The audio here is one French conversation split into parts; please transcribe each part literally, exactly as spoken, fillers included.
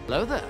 Hello there.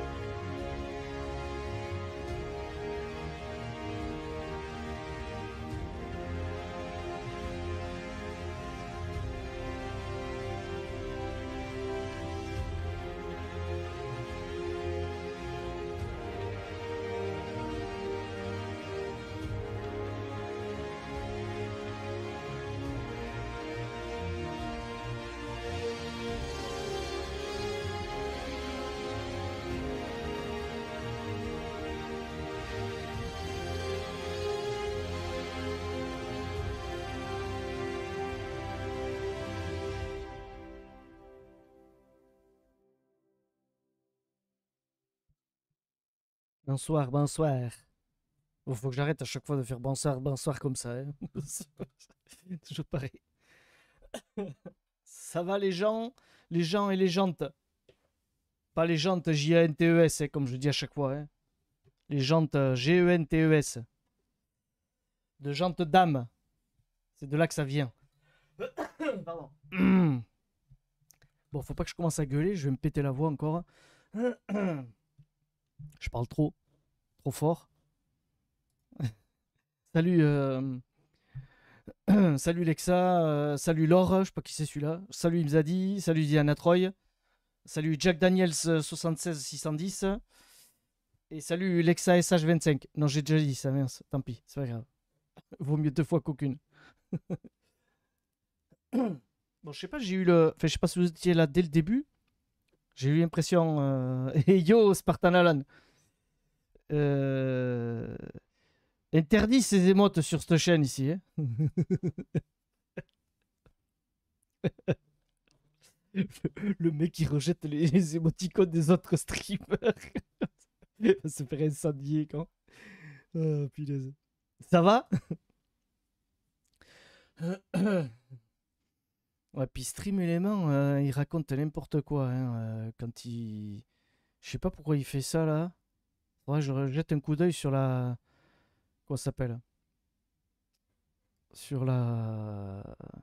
Bonsoir, bonsoir. Il faut que j'arrête à chaque fois de faire bonsoir, bonsoir comme ça. Hein. Toujours pareil. Ça va les gens, les gens et les jantes. Pas les jantes J A N T E S, hein, comme je dis à chaque fois. Hein. Les jantes G E N T E S. De jantes dames. C'est de là que ça vient. Pardon. Bon, faut pas que je commence à gueuler, je vais me péter la voix encore. Je parle trop. Trop fort. Salut, euh... salut Lexa, euh, salut Laure, je sais pas qui c'est celui-là. Salut Imzadi, salut Diana Troy. Salut Jack Daniels soixante-seize six cent dix. Et salut Lexa S H vingt-cinq. Non, j'ai déjà dit ça, mince, tant pis, c'est pas grave. Vaut mieux deux fois qu'aucune. Bon, je sais pas, j'ai eu le. Enfin, je sais pas si vous étiez là dès le début. J'ai eu l'impression. Euh... Hey yo, Spartan Alan. Euh... Interdit ces émotes sur cette chaîne ici. Hein. Le mec qui rejette les, les émoticônes des autres streamers. Ça se fait incendier quand. Oh, punaise. Ça va? Ouais, puis Stream Element, euh, il raconte n'importe quoi. Hein, euh, quand il. Je sais pas pourquoi il fait ça là. Faudrait que je jette un coup d'œil sur la. Comment ça s'appelle? Sur la.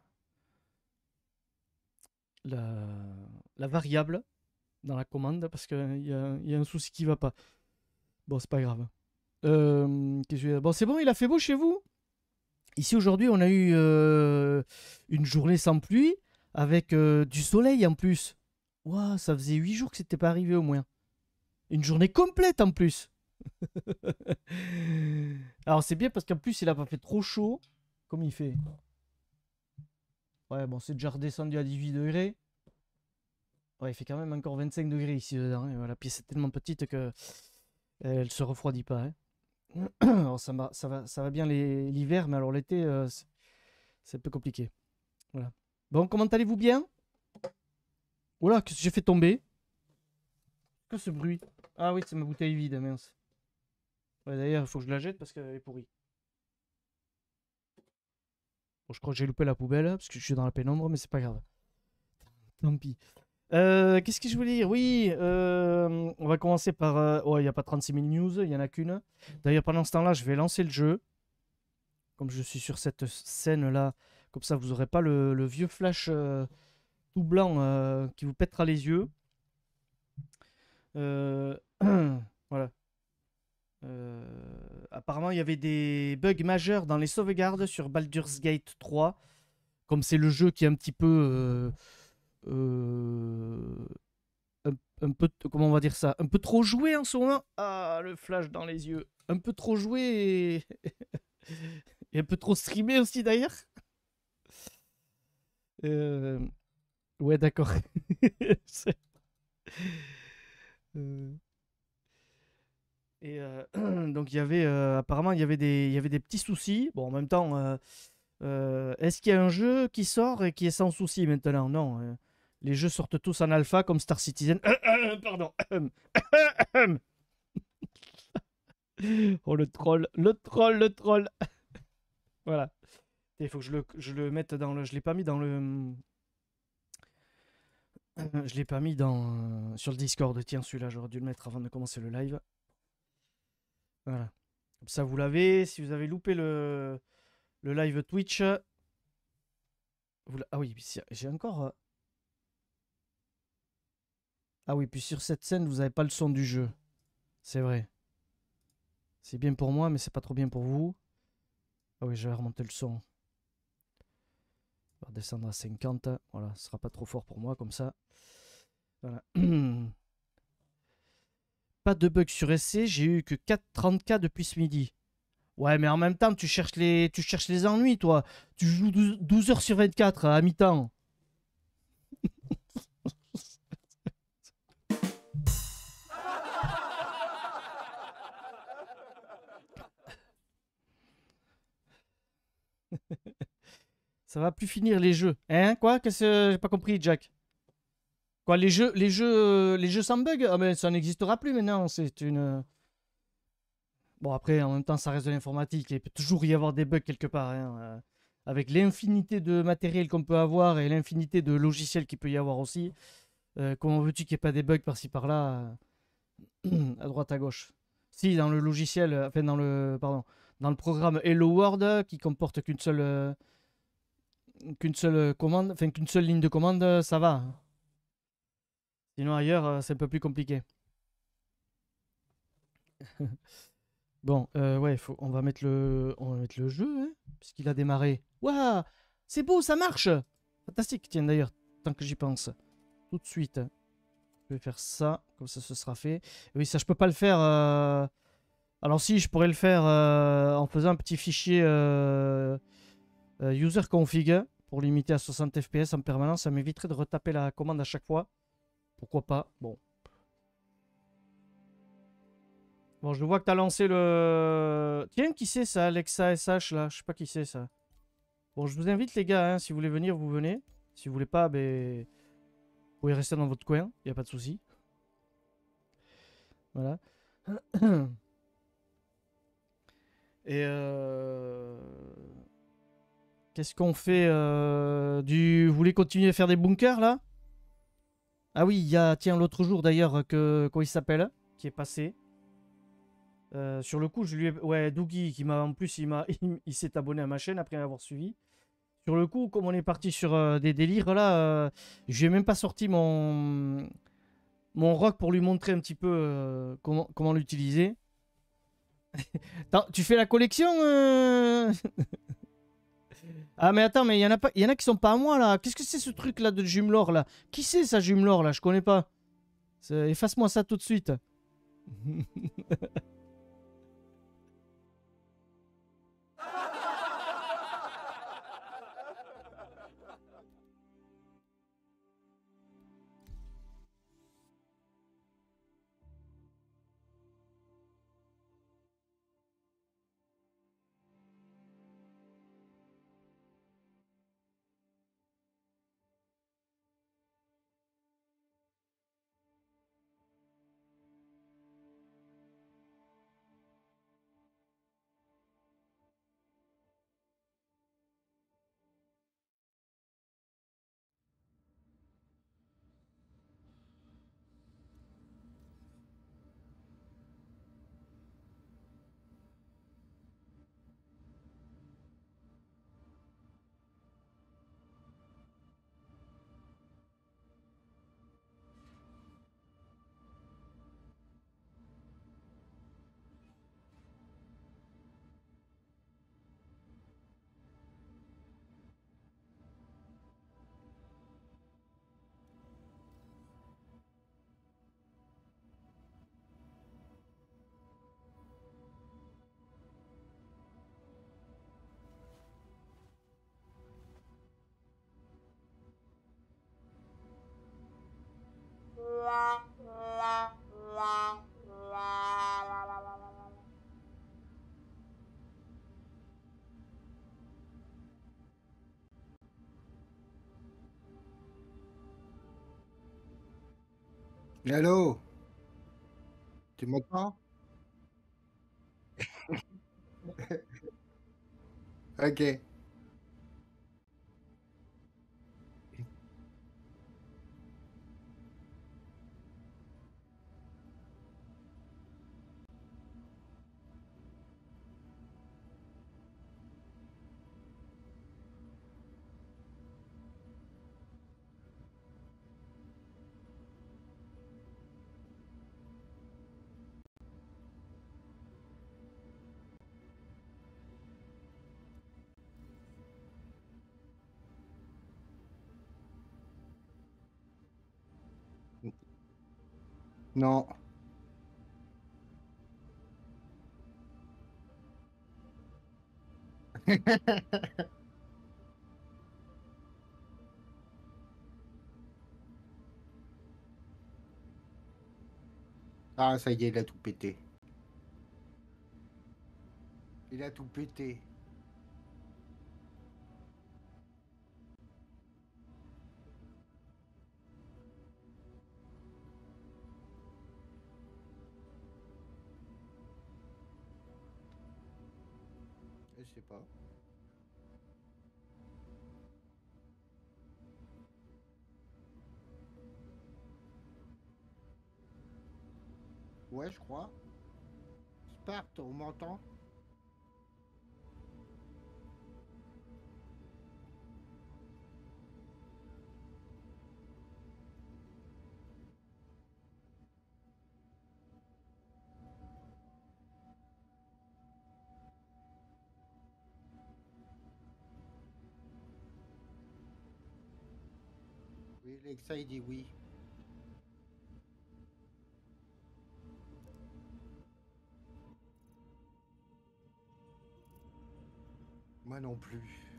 La... la variable dans la commande parce qu'il y, y a un souci qui va pas. Bon, c'est pas grave. Euh, que bon, c'est bon, il a fait beau chez vous? Ici, aujourd'hui, on a eu euh, une journée sans pluie avec euh, du soleil en plus. Waouh, ça faisait huit jours que c'était pas arrivé au moins. Une journée complète en plus. Alors, c'est bien parce qu'en plus, il a pas fait trop chaud. Comme il fait. Ouais, bon, c'est déjà redescendu à dix-huit degrés. Ouais, il fait quand même encore vingt-cinq degrés ici dedans. Hein. La pièce est tellement petite que elle se refroidit pas. Hein. Alors, ça, va, ça, va, ça va bien l'hiver, mais alors l'été, euh, c'est un peu compliqué. Voilà. Bon, comment allez-vous bien? Oula, qu'est-ce que j'ai fait tomber? Que ce bruit? Ah oui, c'est ma bouteille vide, mince. Ouais, d'ailleurs, il faut que je la jette parce qu'elle est pourrie. Bon, je crois que j'ai loupé la poubelle parce que je suis dans la pénombre, mais c'est pas grave. Tant pis. Euh, Qu'est-ce que je voulais dire? Oui, euh, on va commencer par... Euh... Oh, il n'y a pas trente-six mille news, il n'y en a qu'une. D'ailleurs, pendant ce temps-là, je vais lancer le jeu. Comme je suis sur cette scène-là, comme ça, vous n'aurez pas le, le vieux flash euh, tout blanc euh, qui vous pètera les yeux. Euh... voilà. Euh... Apparemment, il y avait des bugs majeurs dans les sauvegardes sur Baldur's Gate trois. Comme c'est le jeu qui est un petit peu... Euh... Euh... Un, un peu, comment on va dire ça, un peu trop joué en ce moment. Ah, le flash dans les yeux. Un peu trop joué et, et un peu trop streamé aussi d'ailleurs. Euh... Ouais, d'accord. euh... Et euh... donc il y avait euh... apparemment il y avait des il y avait des petits soucis. Bon, en même temps, euh... Euh... est-ce qu'il y a un jeu qui sort et qui est sans souci maintenant? Non. Euh... Les jeux sortent tous en alpha comme Star Citizen. Pardon. Oh le troll, le troll, le troll. Voilà. Il faut que je le, je le mette dans le. Je l'ai pas mis dans le. Je l'ai pas mis dans sur le Discord. Tiens, celui-là, j'aurais dû le mettre avant de commencer le live. Voilà. Comme ça, vous l'avez. Si vous avez loupé le, le live Twitch. Vous ah oui, j'ai encore. Ah oui, puis sur cette scène, vous n'avez pas le son du jeu. C'est vrai. C'est bien pour moi, mais c'est pas trop bien pour vous. Ah oui, je vais remonter le son. On va descendre à cinquante. Voilà, ce sera pas trop fort pour moi comme ça. Voilà. Pas de bug sur S C, j'ai eu que quatre trente K depuis ce midi. Ouais, mais en même temps, tu cherches les, tu cherches les ennuis, toi. Tu joues douze heures sur vingt-quatre à mi-temps. Ça va plus finir les jeux. Hein? Quoi? Qu'est-ce que j'ai pas compris, Jack? Quoi, les jeux, les jeux, les jeux sans bug? Ah, mais ça n'existera plus maintenant. C'est une. Bon, après, en même temps, ça reste de l'informatique. Il peut toujours y avoir des bugs quelque part, hein. Euh, avec l'infinité de matériel qu'on peut avoir et l'infinité de logiciels qu'il peut y avoir aussi. Euh, comment veux-tu qu'il n'y ait pas des bugs par-ci par-là, euh, à droite à gauche? Si, dans le logiciel, euh, enfin dans le, pardon, dans le programme Hello World euh, qui comporte qu'une seule, euh, qu'une seule commande, enfin qu'une seule ligne de commande, euh, ça va. Sinon ailleurs, euh, c'est un peu plus compliqué. Bon, euh, ouais, faut, on va mettre le, on va mettre le jeu, hein, puisqu'il a démarré. Waouh, c'est beau, ça marche. Fantastique. Tiens d'ailleurs, tant que j'y pense, tout de suite, hein, je vais faire ça, comme ça, ce sera fait. Et oui, ça, je peux pas le faire. euh, Alors si, je pourrais le faire euh, en faisant un petit fichier euh, euh, user config pour limiter à soixante F P S en permanence. Ça m'éviterait de retaper la commande à chaque fois. Pourquoi pas? Bon. Bon, je vois que tu as lancé le... Tiens, qui c'est ça, Alexa S H, là? Je sais pas qui c'est, ça. Bon, je vous invite, les gars, hein, si vous voulez venir, vous venez. Si vous voulez pas, ben... vous pouvez rester dans votre coin, il a pas de souci. Voilà. Et euh... qu'est-ce qu'on fait euh... du... Vous voulez continuer à faire des bunkers, là? Ah oui, il y a, tiens, l'autre jour, d'ailleurs, que... Comment il s'appelle? Qui est passé. Euh, sur le coup, je lui ai... Ouais, Doogie, qui m'a... En plus, il m'a... il, il s'est abonné à ma chaîne après m'avoir suivi. Sur le coup, comme on est parti sur euh, des délires, là, euh, j'ai même pas sorti mon, mon rock pour lui montrer un petit peu euh, comment, comment l'utiliser. Attends, tu fais la collection euh Ah, mais attends, mais il y en a pas, il y en a qui sont pas à moi, là. Qu'est-ce que c'est ce truc-là de Jumelor, là? Qui c'est, ça, Jumelor, là? Je connais pas. Efface-moi ça tout de suite. Allô, tu m'entends? Ok. Non. Ah, ça y est, il a tout pété. Il a tout pété. Je sais pas. Ouais, je crois. Sparte, on m'entend? Oui, Lexa, il dit oui. Moi non plus.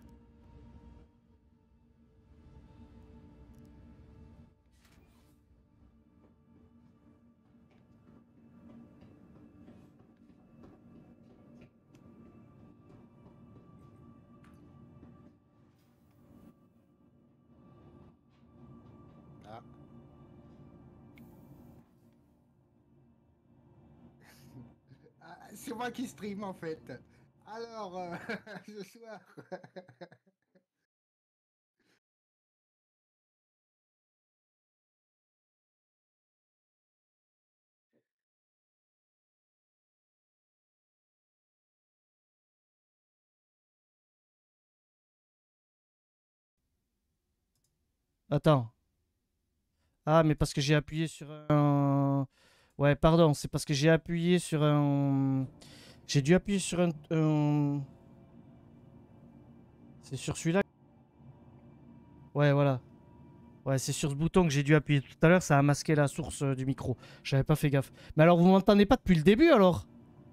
Ah. Ah, c'est moi qui stream en fait. Alors, euh, ce soir. Attends. Ah, mais parce que j'ai appuyé sur un... Ouais, pardon, c'est parce que j'ai appuyé sur un... J'ai dû appuyer sur un... un... C'est sur celui-là? Ouais, voilà. Ouais, c'est sur ce bouton que j'ai dû appuyer tout à l'heure, ça a masqué la source euh, du micro. J'avais pas fait gaffe. Mais alors, vous m'entendez pas depuis le début, alors?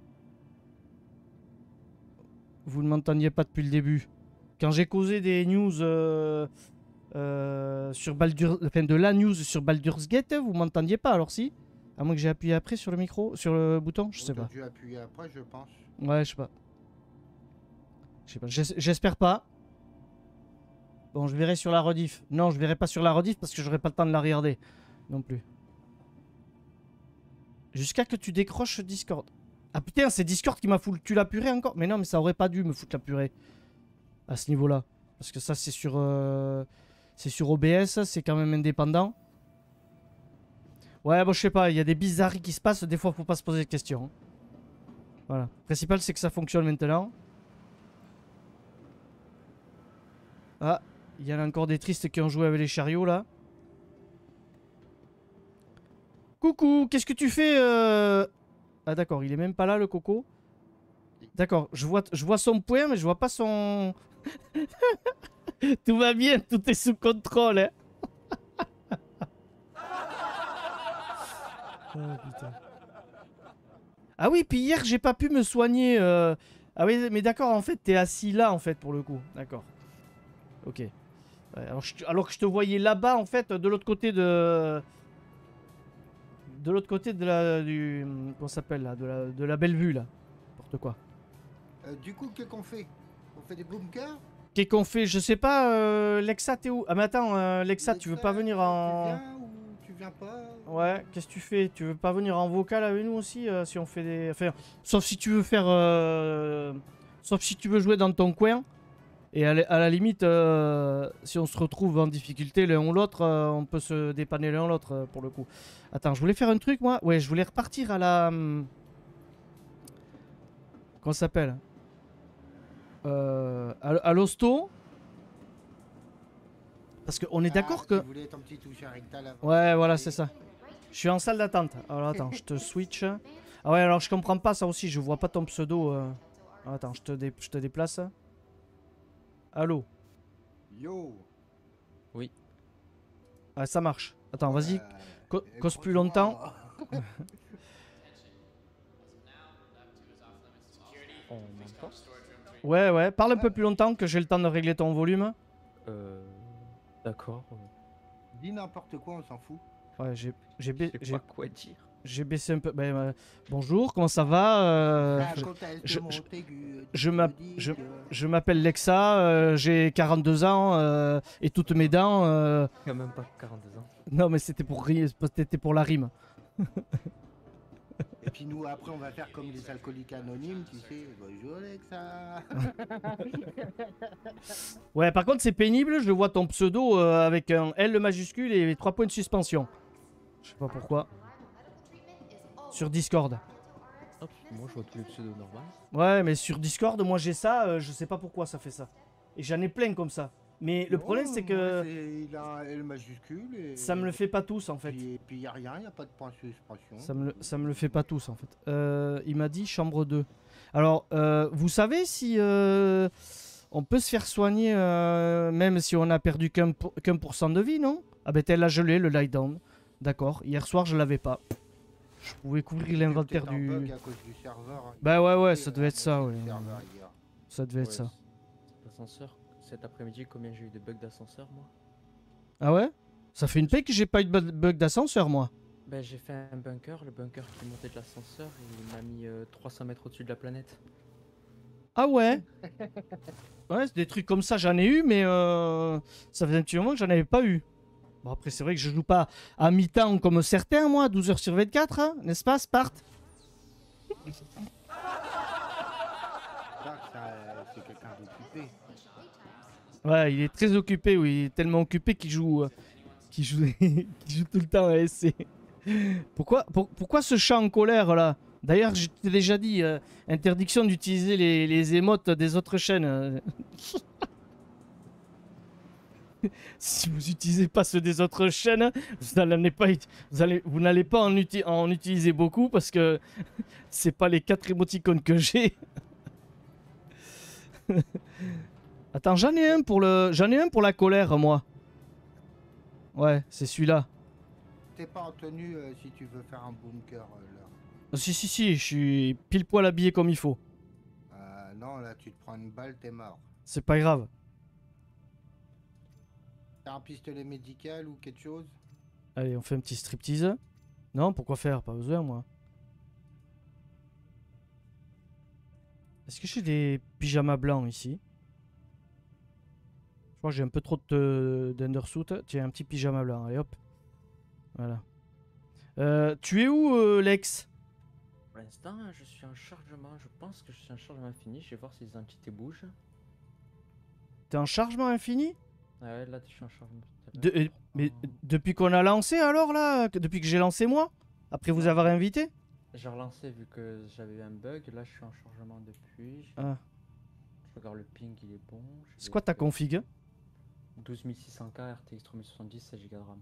Vous ne m'entendiez pas depuis le début. Quand j'ai causé des news... Euh... Euh, sur Baldur... Enfin, de la news sur Baldur's Gate, vous m'entendiez pas, alors si? À moins que j'ai appuyé après sur le micro, sur le bouton, je Oh, sais t'as pas. dû appuyer après, je pense. Ouais, je sais pas. Je sais pas. J'es- J'espère pas. Bon, je verrai sur la rediff. Non, je verrai pas sur la rediff parce que j'aurai pas le temps de la regarder. Non plus. Jusqu'à que tu décroches Discord. Ah putain, c'est Discord qui m'a foutu la purée encore. Mais non, mais ça aurait pas dû me foutre la purée. À ce niveau-là. Parce que ça, c'est sur... euh, C'est sur O B S, c'est quand même indépendant. Ouais, bon, je sais pas, il y a des bizarreries qui se passent. Des fois, faut pas se poser de questions. Voilà. Le principal, c'est que ça fonctionne maintenant. Ah, il y en a encore des tristes qui ont joué avec les chariots, là. Coucou, qu'est-ce que tu fais euh... Ah d'accord, il est même pas là le coco. D'accord, je vois, je vois son point mais je vois pas son... Tout va bien, tout est sous contrôle. Hein. Oh, putain. Ah oui, puis hier j'ai pas pu me soigner. Euh... Ah oui, mais d'accord, en fait t'es assis là en fait pour le coup. D'accord. Ok. Ouais, alors, je... alors que je te voyais là-bas en fait, de l'autre côté de... De l'autre côté de la... Du... Comment ça s'appelle là de la... de la belle vue là. N'importe quoi. Euh, du coup, qu'est-ce qu'on fait? On fait des bunkers? Qu'est-ce qu'on fait? Je sais pas, euh, Lexa, t'es où? Ah, mais attends, euh, Lexa, tu veux pas venir en. Tu viens ou tu viens pas? Ouais, qu'est-ce que tu fais? Tu veux pas venir en vocal avec nous aussi euh, si on fait des. Enfin, sauf si tu veux faire. Euh... Sauf si tu veux jouer dans ton coin. Et à la, à la limite, euh, si on se retrouve en difficulté l'un ou l'autre, euh, on peut se dépanner l'un l'autre euh, pour le coup. Attends, je voulais faire un truc moi. Ouais, je voulais repartir à la. hum, Comment ça s'appelle? euh, À, à l'hosto. Parce qu'on est Ah, d'accord que. tu voulais ton petit toucher rectal avant. Ouais, voilà, Ok. c'est ça. Je suis en salle d'attente. Alors attends, je te switch. Ah ouais, alors je comprends pas ça aussi, je vois pas ton pseudo. euh. Ah, attends, je te, dé- je te déplace. Allô? Yo. Oui. Ah, ça marche. Attends, vas-y, Euh, co- et cause plus franchement, longtemps. On m'entend? Ouais, ouais, parle un peu Ouais. plus longtemps que j'ai le temps de régler ton volume. Euh. D'accord. euh, Dis n'importe quoi, on s'en fout. Ouais, j'ai j'ai Je ba- sais j'ai- pas quoi dire. j'ai baissé un peu. Ben, euh, bonjour, comment ça va euh, Ah, je- quand elle je- te je- monte aigu, tu je te m'app- dis je- que- Je m'appelle Lexa, euh, j'ai quarante-deux ans euh, et toutes mes dents. euh, Il y a même pas quarante-deux ans. Non, mais c'était pour, ri- c'était pour la rime. Et puis nous, après, on va faire comme les alcooliques anonymes, tu sais. Bonjour Alexa. Ouais, par contre, c'est pénible. Je vois ton pseudo euh, avec un L majuscule et trois points de suspension. Je sais pas pourquoi. Sur Discord. Hop, moi je vois tous les pseudos normaux. Ouais, mais sur Discord, moi j'ai ça. euh, je sais pas pourquoi ça fait ça. Et j'en ai plein comme ça. Mais le problème, c'est que Il a un L majuscule. Et... ça me le fait pas tous en fait. Puis, puis y a rien, y a pas de point de suspension. Ça me, le, ça me le fait pas tous en fait. Euh, il m'a dit chambre deux. Alors, euh, vous savez si euh, on peut se faire soigner euh, même si on a perdu qu'un pour, qu'un pour cent de vie, non? Ah ben t'es là, je l'ai, le lie down. D'accord, hier soir je l'avais pas. Je pouvais couvrir C'est l'inventaire peut-être un du... bug à cause du serveur. hein. Bah ouais, ouais, Et, ça euh, devait être ça, le ouais. serveur hier. Ça devait être ça. L'ascenseur. Cet après-midi, combien j'ai eu de bugs d'ascenseur moi? Ah ouais? Ça fait une paix que j'ai pas eu de bu- bug d'ascenseur, moi. Ben j'ai fait un bunker, le bunker qui montait de l'ascenseur et il m'a mis euh, trois cents mètres au-dessus de la planète. Ah ouais? Ouais, c'est des trucs comme ça, j'en ai eu, mais euh, ça faisait un petit moment que j'en avais pas eu. Bon, après, c'est vrai que je joue pas à mi-temps comme certains, moi, douze heures sur vingt-quatre, hein, n'est-ce pas, Sparte? Ça, ça, c'est quelqu'un d'occupé. Ouais, il est très occupé, oui, il est tellement occupé qu'il joue, euh, qu'il joue, qu'il joue tout le temps à S C. Pourquoi, pour- pourquoi ce chat en colère, là? D'ailleurs, je t'ai déjà dit, euh, interdiction d'utiliser les, les émotes des autres chaînes. euh. Si vous n'utilisez pas ceux des autres chaînes, vous n'allez pas, vous allez, vous n'allez pas en, uti- en utiliser beaucoup parce que c'est pas les quatre émoticônes que j'ai. Attends, j'en ai un pour le, j'en ai un pour la colère, moi. Ouais, c'est celui-là. T'es pas en tenue euh, si tu veux faire un bunker euh, là. Ah, si, si, si, je suis pile poil habillé comme il faut. Euh, non, là, tu te prends une balle, t'es mort. C'est pas grave. T'as un pistolet médical ou quelque chose? Allez, on fait un petit striptease. Non, pourquoi faire? Pas besoin, moi. Est-ce que j'ai des pyjamas blancs ici? Je crois que j'ai un peu trop de d'undersuit. Tiens, un petit pyjama blanc. Allez, hop. Voilà. Euh, tu es où, euh, Lex? Pour l'instant, je suis en chargement. Je pense que je suis en chargement infini. Je vais voir si les entités bougent. T'es en chargement infini? Ah ouais, là, je suis en chargement. De- euh, mais depuis qu'on a lancé alors là? que- Depuis que j'ai lancé moi? Après vous avoir invité? J'ai relancé vu que j'avais eu un bug. Là, je suis en chargement depuis. Ah. Je regarde le ping, il est bon. Je C'est vais quoi ta faire config? douze mille six cents K, R T X trois mille soixante-dix, seize giga de RAM.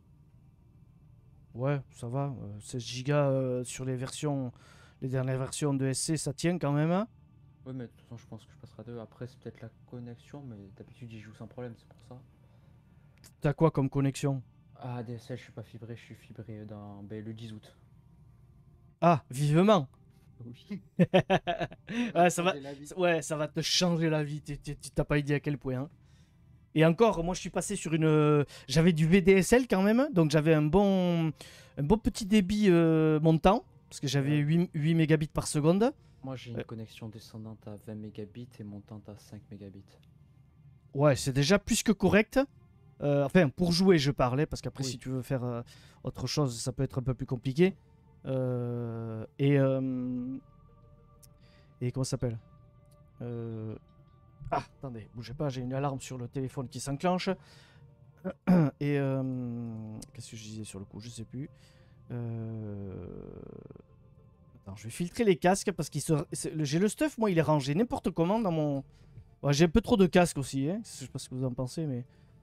Ouais, ça va. euh, seize gigas euh, sur les versions, les dernières versions de S C, ça tient quand même, hein? Ouais, mais de toute façon, je pense que je passerai à deux. Après, c'est peut-être la connexion, mais d'habitude, j'y joue sans problème, c'est pour ça. T'as quoi comme connexion? Ah, D S L, je suis pas fibré, je suis fibré dans ben, le dix août. Ah, vivement. Oui. Ouais, ça va, Changer la vie. ouais, ça va te changer la vie. t'es- t'es- Tu t'as pas idée à quel point, hein. Et encore, moi je suis passé sur une... euh, J'avais du V D S L quand même, donc j'avais un bon, un bon petit débit euh, montant, parce que j'avais Ouais. huit mégabits par seconde. Moi, j'ai une Ouais. connexion descendante à vingt mégabits et montante à cinq mégabits. Ouais, c'est déjà plus que correct. Euh, enfin, pour jouer, je parlais, parce qu'après, Oui. si tu veux faire euh, autre chose, ça peut être un peu plus compliqué. Euh, et... euh, et comment ça s'appelle? Euh, Ah, attendez, bougez pas, j'ai une alarme sur le téléphone qui s'enclenche. Et... euh, Qu'est-ce que je disais sur le coup? Je sais plus. Euh... Attends, je vais filtrer les casques, parce que j'ai le stuff, moi, il est rangé n'importe comment dans mon... Ouais, j'ai un peu trop de casques aussi, hein. Je sais pas ce que vous en pensez, mais...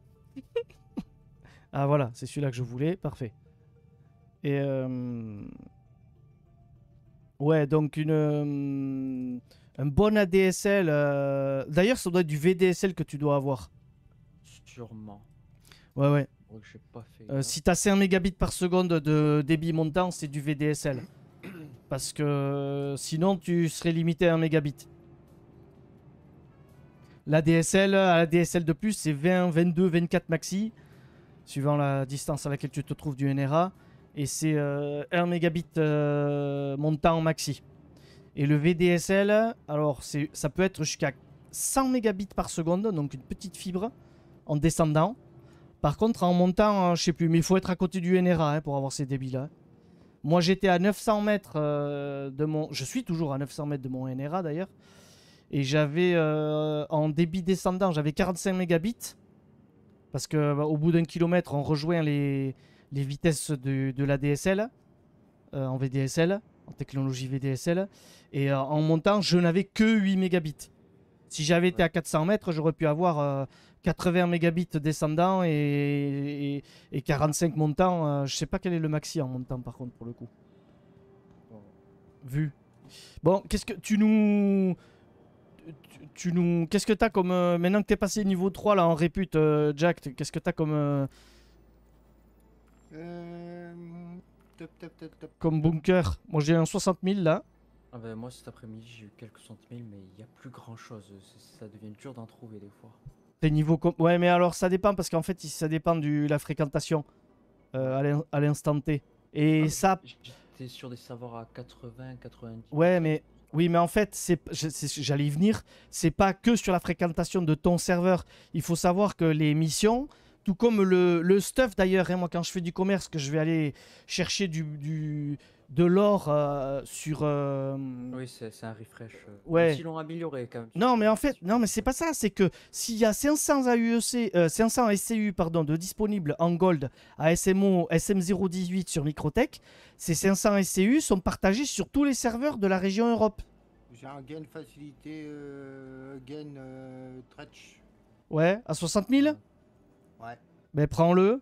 Ah voilà, c'est celui-là que je voulais, parfait. Et euh... ouais, donc une euh, un bon A D S L. euh, D'ailleurs, ça doit être du V D S L que tu dois avoir. Sûrement. Ouais, ouais. j'avoue que j'ai pas fait Euh, gaffe. si tu as cinq mégabits par seconde de débit montant, c'est du V D S L. Parce que euh, sinon, tu serais limité à un mégabit. La D S L, à la D S L de plus, c'est vingt, vingt-deux, vingt-quatre maxi, suivant la distance à laquelle tu te trouves du N R A. Et c'est euh, un mégabit euh, montant maxi. Et le V D S L, alors c'est- ça peut être jusqu'à cent mégabits par seconde, donc une petite fibre en descendant. Par contre, en montant, euh, je sais plus, mais il faut être à côté du N R A hein, pour avoir ces débits-là. Moi, j'étais à neuf cents mètres euh, de mon... Je suis toujours à neuf cents mètres de mon N R A, d'ailleurs. Et j'avais, euh, en débit descendant, j'avais quarante-cinq mégabits. Parce que bah, au bout d'un kilomètre, on rejoint les, les vitesses de, de la D S L, euh, en V D S L, en technologie V D S L. Et euh, en montant, je n'avais que huit mégabits. Si j'avais été Ouais. à quatre cents mètres, j'aurais pu avoir euh, quatre-vingts mégabits descendant et, et, et quarante-cinq montants. Euh, je sais pas quel est le maxi en montant, par contre, pour le coup. Bon. Vu. Bon, qu'est-ce que tu nous... Tu, tu nous... Qu'est-ce que t'as comme... euh, maintenant que t'es passé niveau trois, là, en répute, euh, Jack, qu'est-ce que t'as comme... euh, Euh... Top, top, top, top, comme top. bunker? Moi, j'ai un soixante mille, là. Ah bah, moi cet après-midi j'ai eu quelques centaines mille, mais il y a plus grand chose. Ça devient dur d'en trouver des fois. T'es niveau... com- Ouais, mais alors, ça dépend, parce qu'en fait, ça dépend de la fréquentation euh, à l'in- à l'instant T. Ah, Et mais ça... j- J'étais sur des savoirs à quatre-vingts, quatre-vingt-dix. Ouais, mais... Oui, mais en fait, c'est, je- c'est- j'allais y venir. C'est pas que sur la fréquentation de ton serveur. Il faut savoir que les missions, tout comme le, le stuff d'ailleurs, hein, moi quand je fais du commerce, que je vais aller chercher du, du- de l'or euh, sur. euh, Oui, c'est c'est un refresh. euh, Ouais. Même s'ils l'ont amélioré quand même. sur Non, mais cette en fait, version. non, mais c'est pas ça. C'est que s'il y a cinq cents A U E C, euh, cinq cents S C U pardon, de disponibles en gold à S M O, S M zéro dix-huit sur Microtech, ces cinq cents S C U sont partagés sur tous les serveurs de la région Europe. J'ai un gain facilité, euh, gain euh, stretch. Ouais, à soixante mille. Ouais. Ben prends-le.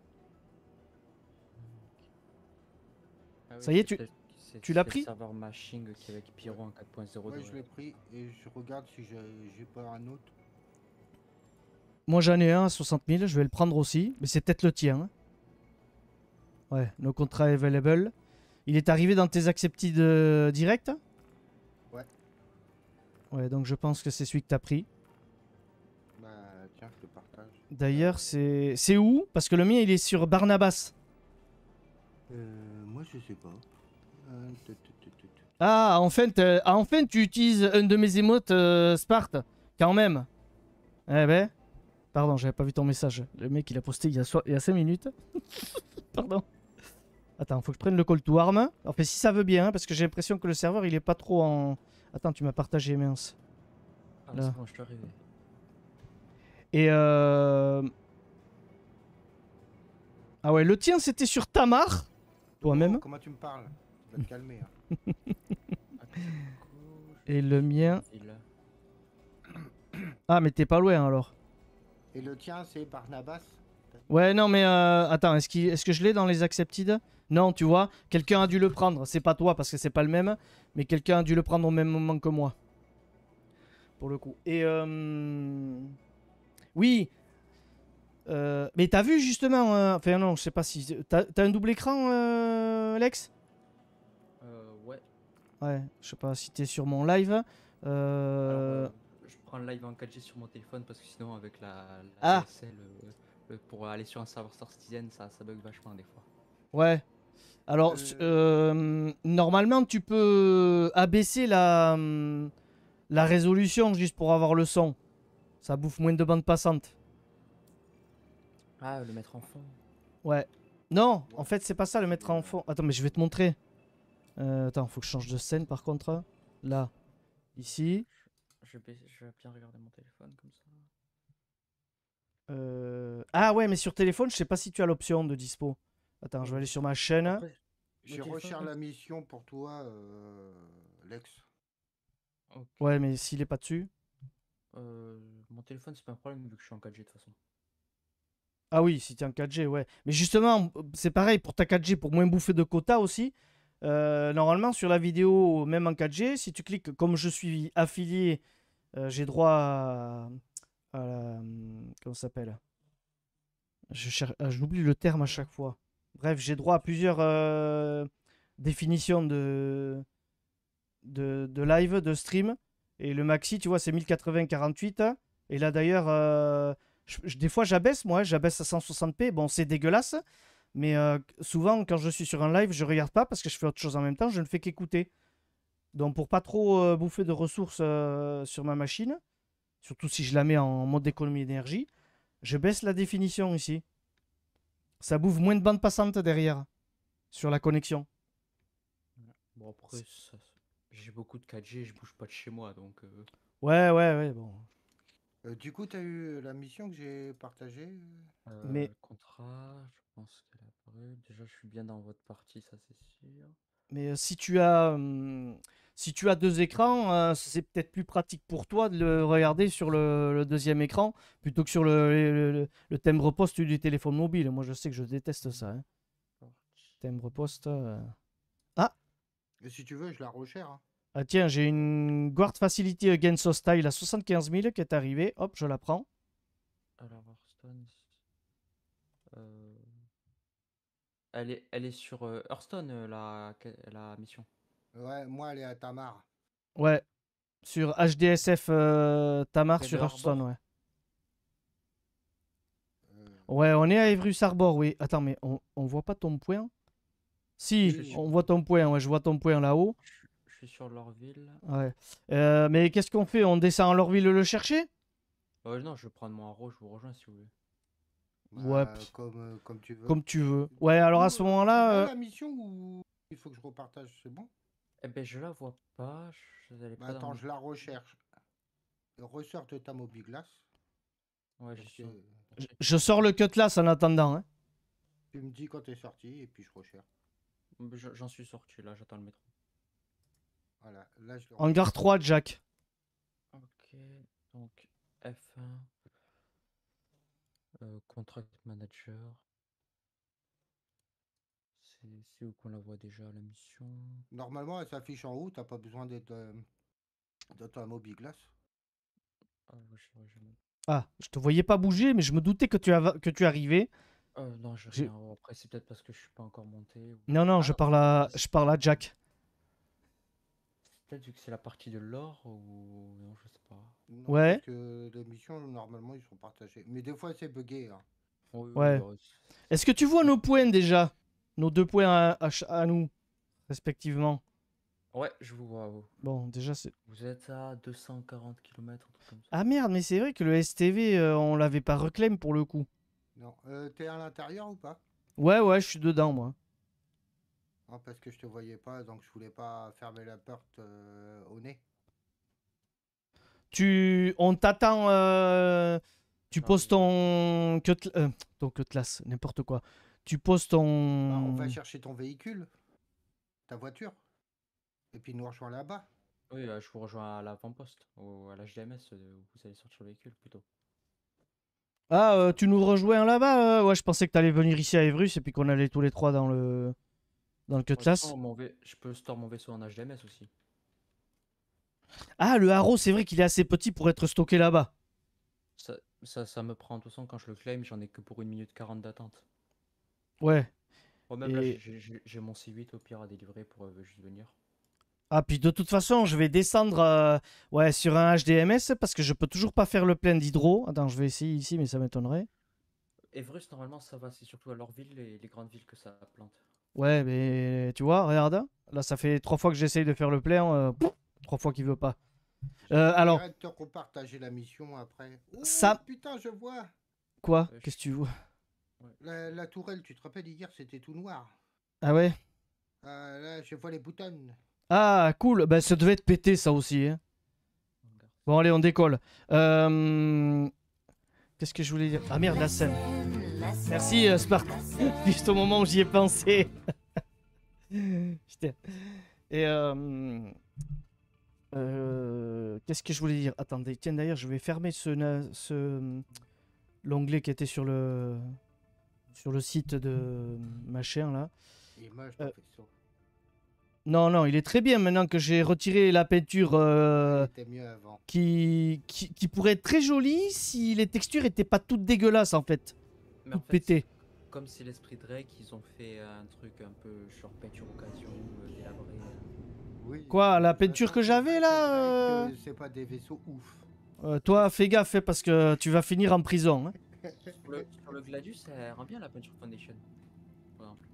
Ah oui, Ça y est, c'est tu- peut-être- c'est- tu l'as c'est pris le serveur machine qui est avec Pyro en quatre point zéro. Ouais, de- je l'ai pris et je regarde si j'ai j'ai pas un autre. Moi j'en ai un à soixante mille, je vais le prendre aussi, mais c'est peut-être le tien. hein. Ouais, no contrat available. Il est arrivé dans tes accepted euh, direct. Ouais. Ouais, donc je pense que c'est celui que t'as pris. Bah tiens, je le partage. D'ailleurs, c'est c'est où? Parce que le mien il est sur Barnabas. Euh, moi je sais pas. Euh, tut, tut, tut, tut. Ah, enfin, t'es- ah, enfin tu utilises un de mes émotes euh, Sparte, quand même. Eh ben, pardon, j'avais pas vu ton message. Le mec il a posté il y a, so- il y a cinq minutes. Pardon. Attends, faut que je prenne le call to arm. Enfin, si ça veut bien, hein, parce que j'ai l'impression que le serveur il est pas trop en. Attends, tu m'as partagé, mince. Ah, Là. c'est bon, je suis arrivé. Et euh. Ah ouais, le tien c'était sur Tamar. Toi-même. Oh, comment tu me parles? Tu vas te calmer. Hein. Ah, du coup, je Et le suis mien. en ville. Ah, mais t'es pas loin alors. Et le tien c'est Barnabas. Ouais, non, mais euh, attends, est-ce qu'il- est-ce que je l'ai dans les accepted? Non, tu vois, quelqu'un a dû le prendre. C'est pas toi parce que c'est pas le même, mais quelqu'un a dû le prendre au même moment que moi. Pour le coup. Et euh... oui. Euh, Mais t'as vu justement. euh, Enfin, non, je sais pas si. T'as t'as un double écran, euh, Alex? Euh, ouais. Ouais, je sais pas si t'es sur mon live. Euh... Alors, euh, je prends le live en quatre G sur mon téléphone parce que sinon, avec la, la Ah. D S L, euh, euh, pour aller sur un serveur Star Citizen, ça, ça bug vachement des fois. Ouais. Alors, Euh. su- euh, normalement, tu peux abaisser la, hum, la résolution juste pour avoir le son. Ça bouffe moins de bande passante. Ah, le mettre en fond. Ouais. Non, en fait, c'est pas ça le mettre en fond. Attends, mais je vais te montrer. Euh, attends, faut que je change de scène par contre. Là. Ici. Je vais, je vais bien regarder mon téléphone comme ça. Euh, Ah ouais, mais sur téléphone, je sais pas si tu as l'option de dispo. Attends, je vais aller sur ma chaîne. Après, J'ai téléphone, recherché ouais. la mission pour toi, euh, Lex. ok. Ouais, mais s'il est pas dessus. Euh, mon téléphone, c'est pas un problème vu que je suis en quatre G de toute façon. Ah oui, si t'es en quatre G, ouais. Mais justement, c'est pareil pour ta quatre G, pour moins bouffer de quota aussi. Euh, normalement, sur la vidéo, même en quatre G, si tu cliques, comme je suis affilié, euh, j'ai droit à, à la- comment ça s'appelle? Je cher- ah, J'oublie le terme à chaque fois. Bref, j'ai droit à plusieurs euh, définitions de... de de live, de stream. Et le maxi, tu vois, c'est mille quatre-vingts quarante-huit. Et là d'ailleurs, euh, je- je- des fois j'abaisse, moi, j'abaisse à cent soixante p. Bon, c'est dégueulasse. Mais euh, souvent, quand je suis sur un live, je regarde pas parce que je fais autre chose en même temps, je ne fais qu'écouter. Donc pour pas trop euh, bouffer de ressources euh, sur ma machine, surtout si je la mets en mode d'économie d'énergie, je baisse la définition ici. Ça bouffe moins de bande passante derrière sur la connexion. Bon, après, ça- j'ai beaucoup de quatre G, je bouge pas de chez moi, donc... euh, Ouais, ouais, ouais, bon. Euh, du coup, t'as eu la mission que j'ai partagée? euh, Mais, contrat, je pense qu'elle est apparue. Déjà, je suis bien dans votre partie, ça c'est sûr. mais euh, si tu as, hum, si tu as deux écrans, euh, c'est peut-être plus pratique pour toi de le regarder sur le, le deuxième écran plutôt que sur le, le, le- le timbre poste du téléphone mobile. Moi, je sais que je déteste ça, hein. Partie. Timbre poste. euh. Ah, Et si tu veux, je la recherche. Hein. ah, tiens, j'ai une Guard Facility Against Hostile à soixante-quinze mille qui est arrivée. Hop, je la prends. Alors, Hearthstone... euh, Elle est, elle est sur euh, Hearthstone, euh, la, la mission. Ouais, moi, elle est à Tamar. Ouais, sur H D S F euh, Tamar Près de sur Hearthstone, Harbor. ouais. Euh, Ouais, on est à Evrus Arbor, oui. Attends, mais on, on voit pas ton point? Si, Je oui, suis, on voit ton point, ouais, je vois ton point là-haut. je suis- je suis sur leur ville. Ouais. Euh, mais qu'est-ce qu'on fait? On descend à leur ville le chercher? Euh, non, je vais prendre mon haro, je vous rejoins si vous voulez. Ouais, bah, pff, comme, euh, comme tu veux. comme tu veux. Du Ouais, alors à coup, ce euh, tu moment-là, l'as euh, la mission ou il faut que je repartage? C'est bon? Eh ben, je la vois pas. Je, elle est Bah, pas dans attends, mes... je la recherche. Ressort de ta Mobiglass. Ouais, j'y Parce suis. que en- je, Ok. je sors le cutlass en attendant, hein. tu me dis quand t'es sorti et puis je recherche. Je- J'en suis sorti là, j'attends le métro. Voilà, là je le En recherche. gare trois, Jack. Ok, donc F un, euh, Contract Manager. C'est c'est où qu'on la voit déjà, la mission? Normalement, elle s'affiche en haut, t'as pas besoin d'être euh, dans ta Mobiglass. Ah, ouais, je- ouais, je me- Ah, je te voyais pas bouger, mais je me doutais que tu, ava- que tu arrivais. Euh, non, j'ai J'ai- rien. Oh, après, c'est peut-être parce que je suis pas encore monté. ou- Non, non, Ah je non, parle à, c'est je parle à Jack. c'est peut-être vu que c'est la partie de l'or ou non, je sais pas. Non, Ouais, parce que les missions, normalement, ils sont partagés. Mais des fois, c'est bugué. Hein. Oui, oui, ouais. bah, c'est- Est-ce que tu vois nos points déjà? Nos deux points à, à ch- à nous, respectivement. Ouais, je vous vois. Vous, Bon, déjà, c'est... vous êtes à deux cent quarante kilomètres, un truc comme ça. Ah merde, mais c'est vrai que le S T V, euh, on l'avait pas reclaim pour le coup. Non, euh, t'es à l'intérieur ou pas? Ouais, ouais, je suis dedans, moi. Non, parce que je te voyais pas, donc je voulais pas fermer la porte euh, au nez. Tu... On t'attend... euh, Tu Ah, poses oui. ton... Cutl... euh, ton cutlass, n'importe quoi. Tu poses Bah, on ton... va chercher ton véhicule, ta voiture, et puis nous rejoindre là-bas. Oui, euh, je vous rejoins à l'avant-poste, ou à l'H D M S, euh, où vous allez sortir le véhicule plutôt. Ah, euh, tu nous rejoins là-bas? euh Ouais, je pensais que t'allais venir ici à Evrus et puis qu'on allait tous les trois dans le... Dans le Ouais, cutlass. sinon, mon vé- je peux store mon vaisseau en H D M S aussi. Ah, le haro, c'est vrai qu'il est assez petit pour être stocké là-bas. Ça, ça, ça me prend, de toute façon, quand je le claim, j'en ai que pour une minute quarante d'attente. Ouais. Bon, même là, Et... j'ai- j'ai j'ai mon C huit au pire à délivrer pour euh, juste venir. Ah, puis de toute façon, je vais descendre euh, ouais, sur un H D M S parce que je peux toujours pas faire le plein d'hydro. Attends, je vais essayer ici, mais ça m'étonnerait. Evrus, normalement, ça va, c'est surtout à leur ville et les grandes villes que ça plante. Ouais, mais tu vois, regarde. Là, ça fait trois fois que j'essaye de faire le plein. euh, pouf, trois fois qu'il veut pas. Euh, alors, Arrête de te repartager la mission après. Oh, ça- putain, je vois. quoi? Euh, Qu'est-ce que tu vois? La, la tourelle, tu te rappelles hier, c'était tout noir. Ah ouais? Euh, là, je vois les boutons. Ah, cool. Ben, ça devait être pété, ça aussi, hein. Regarde. Bon, allez, on décolle. Euh, Qu'est-ce que je voulais dire? Ah merde, la scène. Merci, euh, Spark. Juste au moment où j'y ai pensé. Putain. Et euh... euh, qu'est-ce que je voulais dire? Attendez, tiens, d'ailleurs, je vais fermer ce, na- ce... l'onglet qui était sur le sur le site de machin là. Il est moche, Euh, ton vaisseau. Non, non, il est très bien maintenant que j'ai retiré la peinture euh, Il était mieux avant. qui, qui qui pourrait être très jolie si les textures étaient pas toutes dégueulasses en fait. Mais tout en fait, pété. comme c'est l'esprit Drake, ils ont fait un truc un peu genre peinture occasion, euh, délabré. euh. Oui. Quoi, la de toute peinture façon, que c'est j'avais vrai que là Drake, euh, euh, c'est pas des vaisseaux ouf. euh, Toi, fais gaffe, hein, parce que tu vas finir en prison. Hein. Sur le, sur le Gladius, ça rend bien la peinture foundation. Par exemple.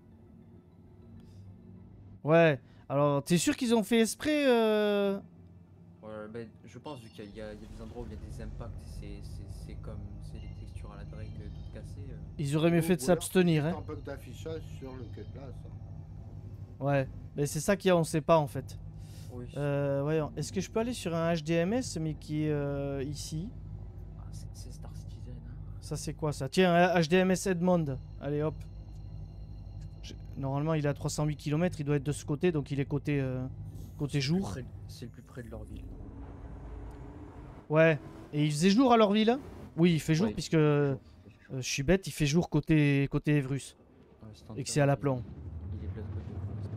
Ouais. Alors, t'es sûr qu'ils ont fait exprès euh... Ouais, ben, je pense vu qu'il y, a- il y a des endroits où il y a des impacts, c'est c'est- c'est comme c'est des textures à la Drake euh, toutes cassées. euh. Ils auraient mieux fait de Ou alors, c'est s'abstenir. juste Hein. un bug d'affichage sur le Cutlass. Ouais. Mais c'est ça qu'il y a, on sait pas en fait. Oui. Euh, voyons. Est-ce que je peux aller sur un H D M S, mais qui est euh, ici? Ah, c'est c'est Star Citizen. Hein. Ça, c'est quoi ça? Tiens, un H D M S Edmond. Allez, hop. Je- Normalement, il est à trois cent huit kilomètres. Il doit être de ce côté, donc il est côté, euh, côté C'est le plus jour. près- C'est le plus près de leur ville. Ouais. Et il faisait jour à leur ville? Oui, il fait jour, Ouais, puisque il fait euh, jour, il fait jour. je suis bête, il fait jour côté, côté Evrus. Ouais, Stanton, Et que c'est à il est- l'aplomb. Il est de l'autre côté pour l'instant.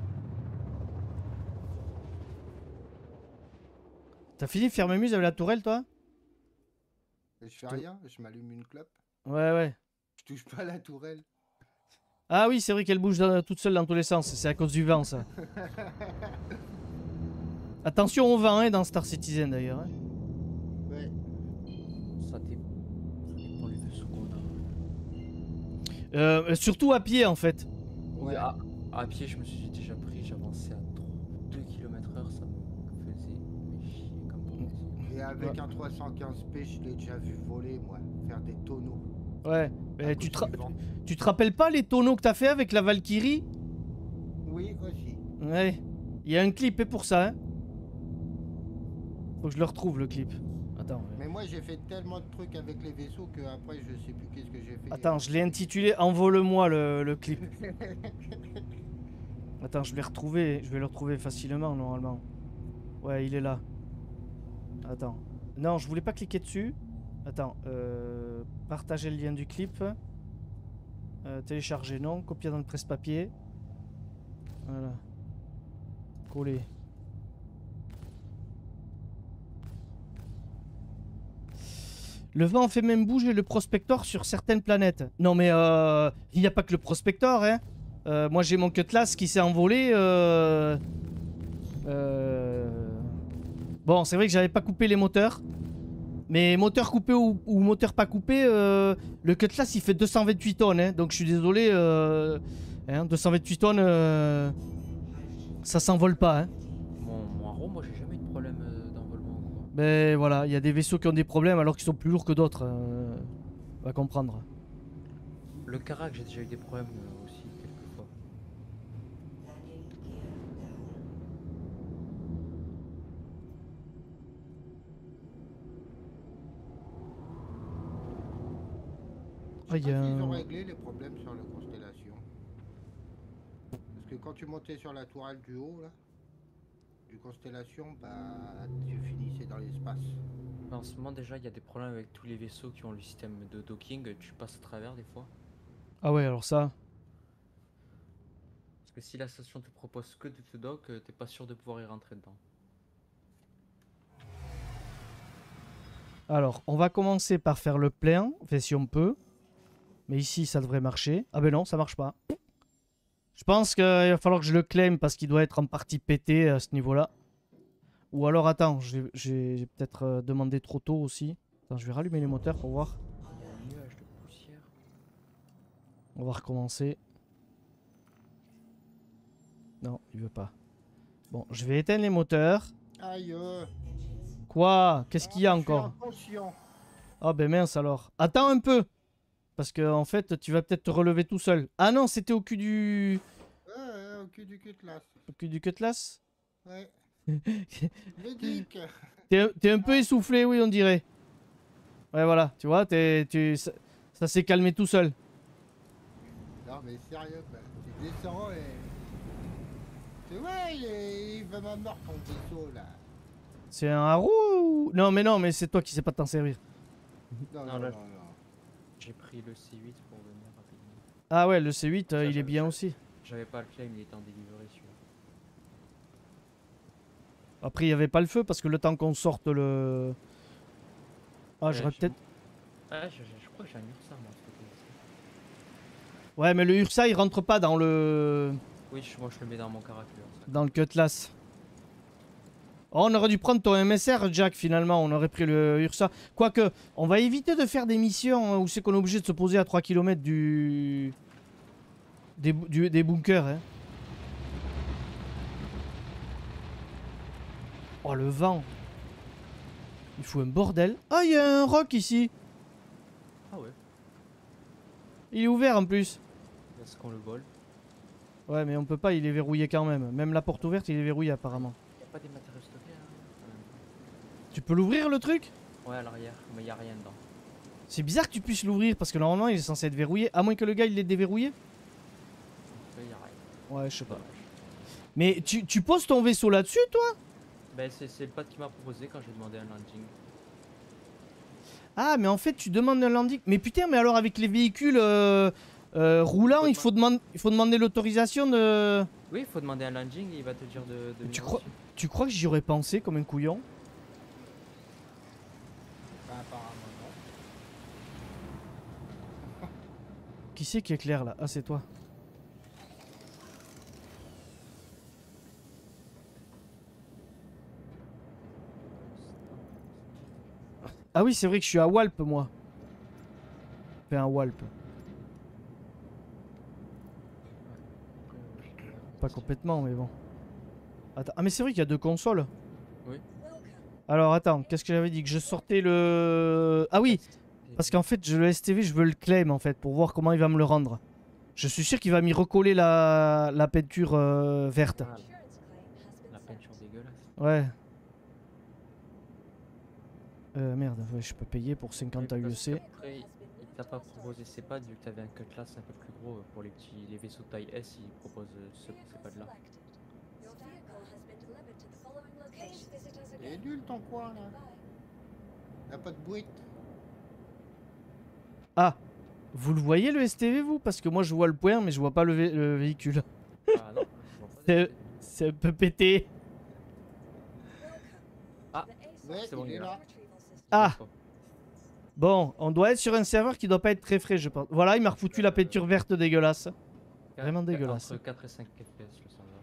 T'as fini de faire mes muses avec la tourelle, toi? Et je fais te- rien, je m'allume une clope. Ouais, ouais. Je touche pas à la tourelle. Ah oui, c'est vrai qu'elle bouge dans- toute seule dans tous les sens. C'est à cause du vent, ça. Attention au vent, hein, dans Star Citizen, d'ailleurs. Hein. Ouais. Ça dé- ça dépend les vaisseaux qu'on a. Euh, surtout à pied, en fait. Oui, Ouais. à, à pied, je me suis déjà pris, j'avançais à deux kilomètres heure, ça me faisait mais chier comme pas possible. Et avec Ouais. un trois cent quinze P, je l'ai déjà vu voler, moi. Faire des tonneaux. Ouais. à Mais tu, cause te ra- du vent. tu te rappelles pas les tonneaux que t'as fait avec la Valkyrie? Oui, aussi. Ouais. Il y a un clip et pour ça, hein. Faut que je le retrouve, le clip. Attends. ouais. Mais moi, j'ai fait tellement de trucs avec les vaisseaux que après, je sais plus qu'est-ce que j'ai fait. Attends, je l'ai intitulé Envole-moi le, le clip. Attends, je vais retrouver, je vais le retrouver facilement normalement. Ouais, il est là. Attends. Non, je voulais pas cliquer dessus. Attends, euh, partager le lien du clip. Euh, télécharger, non. Copier dans le presse-papier. Voilà. Coller. Le vent fait même bouger le prospector sur certaines planètes. Non mais euh, il n'y a pas que le prospector, hein. Euh, moi j'ai mon Cutlass qui s'est envolé. Euh... Euh... Bon, c'est vrai que j'avais pas coupé les moteurs. Mais moteur coupé ou, ou moteur pas coupé, euh, le Cutlass il fait deux cent vingt-huit tonnes. Hein, donc je suis désolé. Euh, hein, deux cent vingt-huit tonnes, euh, ça s'envole pas. Hein. Mon, mon haro, moi j'ai jamais eu de problème euh, d'envolement. quoi. Mais voilà, il y a des vaisseaux qui ont des problèmes alors qu'ils sont plus lourds que d'autres. Euh, on va comprendre. Le Karak, j'ai déjà eu des problèmes euh, aussi, quelques fois. Je sais Ah, y a pas s'ils ont un- réglé les problèmes sur la constellation. Parce que quand tu montais sur la tourelle du haut, là, du constellation, bah, tu finissais dans l'espace. En ce moment, déjà, il y a des problèmes avec tous les vaisseaux qui ont le système de docking. Tu passes à travers des fois. Ah ouais, alors ça. Parce que si la station te propose que de te dock, euh, t'es pas sûr de pouvoir y rentrer dedans. Alors, on va commencer par faire le plein, enfin si on peut. Mais ici, ça devrait marcher. Ah ben non, ça marche pas. Je pense qu'il va falloir que je le claim parce qu'il doit être en partie pété à ce niveau-là. Ou alors, attends, j'ai j'ai peut-être euh, demandé trop tôt aussi. Attends, je vais rallumer les moteurs pour voir. Il y a un nuage de poussière. On va recommencer. Non, il veut pas. Bon, je vais éteindre les moteurs. Aïe euh, Quoi? Qu'est-ce qu'il y a ah, je suis encore? inconscient. Ah ben mince alors. Attends un peu. Parce que en fait, tu vas peut-être te relever tout seul. Ah non, c'était au cul du... Ouais, ouais, au cul du Cutlass. Au cul du Cutlass. Ouais. Médic. T'es t'es un peu essoufflé, oui, on dirait. Ouais, voilà. Tu vois, t'es- tu, ça, ça s'est calmé tout seul. Non, mais sérieux, bah, tu descends et. Tu vois, il, est... il veut ma mort ton vaisseau là. C'est un haro ou... Non, mais non, mais c'est toi qui sais pas t'en servir. Non, Non, non, là- non, non. J'ai pris le C huit pour venir rapidement. Ah ouais, le C huit, euh, Ça, il est j'avais- bien aussi. J'avais pas le claim, il était en délivré celui-là. Après, il n'y avait pas le feu parce que le temps qu'on sorte le... Ah, Ouais, j'aurais je- peut-être... Ah, je, je- je crois que j'ai un Ursa moi, à ce côté-ci. Ouais, mais le Ursa, il rentre pas dans le... Oui, je- moi je le mets dans mon caractère. dans le Cutlass. Oh, on aurait dû prendre ton M S R, Jack, finalement. On aurait pris le Ursa. Quoique, on va éviter de faire des missions où c'est qu'on est obligé de se poser à trois kilomètres du... Des, bu- du- des bunkers, hein. Oh, le vent. Il fout un bordel. Ah, il y a un roc ici. Ah ouais, Il est ouvert en plus. est-ce qu'on le vole? Ouais, mais on peut pas, il est verrouillé quand même. Même la porte ouverte, il est verrouillé apparemment. Y a pas des matériaux stockés hein quand même. Tu peux l'ouvrir le truc? Ouais, à l'arrière, mais y a rien dedans. C'est bizarre que tu puisses l'ouvrir parce que normalement il est censé être verrouillé. À moins que le gars il l'ait déverrouillé. Ouais, y a rien. Ouais, je sais pas. Dommage. Mais tu, tu poses ton vaisseau là-dessus, toi? Ben, c'est c'est le pote qui m'a proposé quand j'ai demandé un landing. Ah, mais en fait, tu demandes un landing. Mais putain, mais alors avec les véhicules euh, euh, roulants, il faut, demand... il faut demander l'autorisation de. Oui, il faut demander un landing et il va te dire de, de Tu venir crois- aussi. Tu crois que j'y aurais pensé comme un couillon? Bah, apparemment non. Qui c'est qui éclaire là? Ah, c'est toi. Ah oui, c'est vrai que je suis à Walp, moi. Enfin, à Walp. Pas complètement, mais bon. Attends. Ah, mais c'est vrai qu'il y a deux consoles. Oui. Alors, attends, qu'est-ce que j'avais dit? Que je sortais le... Ah oui, parce qu'en fait, je, le S T V, je veux le claim, en fait, pour voir comment il va me le rendre. Je suis sûr qu'il va m'y recoller la, la peinture euh, verte. Ah, la peinture dégueulasse. Ouais. Euh, merde, ouais, je peux payer pour cinquante Oui, A U parce C. qu'après, il t'a pas proposé ces pads vu que t'avais un cutlass un peu plus gros euh, pour les petits les vaisseaux de taille S, il propose euh, ce, ces pads là. Il est nul ton coin là. Y'a pas de bruit. Ah, vous le voyez le S T V, vous? Parce que moi, je vois le point, mais je vois pas le, vé- le véhicule. Ah non, je vois pas C'est de- c'est un peu pété. Ouais, C'est bon, il il est est là. Ah. Bon, on doit être sur un serveur qui doit pas être très frais, je pense. Voilà, il m'a refoutu la peinture verte dégueulasse. Vraiment dégueulasse. Entre quatre et cinq F P S le serveur.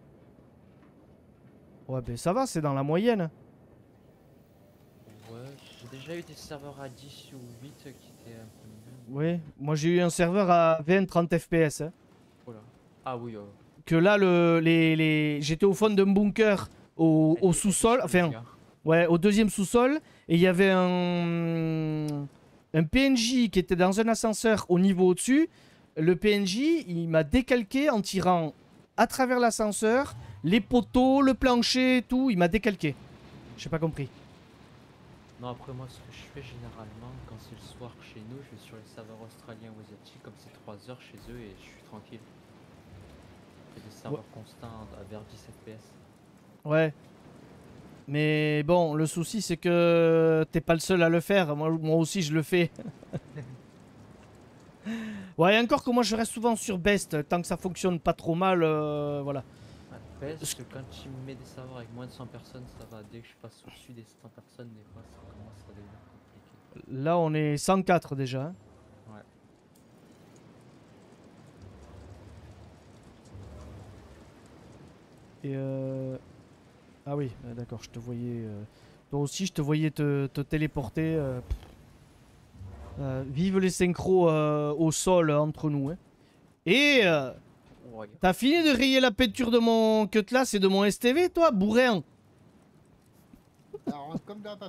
Ouais, ben ça va, c'est dans la moyenne. Ouais, j'ai déjà eu des serveurs à dix ou huit qui étaient un peu mieux. Oui, moi j'ai eu un serveur à vingt trente F P S. hein. Oh là. Ah oui, euh, Que là, le, les, les... j'étais au fond d'un bunker au, au elle- sous-sol. elle- Enfin, elle- ouais, au deuxième sous-sol. Et il y avait un, un P N J qui était dans un ascenseur au niveau au-dessus. Le P N J, il m'a décalqué en tirant à travers l'ascenseur, les poteaux, le plancher et tout. Il m'a décalqué. J'ai pas compris. Non, après moi, ce que je fais généralement, quand c'est le soir chez nous, je vais sur les serveurs australiens ou asiatiques, comme c'est trois heures chez eux et je suis tranquille. C'est des serveurs constants à vers dix F P S. Ouais. Mais bon, le souci c'est que t'es pas le seul à le faire. Moi, moi aussi je le fais. Ouais, et encore que moi je reste souvent sur Best. Tant que ça fonctionne pas trop mal, euh, voilà. Ouais, parce que quand tu mets des serveurs avec moins de cent personnes, ça va. Dès que je passe au-dessus des cent personnes, des fois ça commence à devenir compliqué. Là on est cent quatre déjà. hein. Ouais. Et euh... Ah oui, euh, d'accord, je te voyais... euh, Toi aussi je te voyais te, te téléporter. euh, pff. Euh, vive les synchros euh, au sol euh, entre nous. hein. Et... euh, Ouais. T'as fini de rayer la peinture de mon Cutlass et de mon S T V, toi, bourrin? Alors, comme d'hab.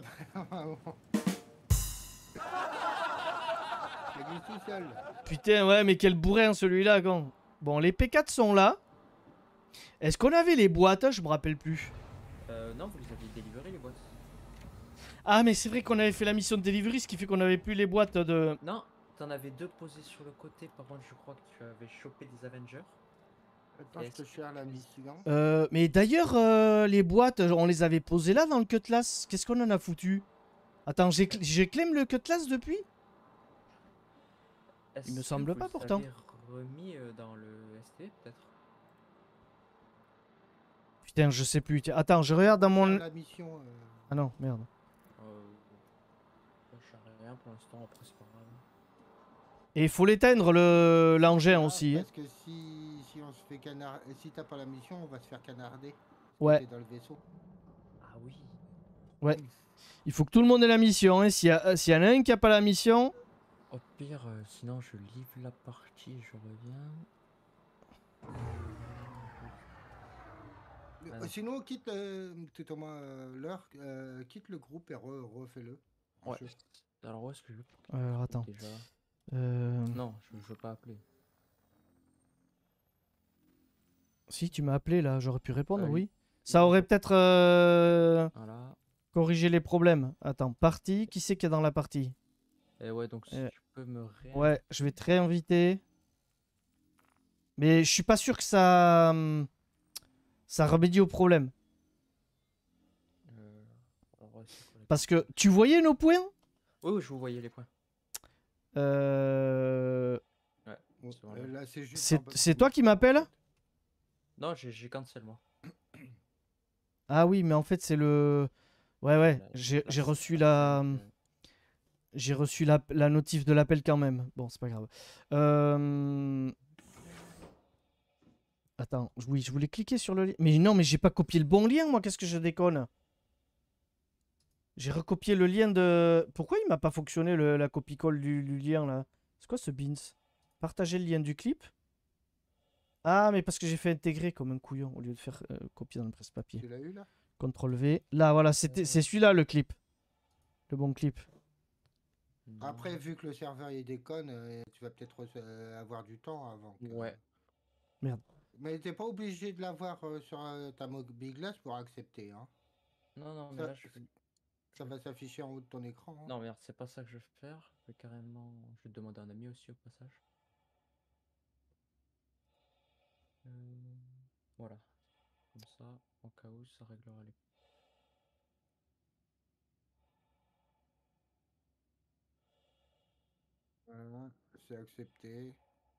Il glisse tout seul. Putain, ouais, mais quel bourrin celui-là, quand. Bon, les P quatre sont là. Est-ce qu'on avait les boîtes? Je me rappelle plus. Euh, non, vous les aviez délivrés les boîtes. Ah, mais c'est vrai qu'on avait fait la mission de delivery, ce qui fait qu'on avait plus les boîtes de. Non, t'en avais deux posées sur le côté. Par contre, je crois que tu avais chopé des Avengers. Attends, je te share la mission. Euh, mais d'ailleurs, euh, les boîtes, on les avait posées là dans le Cutlass. Qu'est-ce qu'on en a foutu? Attends, j'ai cl- j'ai claim le Cutlass depuis? Est-ce me que semble vous pas, les pourtant. avez remis euh, dans le S T peut-être. Putain, je sais plus. Tiens, attends, je regarde dans mon. La mission. euh, Ah non, merde. Euh, je sais rien pour l'instant, après c'est pas grave. Et il faut l'éteindre, le l'engin Ah, aussi. Hein. parce que si, si on se fait canard, si t'as pas la mission, on va se faire canarder. Parce que Ouais. t'es dans le vaisseau. Ah oui. Ouais. Il faut que tout le monde ait la mission. Hein. S'il y, a- s'il y en a un qui a pas la mission... Au pire, euh, sinon je livre la partie, je reviens. Euh, Ah non. Sinon, quitte euh, tout au moins euh, l'heure, euh, quitte le groupe et re- refais-le. en Ouais. jeu. Alors où est-ce que je Euh, alors attends. déjà? Euh... Non, je, je veux pas appeler. Si, tu m'as appelé là, j'aurais pu répondre, Ah oui. oui. Ça aurait peut-être euh, Voilà. corrigé les problèmes. Attends, partie, qui c'est qui est dans la partie? Et ouais, donc si Euh, tu peux me ré... Ouais, je vais te réinviter. Mais je suis pas sûr que ça... hum, ça remédie au problème. Euh, alors, ouais, c'est quoi la- Parce que tu voyais nos points? Oui, oui, je vous voyais les points. Euh... Ouais, Ouais, c'est bon, euh, là. là, c'est juste en C'est bas c'est du- toi qui m'appelles? Non, j'ai j'ai cancel moi. Ah oui, mais en fait c'est le... Ouais, ouais, La- j'ai la j'ai reçu cinq, la... euh, J'ai reçu la, la notif de l'appel quand même. Bon, c'est pas grave. Euh... Attends, oui, je voulais cliquer sur le lien. Mais non, mais j'ai pas copié le bon lien, moi. Qu'est-ce que je déconne? J'ai recopié le lien de... Pourquoi il m'a pas fonctionné le- la copie-colle du, du lien, là? C'est quoi ce beans? Partager le lien du clip? Ah, mais parce que j'ai fait intégrer comme un couillon au lieu de faire euh, copier dans le presse-papier. Tu l'as eu là? contrôle V. Là, voilà, c'était- c'est celui-là le clip. Le bon clip. non. Après, vu que le serveur il déconne, euh, tu vas peut-être euh, avoir du temps avant. que- Ouais. Merde. Mais t'es pas obligé de l'avoir euh, sur euh, ta mobile glace pour accepter. Hein. Non, non, mais Ça, là je... ça va s'afficher en haut de ton écran. hein. Non, merde, c'est pas ça que je vais faire. Je vais carrément... Je vais demander à un ami aussi au passage. Euh, Voilà. Comme ça, au cas où, ça réglera les... Voilà, c'est accepté.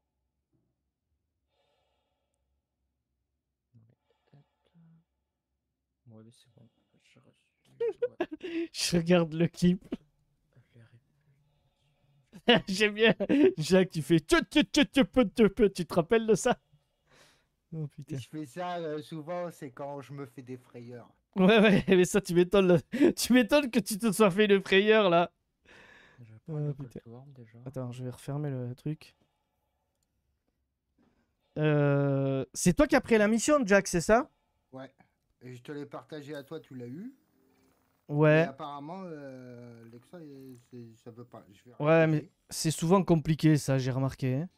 Ouais, mais c'est bon. J'ai reçu... Ouais, Je regarde le clip. je l'ai ré- J'aime bien. Jacques, tu fais... Tu tu tu tu tu tu tu te rappelles de ça? Oh putain. Si je fais ça euh, souvent, c'est quand je me fais des frayeurs. Ouais, ouais, mais ça, tu m'étonnes. le- Tu m'étonnes que tu te sois fait une frayeur, là. Je vais prendre Ah, le putain. Cold déjà. Attends, je vais refermer le truc. Euh, C'est toi qui as pris la mission, Jack, c'est ça? Ouais. Et je te l'ai partagé à toi, tu l'as eu. Mais Ouais. apparemment, euh, Lexa, il- c'est- ça veut pas. Je vais Ouais, mais regarder. c'est souvent compliqué, ça, j'ai remarqué. hein.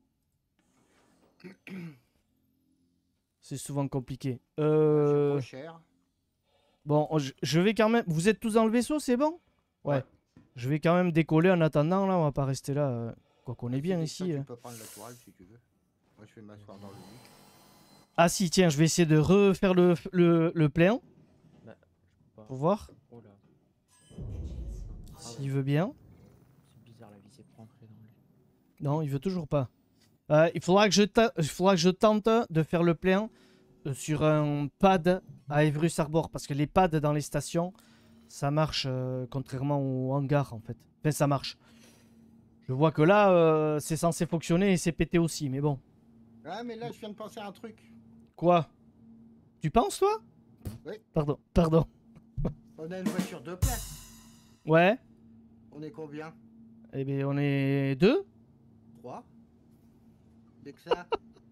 C'est souvent compliqué. C'est Euh... trop cher. Bon, je, je vais quand même... Vous êtes tous dans le vaisseau, c'est bon? Ouais. Ouais. Je vais quand même décoller en attendant, là, on va pas rester là. euh, Quoi qu'on est bien Lexa, ici. Tu hein. peux prendre la toile si tu veux. Moi, je vais m'asseoir dans le lit. Ah si, tiens, je vais essayer de refaire le, le, le plein, Bah, je peux pas. pour voir Oh là. Ah s'il ouais, veut bien. c'est bizarre la visée pour entrer dans le... Non, il veut toujours pas. Euh, il, faudra que je ta- il faudra que je tente de faire le plein euh, sur un pad à Everus Arbor, parce que les pads dans les stations, ça marche euh, contrairement au hangar en fait. Enfin, ça marche. Je vois que là, euh, c'est censé fonctionner et c'est pété aussi, mais bon. Ah, mais là, je viens de penser à un truc. Quoi? Tu penses, toi? Oui. Pardon, pardon. On a une voiture de place. Ouais. On est combien? Eh bien, on est deux. Trois. Dès que ça.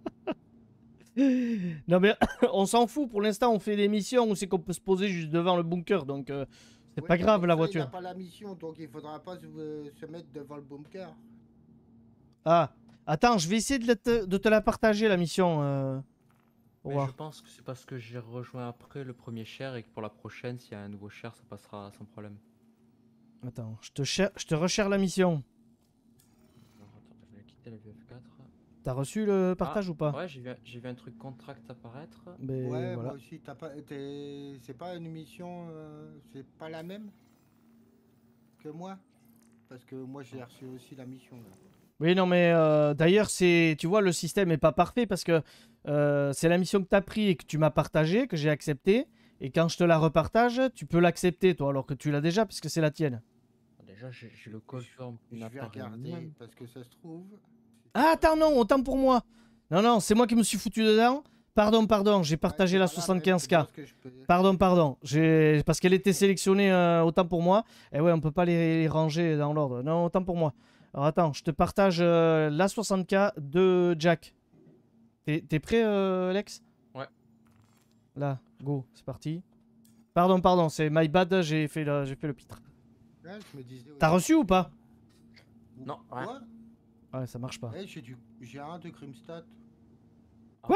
Non mais on s'en fout, pour l'instant on fait des missions où c'est qu'on peut se poser juste devant le bunker, donc euh, c'est Ouais, pas grave mais la ça, voiture. Il n'a pas la mission, donc il faudra pas se, euh, se mettre devant le bunker. Ah, attends, je vais essayer de, la te, de te la partager la mission. Euh... Pour Mais voir. je pense que c'est parce que j'ai rejoint après le premier share et que pour la prochaine, s'il y a un nouveau share, ça passera sans problème. Attends, je te, cher- je te recherche la mission. Alors, attends, je vais quitter la V F quatre. T'as reçu le partage Ah, ou pas? Ouais, j'ai vu, j'ai vu un truc contract apparaître. Mais Ouais, voilà. moi aussi, t'as pas. t'es- C'est pas une mission. euh, C'est pas la même que moi. Parce que moi j'ai reçu aussi la mission. Là. Oui, non, mais euh, d'ailleurs, c'est, tu vois, le système est pas parfait parce que euh, c'est la mission que t'as pris et que tu m'as partagée, que j'ai acceptée. Et quand je te la repartage, tu peux l'accepter, toi, alors que tu l'as déjà puisque c'est la tienne. Attendez, Déjà, j'ai j'ai le coffre en Je vais regarder parce que ça se trouve. Ah, attends, non, autant pour moi. Non, non, c'est moi qui me suis foutu dedans. Pardon, pardon, j'ai partagé la soixante-quinze K. Pardon, pardon. J'ai parce qu'elle était sélectionnée euh, autant pour moi. Et ouais, on peut pas les, les ranger dans l'ordre. Non, autant pour moi. Alors attends, je te partage euh, la soixante K de Jack. T'es prêt, euh, Alex? Ouais. Là, go, c'est parti. Pardon, pardon, c'est my bad, j'ai fait, le, fait le pitre. Ouais, je me disais, T'as ouais. reçu ou pas? Non, ouais. Quoi? Ouais, ça marche pas. Hey, j'ai du... j'ai un de Grimstat. Quoi?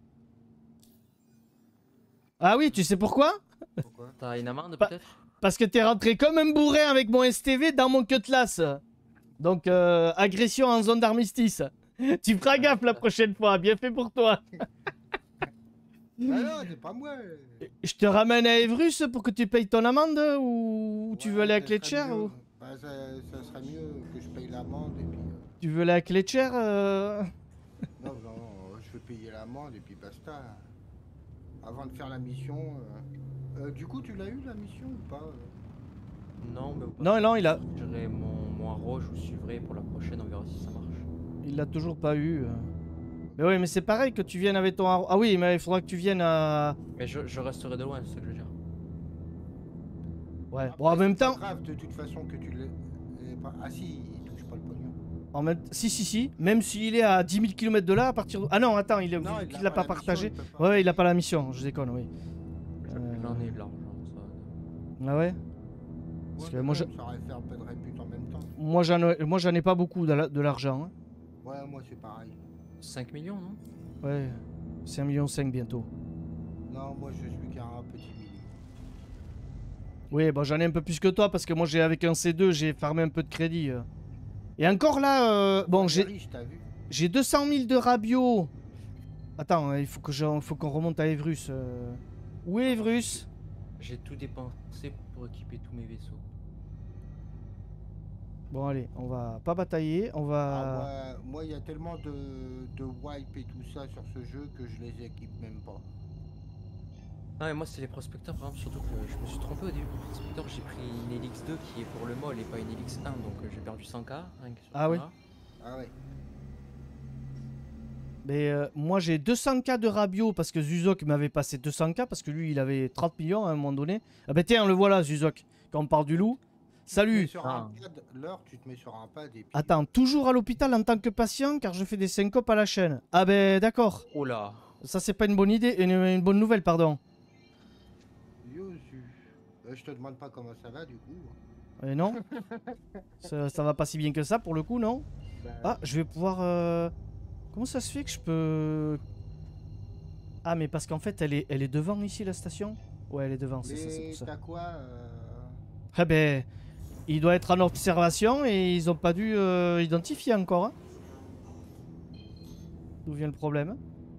Ah oui, tu sais pourquoi? Pourquoi? T'as une amende Pa- peut-être? Parce que t'es rentré comme un bourrin avec mon S T V dans mon cutlass. Donc, euh, agression en zone d'armistice. Tu feras gaffe la prochaine fois, bien fait pour toi. Ah non, c'est pas moi. Je te ramène à Evrus pour que tu payes ton amende ou tu veux Ouais, aller à ça Clécher serait mieux. ou... Bah, ça, ça serait mieux que je paye l'amende et puis... euh, Tu veux aller à Clécher euh... Non, non, non, je vais payer l'amende et puis basta. Avant de faire la mission... euh, euh, du coup, tu l'as eu la mission ou pas? Non, mais Non, non, il a... Je dirais mon, mon arrow, je vous suivrai pour la prochaine, on verra si ça marche. Il l'a toujours pas eu. euh. Mais oui, mais c'est pareil que tu viennes avec ton... arro- Ah oui, mais il faudra que tu viennes à... Mais je, je resterai de loin, c'est ce que je veux dire. Ouais, Après, bon en même c'est pas temps... grave de toute façon que tu l'aies... l'aies pas... Ah si, il touche pas le pognon. En même... Si, si, si. Même s'il est à dix mille kilomètres de là, à partir de... Ah non, attends, il est... Non, vu il qu'il a l'a pas pas la mission, partagé. il peut pas. Ouais, ouais, il a pas la mission, je déconne, oui. Je- Euh, J'en ai de l'argent, ça. Ah ouais? Parce Ouais, que mais moi, bon, je- ça aurait fait un peu de répute en même temps. Moi, j'en ai... Moi, j'en ai pas beaucoup de la- de l'argent. Hein. Ouais, moi c'est pareil. cinq millions, non? Ouais, c'est un million cinq bientôt. Non, moi je suis qu'à un petit million. Oui, bon, j'en ai un peu plus que toi parce que moi, j'ai avec un C deux, j'ai farmé un peu de crédit. euh. Et encore là, euh, bon, Ouais, j'ai riche, t'as vu? j'ai deux cent mille de Rabio. Attends, hein, il faut que je- faut qu'on remonte à Evrus. euh. Où est Evrus? J'ai tout dépensé pour équiper tous mes vaisseaux. Bon, allez, on va pas batailler, on va... Ah, moi, moi, il y a tellement de, de wipe et tout ça sur ce jeu que je les équipe même pas. Non mais moi c'est les prospecteurs par exemple, surtout que je me suis trompé au début pour prospecteur, j'ai pris une Helix deux qui est pour le moll et pas une Helix un, donc euh, j'ai perdu cent K rien que sur Ah ce oui. point-là. Ah ouais. Mais euh, moi, j'ai deux cent K de Rabio parce que Zuzok m'avait passé deux cent K parce que lui, il avait trente millions à un moment donné. Ah bah tiens, le voilà, Zuzok. Quand on parle du loup. Salut. Sur Ah. un pad, l'heure, tu te mets sur un pad et puis... Attends, toujours à l'hôpital en tant que patient car je fais des syncopes à la chaîne. Ah ben d'accord. Oh là. Ça, c'est pas une bonne idée, une, une bonne nouvelle, pardon. Yo, su. Euh, je te demande pas comment ça va du coup. Eh non. ça, ça va pas si bien que ça pour le coup, non? Bah, Ah, je vais pouvoir... euh, Comment ça se fait que je peux... Ah, mais parce qu'en fait, elle est, elle est devant ici, la station? Ouais, elle est devant, c'est ça, c'est mais pour ça. t'as quoi euh... Ah ben, il doit être en observation et ils ont pas dû euh, identifier encore. Hein. D'où vient le problème?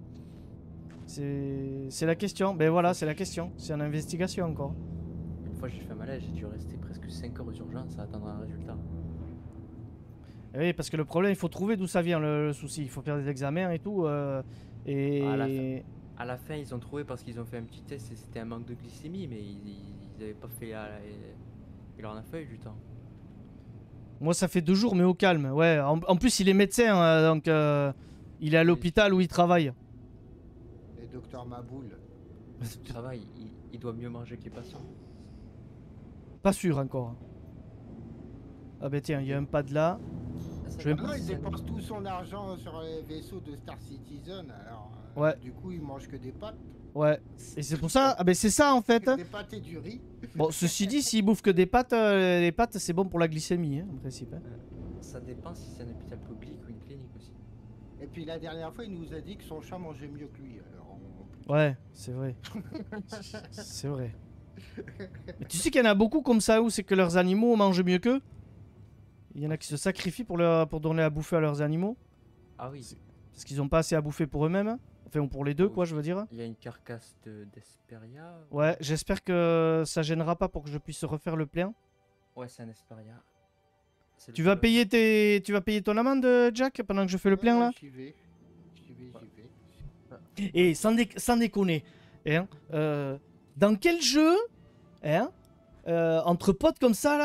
C'est c'est la question. Ben voilà, c'est la question. C'est en investigation encore. Une fois j'ai fait un malaise, j'ai dû rester presque cinq heures aux urgences à attendre un résultat. Eh oui, parce que le problème, il faut trouver d'où ça vient le, le souci. Il faut faire des examens et tout. euh, et... À la fin. À la fin ils ont trouvé parce qu'ils ont fait un petit test et c'était un manque de glycémie, mais ils, ils avaient pas fait... à la- Il leur en a fallu du temps. Moi, ça fait deux jours, mais au calme. Ouais, en, en plus, il est médecin, euh, donc euh, il est à l'hôpital où il travaille. Et docteur Maboul. Ça va, il, il doit mieux manger que les patients. Pas sûr encore. Ah ben tiens, il y a un pad là. Ah, ça Je vais va, Ah non, il c'est- dépense tout son argent sur les vaisseaux de Star Citizen. Alors, euh, Ouais. du coup, il mange que des pâtes. Ouais. Et c'est pour ça. Ah ben c'est ça en fait. hein. Des pâtes et du riz. Bon, ceci dit, s'il bouffe que des pâtes, euh, les pâtes c'est bon pour la glycémie, hein, en principe. hein. Ça dépend si c'est un hôpital public ou une clinique aussi. Et puis la dernière fois, il nous a dit que son chat mangeait mieux que lui. Alors, on- Ouais, c'est vrai. C'est vrai. Mais tu sais qu'il y en a beaucoup comme ça où c'est que leurs animaux mangent mieux qu'eux. Il y en a qui se sacrifient pour, leur, pour donner à bouffer à leurs animaux. Ah oui, Parce qu'ils n'ont pas assez à bouffer pour eux-mêmes. Enfin, ou pour les deux, quoi, je veux dire. il y a une carcasse de d'Esperia. Ouais, j'espère que ça gênera pas pour que je puisse refaire le plein. Ouais, c'est un Esperia. C'est le Tu vas seul- payer tes, tu vas payer ton amende, Jack, pendant que je fais le plein Ouais, là. ouais, J'y vais. J'y vais, j'y vais. Et sans, dé- sans déconner, hein, euh, dans quel jeu, hein, euh, entre potes comme ça là,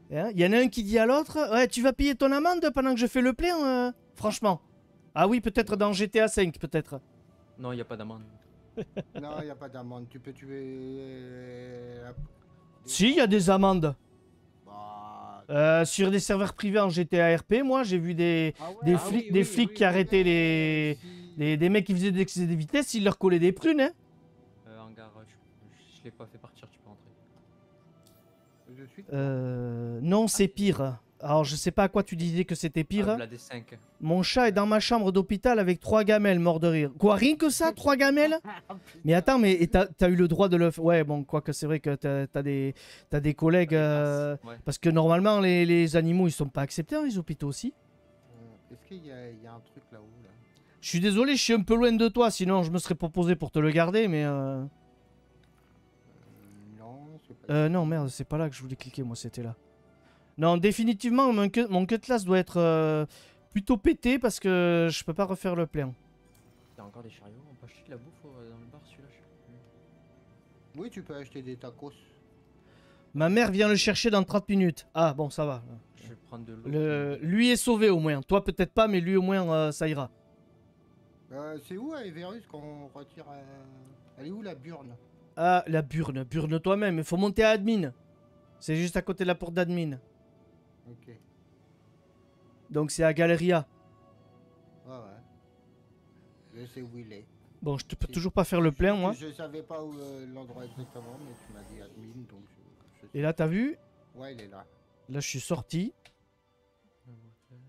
Il y en a un qui dit à l'autre, ouais, tu vas payer ton amende pendant que je fais le plein, euh, franchement. Ah oui, peut-être dans G T A cinq, peut-être. Non, il n'y a pas d'amende. Non, il n'y a pas d'amende. Tu peux tuer. euh, des Si, il y a gens. des amendes. Bah, Euh, sur des serveurs privés en G T A R P, moi, j'ai vu des, ah ouais, des, ah flics, oui, des oui, flics oui, qui oui, arrêtaient mais les, si- les- des mecs qui faisaient des excès de vitesse, ils leur collaient des prunes, hein. Euh, hangar, euh, je, je l'ai pas fait partir, tu peux rentrer. Je suis. Euh, non, c'est pire. Alors, je sais pas à quoi tu disais que c'était pire. Ah, la D cinq. Mon chat est dans ma chambre d'hôpital avec trois gamelles, mort de rire. Quoi, rien que ça, trois gamelles? Mais attends, mais et t'as t'as eu le droit de le... f- Ouais, bon, quoique c'est vrai que t'as t'as des, t'as des collègues... euh, Ouais. Parce que normalement, les, les animaux, ils sont pas acceptés dans les hôpitaux aussi. Euh, Est-ce qu'il y, a- il y a un truc là-haut là? Je suis désolé, je suis un peu loin de toi, sinon je me serais proposé pour te le garder, mais... Euh... Euh, Non, c'est pas. euh, ici. non, merde, c'est pas là que je voulais cliquer, moi, c'était là. Non, définitivement, mon, cut- mon cutlass doit être euh, plutôt pété parce que je peux pas refaire le plein. Il y a encore des chariots, on peut acheter de la bouffe euh, dans le bar celui-là, je sais plus. Oui, tu peux acheter des tacos. Ma mère vient le chercher dans trente minutes. Ah, bon, ça va. Je vais prendre de l'eau. Le... Lui est sauvé au moins. Toi, peut-être pas, mais lui au moins, euh, ça ira. Euh, c'est où à Everus qu'on retire. euh, Elle est où la burne? Ah, la burne. Burne toi-même. Il faut monter à admin. C'est juste à côté de la porte d'admin. Ok. Donc c'est à Galeria. Ouais, ouais. Je sais où il est. Bon, je te peux Si. toujours pas faire le plein, moi. Je, je savais pas où euh, l'endroit exactement, mais tu m'as dit admin, donc je, je Et là, t'as vu? Ouais, il est là. Là, je suis sorti. Le moteur.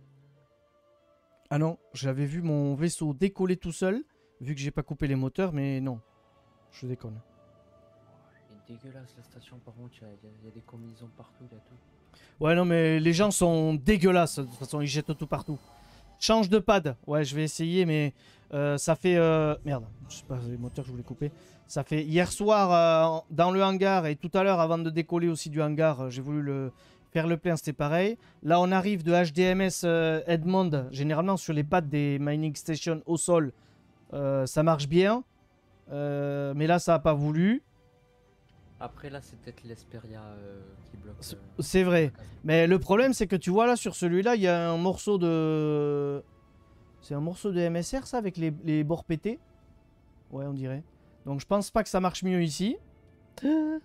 Ah non, j'avais vu mon vaisseau décoller tout seul, vu que j'ai pas coupé les moteurs, mais non. Je déconne. Elle est dégueulasse la station, par contre, il y, a- il y a- il y a des combinaisons partout, il y a tout. Ouais, non, mais les gens sont dégueulasses. De toute façon, ils jettent tout partout. Change de pad. Ouais, je vais essayer, mais euh, ça fait... euh, Merde, je sais pas, les moteurs que je voulais couper. Ça fait hier soir euh, dans le hangar et tout à l'heure avant de décoller aussi du hangar, euh, j'ai voulu le faire le plein, c'était pareil. Là, on arrive de H D M S euh, Edmond. Généralement, sur les pads des mining stations au sol, euh, ça marche bien. Euh, mais là, ça n'a pas voulu. Après, là, c'est peut-être l'Esperia euh, qui bloque. C'est- euh, C'est vrai. la case. Mais le problème, c'est que tu vois là, sur celui-là, il y a un morceau de... C'est un morceau de M S R, ça, avec les, les bords pétés. Ouais, on dirait. Donc je pense pas que ça marche mieux ici. Hangar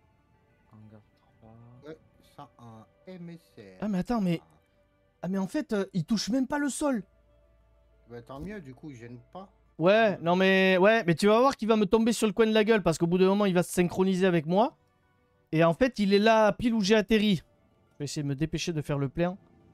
trois. Ouais, ça, un M S R. Ah, mais attends, mais... Ah, mais en fait, euh, il touche même pas le sol. Bah, tant mieux, du coup, il gêne pas. Ouais, non mais... Ouais, mais tu vas voir qu'il va me tomber sur le coin de la gueule, parce qu'au bout d'un moment, il va se synchroniser avec moi. Et en fait, il est là, pile où j'ai atterri. Je vais essayer de me dépêcher de faire le plein.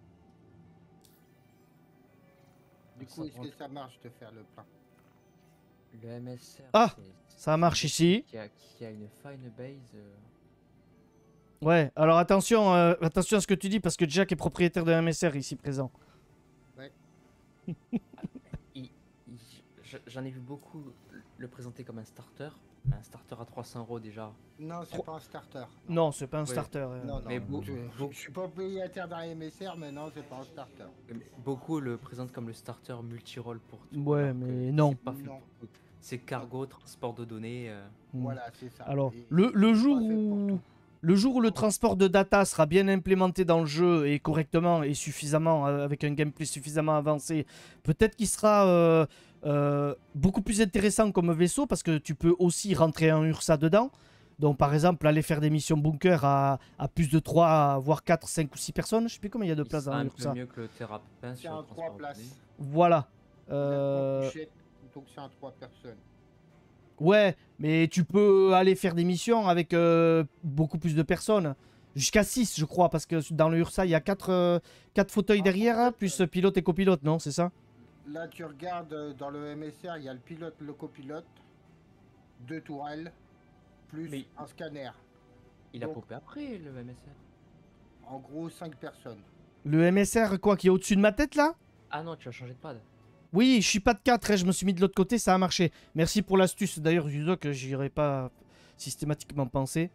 Du Ça coup, est-ce prend- que ça marche de faire le plein? Le M S R. Ah, c'est- ça marche c'est- ici. Qui a, qui a une fine base. euh, Ouais, alors attention, euh, attention à ce que tu dis, parce que Jack est propriétaire de M S R ici présent. il- il- je- J'en ai vu beaucoup le présenter comme un starter. Mais un starter à trois cents euros déjà. Non, c'est Trop- pas un starter. Non, c'est pas un Ouais. starter. euh. Non, non, Mais beau- je, beau- je suis pas propriétaire d'un M S R, mais non, c'est pas un starter. Euh, Beaucoup le présentent comme le starter multi-role pour tout. Ouais, alors que mais non. c'est pas fait Non. pour tout. C'est cargo, transport de données. euh, Mm. Voilà, c'est ça. Alors, Et- le, le c'est jour pas fait pour où... tout. Le jour où le transport de data sera bien implémenté dans le jeu et correctement et suffisamment, euh, avec un gameplay suffisamment avancé, peut-être qu'il sera euh, euh, beaucoup plus intéressant comme vaisseau parce que tu peux aussi rentrer un Ursa dedans. Donc par exemple, aller faire des missions bunker à, à plus de trois, voire quatre, cinq ou six personnes. Je sais plus combien il y a de il place sera dans un un peu Ursa. mieux que le Terrapin C'est sur le un transport trois de places. données. Voilà. Il a Euh, trois couchettes, donc c'est un trois personnes. Ouais, mais tu peux aller faire des missions avec euh, beaucoup plus de personnes. Jusqu'à six, je crois, parce que dans le Ursa, il y a quatre fauteuils Ah, derrière, en fait, plus pilote et copilote, non? C'est ça? Là, tu regardes euh, dans le M S R, il y a le pilote, le copilote, deux tourelles, plus Mais- un scanner. Il a Donc- popé après le M S R. En gros, cinq personnes. Le M S R, quoi, qui est au-dessus de ma tête, là? Ah non, tu as changé de pad. Oui, je suis pas de quatre, hein, je me suis mis de l'autre côté, ça a marché. Merci pour l'astuce, d'ailleurs, Zudoc, j'y aurais pas systématiquement pensé.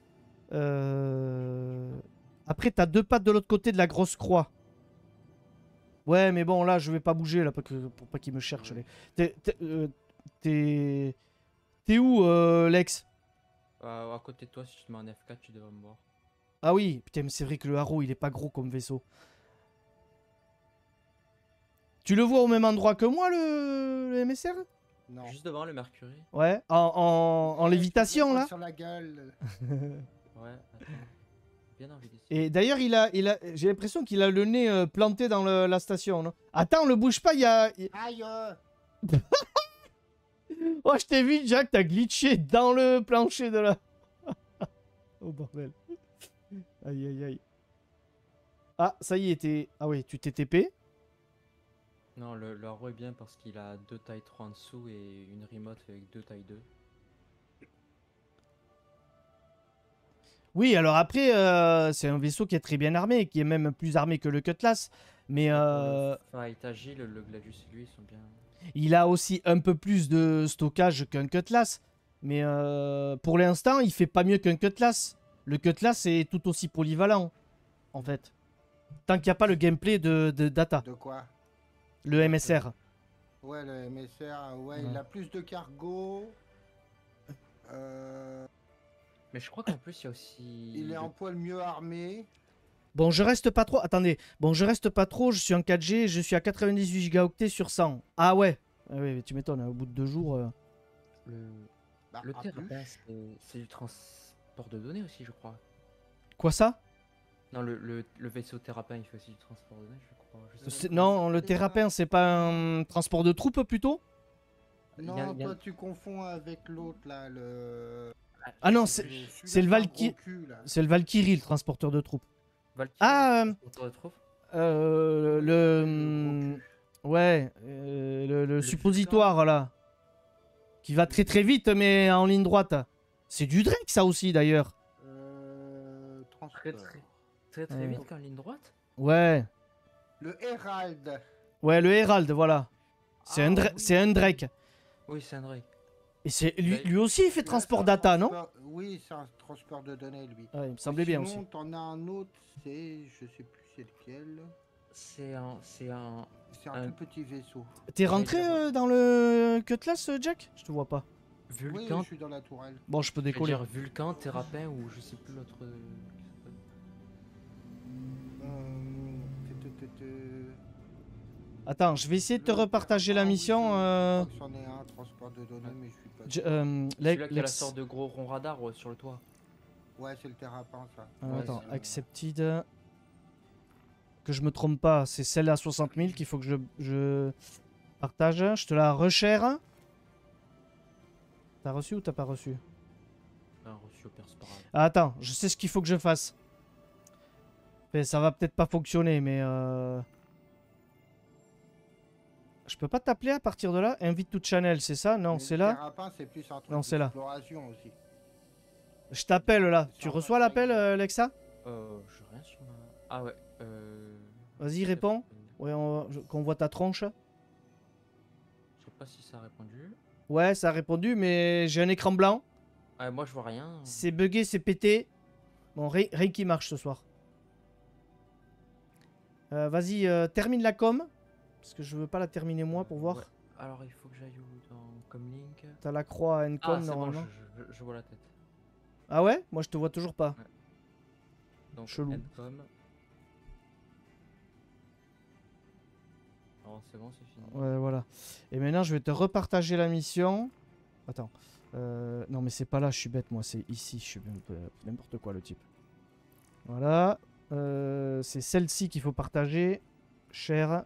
Euh... Après, t'as deux pattes de l'autre côté de la grosse croix. Ouais, mais bon, là, je vais pas bouger, là, pour, que- pour pas qu'il me cherche. Ouais. les- T'es... T'es... euh, T'es t'es où, euh, Lex? Euh, à côté de toi, si tu te mets en F quatre, tu devrais me voir. Ah oui, putain, mais c'est vrai que le Haro, il est pas gros comme vaisseau. Tu le vois au même endroit que moi, le, le M S R? Non. Juste devant le Mercury. Ouais, en, en, en Eh, tu lévitation, me là. poses sur la gueule. Ouais, attends. Bien envie d'essayer. Et d'ailleurs, il a, il a, j'ai l'impression qu'il a le nez euh, planté dans le- la station. Non, attends, le bouge pas, il y a... il- Aïe euh. Oh, je t'ai vu, Jack, t'as glitché dans le plancher de la... Oh, bordel. Aïe, aïe, aïe. Ah, ça y est, t'es... Ah oui, tu t'es T P. Non, le, le Haro est bien parce qu'il a deux tailles trois en dessous et une remote avec deux tailles deux. Oui, alors après, euh, c'est un vaisseau qui est très bien armé, qui est même plus armé que le Cutlass. Mais Et pour euh, le Fight Agile, le Gladius et lui, ils sont bien. il a aussi un peu plus de stockage qu'un Cutlass. Mais euh, pour l'instant, il fait pas mieux qu'un Cutlass. Le Cutlass est tout aussi polyvalent, en fait. Tant qu'il n'y a pas le gameplay de, de data, De quoi? le M S R. Ouais, le M S R, ouais, Ouais. il a plus de cargo. Euh, Mais je crois qu'en plus, il y a aussi. il est le- un poil mieux armé. Bon, je reste pas trop. Attendez. Bon, je reste pas trop. Je suis en quatre G. Je suis à quatre-vingt-dix-huit gigaoctets sur cent. Ah ouais. Ah ouais, mais tu m'étonnes. Au bout de deux jours. euh, Le, Bah, le en Terrapin, plus. c'est c'est du transport de données aussi, je crois. Quoi ça? Non, le, le, le vaisseau Terrapin, il fait aussi du transport de données, je crois. Je sais C'est- pas. Non, le Terrapin, c'est pas un transport de troupes plutôt? Non, Il y a- il y a- toi tu confonds avec l'autre là, le. Ah non, le- c'est celui-là, c'est le un Valky- gros cul, là. c'est le Valkyrie, le transporteur de troupes. Valkyrie, Ah, le transporteur de troupes. Euh, Le le. gros cul. Ouais, euh, le, le Le suppositoire là. Qui va très très vite, mais en ligne droite. C'est du Drake, ça aussi d'ailleurs. Euh, Très transport. très très très Ouais. vite qu'en ligne droite. Ouais. Le Herald. Ouais, le Herald, voilà. C'est Ah, un, Dra- oui. c'est un Drake. Oui, c'est un Drake. Et c'est lui, Ouais. lui aussi, il fait Là, transport c'est un data, non? transport- Oui, c'est un transport de données, lui. Ouais, il me semblait bien aussi. Sinon, t'en as un autre, c'est. Je sais plus c'est lequel. C'est un c'est un C'est un Un- tout petit vaisseau. T'es rentré J'allais dire- euh, dans le Cutlass, euh, Jack? Je te vois pas. Oui, Vulcan. je suis dans la tourelle. Bon, je peux Je vais décoller. dire Vulcan, Terrapin ou je sais plus l'autre. euh, Euh, tu- tu- tu- tu- Attends, je vais essayer de te le repartager la Terrapin, oui, mission. je- euh, Je crois que c'en est un, transport de données, mais je suis pas J- sûr. euh, Le- Celui-là qui a la Lex- sorte de gros rond radar ouais, sur le toit. Ouais, c'est le Terrapin, ça. Ah, Ouais, attends, c'est- accepted. Que je me trompe pas, c'est celle à soixante mille qu'il faut que je, je partage. Je te la reshare. T'as reçu ou t'as pas reçu? Un reçu au père, c'est pas grave. Ah, attends, je sais ce qu'il faut que je fasse. Mais ça va peut-être pas fonctionner, mais euh... je peux pas t'appeler à partir de là? Invite to channel, c'est ça? Non, Mais c'est le là. Terrapin, c'est plus un truc Non, c'est là. d'exploration aussi. Je t'appelle là. C'est Tu un reçois passage. l'appel, euh, Alexa? Euh, j'ai rien sur ma. Ah ouais. Euh... Vas-y, réponds. Ouais, on... je- qu'on voit ta tronche. Je sais pas si ça a répondu. Ouais, ça a répondu, mais j'ai un écran blanc. Ah, moi je vois rien. C'est bugué, c'est pété. Bon, ri- rien qui marche ce soir. Euh, Vas-y, euh, termine la com. Parce que je veux pas la terminer moi pour voir. Ouais. Alors il faut que j'aille où dans Comlink. T'as la croix à Encom Ah, c'est bon, normalement. je, je- je vois la tête. Ah ouais? Moi je te vois toujours pas. Donc Chelou. Encom. Alors c'est bon, c'est fini. Ouais, voilà. Et maintenant je vais te repartager la mission. Attends. Euh, non mais c'est pas là, je suis bête moi, c'est ici. Je suis un peu n'importe quoi le type. Voilà. Euh, c'est celle-ci qu'il faut partager. Cher.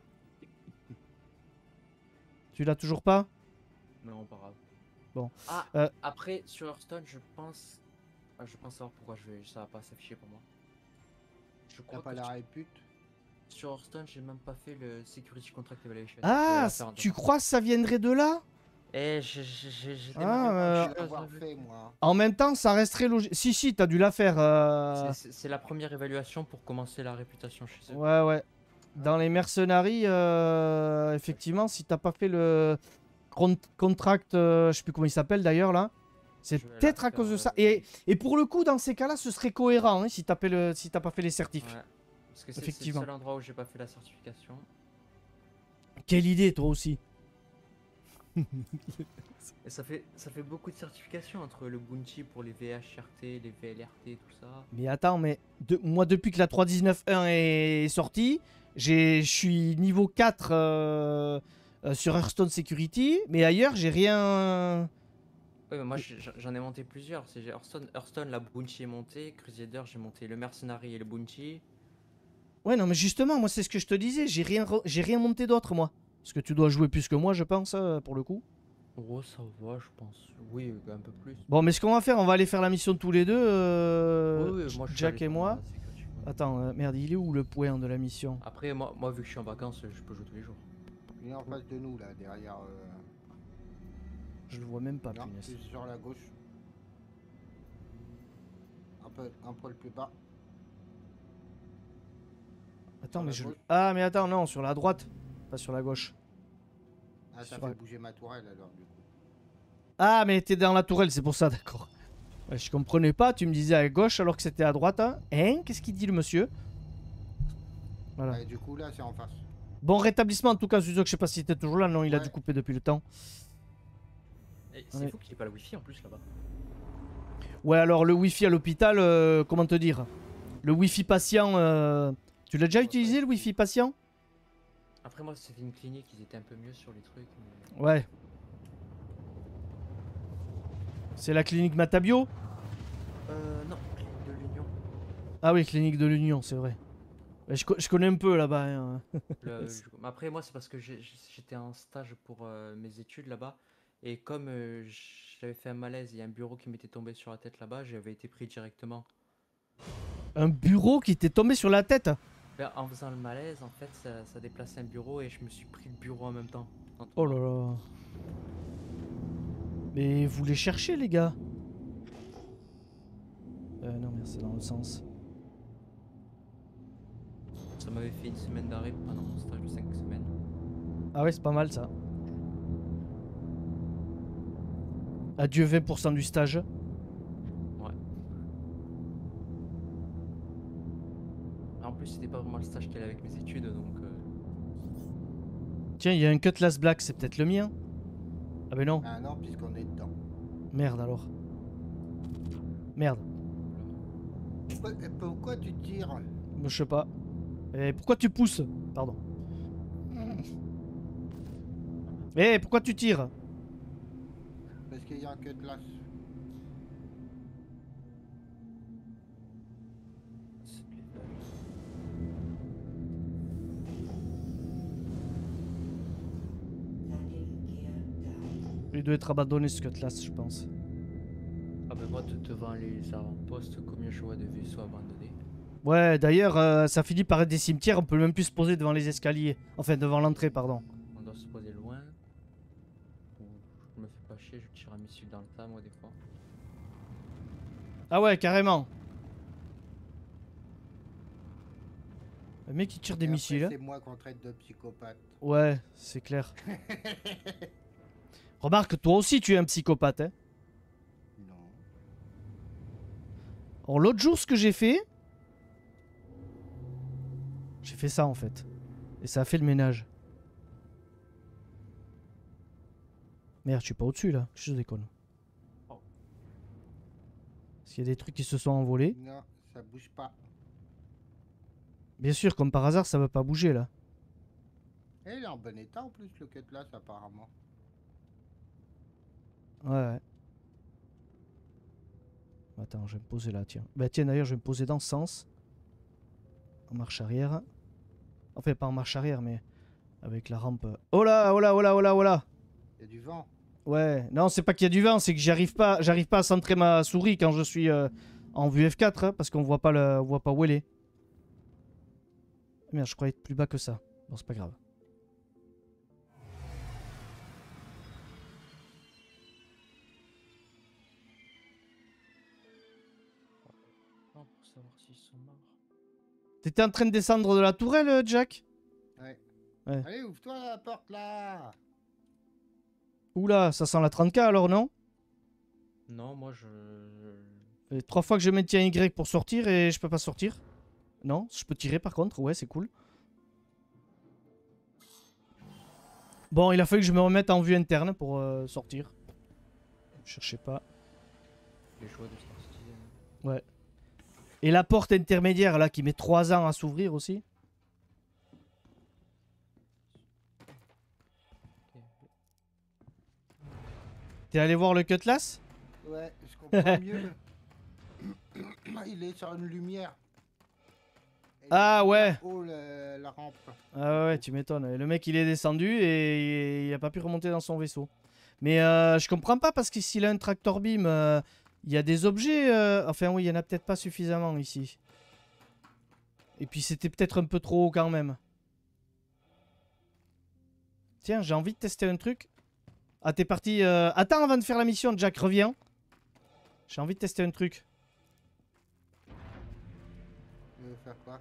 Tu l'as toujours pas? Non, pas grave. Bon. Ah, Euh, après sur Hearthstone, je pense. Ah, je pense savoir pourquoi je vais... ça va pas s'afficher pour moi. Je T'as crois pas que la sur- répute. sur Hearthstone, j'ai même pas fait le Security Contract Evaluation. Je vais Ah, la faire en tu demain. crois que ça viendrait de là? Eh, j'ai j'ai- j'ai- j'ai Ah, démarré euh, plein Je de vais choses, l'avoir j'ai vu. fait, moi. En même temps, ça resterait logique. Si, si, t'as dû la faire. euh, C'est- C'est c'est la première évaluation pour commencer la réputation chez eux. Ouais, ouais. Dans les mercenaries, euh, effectivement, si t'as pas fait le con- contract, euh, je sais plus comment il s'appelle d'ailleurs là, c'est Je vais la peut-être à faire, cause de euh, ça. Et, et pour le coup, dans ces cas-là, ce serait cohérent hein, si t'as fait le, si t'as pas fait les certifs. Ouais. Parce que c'est- c'est le Effectivement. seul endroit où j'ai pas fait la certification. Quelle idée, toi aussi. Et ça fait, ça fait beaucoup de certifications entre le Bounty pour les V H R T, les V L R T, tout ça. Mais attends, mais de, moi depuis que la trois point dix-neuf point un est sortie, je suis niveau quatre euh, euh, sur Hearthstone Security, mais ailleurs j'ai rien... Oui, mais moi j'ai- j'en ai monté plusieurs. C'est Hearthstone, Hearthstone, la Bounty est montée. Crusader, j'ai monté le Mercenary et le Bounty. Ouais, non, mais justement, moi c'est ce que je te disais, j'ai rien, re- j'ai rien monté d'autre moi. Parce que tu dois jouer plus que moi, je pense, euh, pour le coup. Oh, ça va, je pense. Oui, un peu plus. Bon, mais ce qu'on va faire, on va aller faire la mission tous les deux, euh, Oui, oui, moi, je suis Jack allé et faire moi. la sécurité. Attends, euh, merde, il est où le point de la mission? Après, moi, moi, vu que je suis en vacances, je peux jouer tous les jours. Il est en face de nous là, derrière. Euh... Je le vois même pas, non, punaise. plus sur la gauche. Un peu, un poil plus bas. Attends, sur mais la je... gauche. Ah, mais attends, non, sur la droite, pas sur la gauche. Ah, ça Sur- fait bouger ma tourelle alors du coup. Ah, mais t'es dans la tourelle, c'est pour ça, d'accord. Ouais, je comprenais pas, tu me disais à gauche alors que c'était à droite, hein. Hein? Qu'est-ce qu'il dit le monsieur? Voilà. Ouais, du coup là c'est en face. Bon rétablissement en tout cas, Suzo, je sais pas si t'es toujours là, non, il a Ouais. dû couper depuis le temps. Et C'est Ouais. fou qu'il n'y ait pas le wifi en plus là-bas. Ouais, alors le wifi à l'hôpital, euh, comment te dire? Le wifi patient, euh, tu l'as déjà Ouais, utilisé ouais. le wifi patient? Après, moi, c'était une clinique, ils étaient un peu mieux sur les trucs. Mais... Ouais. C'est la clinique Matabio? Euh, non, clinique de l'Union. Ah oui, clinique de l'Union, c'est vrai. Ouais, je, co- je connais un peu là-bas. Hein. Le- je- Après, moi, c'est parce que j'ai- j'étais en stage pour euh, mes études là-bas. Et comme euh, j'avais fait un malaise, il y a un bureau qui m'était tombé sur la tête là-bas, j'avais été pris directement. Un bureau qui t'est tombé sur la tête? Ben, en faisant le malaise, en fait, ça, ça déplaçait un bureau et je me suis pris le bureau en même temps. en Oh tombant. là là. Mais vous les cherchez, les gars? Euh, non, merci, dans le sens. Ça m'avait fait une semaine d'arrêt pendant mon stage de cinq semaines. Ah ouais, c'est pas mal ça. Adieu vingt pour cent du stage. Ouais. En plus, c'était pas vraiment le stage qui allait avec mes études, donc... euh, Tiens, il y a un Cutlass Black, c'est peut-être le mien. Ah ben non. Ah non, puisqu'on est dedans. Merde alors. Merde. Pourquoi, pourquoi tu tires? Je sais pas. Et pourquoi tu pousses? Pardon. Eh, pourquoi tu tires? Parce qu'il y a un cutlass. c'est de l'élevage. Il doit être abandonné ce Cutlass, je pense. Ah ben moi, de- devant les avant-postes, combien je vois de vaisseaux abandonnés? Ouais, d'ailleurs, euh, ça finit par être des cimetières, on peut même plus se poser devant les escaliers. Enfin, devant l'entrée, pardon. On doit se poser loin. Ou je me fais pas chier, je tire un missile dans le tas, moi, des fois. Ah ouais, carrément. Le mec, il tire des Et après, missiles. hein. C'est moi qu'on traite de psychopathe. Ouais, c'est clair. Remarque, toi aussi, tu es un psychopathe. Hein. Non. Alors, l'autre jour, ce que j'ai fait... J'ai fait ça, en fait. Et ça a fait le ménage. Merde, je suis pas au-dessus, là. Je déconne. Oh. Parce qu'il y a des trucs qui se sont envolés. Non, ça bouge pas. Bien sûr, comme par hasard, ça va pas bouger, là. Et il est en bon état en plus le cutlass apparemment. Ouais, ouais. Attends, je vais me poser là, tiens. Bah tiens, d'ailleurs, je vais me poser dans ce sens. En marche arrière. Enfin, pas en marche arrière, mais avec la rampe. Oh là, oh là, oh là, oh là, oh là. Il y a du vent. Ouais, non, c'est pas qu'il y a du vent, c'est que j'arrive pas, j'arrive pas à centrer ma souris quand je suis euh, en vue F quatre, hein, parce qu'on voit pas le, on voit pas où elle est. Merde, je croyais être plus bas que ça. Bon, c'est pas grave. Non, pour savoir s'ils sont morts. T'étais en train de descendre de la tourelle, euh, Jack? Ouais. Ouais. Allez, ouvre-toi la porte là. Oula, ça sent la trente K alors, non? Non, moi, je... Et trois fois que je maintiens Y pour sortir et je peux pas sortir. Non, je peux tirer par contre, ouais, c'est cool. Bon, il a fallu que je me remette en vue interne pour euh, sortir. Je cherchais pas. Les choix de sortie. euh, Ouais. Et la porte intermédiaire là qui met trois ans à s'ouvrir aussi. ok. T'es allé voir le Cutlass? Ouais, je comprends mieux. Il est sur une lumière. Et Ah, il est ouais. haut, le- la rampe. Ah ouais, tu m'étonnes. Et le mec il est descendu et il a pas pu remonter dans son vaisseau. Mais euh, je comprends pas parce que s'il a un tractor beam, euh, il y a des objets. euh, Enfin oui, il y en a peut-être pas suffisamment ici. Et puis c'était peut-être un peu trop haut quand même. Tiens, j'ai envie de tester un truc. Ah, t'es parti. euh, Attends avant de faire la mission, Jack, reviens. J'ai envie de tester un truc. Tu veux faire quoi?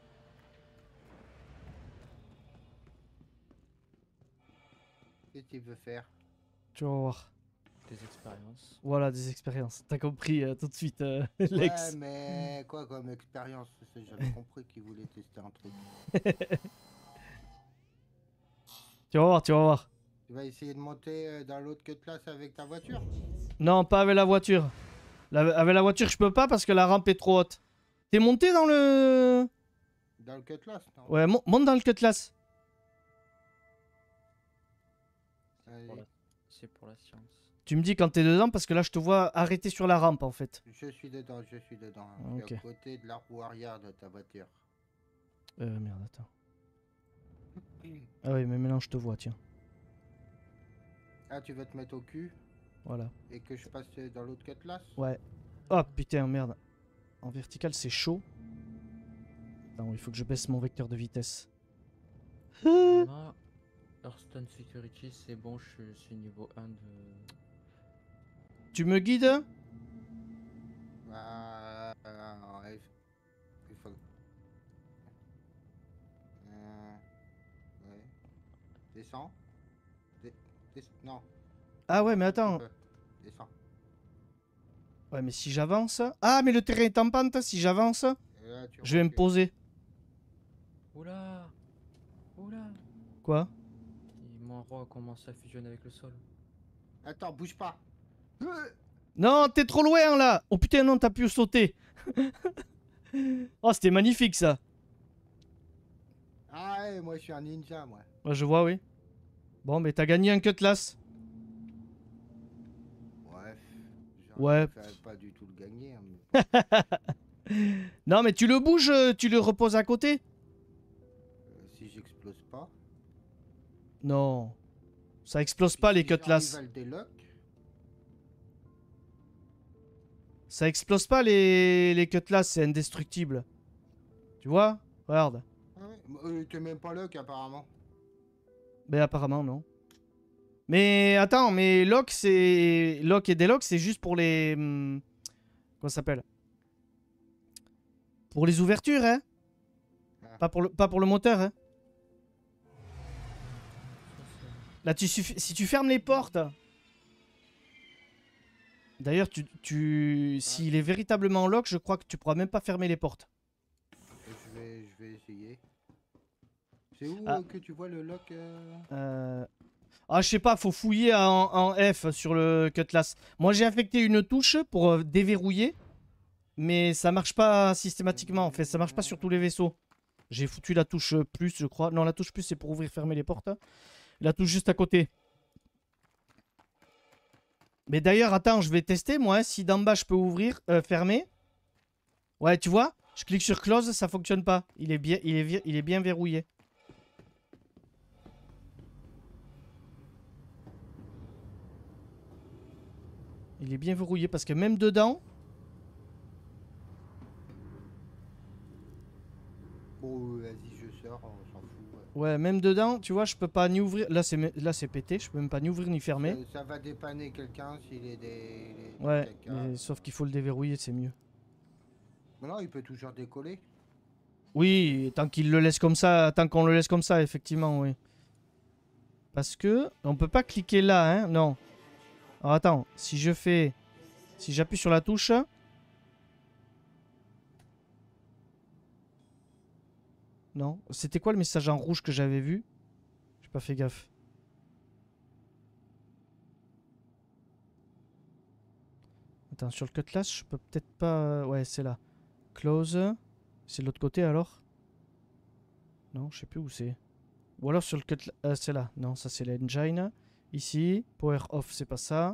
Qu'est-ce que tu veux faire? Tu vas voir. Des expériences. Voilà, des expériences. T'as compris euh, tout de suite, euh, Lex. Ouais, mais quoi comme expérience? Parce que J'avais compris qu'il voulait tester un truc. Tu vas voir, tu vas voir. Tu vas essayer de monter euh, dans l'autre Cutlass avec ta voiture? Non, pas avec la voiture. La- avec la voiture, je peux pas parce que la rampe est trop haute. T'es monté dans le... Dans le Cutlass, non? Ouais, mon- monte dans le Cutlass. Allez, Pour la- C'est pour la science. Tu me dis quand t'es dedans parce que là, je te vois arrêter sur la rampe en fait. Je suis dedans, je suis dedans. Ah, Je suis ok. à côté de la roue arrière de ta voiture. Euh, merde, attends. Ah oui, mais maintenant je te vois, tiens. Ah, tu veux te mettre au cul Voilà. et que je passe dans l'autre Cutlass? Ouais. Oh putain, merde. En vertical, c'est chaud. Non, il faut que je baisse mon vecteur de vitesse. Moi, Hearthstone Security, c'est bon, je suis niveau un de. Tu me guides? Ah, euh, ouais, il faut... Euh, ouais. Descends. Dé- des- Non. Ah ouais, mais un petit attends. peu. Descends. Ouais, mais si j'avance... Ah, mais le terrain est en pente. Si j'avance, Et là, tu je vais me recules. poser. Oula Oula Quoi? Et mon roi a commencé à fusionner avec le sol. Attends, bouge pas. Non, t'es trop loin là. Oh putain, non, t'as pu sauter. Oh, c'était magnifique ça. Ah ouais, moi je suis un ninja, moi. Ouais, je vois, oui. Bon, mais t'as gagné un Cutlass. Ouais. Ouais. J'arrive pas du tout le gagner. hein, mais, Non, mais tu le bouges, euh, tu le reposes à côté. euh, si j'explose pas. Non. Ça explose pas les Si j'arrive Cutlass. à le délock, Ça explose pas les, les Cutlass, c'est indestructible. Tu vois? Regarde. ah ouais, euh, t'es même pas lock apparemment. Mais apparemment, non. Mais attends, mais lock, c'est. Lock et délock, c'est juste pour les. hum, Comment ça s'appelle? Pour les ouvertures, hein? Ah. Pas pour le, pas pour le moteur, hein? Ça, c'est- Là, tu suffi- si tu fermes les portes. D'ailleurs, tu, tu... s'il est véritablement lock, je crois que tu pourras même pas fermer les portes. Je vais, je vais essayer. C'est où Ah. euh, que tu vois le lock euh Euh... Ah, je sais pas, faut fouiller en, en F sur le Cutlass. Moi, j'ai affecté une touche pour euh, déverrouiller, mais ça marche pas systématiquement. En fait, ça marche pas sur tous les vaisseaux. J'ai foutu la touche plus, je crois. Non, la touche plus, c'est pour ouvrir, fermer les portes. La touche juste à côté. Mais d'ailleurs, attends, je vais tester, moi, hein, si d'en bas, je peux ouvrir, euh, fermer. Ouais, tu vois, je clique sur close, ça fonctionne pas. Il est bien, il est, vi- il est bien verrouillé. Il est bien verrouillé parce que même dedans... Bon, euh, vas-y, je sors, on s'en fout. ouais. Ouais, même dedans, tu vois, je peux pas ni ouvrir... Là, c'est me- là, c'est pété, je peux même pas ni ouvrir ni fermer. Ça, ça va dépanner quelqu'un s'il est des. des Ouais, caca. mais sauf qu'il faut le déverrouiller, c'est mieux. Mais non, il peut toujours décoller. Oui, tant qu'il le laisse comme ça, tant qu'on le laisse comme ça, effectivement, oui. Parce que on peut pas cliquer là, hein, non. Alors attends, si je fais, si j'appuie sur la touche, non. C'était quoi le message en rouge que j'avais vu? J'ai pas fait gaffe. Attends, sur le cutlass, je peux peut-être pas... Ouais, c'est là. Close. C'est de l'autre côté alors? Non, je sais plus où c'est. Ou alors sur le cutlass... Euh, c'est là. Non, ça c'est l'engine. Ici. Power off, c'est pas ça.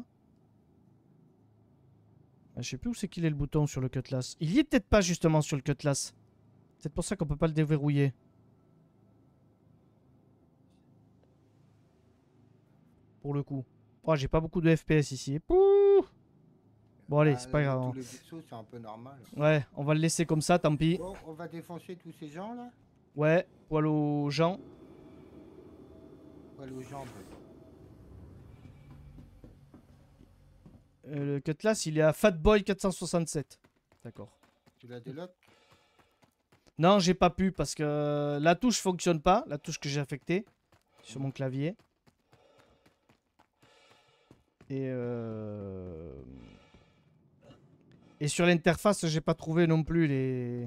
Ah, je sais plus où c'est qu'il est le bouton sur le cutlass. Il y est peut-être pas justement sur le cutlass. C'est pour ça qu'on peut pas le déverrouiller. Pour le coup. Oh, j'ai pas beaucoup de F P S ici. Pouh. Bon allez, Bah, c'est pas euh, grave. Tous les vaisseaux, c'est un peu normal. Ouais, on va le laisser comme ça, tant pis. Bon, on va défoncer tous ces gens là. Ouais, poil aux gens. Voilà aux jambes. Euh, le cutlass, il est à Fatboy quatre cent soixante-sept. D'accord. Tu l'as déloc? Non, j'ai pas pu parce que la touche fonctionne pas. La touche que j'ai affectée sur mon clavier. Et euh... Et sur l'interface, j'ai pas trouvé non plus les...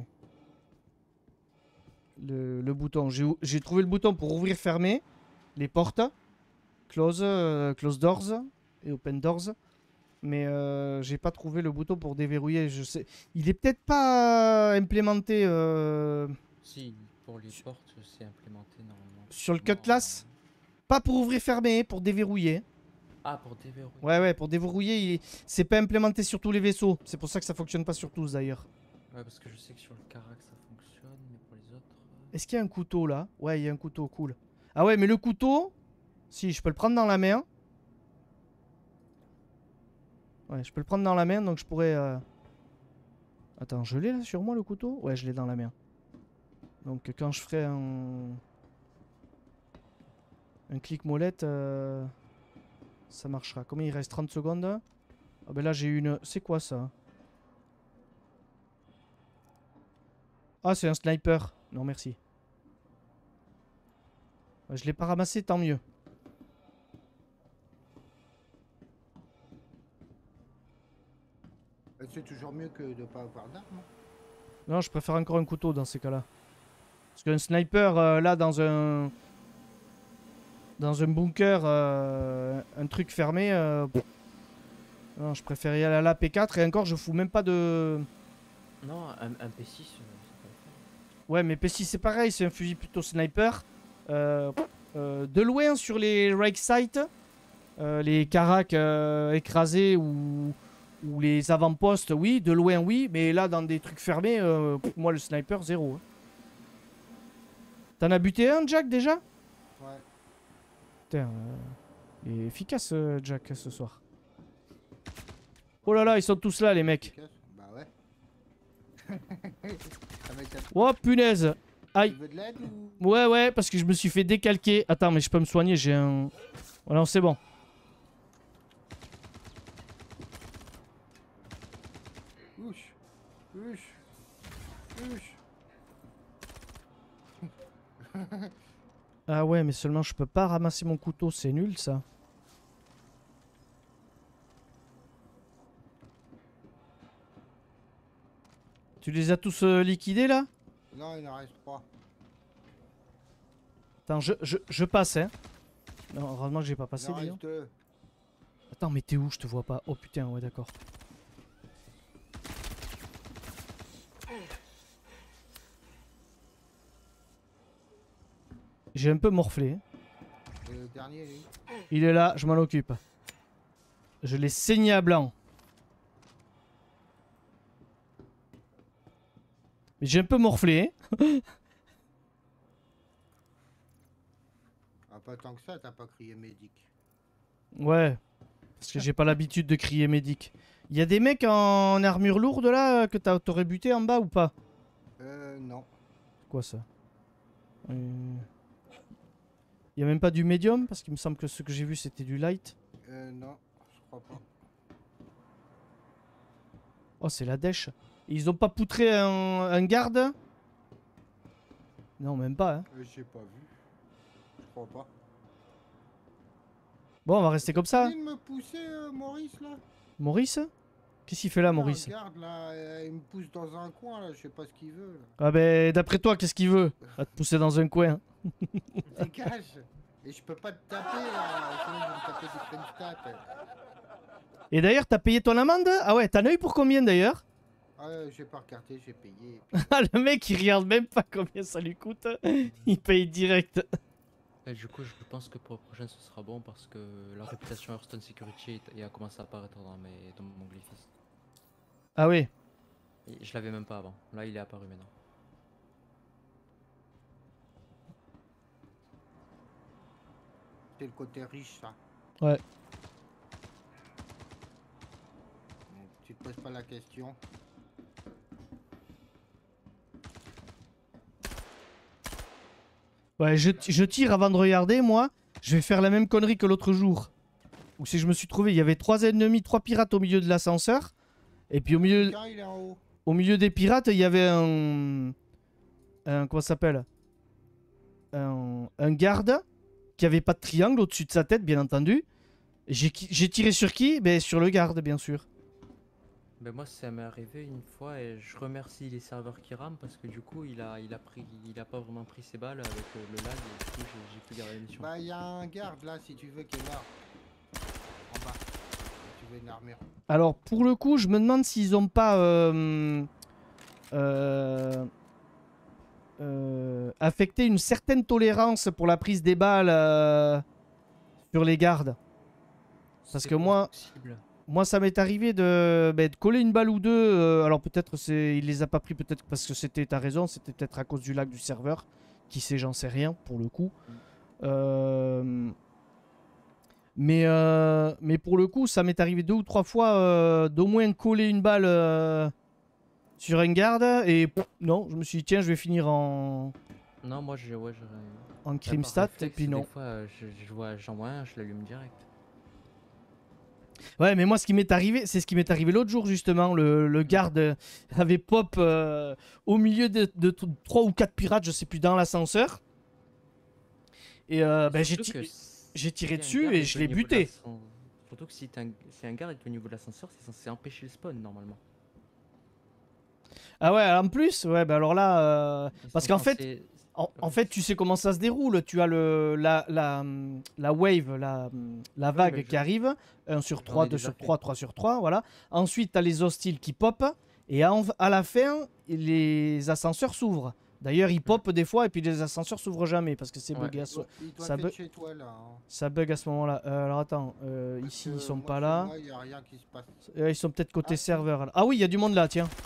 Le, le bouton. J'ai trouvé le bouton pour ouvrir, fermer les portes. Close, euh, close doors et open doors. Mais euh, j'ai pas trouvé le bouton pour déverrouiller. Je sais. Il est peut-être pas implémenté euh... Si, pour les portes, c'est implémenté normalement. sur le cutlass. Pas pour ouvrir, fermer, pour déverrouiller. Ah, pour déverrouiller. Ouais, ouais, pour déverrouiller, il... c'est pas implémenté sur tous les vaisseaux. C'est pour ça que ça fonctionne pas sur tous d'ailleurs. Ouais, parce que je sais que sur le Carac ça fonctionne, mais pour les autres. euh, Est-ce qu'il y a un couteau là? Ouais, il y a un couteau, cool. Ah ouais, mais le couteau, si, je peux le prendre dans la main. Ouais, je peux le prendre dans la main, donc je pourrais... euh, Attends, je l'ai là sur moi le couteau? Ouais, je l'ai dans la main. Donc quand je ferai un... Un clic molette, euh, ça marchera. Combien il reste? trente secondes? Ah ben là j'ai une... C'est quoi ça? Ah, c'est un sniper. Non, merci. Ouais, je l'ai pas ramassé, tant mieux. C'est toujours mieux que de pas avoir d'armes. Non, je préfère encore un couteau dans ces cas-là. Parce qu'un sniper, euh, là, dans un... Dans un bunker, euh, un truc fermé... Euh... Non, je préfère y aller à la P quatre. Et encore, je fous même pas de... Non, un, un P six, euh, ça peut le faire. Ouais, mais P six, c'est pareil. C'est un fusil plutôt sniper. Euh, euh, de loin, sur les Rake sites, euh, les caracs euh, écrasés ou... Ou les avant-postes, oui, de loin, oui. Mais là, dans des trucs fermés, euh, moi, le sniper, zéro. Hein. T'en as buté un, Jack, déjà? Ouais. Putain, euh, il est efficace, euh, Jack, ce soir. Oh là là, ils sont tous là, les mecs. Bah ouais. Avec la... Oh, punaise. Aïe. Tu veux de l'aide ou... Ouais, ouais, parce que je me suis fait décalquer. Attends, mais je peux me soigner, j'ai un... Oh non, c'est bon. Ouch. Ouch. Ouch. Ah ouais, mais seulement je peux pas ramasser mon couteau, c'est nul ça. Tu les as tous euh, liquidés là? Non, il en reste trois. Attends, je, je, je passe, hein. Non, heureusement que j'ai pas Il passé en d'ailleurs. reste deux. Attends, mais t'es où? Je te vois pas. Oh putain, ouais, d'accord. J'ai un peu morflé. Et le dernier, lui. Il est là, je m'en occupe. Je l'ai saigné à blanc. Mais j'ai un peu morflé. Hein. Ah, pas tant que ça, t'as pas crié médic. Ouais. Parce que j'ai pas l'habitude de crier médic. Il y a des mecs en armure lourde là que t'aurais buté en bas ou pas? Euh, non. C'est quoi ça? euh... Il y a même pas du médium parce qu'il me semble que ce que j'ai vu c'était du light. Euh, non, je crois pas. Oh, c'est la dèche. Ils ont pas poutré un, un garde? Non, même pas. Hein. Euh, j'ai pas vu. Je crois pas. Bon, on va rester comme ça. Il me pousser, euh, Maurice, là. Maurice? Qu'est-ce qu'il fait là, Maurice? Regarde, là, euh, il me pousse dans un coin, là. Je sais pas ce qu'il veut, là. Ah ben, d'après toi, qu'est-ce qu'il veut? À te pousser dans un coin. Dégage. Et je peux pas te taper, là. Sinon, je vais me taper des French stats. Et d'ailleurs, t'as payé ton amende? Ah ouais, t'en as eu pour combien d'ailleurs? Ah, j'ai pas regardé, j'ai payé. Ah, le mec, il regarde même pas combien ça lui coûte. Il paye direct. Et du coup, je pense que pour la prochaine, ce sera bon parce que la réputation Hearthstone Security est- a commencé à apparaître dans, mes, dans mon glyphis. Ah oui. Et je l'avais même pas avant. Là, il est apparu maintenant. C'est le côté riche, ça. Ouais. Tu te poses pas la question. Ouais, je, je tire avant de regarder, moi. Je vais faire la même connerie que l'autre jour. Où si je me suis trouvé, il y avait trois ennemis, trois pirates au milieu de l'ascenseur. Et puis au milieu, Quelqu'un, il est en haut. au milieu des pirates, il y avait un... un comment ça s'appelle un, un garde qui avait pas de triangle au-dessus de sa tête, bien entendu. J'ai j'ai tiré sur qui? Ben, sur le garde, bien sûr. Ben moi, ça m'est arrivé une fois et je remercie les serveurs qui rament parce que du coup, il a, il a, pris, il a pas vraiment pris ses balles avec euh, le lag et du coup, j'ai j'ai pu garder la mission. Bah, il y a un garde là, si tu veux, qui est là. En bas. Si tu veux une armure. Alors, pour le coup, je me demande s'ils ont pas... Euh, euh, euh, affecté une certaine tolérance pour la prise des balles euh, sur les gardes. Parce C'est que moi, possible. moi ça m'est arrivé de, bah, de coller une balle ou deux. Euh, alors peut-être c'est, il les a pas pris, peut-être parce que c'était, t'as raison, c'était peut-être à cause du lag du serveur. Qui sait, j'en sais rien pour le coup. Mm. Euh, mais, euh, mais pour le coup, ça m'est arrivé deux ou trois fois euh, d'au moins coller une balle euh, sur un garde. Et pff, non, je me suis dit, tiens, je vais finir en, Non, moi, j'ai, ouais, j'aurais- en Bah, crime par stat. Et réflexe, puis non. Des fois, euh, je, je vois, j'en vois un, je l'allume direct. Ouais, mais moi, ce qui m'est arrivé, c'est ce qui m'est arrivé l'autre jour, justement. Le, le garde avait pop euh, au milieu de, de trois ou quatre pirates, je sais plus, dans l'ascenseur. Et euh, ben, j'ai Surtout ti- que j'ai si tiré un dessus garde et est je au l'ai niveau de buté. l'ascen- Surtout que si, t'as un... si un garde est au niveau de l'ascenseur, c'est censé empêcher le spawn normalement. Ah ouais, en plus, ouais, bah alors là, euh, Ils parce sont qu'en fait, censés- en, en fait, tu sais comment ça se déroule. Tu as le la la, hum, la wave, la, hum, la vague bah, qui je- arrive, un sur j'en trois, ai deux déjà sur fait. trois, trois sur trois, voilà. Ensuite, tu as les hostiles qui pop et à, à la fin, les ascenseurs s'ouvrent. D'ailleurs, ils pop des fois et puis les ascenseurs s'ouvrent jamais parce que c'est Ouais. bugué à Il ce, doit, il doit ça être bug- chez toi là. Hein. ça bug à ce moment-là. Euh, alors attends, euh, Parce ici que ils sont moi, pas chez là. moi, il n'y a rien qui se passe. Euh, ils sont peut-être côté Ah, si. serveur. là. Ah oui, il y a du monde là, tiens.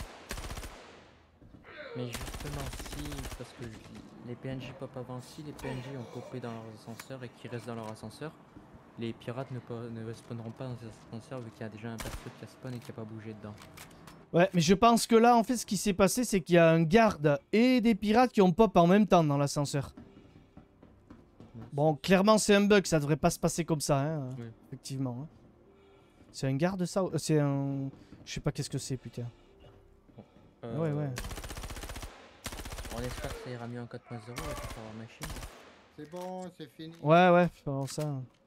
Mais justement, si, parce que les P N J pop avant, si les P N J ont popé dans leur ascenseur et qu'ils restent dans leur ascenseur, les pirates ne, po- ne respawneront pas dans ces ascenseurs vu qu'il y a déjà un perso qui a spawn et qui a pas bougé dedans. Ouais, mais je pense que là, en fait, ce qui s'est passé, c'est qu'il y a un garde et des pirates qui ont pop en même temps dans l'ascenseur. Bon, clairement, c'est un bug, ça devrait pas se passer comme ça, hein, Oui. effectivement. hein. C'est un garde, ça? Euh, C'est un... Je sais pas qu'est-ce que c'est, putain. Euh, Ouais, ouais. On espère que ça ira mieux en quatre point zéro avec la Power Machine. C'est bon, c'est fini. Ouais, ouais, alors ça...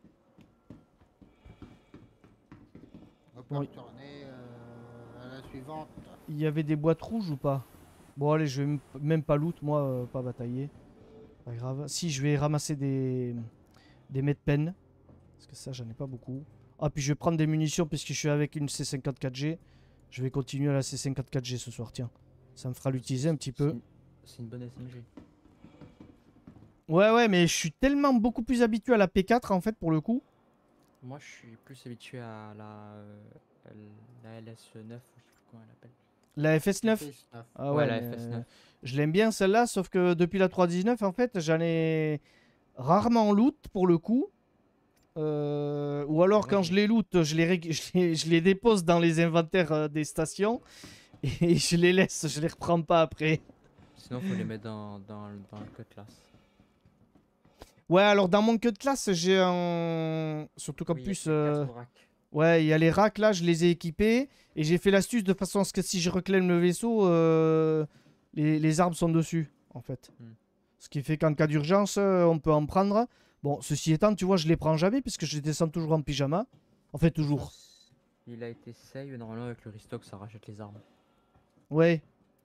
On peut Oui. retourner euh, à la suivante. Il y avait des boîtes rouges ou pas? Bon, allez, je vais m- même pas loot, moi, euh, pas batailler. Pas grave. Si, je vais ramasser des... des medpen. Parce que ça, j'en ai pas beaucoup. Ah, puis je vais prendre des munitions puisque je suis avec une C cinquante-quatre G. Je vais continuer à la C cinquante-quatre G ce soir, tiens. Ça me fera l'utiliser un petit C'est peu. une- C'est une bonne S M G. Ouais, ouais, mais je suis tellement beaucoup plus habitué à la P quatre, en fait, pour le coup. Moi, je suis plus habitué à la, euh, la L S neuf, ou je sais plus comment elle appelle. La F S neuf. F S neuf. Ah Ouais, ouais, la mais, F S euh, neuf. je l'aime bien celle-là, sauf que depuis la trois dix-neuf, en fait, j'en ai rarement loot pour le coup. Euh, ou alors Moi, quand j'ai- je les loot, je les, rég- je les, je les dépose dans les inventaires euh, des stations et je les laisse, je les reprends pas après. Sinon, faut les mettre dans, dans, le- dans le cut class. Ouais, alors dans mon queue de classe, j'ai un... Surtout qu'en Oui, il y a plus... que euh, quatre racks. Ouais, il y a les racks là, je les ai équipés. Et j'ai fait l'astuce de façon à ce que si je reclaime le vaisseau, euh, les, les armes sont dessus, en fait. Hmm. Ce qui fait qu'en cas d'urgence, euh, on peut en prendre. Bon, ceci étant, tu vois, je les prends jamais puisque je les descends toujours en pyjama. En fait, toujours. Il a été save, normalement avec le restock ça rachète les armes. Ouais.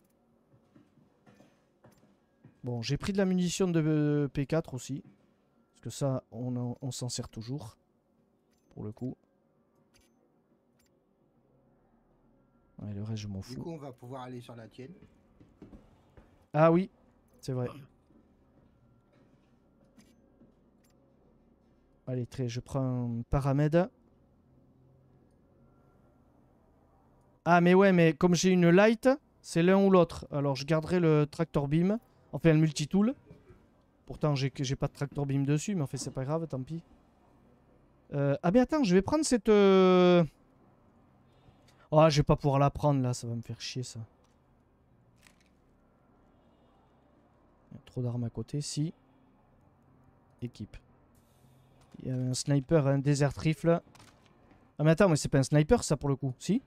Bon, j'ai pris de la munition de euh, P quatre aussi. Parce que ça, on, en- on s'en sert toujours. Pour le coup. Ouais, le reste, je m'en Du fous. coup, on va pouvoir aller sur la tienne. Ah oui, c'est vrai. Allez, très, je prends un paramède. Ah, mais ouais, mais comme j'ai une light, c'est l'un ou l'autre. Alors, je garderai le tractor beam. Enfin, le multitool. Pourtant, j'ai j'ai pas de tractor beam dessus, mais en fait, c'est pas grave, tant pis. Euh, ah, mais attends, je vais prendre cette. Euh... Oh, je vais pas pouvoir la prendre là, ça va me faire chier ça. Il y a trop d'armes à côté, si. Équipe. Il y a un sniper, un desert rifle. Ah, mais attends, mais c'est pas un sniper ça pour le coup, si?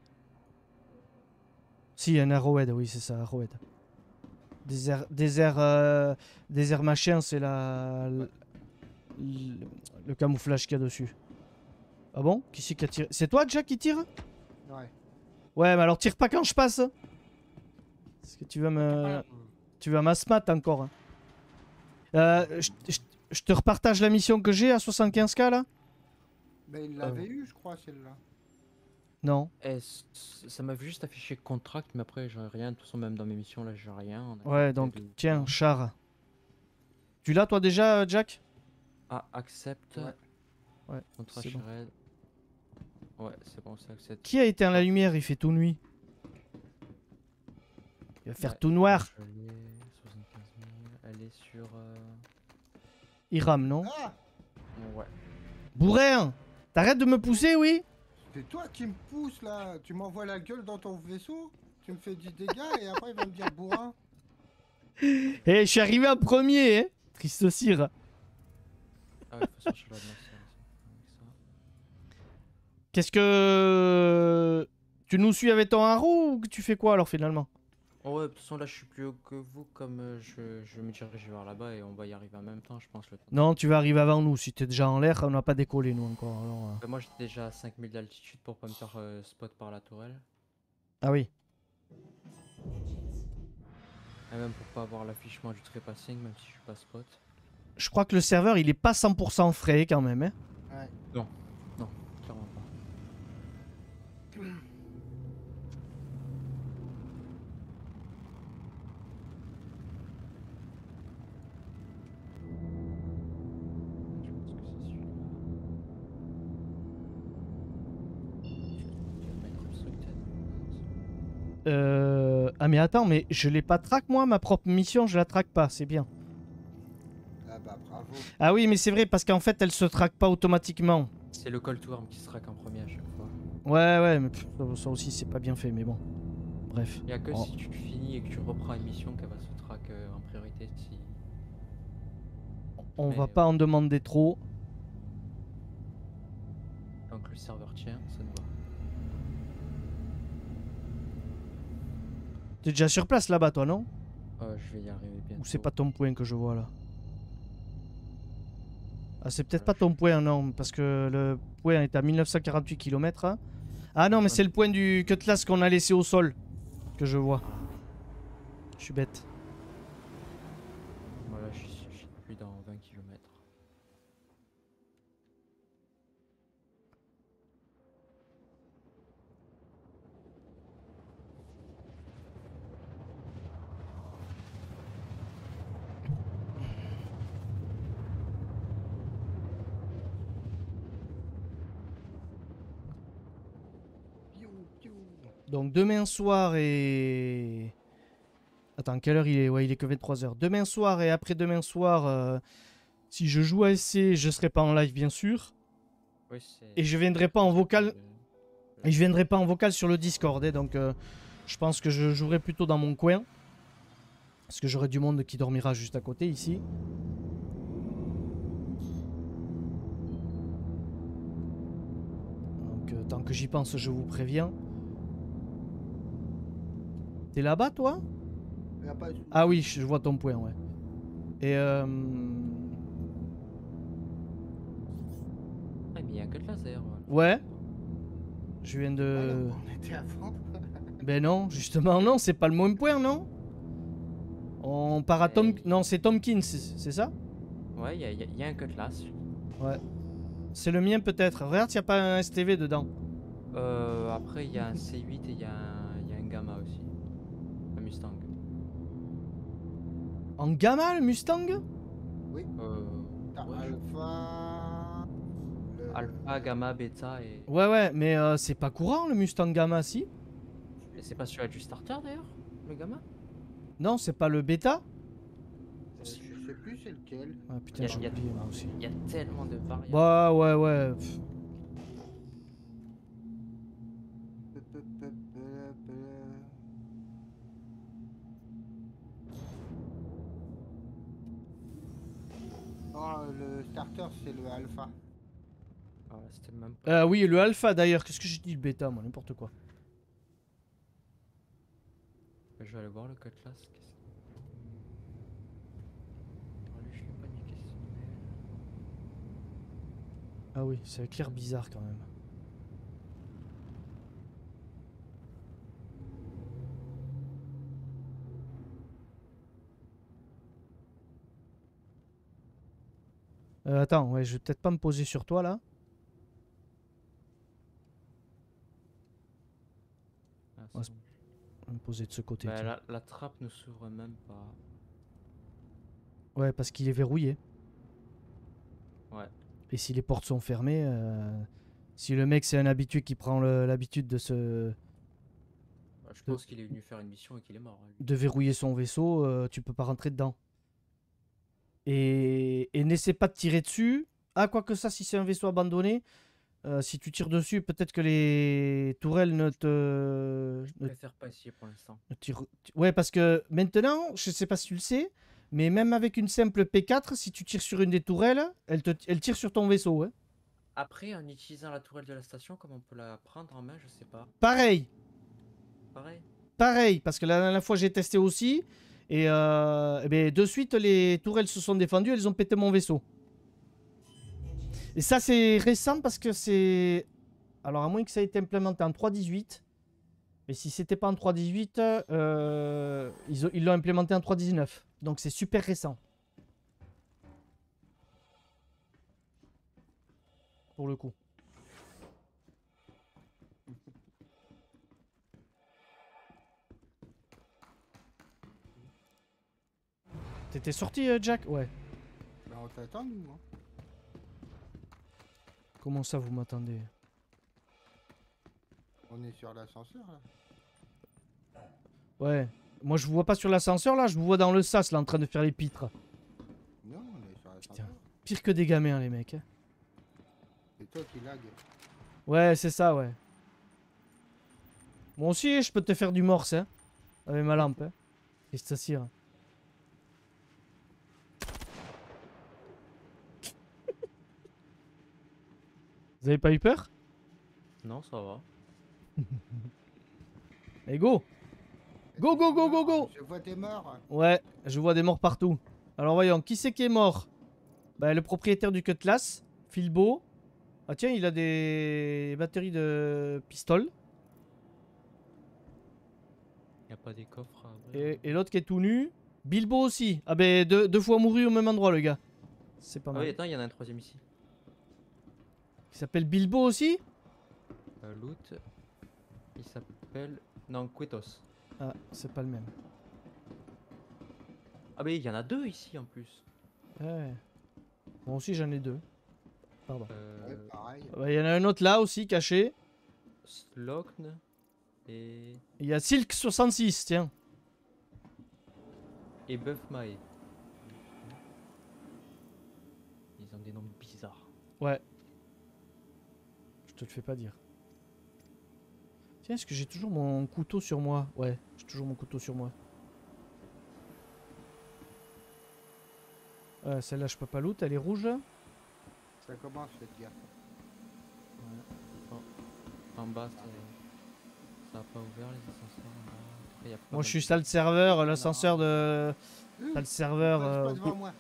Si, un arrowhead, oui, c'est ça, arrowhead. Désert, désert, euh, désert machin, c'est la, le, le camouflage qu'il y a dessus. Ah bon? Qui c'est qui a tiré? C'est toi, Jack, qui tire? Ouais. Ouais, mais alors tire pas quand je passe. Parce que tu vas me, tu vas m'asmat encore. Euh, je, je, je te repartage la mission que j'ai à soixante-quinze K là? Ben, il l'avait eu, je crois, celle-là. Non. Eh, c- ça m'avait juste affiché contract, mais après j'ai rien. De toute façon, même dans mes missions, là, j'ai rien. On a Ouais, fait donc de- tiens, char. Tu l'as toi déjà, Jack? Ah, accepte. Ouais. Ouais, Contrat c'est bon. shared. Ouais, c'est bon, c'est accepte. Qui a éteint la lumière? Il fait tout nuit. Il va faire Ouais, tout noir. je l'ai, soixante-quinze mille. Elle est sur. euh, Il rame, non? Ah! Ouais. Bourrin! T'arrêtes de me pousser, oui? C'est toi qui me pousse là. Tu m'envoies la gueule dans ton vaisseau. Tu me fais du dégât et après il va me dire bourrin. Eh, je suis arrivé en premier, hein? Triste cire. Ah ouais, de toute façon, je dois de lancer avec ça. Qu'est-ce que... Tu nous suis avec ton haro ou que tu fais quoi alors finalement? Oh ouais, de toute façon, là, je suis plus haut que vous. Comme euh, je, je me dirige vers là-bas et on va y arriver en même temps, je pense. Le temps. Non, tu vas arriver avant nous. Si t'es déjà en l'air, on n'a pas décollé nous encore. alors, euh. Euh, Moi, j'étais déjà à cinq mille d'altitude pour pas me faire euh, spot par la tourelle. Ah oui. Et même pour pas avoir l'affichement du trépassing, même si je suis pas spot. Je crois que le serveur, il est pas cent pour cent frais quand même, hein? Ouais. Non, non, clairement pas. Je pense que c'est celui-là. Je vais mettre obstructed. Euh... Ah mais attends, mais je l'ai pas track moi, ma propre mission, je la track pas, c'est bien. Ah bah bravo. Ah oui, mais c'est vrai, parce qu'en fait, elle se track pas automatiquement. C'est le call to arm qui se traque en premier à chaque fois. Ouais, ouais, mais pff, ça aussi, c'est pas bien fait, mais bon. Bref. Il y a que Oh. si tu finis et que tu reprends une mission qu'elle va se track euh, en priorité. Si... On Mais, va euh, pas en demander trop. Donc le serveur tient, ça nous va. T'es déjà sur place là-bas, toi, non? Euh, je vais y arriver bientôt. Ou c'est pas ton point que je vois là? Ah, c'est peut-être Euh, pas ton point, non, parce que le point est à mille neuf cent quarante-huit kilomètres. Hein. Ah non, mais c'est le point du cutlass qu'on a laissé au sol que je vois. Je suis bête. Voilà, je suis je suis plus dans vingt kilomètres. Piou, piou. Donc demain soir et... Attends, quelle heure il est? Ouais, il est que vingt-trois heures. Demain soir et après-demain soir, euh, si je joue à S C, je serai pas en live, bien sûr. Oui, c'est... Et je viendrai pas en c'est vocal. le- Et je viendrai pas en vocal sur le Discord, hein, donc euh, je pense que je jouerai plutôt dans mon coin. Parce que j'aurai du monde qui dormira juste à côté ici. Donc euh, tant que j'y pense, je vous préviens. T'es là-bas, toi? Y a pas de- Ah oui, je vois ton point, ouais. Et euh... Ah, mais il y a que de laser. Ouais. Je viens Ah de... non, on était avant. Ben non, justement non, c'est pas le même point, non? On part à Tom... Et- Non, c'est Tompkins, c'est c'est ça? Ouais, il y, a- y a- y a un cutlass. Ouais. C'est le mien peut-être. Regarde s'il n'y a pas un S T V dedans. Euh, après, il y a un C huit et il y, a un- y a un gamma aussi. Un Mustang. En gamma, le Mustang? Oui. Euh, T'as ouais, je- Alpha. le- Alpha, gamma, bêta et. Ouais, ouais, mais euh, c'est pas courant le Mustang gamma, si? Et c'est pas celui du starter d'ailleurs, le gamma? Non, c'est pas le bêta? Je sais plus c'est lequel. Ah Y putain, a- j'ai y a- oublié moi aussi. Il y a tellement de variantes. Bah ouais, ouais. pff. Peu, peu, peu, peu, peu. Oh, le starter c'est le Alpha. Ah ouais, c'était même pas. Euh, oui, le alpha d'ailleurs, qu'est-ce que j'ai dit le bêta, moi, n'importe quoi. Je vais aller voir le Cutlass. qu'est-ce- Oh, lui, je l'ai pas niqué, ce modèle. Ah oui, c'est clair bizarre quand même. Euh, attends, ouais, je vais peut-être pas me poser sur toi là. Ah, c'est Ouais, c'est- bon. Je vais me poser de ce côté. Bah, tiens. la, la trappe ne s'ouvre même pas. Ouais, parce qu'il est verrouillé. Ouais. Et si les portes sont fermées, euh, si le mec c'est un habitué qui prend le- l'habitude de se Bah, je pense qu'il est venu faire une mission et qu'il est mort. hein, lui. de verrouiller son vaisseau, euh, tu peux pas rentrer dedans. Et, et n'essaie pas de tirer dessus. Ah, quoi que ça, si c'est un vaisseau abandonné, euh, si tu tires dessus, peut-être que les tourelles ne te. Je ne préfère pas essayer pour l'instant. tirent- Ouais, parce que maintenant, je sais pas si tu le sais, mais même avec une simple P quatre, si tu tires sur une des tourelles, elle, te, elle tire sur ton vaisseau. Hein. Après, en utilisant la tourelle de la station, comme on peut la prendre en main, je sais pas. Pareil, Pareil. pareil, parce que la dernière fois j'ai testé aussi, et, euh, eh ben, de suite les tourelles se sont défendues, elles ont pété mon vaisseau. Et ça c'est récent parce que c'est... Alors à moins que ça ait été implémenté en trois point dix-huit, mais si c'était pas en trois point dix-huit, euh, ils ont- ils l'ont implémenté en trois point dix-neuf. Donc c'est super récent. Pour le coup. T'étais sorti, euh, Jack? Ouais. Bah, on t'attend nous. Hein. Comment ça, vous m'attendez? On est sur l'ascenseur là. Ouais. Moi, je vous vois pas sur l'ascenseur, là. Je vous vois dans le sas, là, en train de faire les pitres. Non, on est sur l'ascenseur. Pire que des gamins, les mecs. hein. C'est toi qui lag. Ouais, c'est ça, ouais. Moi aussi, je peux te faire du morse, hein. Avec ma lampe, hein. Et ça tire. Vous avez pas eu peur? Non, ça va. Allez, go! Go, go, go, go, go! Je vois tes morts. Ouais, je vois des morts partout. Alors voyons, qui c'est qui est mort? Bah, le propriétaire du Cutlass, Philbo. Ah tiens, il a des batteries de pistoles. Y a pas des coffres à ouvrir. Et, et l'autre qui est tout nu. Bilbo aussi. Ah ben, deux, deux fois mouru au même endroit, le gars. C'est pas Ah mal. oui, attends, il y en a un troisième ici. Il s'appelle Bilbo aussi? Euh, loot. Il s'appelle. Non, Quetos. Ah, c'est pas le même. Ah, mais il y en a deux ici en plus. Ouais. Moi aussi, j'en ai deux. Pardon. Euh, Ouais, pareil. Bah, il y en a un autre là aussi, caché. Slockn et. Il y a Silk soixante-six, tiens. Et Buff Mae. Ils ont des noms bizarres. Ouais. Je te le fais pas dire. Tiens, est-ce que j'ai toujours mon couteau sur moi? Ouais, j'ai toujours mon couteau sur moi. Ouais, celle-là, je peux pas loot, elle est rouge. Ça commence, faites gaffe. Ouais. Oh. En bas, ça, ça a pas ouvert les ascenseurs. en bas. Après, y a pas Moi, mal je suis de- salle serveur, l'ascenseur de... Hum, Salle serveur... passe euh, pas au devant cou- moi.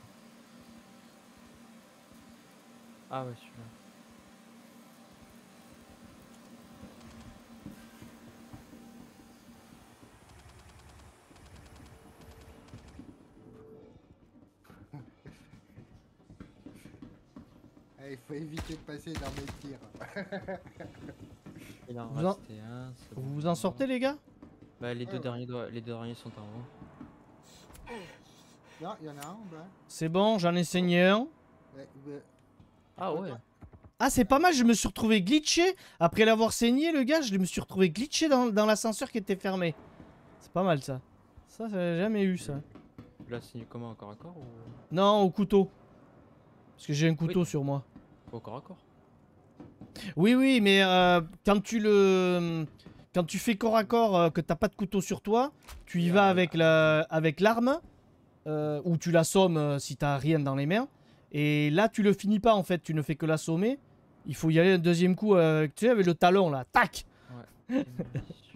Ah ouais, celui-là. Eh, il faut éviter de passer dans mes tirs. Il en Vous en- restait un. c'est Vous bon. vous en sortez, les gars? Bah les deux Ouais, derniers doigts- les deux derniers sont en haut. Non, il y en a un en bas. C'est bon, j'en ai saigné un. Ouais, ouais. Ah ouais. Ah, c'est pas mal, je me suis retrouvé glitché. Après l'avoir saigné, le gars, je me suis retrouvé glitché dans, dans l'ascenseur qui était fermé. C'est pas mal ça. Ça, j'ai jamais eu ça. Tu l'as signé comment, encore à corps ou Non, au couteau. Parce que j'ai un couteau Oui. sur moi. au corps à corps? Oui, oui, mais euh, quand tu le. Quand tu fais corps à corps, euh, que t'as pas de couteau sur toi, tu y Et vas euh, avec la, avec l'arme, euh, ou tu l'assommes euh, si t'as rien dans les mains. Et là, tu le finis pas en fait, tu ne fais que l'assommer. Il faut y aller un deuxième coup, euh, tu sais, avec le talon là, tac. Ouais. Émission.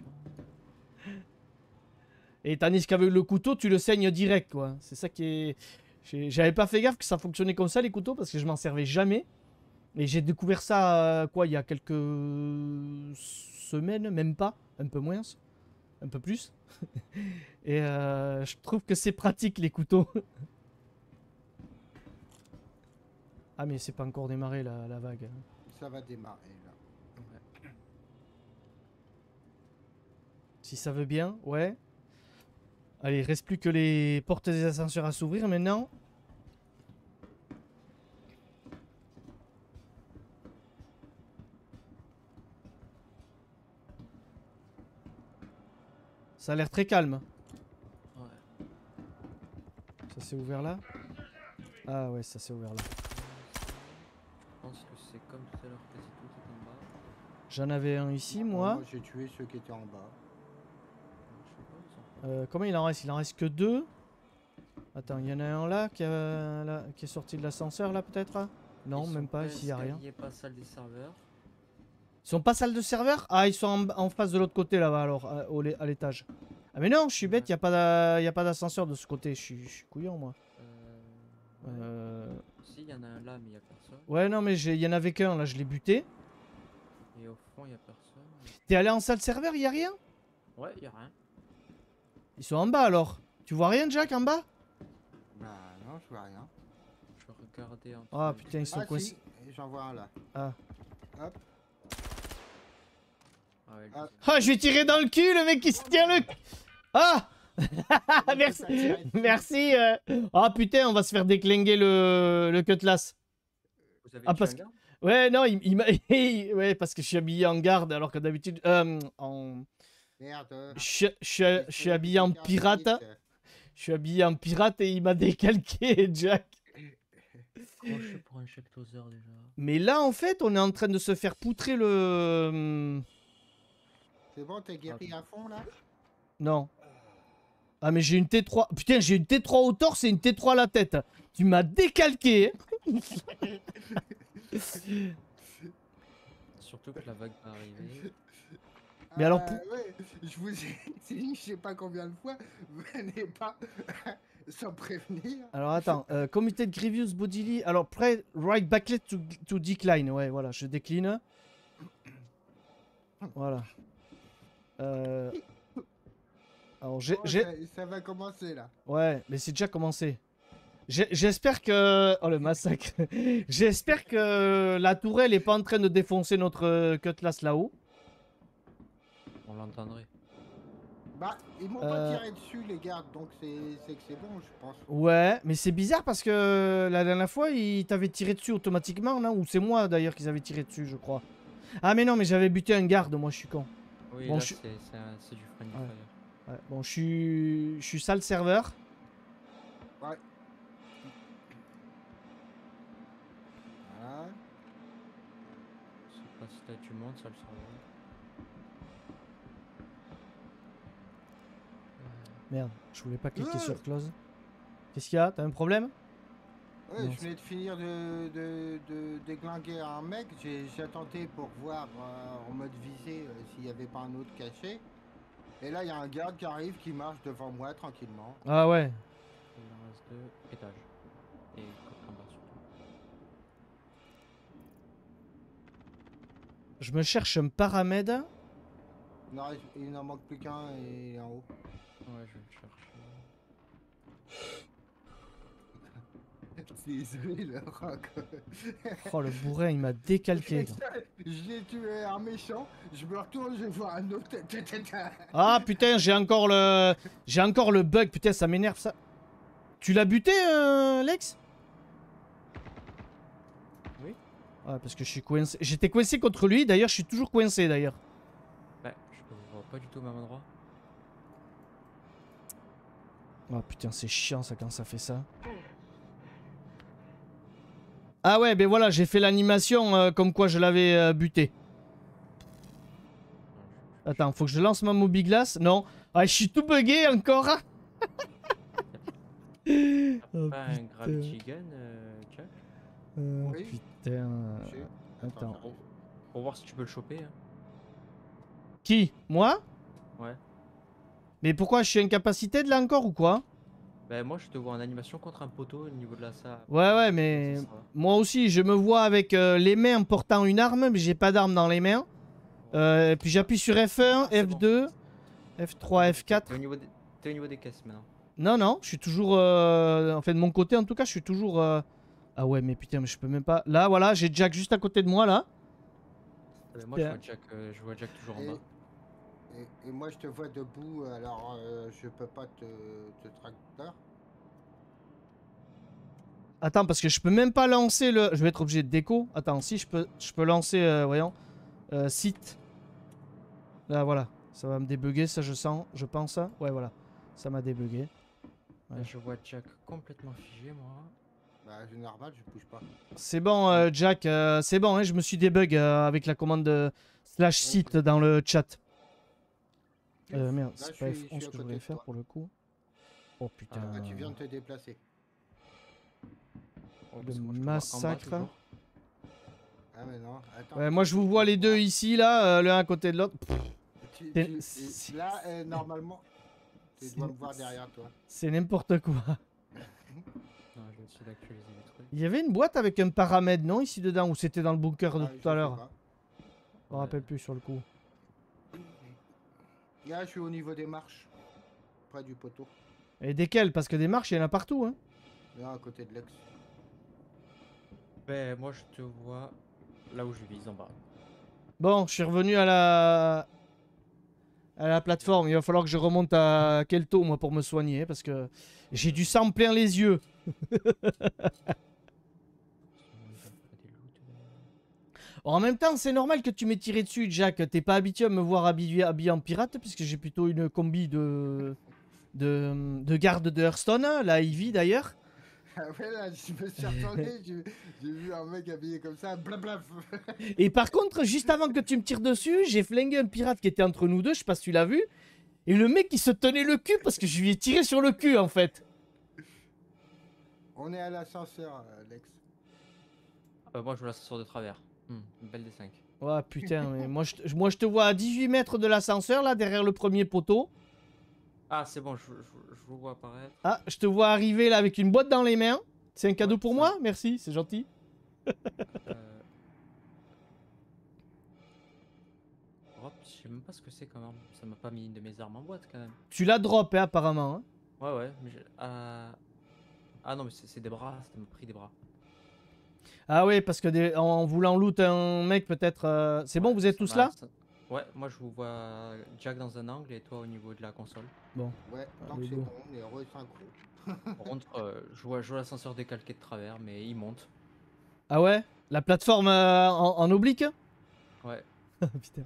Et tandis qu'avec le couteau, tu le saignes direct, quoi. C'est ça qui est. j'ai- J'avais pas fait gaffe que ça fonctionnait comme ça les couteaux parce que je m'en servais jamais. Et j'ai découvert ça, euh, quoi, il y a quelques semaines, même pas, un peu moins, un peu plus. Et euh, je trouve que c'est pratique les couteaux. Ah mais c'est pas encore démarré la, la vague. ça va démarrer là. Ouais. Si ça veut bien, ouais. Allez, il reste plus que les portes des ascenseurs à s'ouvrir maintenant. Ça a l'air très calme. Ouais. Ça s'est ouvert là? Ah ouais, ça s'est ouvert là. Je pense que c'est comme tout à l'heure, quasi tout est en bas. J'en avais un ici, Bon, moi. Moi j'ai tué ceux qui étaient en bas. Je sais pas, ils sont- Euh, combien il en reste? Il en reste que deux. Attends, il y en a un là qui, a- là, qui est sorti de l'ascenseur là peut-être? Non, Ils même sont pas, ici il y a rien. escalier, pas salle des serveurs. Ils sont pas salle de serveur? Ah, ils sont en, en face de l'autre côté là-bas alors, à, au- à l'étage. Ah mais non, je suis bête, il n'y a pas d'a- y a pas d'ascenseur de ce côté, je suis je suis couillon moi. Euh... ouais. Euh... Si, il y en a un là, mais il y a personne. Ouais, non, mais il y en avait qu'un là, je l'ai buté. Et au fond, il y a personne. T'es allé en salle serveur, il y a rien? Ouais, il y a rien. Ils sont en bas alors. Tu vois rien, Jack, en bas? Bah non, je vois rien. Je vais regarder en Ah dessous. putain, ils sont Ah coincés. si, j'en vois un là. Ah. Hop. Ah ouais, Ah. le- Ah, je vais tirer dans le cul, le mec qui se tient le. Ah merci. Ça tire dessus. Merci. euh. Ah putain, on va se faire déclinguer le, le cutlass. Vous avez Ah, tué parce un que- gars? Ouais, non, il, il m'a. Ouais, parce que je suis habillé en garde alors que d'habitude. Euh, en... Merde. je, suis- je suis- je suis habillé en pirate. Je suis habillé en pirate et il m'a décalqué, Jack. Crochet pour un chèque tozer déjà. Mais là, en fait, on est en train de se faire poutrer le. C'est bon, t'es guéri à fond là? Non. Ah, mais j'ai une T trois. Putain, j'ai une T trois au torse et une T trois à la tête. Tu m'as décalqué. Surtout que la vague va arriver. Mais alors, Euh, ouais, je vous ai dit, je sais pas combien de fois, venez pas sans prévenir. Alors, attends. Euh, comité de Grievous Bodily. Alors, press right backlet to, to decline. Ouais, voilà, je décline. Voilà. Euh... Alors, j'ai. Bon, j'ai- ça, ça va commencer là. Ouais, mais c'est déjà commencé. J'ai- J'espère que... Oh, le massacre. J'espère que la tourelle est pas en train de défoncer notre euh, cutlass là-haut. On l'entendrait. Bah, ils m'ont Euh. pas tiré dessus les gardes, donc c'est c'est que c'est bon, je pense. Ouais, mais c'est bizarre parce que la dernière fois, ils t'avaient tiré dessus automatiquement, non? Ou c'est moi d'ailleurs qu'ils avaient tiré dessus, je crois. Ah, mais non, mais j'avais buté un garde, moi, je suis con. Oui, Bon, là, je- c'est c'est un- c'est du friendly Ouais. fire. Ouais, bon, je suis... Je suis sale serveur. Ouais. Voilà. Je sais pas si là tu montes, ça le serveur. Merde, je voulais pas cliquer Euh. sur close. Qu'est-ce qu'il y a? T'as un problème? Ouais, Non, je venais de finir de, de, de déglinguer un mec, j'ai j'ai tenté pour voir euh, en mode visée euh, s'il n'y avait pas un autre caché. Et là, il y a un garde qui arrive, qui marche devant moi tranquillement. Ah ouais. Il en reste deux étages. Et en bas surtout. Je me cherche un paramède. Non, il- il n'en manque plus qu'un et il est en haut. Ouais, je vais le chercher. désolé, le rock. Oh, le bourrin, il m'a décalqué. quoi. J'ai tué un méchant, je me retourne, je vois un autre. Ah putain, j'ai encore le... J'ai encore le bug, putain, ça m'énerve ça. Tu l'as buté, euh, Lex? Oui. Ah, parce que je suis coincé. J'étais coincé contre lui, d'ailleurs, je suis toujours coincé, d'ailleurs. Ouais, je vois pas du tout au même endroit. Oh putain, c'est chiant ça quand ça fait ça. Ah ouais, ben voilà, j'ai fait l'animation euh, comme quoi je l'avais euh, buté. Attends, faut que je lance ma Mobiglass. Non. Ah, je suis tout bugué encore. hein. Oh, Pas un putain. Gravity Gun, euh, Jack? Oh, Oui. putain. J'ai- Attends. Pour, pour voir si tu peux le choper. Hein. Qui? Moi? Ouais. Mais pourquoi je suis incapacité de là encore ou quoi? Ben moi je te vois en animation contre un poteau au niveau de la salle. Ouais, ouais, mais Ça, ça va. moi aussi, je me vois avec euh, les mains portant une arme, mais j'ai pas d'arme dans les mains. Euh, et puis j'appuie sur F un, Ah, c'est F deux, F trois, F T'es quatre. au niveau des, t'es au niveau des caisses maintenant. Non, non, je suis toujours... Euh... Enfin, de mon côté, en tout cas, je suis toujours... euh, Ah ouais, mais putain, mais je peux même pas... Là, voilà, j'ai Jack juste à côté de moi, là. Euh, moi je Putain. vois Jack, euh, je vois Jack toujours en Et, bas. et, et moi je te vois debout, alors euh, je peux pas te, te tracteur. Attends, parce que je peux même pas lancer le... Je vais être obligé de déco. Attends, si, je peux, je peux lancer, euh, voyons, euh, site. Là, voilà. Ça va me débugger, ça, je sens, je pense. ça. Ouais, voilà. Ça m'a débugué. Ouais. Là, je vois Jack complètement figé moi. Bah c'est normal, je bouge pas. C'est bon, euh, Jack, euh, c'est bon, hein, je me suis débug euh, avec la commande de slash site dans le chat. Euh, merde, Là, c'est je pas suis- F je onze suis à que je côté voulais de faire toi. pour le coup. Oh putain. Ah, tu viens de te déplacer. Oh, Le parce que moi, je te vois en bas massacre. toujours. Ah mais non, attends. Ouais, moi je vous vois les deux ici, là, euh, l'un à côté de l'autre. Tu- C'est- tu- c'est- là, euh, normalement, tu c'est- dois me voir derrière toi. C'est n'importe quoi. Non, je vais essayer d'actualiser les trucs. Il y avait une boîte avec un paramètre, non, ici dedans, ou c'était dans le bunker de Ah, tout je à sais l'heure? pas. Je me rappelle plus sur le coup. Là, je suis au niveau des marches, près du poteau. Et desquelles? Parce que des marches, il y en a partout, hein. Là, à côté de l'ex. Ben moi je te vois là où je vise en bas. Bon, je suis revenu à la... à la plateforme. Il va falloir que je remonte à Kelto, moi, pour me soigner, parce que j'ai du sang plein les yeux. En même temps, c'est normal que tu m'aies tiré dessus, Jack. T'es pas habitué à me voir habillé, habillé en pirate, puisque j'ai plutôt une combi de... de, de garde de Hearthstone, hein, la Ivy d'ailleurs. Ah ouais, là, je me suis retourné, j'ai j'ai vu un mec habillé comme ça, blablabla. Et par contre, juste avant que tu me tires dessus, j'ai flingué un pirate qui était entre nous deux, je sais pas si tu l'as vu. Et le mec, il se tenait le cul parce que je lui ai tiré sur le cul, en fait. On est à l'ascenseur, Alex. Euh, moi je vois l'ascenseur de travers. Hmm, une belle des cinq. Ouais, putain, mais moi je, te- moi je te vois à dix-huit mètres de l'ascenseur, là, derrière le premier poteau. Ah c'est bon, je, je- je vous vois apparaître. Ah, je te vois arriver là avec une boîte dans les mains. C'est un cadeau Ouais, pour ça. moi? Merci, c'est gentil. Euh... Hop, je sais même pas ce que c'est quand même. Ça m'a pas mis une de mes armes en boîte quand même. Tu l'as drop, hein, apparemment. Hein. Ouais ouais, mais je- ah... ah non mais c'est c'est des bras, ça m'a pris des bras. Ah ouais, parce que des- en voulant loot un mec, peut-être... euh, C'est bon, Ouais, vous êtes ça tous m'a- là? ça- Ouais, moi je vous vois Jack dans un angle et toi au niveau de la console. Bon. Ouais, tant Allez, que c'est go. bon, on est heureux et synchro. Par contre, euh, je vois, je vois l'ascenseur décalqué de travers, mais il monte. Ah ouais? La plateforme euh, en, en oblique? Ouais. Putain.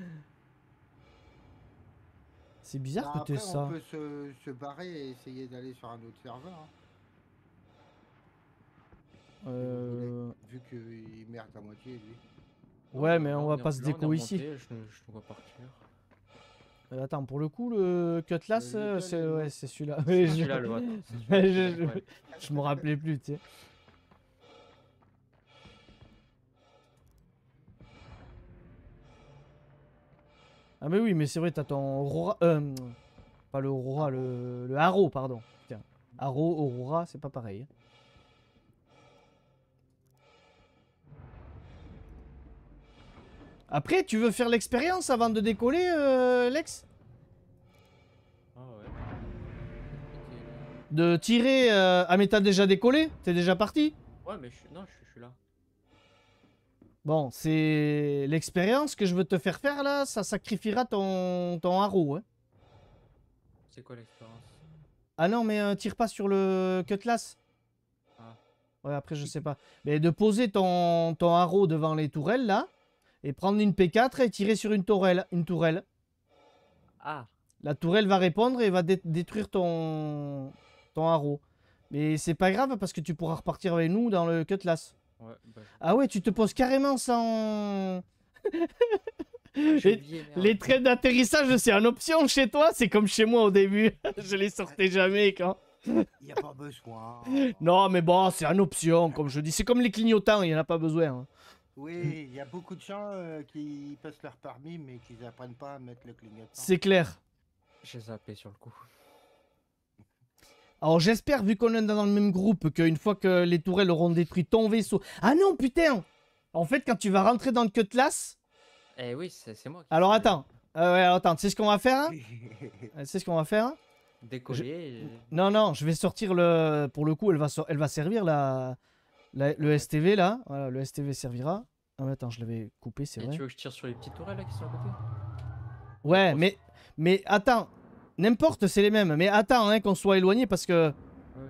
C'est bizarre Bah, que t'aies après, ça. on peut se, se barrer et essayer d'aller sur un autre serveur. Hein, si vous Euh... voulez, vu qu'il merde à moitié, lui. Ouais, Non, mais là, on va est- pas se là, on est déco ici. remonté, Je, je te vois partir. Euh, attends, pour le coup, le Cutlass, Le- euh, lequel, c'est le- ouais, c'est celui-là. C'est Oui, je... celui-là le vôtre. c'est Ouais, celui-là, je, ouais. je... je me rappelais plus, tu sais. Ah mais oui, mais c'est vrai, t'as ton Aurora... Euh, pas le Aurora, le, le Haro, pardon. Tiens, Haro, Aurora, c'est pas pareil. Après, tu veux faire l'expérience avant de décoller, euh, Lex? Ah ouais. De tirer... Euh... Ah mais t'as déjà décollé? T'es déjà parti? Ouais, mais je suis... Non, je suis, je suis là. Bon, c'est l'expérience que je veux te faire faire là, ça sacrifiera ton, ton haro. Hein. C'est quoi l'expérience? Ah non, mais euh, tire pas sur le cutlass. Ah. Ouais, après je sais pas. Mais de poser ton, ton haro devant les tourelles là, et prendre une P quatre et tirer sur une tourelle. Une tourelle. Ah. La tourelle va répondre et va dé détruire ton, ton haro. Mais c'est pas grave parce que tu pourras repartir avec nous dans le cutlass. Ouais, bah, Ah ouais, tu te poses carrément sans... j'ai les, oublié, merde. les trains d'atterrissage, c'est en option chez toi? C'est comme chez moi au début. Je les sortais jamais quand... Il n'y a pas besoin. Non, mais bon, c'est en option, comme je dis. C'est comme les clignotants, il n'y en a pas besoin. Hein. Oui, il y a beaucoup de gens euh, qui passent leur permis, mais qui n'apprennent pas à mettre le clignotant. C'est clair. J'ai zappé sur le coup. Alors j'espère, vu qu'on est dans le même groupe, qu'une fois que les tourelles auront détruit ton vaisseau... Ah non, putain! En fait, quand tu vas rentrer dans le cutlass... Eh oui, c'est moi qui... Alors sais. attends. Euh, ouais, alors attends, tu sais ce qu'on va faire? Hein Tu sais ce qu'on va faire? Hein Décoller... et- Non, non, je vais sortir le... Pour le coup, elle va, so- elle va servir la... la- le S T V, là. Voilà, le S T V servira. Ah, mais attends, je l'avais coupé, c'est Et vrai. tu veux que je tire sur les petites tourelles là qui sont à côté? Ouais, mais... Mais attends. N'importe, c'est les mêmes. Mais attends, hein, qu'on soit éloigné, parce que... Oui, oui.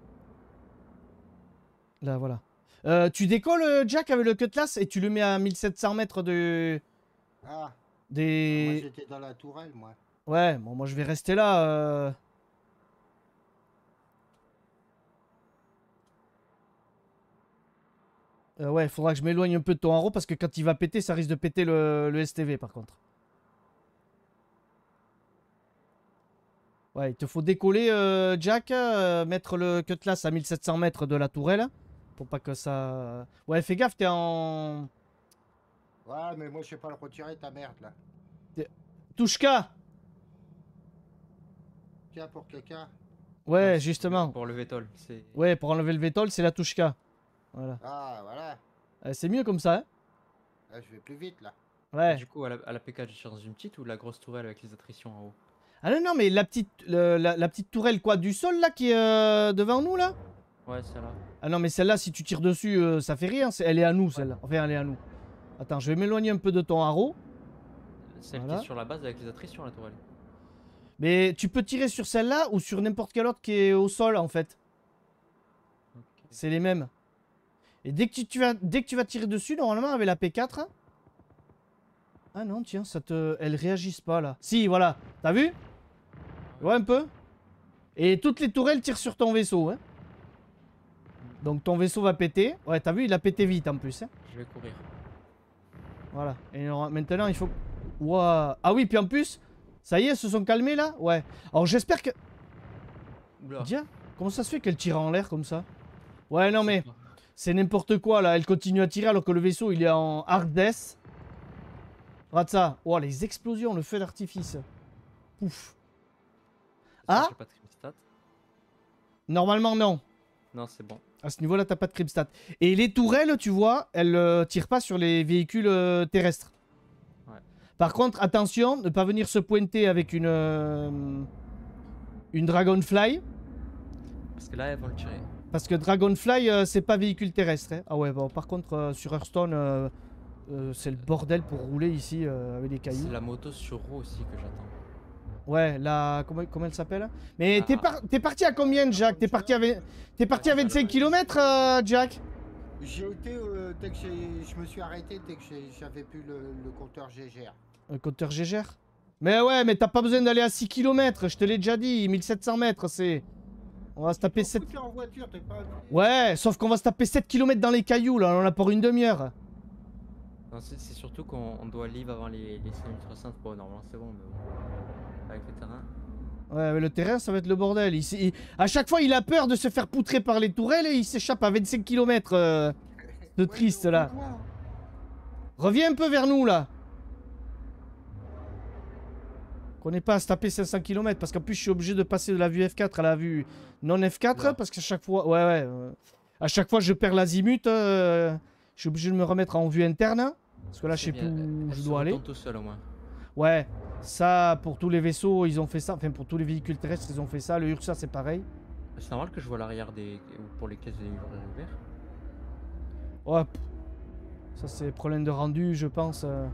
Là, voilà. Euh, tu décolles, euh, Jack, avec le cutlass, et tu le mets à mille sept cents mètres de... Ah, moi Des... j'étais dans la tourelle, moi. Ouais, bon, moi je vais rester là. Euh... Euh, ouais, il faudra que je m'éloigne un peu de ton haro parce que quand il va péter, ça risque de péter le, le S T V par contre. Ouais, il te faut décoller, euh, Jack, euh, mettre le cutlass à mille sept cents mètres de la tourelle. Pour pas que ça... Ouais, fais gaffe, t'es en... Ouais, mais moi je sais pas le retirer, ta merde là. Touche K. Tiens, pour quelqu'un. Ouais, Non, justement. Pour le V T O L, c'est... Ouais, pour enlever le V T O L, c'est la touche K. Voilà. Ah, voilà. Euh, c'est mieux comme ça, hein. Là, je vais plus vite là. Ouais. Du coup, à la, à la P quatre, je tire dans une petite ou la grosse tourelle avec les attritions en haut? Ah non, non, mais la petite, le- la, la petite tourelle quoi, du sol là qui est euh, devant nous là? Ouais, celle-là. Ah non, mais celle-là, si tu tires dessus, euh, ça fait rien. c'est- Elle est à nous, celle-là. Enfin, elle est à nous. Attends, je vais m'éloigner un peu de ton haro. Celle Voilà. qui est sur la base avec les attritions, la tourelle. Mais tu peux tirer sur celle-là ou sur n'importe quelle autre qui est au sol en fait. Ok. C'est les mêmes. Et dès que tu, tu vas, dès que tu vas tirer dessus, normalement, avec la P quatre. Ah non, tiens, ça te... elles réagissent pas là. Si, voilà. T'as vu? Ouais, un peu. Et toutes les tourelles tirent sur ton vaisseau. Hein. Donc ton vaisseau va péter. Ouais, t'as vu, il a pété vite en plus. Hein. Je vais courir. Voilà. Et alors, maintenant, il faut... Ouah. Ah oui, puis en plus, ça y est, elles se sont calmées là. Ouais. Alors j'espère que... Oula. Tiens, comment ça se fait qu'elle tire en l'air comme ça? Ouais, non Je sais mais... pas. C'est n'importe quoi là. Elle continue à tirer alors que le vaisseau, il est en hard death. Regarde ça. Oh, les explosions, le feu d'artifice. Ouf. Ça, Ah j'ai pas de crimstat. Normalement, non. Non, c'est bon. À ce niveau-là, t'as pas de crimstat. Et les tourelles, tu vois, elles euh, tirent pas sur les véhicules euh, terrestres. Ouais. Par contre, attention, ne pas venir se pointer avec une... euh, une Dragonfly. Parce que là, elles vont le tirer. Parce que Dragonfly, euh, c'est pas véhicule terrestre. Hein. Ah ouais, bon, par contre, euh, sur Hearthstone, euh, euh, c'est le bordel pour rouler ici euh, avec des cailloux. C'est la moto sur roue aussi que j'attends. Ouais, la... Comment, comment elle s'appelle? Mais Ah, t'es ah. par... t'es parti à combien, Jack? T'es parti à, vingt- t'es parti à vingt-cinq kilomètres, euh, Jack? J'ai été, euh, dès que j'ai- je me suis arrêté, dès que j'ai- j'avais plus le, le compteur G G R. Un compteur G G R? Mais ouais, mais t'as pas besoin d'aller à six kilomètres, je te l'ai déjà dit. mille sept cents mètres, c'est... On va se taper sept... T'es en voiture, t'es pas... Ouais, sauf qu'on va se taper sept kilomètres dans les cailloux, là. On en a pour une demi-heure. Non, c'est c'est surtout qu'on on doit live avant les, les scènes ultra Bon, normalement, c'est bon, mais bon. Avec le terrain. Ouais, mais le terrain, ça va être le bordel. Il, s'est- il- À chaque fois, il a peur de se faire poutrer par les tourelles et il s'échappe à vingt-cinq kilomètres. Euh... De Ouais, triste, mais on là. peut voir. Reviens un peu vers nous, là. Qu'on n'ait pas à se taper cinq cents kilomètres. Parce qu'en plus, je suis obligé de passer de la vue F quatre à la vue non F quatre. Là. Parce qu'à chaque fois... Ouais, ouais. euh, À chaque fois, je perds l'azimut. euh, Je suis obligé de me remettre en vue interne. Parce que là, je sais C'est plus bien, où elle je se dois aller. retourne tout seul au moins. Ouais. Ça, pour tous les vaisseaux, ils ont fait ça. Enfin, pour tous les véhicules terrestres, ils ont fait ça. Le Ursa, c'est pareil. C'est normal que je vois l'arrière des. Pour les caisses des livreurs ouverts. Ouais, pff. Ça c'est problème de rendu, je pense. euh.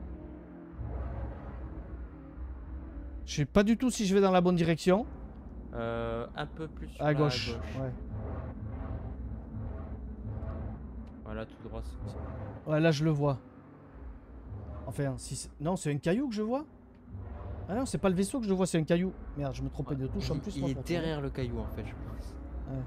Je sais pas du tout si je vais dans la bonne direction. Euh, un peu plus sur À la gauche, ouais. Voilà, tout droit. c'est- Ouais, là je le vois. Enfin, si c'est- non, c'est un caillou que je vois. Ah non, c'est pas le vaisseau que je vois, c'est un caillou. Merde, je me trompais de touche en Il, plus. il moi, est pour trouver. derrière le caillou en fait, je pense. Ouais.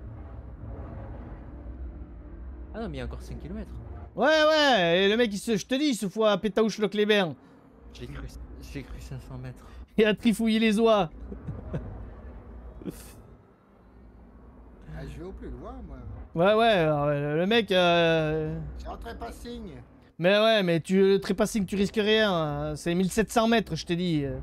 Ah non, mais il y a encore cinq kilomètres. Ouais, ouais, et le mec, il se, je te dis, il se fout à pétaouche le clébert. J'ai cru, j'ai cru cinq cents mètres. Et à trifouiller les oies. Ah, je vais au plus loin, moi. Ouais, ouais, alors, euh, le mec. Euh... C'est en trépassing. Mais ouais, mais tu, le trépassing, tu risques rien. hein. C'est mille sept cents mètres, je t'ai dit. euh.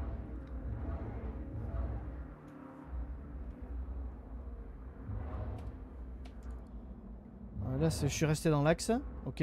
Ah, Là, c'est- je suis resté dans l'axe. Ok.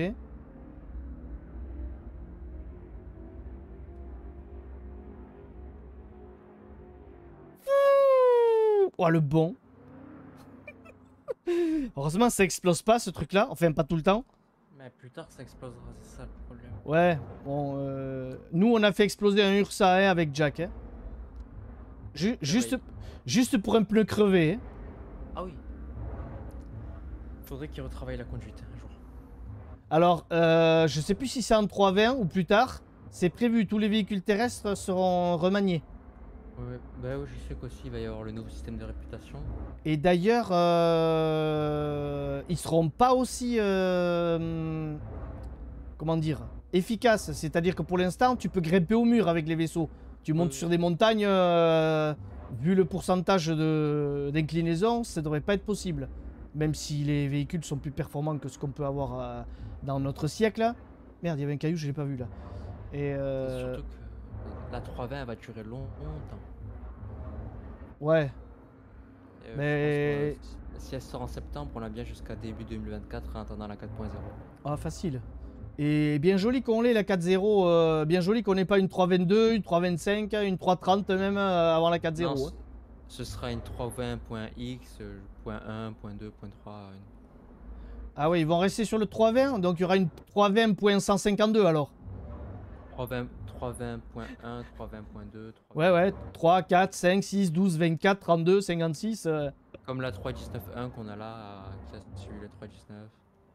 Oh, le bon. Heureusement, ça explose pas ce truc-là. Enfin, pas tout le temps. Mais plus tard, ça explosera, c'est ça le problème. Ouais, bon, euh, nous on a fait exploser un Ursa hein, avec Jack. Hein. Ju- juste, vrai. juste pour un pneu crevé. hein. Ah oui. Faudrait qu'il retravaille la conduite un jour. Alors, euh, je sais plus si c'est en trois vingt ou plus tard. C'est prévu, tous les véhicules terrestres seront remaniés. Ouais, bah oui, je sais qu'aussi il va y avoir le nouveau système de réputation. Et d'ailleurs, euh, ils seront pas aussi, euh, comment dire, efficaces. C'est-à-dire que pour l'instant, tu peux grimper au mur avec les vaisseaux. Tu montes Oui. sur des montagnes, euh, vu le pourcentage de- d'inclinaison, ça devrait pas être possible. Même si les véhicules sont plus performants que ce qu'on peut avoir euh, dans notre siècle. Merde, il y avait un caillou, je l'ai pas vu là. Et C'est euh, surtout que la trois vingt elle va durer long- longtemps. ouais, Et, euh, Mais- je pense que, euh, si elle sort en septembre, on a bien jusqu'à début deux mille vingt-quatre en attendant la quatre point zéro. ah, facile. Et bien joli qu'on l'ait la quatre zéro, euh, bien joli qu'on n'ait pas une trois vingt-deux, une trois vingt-cinq, une trois trente même euh, avant la quatre zéro. Non, hein. ce- ce sera une trois vingt point X, euh, point un, point deux, point trois. une- Ah oui, ils vont rester sur le trois vingt, donc il y aura une trois vingt point cent cinquante-deux alors. trois vingt, trois vingt point un, trois vingt point deux. Ouais, ouais, trois, quatre, cinq, six, douze, vingt-quatre, trente-deux, cinquante-six. euh. Comme la trois dix-neuf un qu'on a là, euh, qui a suivi la trois dix-neuf.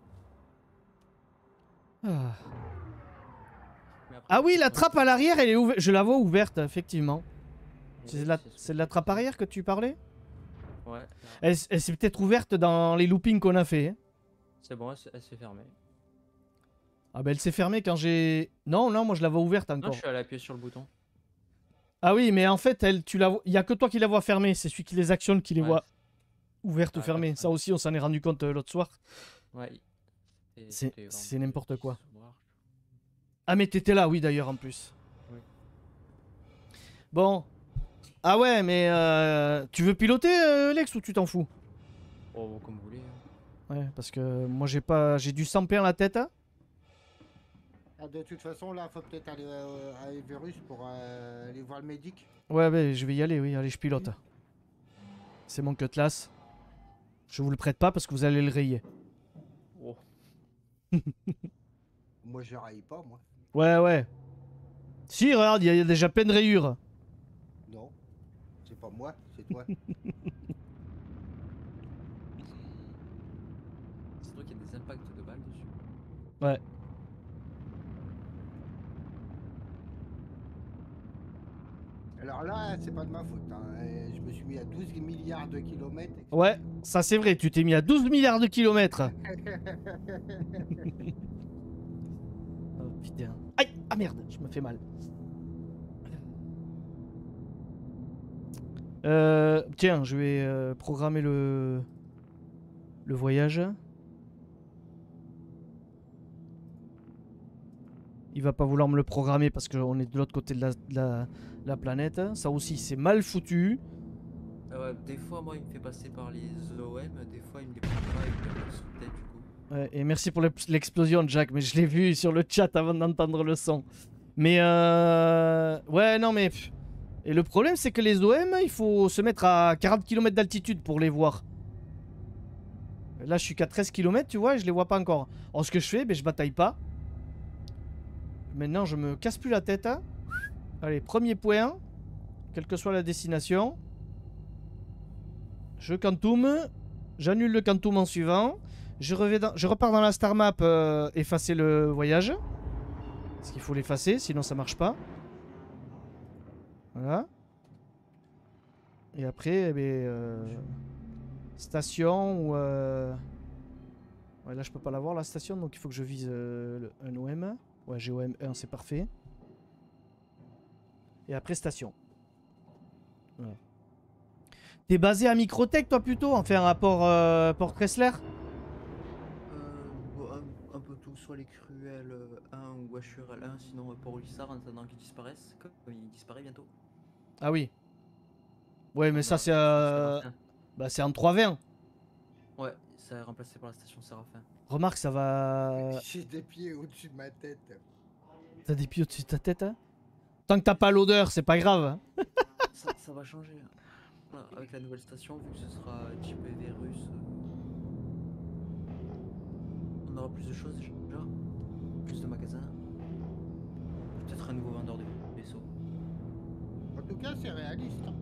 Ah. Mais après, Ah oui, la ouais, trappe à l'arrière, elle est ouverte. Je la vois ouverte, effectivement. C'est oui, de la, ce c'est que de la je trappe disais. arrière que tu parlais? Ouais, là. Elle, elle s'est peut-être ouverte dans les loopings qu'on a fait. hein. C'est bon, elle, s- elle s'est fermée. Ah bah elle s'est fermée quand j'ai... Non, non, moi je la vois ouverte Non, encore. je suis allé appuyer sur le bouton. Ah oui, mais en fait, elle, tu la vois... il y a que toi qui la vois fermée. C'est celui qui les actionne qui les Ouais. voit ouvertes ou Ah, fermées. d'accord. Ça aussi, on s'en est rendu compte euh, l'autre soir. Ouais. C'était- C'est- c'était c'est vraiment n'importe quoi. soir. Ah mais t'étais là, oui, d'ailleurs, en plus. Oui. Bon. Ah ouais, mais euh, tu veux piloter, euh, Lex, ou tu t'en fous? Oh, bon, comme vous voulez. hein. Ouais, parce que moi, j'ai pas... J'ai du sang plein la tête. hein. Ah, de toute façon, là, faut peut-être aller euh, à Everus pour euh, aller voir le médic. Ouais, ouais, je vais y aller, oui. Allez, je pilote. C'est mon cutlass. Je vous le prête pas parce que vous allez le rayer. Oh. Moi, je raille pas, moi. Ouais, ouais. Si, regarde, il y, a- il y a déjà plein de rayures. Non. C'est pas moi, c'est toi. C'est vrai qu'il y a des impacts de balles dessus. Ouais. Alors là, c'est pas de ma faute. hein. Euh, Je me suis mis à douze milliards de kilomètres. Ouais, ça c'est vrai, tu t'es mis à douze milliards de kilomètres. Oh putain. Aïe. Ah merde, je me fais mal. Euh, tiens, je vais euh, programmer le... le voyage. Il va pas vouloir me le programmer parce qu'on est de l'autre côté de la, de la- de la planète. Ça aussi, c'est mal foutu. Euh, des fois, moi, il me fait passer par les O M, des fois, il me les prend pas avec le sous-tête, du coup. Ouais, et merci pour l'ex- l'explosion, Jack, mais je l'ai vu sur le chat avant d'entendre le son. Mais euh... ouais, non, mais pff, Et le problème, c'est que les O M, il faut se mettre à quarante kilomètres d'altitude pour les voir. Là, je suis qu'à treize kilomètres, tu vois, et je les vois pas encore. Alors, ce que je fais, ben, je bataille pas. Maintenant, je me casse plus la tête. Hein. Allez, premier point. Quelle que soit la destination. Je cantoum. J'annule le cantoum en suivant. Je, reviens dans... je repars dans la star map, euh, effacer le voyage. Parce qu'il faut l'effacer, sinon ça marche pas. Voilà. Et après, eh ben, euh, station ou... Euh... Ouais, là je peux pas l'avoir la station, donc il faut que je vise euh, le, un O M. Ouais, j'ai O M un, c'est parfait. Et après station. Ouais. T'es basé à Microtech toi plutôt? Enfin, un rapport euh, Port Kressler? Euh, bon, un, un peu tout, soit les Cruels euh, un ou Ashurel un, sinon euh, Port Hussard en attendant qu'ils disparaissent, comme il disparaît bientôt. Ah oui. Ouais, mais On ça a- c'est euh... Séraphin. bah, c'est en trois vingt. Ouais, ça est remplacé par la station Séraphin. Remarque, ça va... J'ai des pieds au-dessus de ma tête. T'as des pieds au-dessus de ta tête, hein? Tant que t'as pas l'odeur, c'est pas grave. Hein. ça, ça va changer. Voilà, avec la nouvelle station, vu que ce sera J P V russe, euh, on aura plus de choses déjà. Plus de magasins. Peut-être un nouveau vendeur de vaisseaux. En tout cas, c'est réaliste. Hein.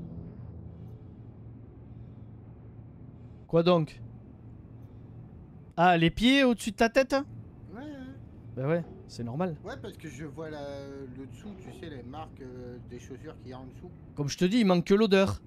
Quoi donc? Ah, les pieds au-dessus de ta tête? Ouais, ouais. Bah ouais, c'est normal. Ouais, parce que je vois la, le dessous, tu sais, les marques euh, des chaussures qu'il y a en dessous. Comme je te dis, il manque que l'odeur.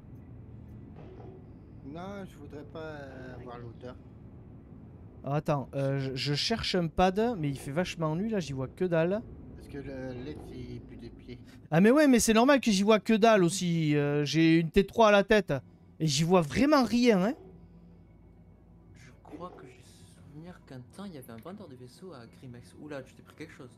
Non, je voudrais pas euh, avoir l'odeur. Alors attends, euh, je, je cherche un pad, mais il fait vachement nuit là, j'y vois que dalle. Parce que le Lex, il pue des pieds. Ah mais ouais, mais c'est normal que j'y vois que dalle aussi. Euh, J'ai une T trois à la tête. Et j'y vois vraiment rien, hein. Je crois que j'ai souvenir qu'un temps il y avait un vendeur de vaisseaux à Grimex. Oula, tu t'es pris quelque chose.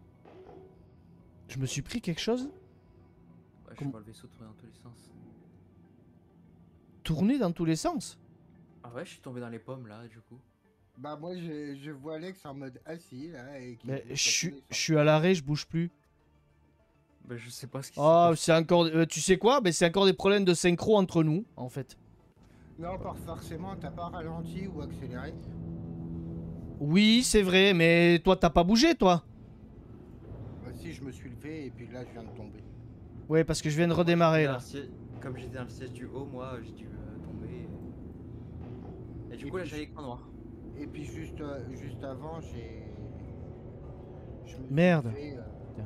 Je me suis pris quelque chose. Ouais, je Comment- vois le vaisseau tourner dans tous les sens. Tourné dans tous les sens. Ah ouais, je suis tombé dans les pommes là, du coup. Bah moi, je, je vois Lex en mode assis, là, et qui Mais bouge je dans suis tous les je sens. suis à l'arrêt, je bouge plus. Bah, je sais pas ce qui s'est Oh, passé. c'est encore... euh, tu sais quoi? Ben, c'est encore des problèmes de synchro entre nous, en fait. Non, pas forcément, t'as pas ralenti ou accéléré. Oui, c'est vrai, mais toi, t'as pas bougé, toi? Bah, si, je me suis levé, et puis là, je viens de tomber. Ouais, parce que je viens de Moi, j'étais redémarrer, dans là. le siège- Comme j'étais dans le siège du haut, moi j'ai dû euh, tomber. Et, et du Et coup, là puis j'ai l'écran noir. Et puis juste, euh, juste avant, j'ai... je me suis Merde. levé, euh, Tiens.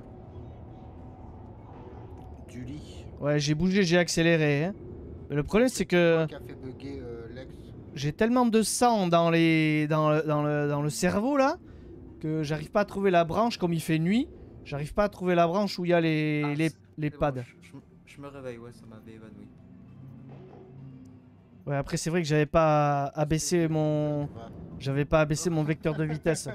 du lit. Ouais, j'ai bougé, j'ai accéléré, hein. Mais le problème, c'est que... Qui a fait bugger euh, Lex. J'ai tellement de sang dans les dans le, dans le, dans le cerveau là que j'arrive pas à trouver la branche comme il fait nuit. J'arrive pas à trouver la branche où il y a les, Ah, les, c'est- les c'est bon, pads. je, je me- je me réveille, ouais, ça m'avait évanoui. Ouais, après c'est vrai que j'avais pas abaissé mon Ouais. j'avais pas abaissé mon vecteur de vitesse.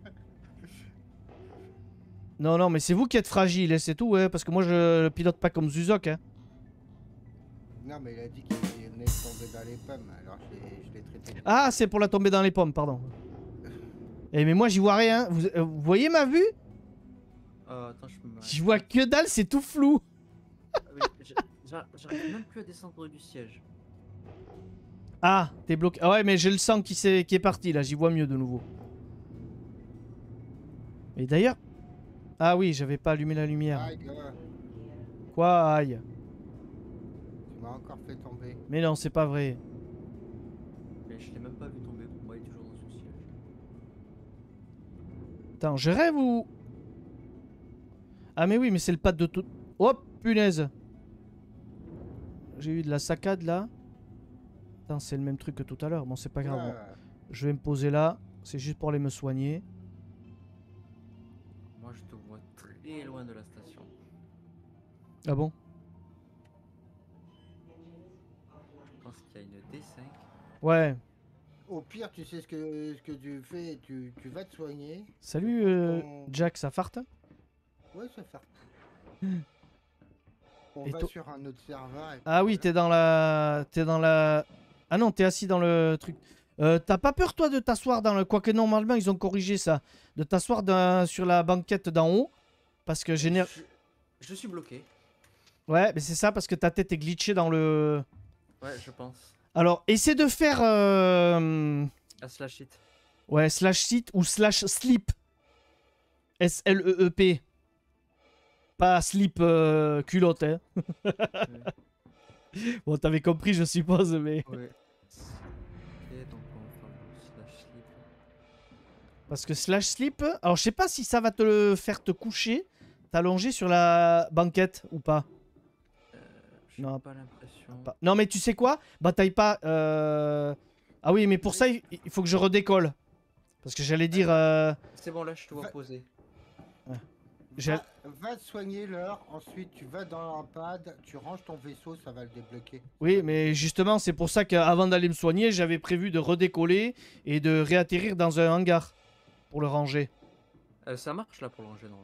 Non non, mais c'est vous qui êtes fragile, hein, c'est tout, ouais, parce que moi je le pilote pas comme Zuzok, hein. Non, mais il a dit qu'il venait de tomber dans les pommes, alors je l'ai- je l'ai traité. Ah, c'est pour la tomber dans les pommes, pardon. Eh mais moi j'y vois rien. Vous, euh, vous voyez ma vue? Euh, attends, je me. J'y vois que dalle, c'est tout flou. Ah oui, j'ai- j'a- J'arrive même plus à descendre du siège. Ah, t'es bloqué. Ah ouais, mais j'ai le sang qui, s'est- qui est parti là, j'y vois mieux de nouveau. Et d'ailleurs... Ah oui, j'avais pas allumé la lumière. Aïe, gars, Quoi, aïe. tu m'as encore fait tomber. Mais non, c'est pas vrai. Mais je l'ai même pas vu tomber, pour moi il est toujours dans son siège. Attends, je rêve ou... Ah mais oui, mais c'est le pad de tout... Oh, punaise. J'ai eu de la saccade là. Attends, c'est le même truc que tout à l'heure. Bon, c'est pas grave. Ouais. Bon. Je vais me poser là. C'est juste pour aller me soigner. Moi je te vois très loin de la station. Ah bon? Je pense qu'il y a une D cinq. Ouais. Au pire, tu sais ce que, ce que tu fais, tu, tu vas te soigner. Salut euh, On- Jack, ça farte? Ouais, ça fait. On Et va toi- sur un autre serveur. et puis Ah oui, voilà. t'es dans la... T'es dans la... Ah non, t'es assis dans le truc. Euh, T'as pas peur toi de t'asseoir dans le... Quoique normalement ils ont corrigé ça. De t'asseoir dans- sur la banquette d'en haut. Parce que général... Je, je suis bloqué. Ouais, mais c'est ça parce que ta tête est glitchée dans le... Ouais, je pense. Alors, essaie de faire... euh, À slash hit. Ouais, slash site ou slash sleep. S L E E P. Pas slip euh, culotte, hein. Ouais. Bon, t'avais compris, je suppose, mais... Ouais. Ok, donc on va faire le slash slip. Parce que slash sleep... Alors, je sais pas si ça va te le faire te coucher, t'allonger sur la banquette ou pas. Euh, J'ai Non. pas l'impression. Pas- Non, mais tu sais quoi? Bataille pas... euh, Ah oui, mais pour ça, il il faut que je redécolle. Parce que j'allais dire... euh, C'est bon, là, je te vois Va- poser. J'ai- Va, va te soigner l'heure, ensuite tu vas dans un pad, tu ranges ton vaisseau, ça va le débloquer. Oui, mais justement, c'est pour ça qu'avant d'aller me soigner, j'avais prévu de redécoller et de réatterrir dans un hangar pour le ranger. Euh, ça marche là pour le ranger, non?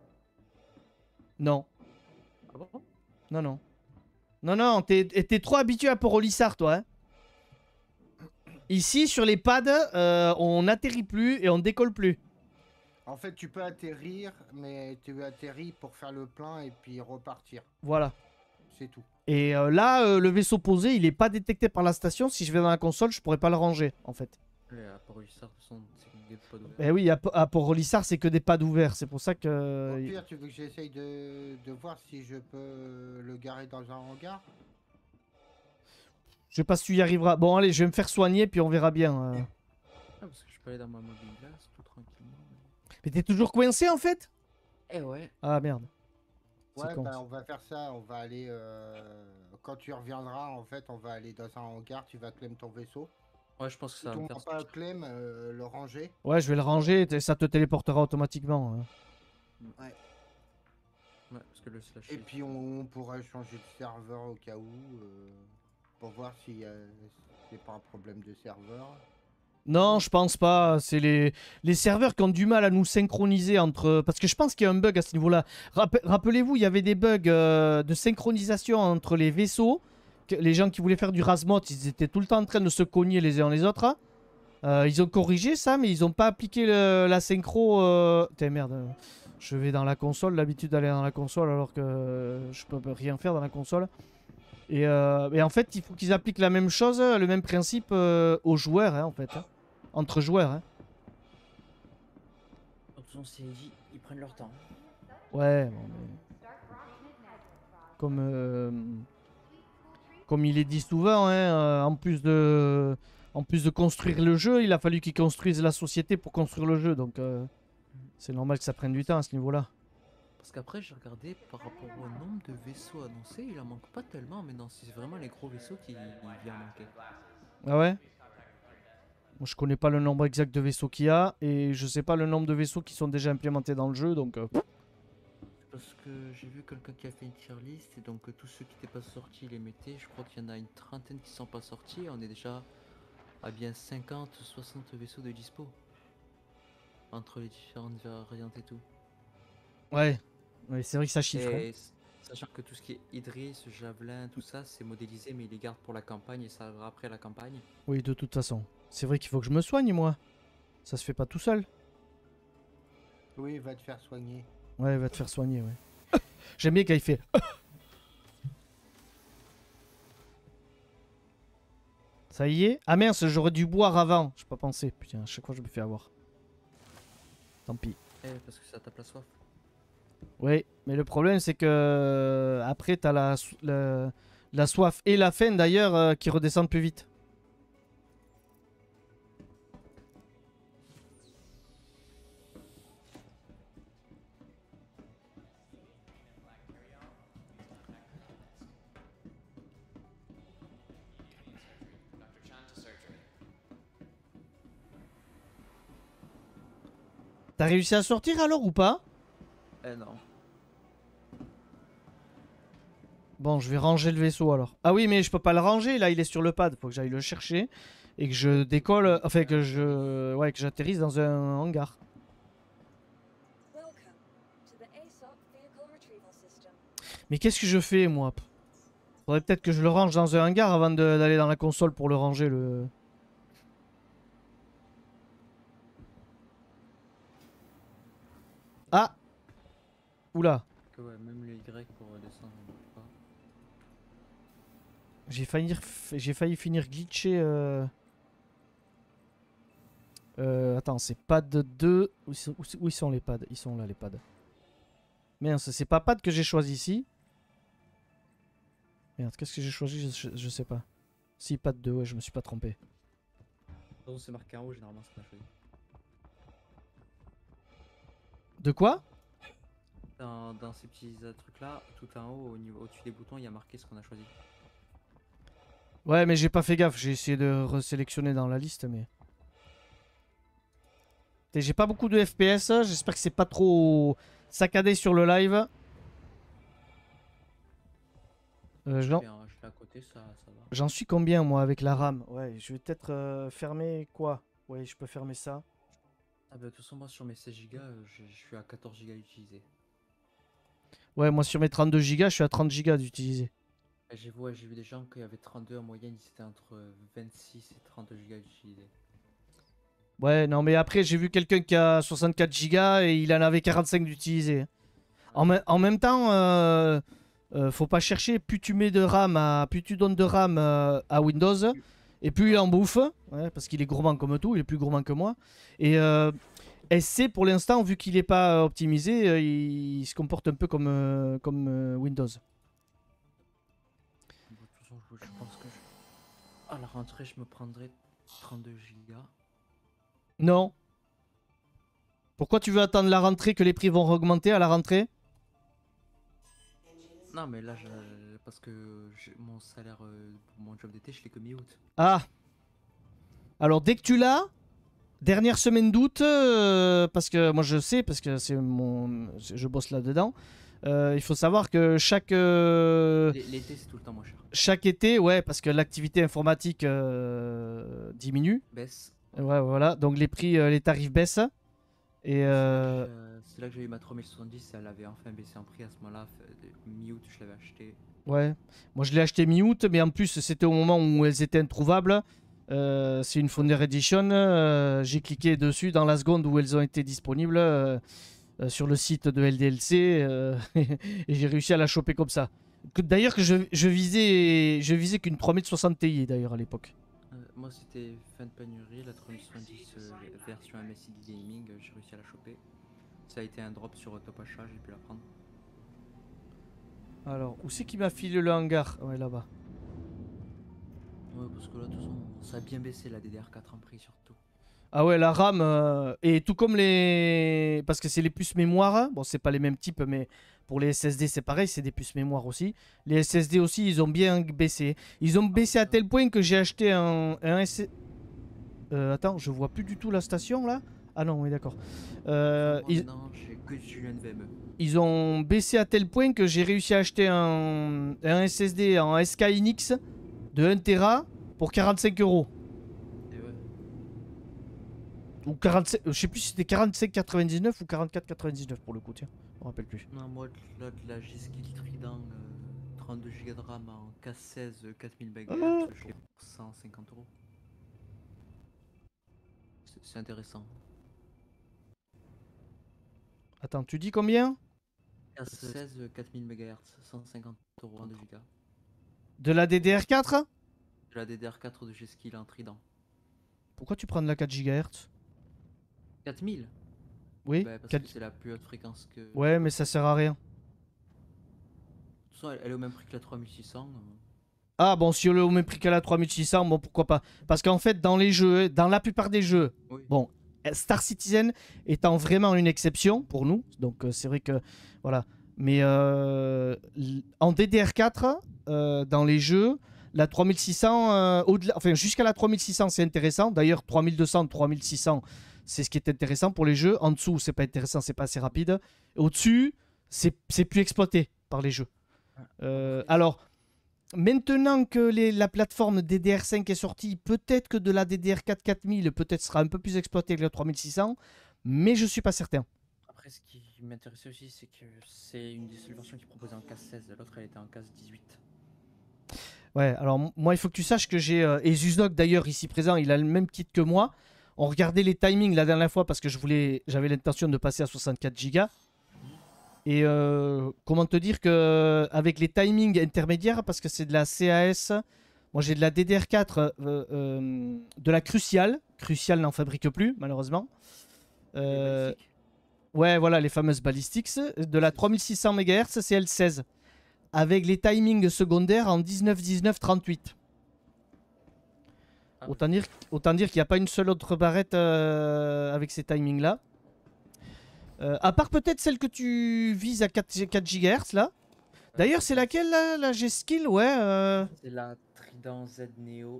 Non, Ah bon? non, non. Non, non, t'es t'es trop habitué à Port-Olissard, toi. Hein. Ici, sur les pads, euh, on n'atterrit plus et on décolle plus. En fait, tu peux atterrir, mais tu atterris pour faire le plein et puis repartir. Voilà. C'est tout. Et euh, là, euh, le vaisseau posé, il est pas détecté par la station. Si je vais dans la console, je pourrais pas le ranger, en fait. Ouais, à Port Huissard, de toute façon, c'est des pods ouverts. Eh oui, à, à Port-Olissard, c'est que des pads ouverts. C'est pour ça que... Au euh, pire, tu veux que j'essaye de, de voir si je peux le garer dans un hangar? Je sais pas si tu y arriveras. Bon, allez, je vais me faire soigner, puis on verra bien. euh. Ah, parce que je peux aller dans ma mobile glace tout tranquillement. mais- Mais t'es toujours coincé, en fait? Eh ouais. Ah, merde. C'est Ouais, con. bah on va faire ça, on va aller... euh, Quand tu reviendras, en fait, on va aller dans un hangar, tu vas claim ton vaisseau. Ouais, je pense que Si ça va tu me n'as faire pas sortir. claim, euh, le ranger. Ouais, je vais le ranger, et ça te téléportera automatiquement. hein. Ouais. Ouais, parce que le slash Et hit. puis on, on pourra changer de serveur au cas où, euh, pour voir si euh, c'est pas un problème de serveur. Non, je pense pas. C'est les... les serveurs qui ont du mal à nous synchroniser entre... Parce que je pense qu'il y a un bug à ce niveau-là. Rappe- Rappelez-vous, il y avait des bugs euh, de synchronisation entre les vaisseaux. Que- Les gens qui voulaient faire du Rasmot, ils étaient tout le temps en train de se cogner les uns les autres. hein. Euh, ils ont corrigé ça, mais ils ont pas appliqué le- la synchro... Euh... Putain, merde. Je vais dans la console, l'habitude d'aller dans la console alors que euh, je peux rien faire dans la console. Et, euh, et en fait, il faut qu'ils appliquent la même chose, le même principe euh, aux joueurs, hein, en fait. hein. Entre joueurs. Hein. De toute façon, c'est dit, ils prennent leur temps. Ouais, bon, mais... Comme, euh, comme il est dit souvent, hein, euh, en, plus de... en plus de construire le jeu, il a fallu qu'ils construisent la société pour construire le jeu. Donc, euh, c'est normal que ça prenne du temps à ce niveau-là. Parce qu'après, j'ai regardé par rapport au nombre de vaisseaux annoncés, il en manque pas tellement, mais non, c'est vraiment les gros vaisseaux qui il vient manquer. Ah ouais? Moi, je connais pas le nombre exact de vaisseaux qu'il y a. Et je sais pas le nombre de vaisseaux qui sont déjà implémentés dans le jeu. Donc, euh, Parce que j'ai vu quelqu'un qui a fait une tier list, et donc euh, tous ceux qui n'étaient pas sortis, il les mettait. Je crois qu'il y en a une trentaine qui sont pas sortis, et on est déjà à bien cinquante soixante vaisseaux de dispo. Entre les différentes variantes et tout. ouais. Ouais, c'est vrai que ça chiffre. hein. Et s- sachant que tout ce qui est Idris, Javelin, tout ça, c'est modélisé, mais ils les gardent pour la campagne et ça arrivera après la campagne. Oui, de toute façon. C'est vrai qu'il faut que je me soigne, moi. Ça se fait pas tout seul. Oui, va te faire soigner. Ouais, va te faire soigner, ouais. J'aime bien quand il fait... Ça y est? Ah mince, j'aurais dû boire avant. J'ai pas pensé. Putain, à chaque fois je me fais avoir. Tant pis. Eh, parce que ça tape la soif. Oui, mais le problème c'est que... Après, t'as la, so- la... la soif et la faim d'ailleurs euh, qui redescendent plus vite. T'as réussi à sortir alors ou pas? Eh non. Bon, je vais ranger le vaisseau alors. Ah oui, mais je peux pas le ranger, là il est sur le pad. Faut que j'aille le chercher et que je décolle, enfin que je, ouais, que j'atterrisse dans un hangar. Welcome to the A S O C Vehicle Retrieval System. Mais qu'est-ce que je fais moi? Faudrait peut-être que je le range dans un hangar avant de- d'aller dans la console pour le ranger le. Ah! Oula! Que ouais, même le Y pour redescendre, on peut pas. J'ai failli, j'ai failli finir glitché. Euh... Euh, attends, c'est pad deux. Où ils, sont, où ils sont les pads? Ils sont là les pads. Merde, c'est pas pad que j'ai choisi ici. Merde, qu'est-ce que j'ai choisi? je, je, je sais pas. Si, pad deux, ouais, je me suis pas trompé. Donc c'est marqué en haut, généralement, ce qu'on a choisi. De quoi? Dans, dans ces petits euh, trucs là, tout en haut, au niveau au-dessus des boutons, il y a marqué ce qu'on a choisi. Ouais, mais j'ai pas fait gaffe, j'ai essayé de resélectionner dans la liste, mais... J'ai pas beaucoup de F P S, j'espère que c'est pas trop saccadé sur le live. Euh, Je J'en fais un- je fais à côté, ça, ça va. j'en suis combien moi avec la RAM? Ouais, je vais peut-être euh, fermer quoi? Ouais, je peux fermer ça. Ah bah de toute façon, moi sur mes seize gigas, euh, je je suis à quatorze gigas utilisés. Ouais, moi sur mes trente-deux gigas, je suis à trente gigas d'utiliser. Et J'ai vu, ouais, j'ai vu des gens qui avaient trente-deux en moyenne, ils étaient entre euh, vingt-six et trente gigas utilisés. Ouais, non, mais après, j'ai vu quelqu'un qui a soixante-quatre gigas et il en avait quarante-cinq d'utilisé. En, me- en même temps, euh, euh, faut pas chercher. Plus tu mets de RAM, à, plus tu donnes de RAM euh, à Windows, et plus il en bouffe. Ouais, parce qu'il est gourmand comme tout, il est plus gourmand que moi. Et euh, S C, pour l'instant, vu qu'il n'est pas optimisé, euh, il, il se comporte un peu comme, euh, comme euh, Windows. Bon, de toute façon, je, je pense que je... à la rentrée, je me prendrai trente-deux gigas. Non. Pourquoi tu veux attendre la rentrée, que les prix vont augmenter à la rentrée? Non, mais là, je- parce que j'ai- mon salaire euh, pour mon job d'été, je l'ai que mi-août. Ah. Alors, dès que tu l'as, dernière semaine d'août, euh, parce que moi je sais, parce que c'est mon, je bosse là-dedans, euh, il faut savoir que chaque, euh, L'é- L'été, c'est tout le temps moins cher. chaque été, ouais, parce que l'activité informatique euh, diminue. Baisse. Ouais, voilà, donc les prix, euh, les tarifs baissent. Et euh, Euh, C'est là que j'ai eu ma trois mille soixante-dix, elle avait enfin baissé en prix à ce moment-là. fait- de- Mi-août, je l'avais acheté. ouais, moi je l'ai acheté mi-août, mais en plus c'était au moment où elles étaient introuvables. Euh, c'est une Founder Edition. euh, J'ai cliqué dessus dans la seconde où elles ont été disponibles euh, euh, sur le site de L D L C euh, et j'ai réussi à la choper comme ça. Que- D'ailleurs que je, je visais, je visais qu'une trois mille soixante Ti d'ailleurs à l'époque. Euh, moi, c'était fin de pénurie, la trois mille soixante-dix euh, version M S I D Gaming, euh, j'ai réussi à la choper. Ça a été un drop sur Top Achat, j'ai pu la prendre. Alors, où c'est qui m'a filé le hangar? Ouais, là-bas. Ouais, parce que là, de toute façon, ça a bien baissé la D D R quatre en prix surtout. Ah ouais, la RAM, euh, et tout comme les... Parce que c'est les puces mémoire, bon c'est pas les mêmes types, mais pour les S S D c'est pareil, c'est des puces mémoire aussi. Les S S D aussi, ils ont bien baissé. Ils ont baissé à tel point que j'ai acheté un, un S S D... Euh, attends, je vois plus du tout la station là. Ah non, oui d'accord. Euh, Moi, ils, maintenant, j'ai que du N V M E. ils ont baissé à tel point que j'ai réussi à acheter un, un S S D en S K I X de un téra pour quarante-cinq euros. Et ouais. Ou quarante-cinq, je sais plus si c'était quarante-cinq quatre-vingt-dix-neuf ou quarante-quatre quatre-vingt-dix-neuf pour le coup, tiens. Je me rappelle plus. Non, moi, là, de la G-Skill Trident, euh, trente-deux gigas de RAM en K seize, euh, quatre mille mégahertz, je l'ai pour cent cinquante euros. C'est c'est intéressant. Attends, tu dis combien? K seize, euh, quatre mille mégahertz, cent cinquante euros en deux gigas. De la D D R quatre? De la D D R quatre de G-Skill en Trident. Pourquoi tu prends de la quatre gigahertz? quatre mille? Oui, Bah, parce quatre- que c'est la plus haute fréquence que... Ouais, mais ça sert à rien. De toute façon, elle, elle est au même prix que la trois mille six cents. euh. Ah bon, si on est au même prix qu'à la trois mille six cents, bon pourquoi pas. Parce qu'en fait, dans les jeux, dans la plupart des jeux, Oui. bon, Star Citizen étant vraiment une exception pour nous, donc euh, c'est vrai que voilà. Mais euh, l- en D D R quatre, euh, dans les jeux, la trois mille six cents, euh, au-delà, enfin jusqu'à la trois mille six cents, c'est intéressant. D'ailleurs, trois mille deux cents, trois mille six cents, c'est ce qui est intéressant pour les jeux. En dessous, c'est pas intéressant, c'est pas assez rapide. Au-dessus, c'est c'est plus exploité par les jeux. Euh, alors. Maintenant que les- la plateforme D D R cinq est sortie, peut-être que de la D D R quatre quatre mille peut-être sera un peu plus exploitée que la trois mille six cents, mais je suis pas certain. Après, ce qui m'intéressait aussi, c'est que c'est une des seules versions qui proposait en K seize, l'autre elle était en K dix-huit. Ouais, alors m- moi il faut que tu saches que j'ai... euh, et Zuznog d'ailleurs ici présent, il a le même kit que moi. On regardait les timings la dernière fois parce que je voulais, j'avais l'intention de passer à soixante-quatre gigas. Et euh, comment te dire que avec les timings intermédiaires, parce que c'est de la C A S, moi j'ai de la D D R quatre, euh, euh, de la Crucial. Crucial n'en fabrique plus, malheureusement. Euh, balistiques. ouais, voilà, les fameuses Ballistics. De la trois mille six cents mégahertz, c'est L seize. Avec les timings secondaires en dix-neuf, dix-neuf, trente-huit. Ah, Autant dire, autant dire qu'il n'y a pas une seule autre barrette euh, avec ces timings-là. Euh, à part peut-être celle que tu vises à quatre gigahertz là. euh, D'ailleurs, c'est ça. laquelle là, la G-Skill? Ouais. euh, C'est la Trident Z Neo.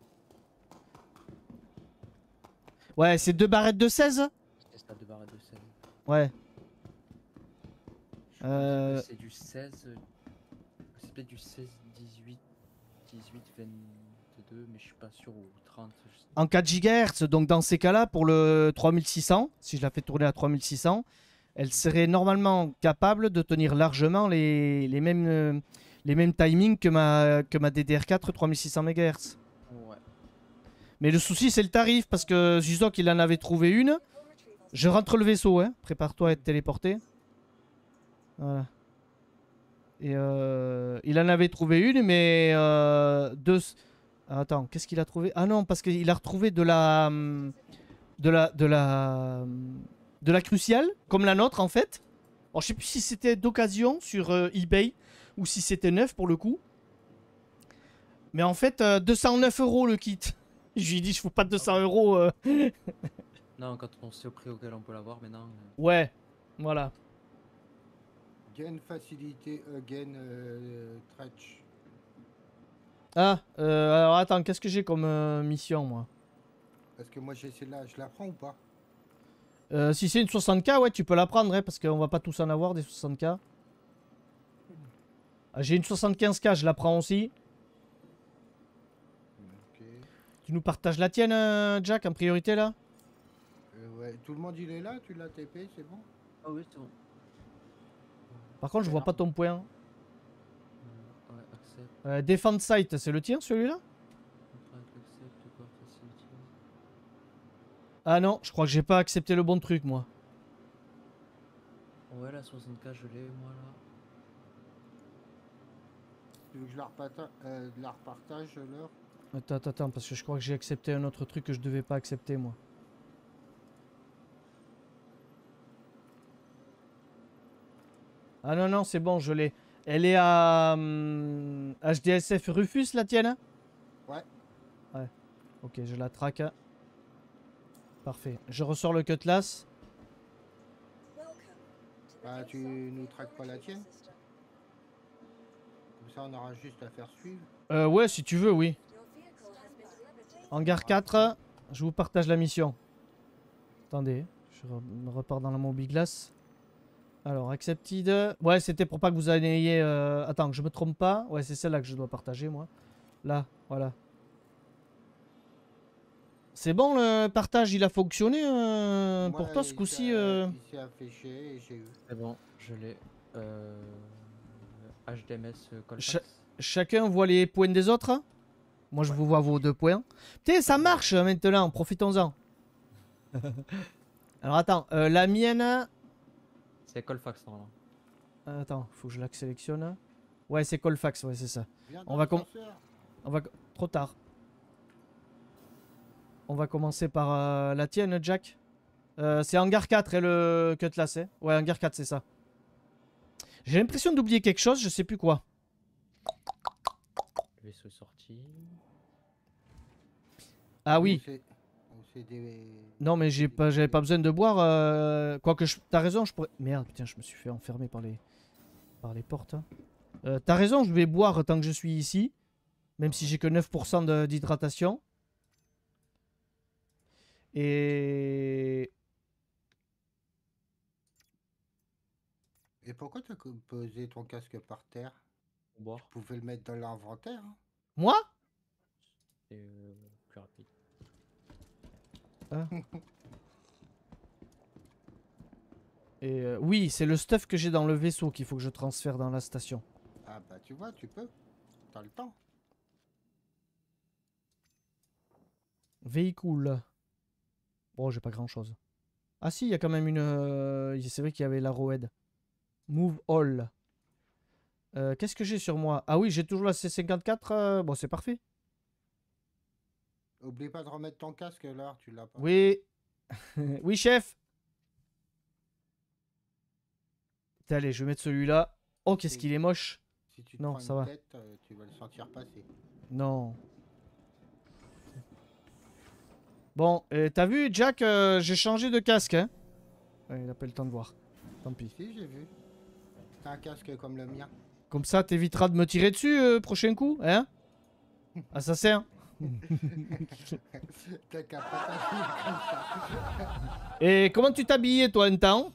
Ouais, c'est deux barrettes de seize. C'est ça, de barre de seize. Ouais. Je pense Euh, que c'est du seize. euh, C'est peut-être du seize, dix-huit, dix-huit, vingt-deux, mais je suis pas sûr, ou trente. Je sais. En quatre gigahertz, donc dans ces cas-là, pour le trois mille six cents, si je la fais tourner à trois mille six cents, elle serait normalement capable de tenir largement les, les mêmes, euh, les mêmes timings que ma, que ma D D R quatre trois mille six cents mégahertz. Ouais. Mais le souci, c'est le tarif, parce que Zuzok, il en avait trouvé une. Je rentre le vaisseau, hein. Prépare-toi à être téléporté. Voilà. Et euh, il en avait trouvé une, mais euh, deux... Ah, attends, qu'est-ce qu'il a trouvé? Ah non, parce qu'il a retrouvé de la... hum, De la... De la... hum, De la Crucial, comme la nôtre, en fait. Alors, je sais plus si c'était d'occasion sur euh, eBay, ou si c'était neuf, pour le coup. Mais en fait, euh, deux cent neuf euros le kit. Je lui ai dit, je fous pas deux cents euros. euh. Non, quand on sait au prix auquel on peut l'avoir maintenant. euh, Ouais, voilà. Gain facilité, euh, gain euh, stretch. Ah, euh, alors attends, qu'est-ce que j'ai comme euh, mission, moi? Parce que moi j'ai celle-là, je la prends ou pas? Euh, si c'est une soixante K, ouais, tu peux la prendre, hein, parce qu'on va pas tous en avoir des soixante K. Ah, j'ai une soixante-quinze K, je la prends aussi. Ok. Tu nous partages la tienne, euh, Jack, en priorité, là? Euh, ouais, tout le monde il est là, tu l'as T P, c'est bon? Ah oui, c'est bon. Par contre, je vois pas ton point. Euh, ouais, accept. Euh, Defend Site, c'est le tien, celui-là? Contract, accept, quoi, facility. Ah non, je crois que j'ai pas accepté le bon truc, moi. Ouais, la soixante K, je l'ai, moi, là. Tu veux que je la, repata- euh, la repartage l'heure? Attends, attends, attends, parce que je crois que j'ai accepté un autre truc que je devais pas accepter, moi. Ah non, non, c'est bon, je l'ai. Elle est à hum, H D S F Rufus, la tienne? Hein? Ouais. Ouais. Ok, je la traque. Parfait. Je ressors le cutlass. Bah tu nous traques pas la tienne? Comme ça on aura juste à faire suivre. Euh, ouais, si tu veux, oui. Hangar quatre, je vous partage la mission. Attendez, je re- me repars dans la Mobiglass. Alors, accepted. Ouais, c'était pour pas que vous ayez... euh, Attends, que je me trompe pas. Ouais, c'est celle-là que je dois partager, moi. Là, voilà. C'est bon, le partage, il a fonctionné euh, pour Moi, toi, ce il coup-ci s'est- euh il s'est affiché et j'ai eu. C'est bon, je l'ai. Euh... H D M S euh, Colfax. Cha- Chacun voit les points des autres, hein? Moi, je vous vois vos deux points. Putain, ça marche euh, maintenant, profitons-en. Alors, attends, euh, la mienne... C'est Colfax, normalement. Euh, Attends, faut que je la sélectionne. Ouais, c'est Colfax, ouais, c'est ça. Viens On dans va com- l'ascenseur. On va... Trop tard. On va commencer par euh, la tienne, Jack. Euh, c'est Hangar quatre et le Cutlass, hein. Ouais, Hangar quatre, c'est ça. J'ai l'impression d'oublier quelque chose, je sais plus quoi. Le vaisseau est sorti. Ah oui. C'est- c'est des... Non, mais j'ai pas, j'avais pas besoin de boire. Euh... Quoique, je... t'as raison, je pourrais... Merde, putain, je me suis fait enfermer par les, par les portes. hein. Euh, t'as raison, je vais boire tant que je suis ici. Même si j'ai que neuf pour cent de- d'hydratation. Et... Et pourquoi t'as co- posé ton casque par terre? Pour boire. Tu pouvais le mettre dans l'inventaire. hein. Moi? C'est euh, plus rapide. Et euh, oui, c'est le stuff que j'ai dans le vaisseau qu'il faut que je transfère dans la station. Ah bah tu vois, tu peux. T'as le temps. Véhicule. Bon, j'ai pas grand chose. Ah si, il y a quand même une... euh, C'est vrai qu'il y avait la Roed. Move all. Euh, Qu'est-ce que j'ai sur moi? Ah oui, j'ai toujours la C cinquante-quatre. euh, Bon, c'est parfait. Oublie pas de remettre ton casque là, tu l'as pas. Oui. Oui, chef. Allez, je vais mettre celui-là. Oh, qu'est-ce qu'il est moche. Si tu te Non, prends ça une va. tête, euh, tu vas le sentir passer. Non. Bon, et t'as vu, Jack, euh, j'ai changé de casque, hein. Ouais, il a pas eu le temps de voir. Tant pis. Si, j'ai vu. T'as un casque comme le mien. Comme ça, t'éviteras de me tirer dessus, euh, prochain coup, hein. Assassin. T'as qu'à pas t'habiller comme ça. Et comment tu t'habillais, toi, un temps?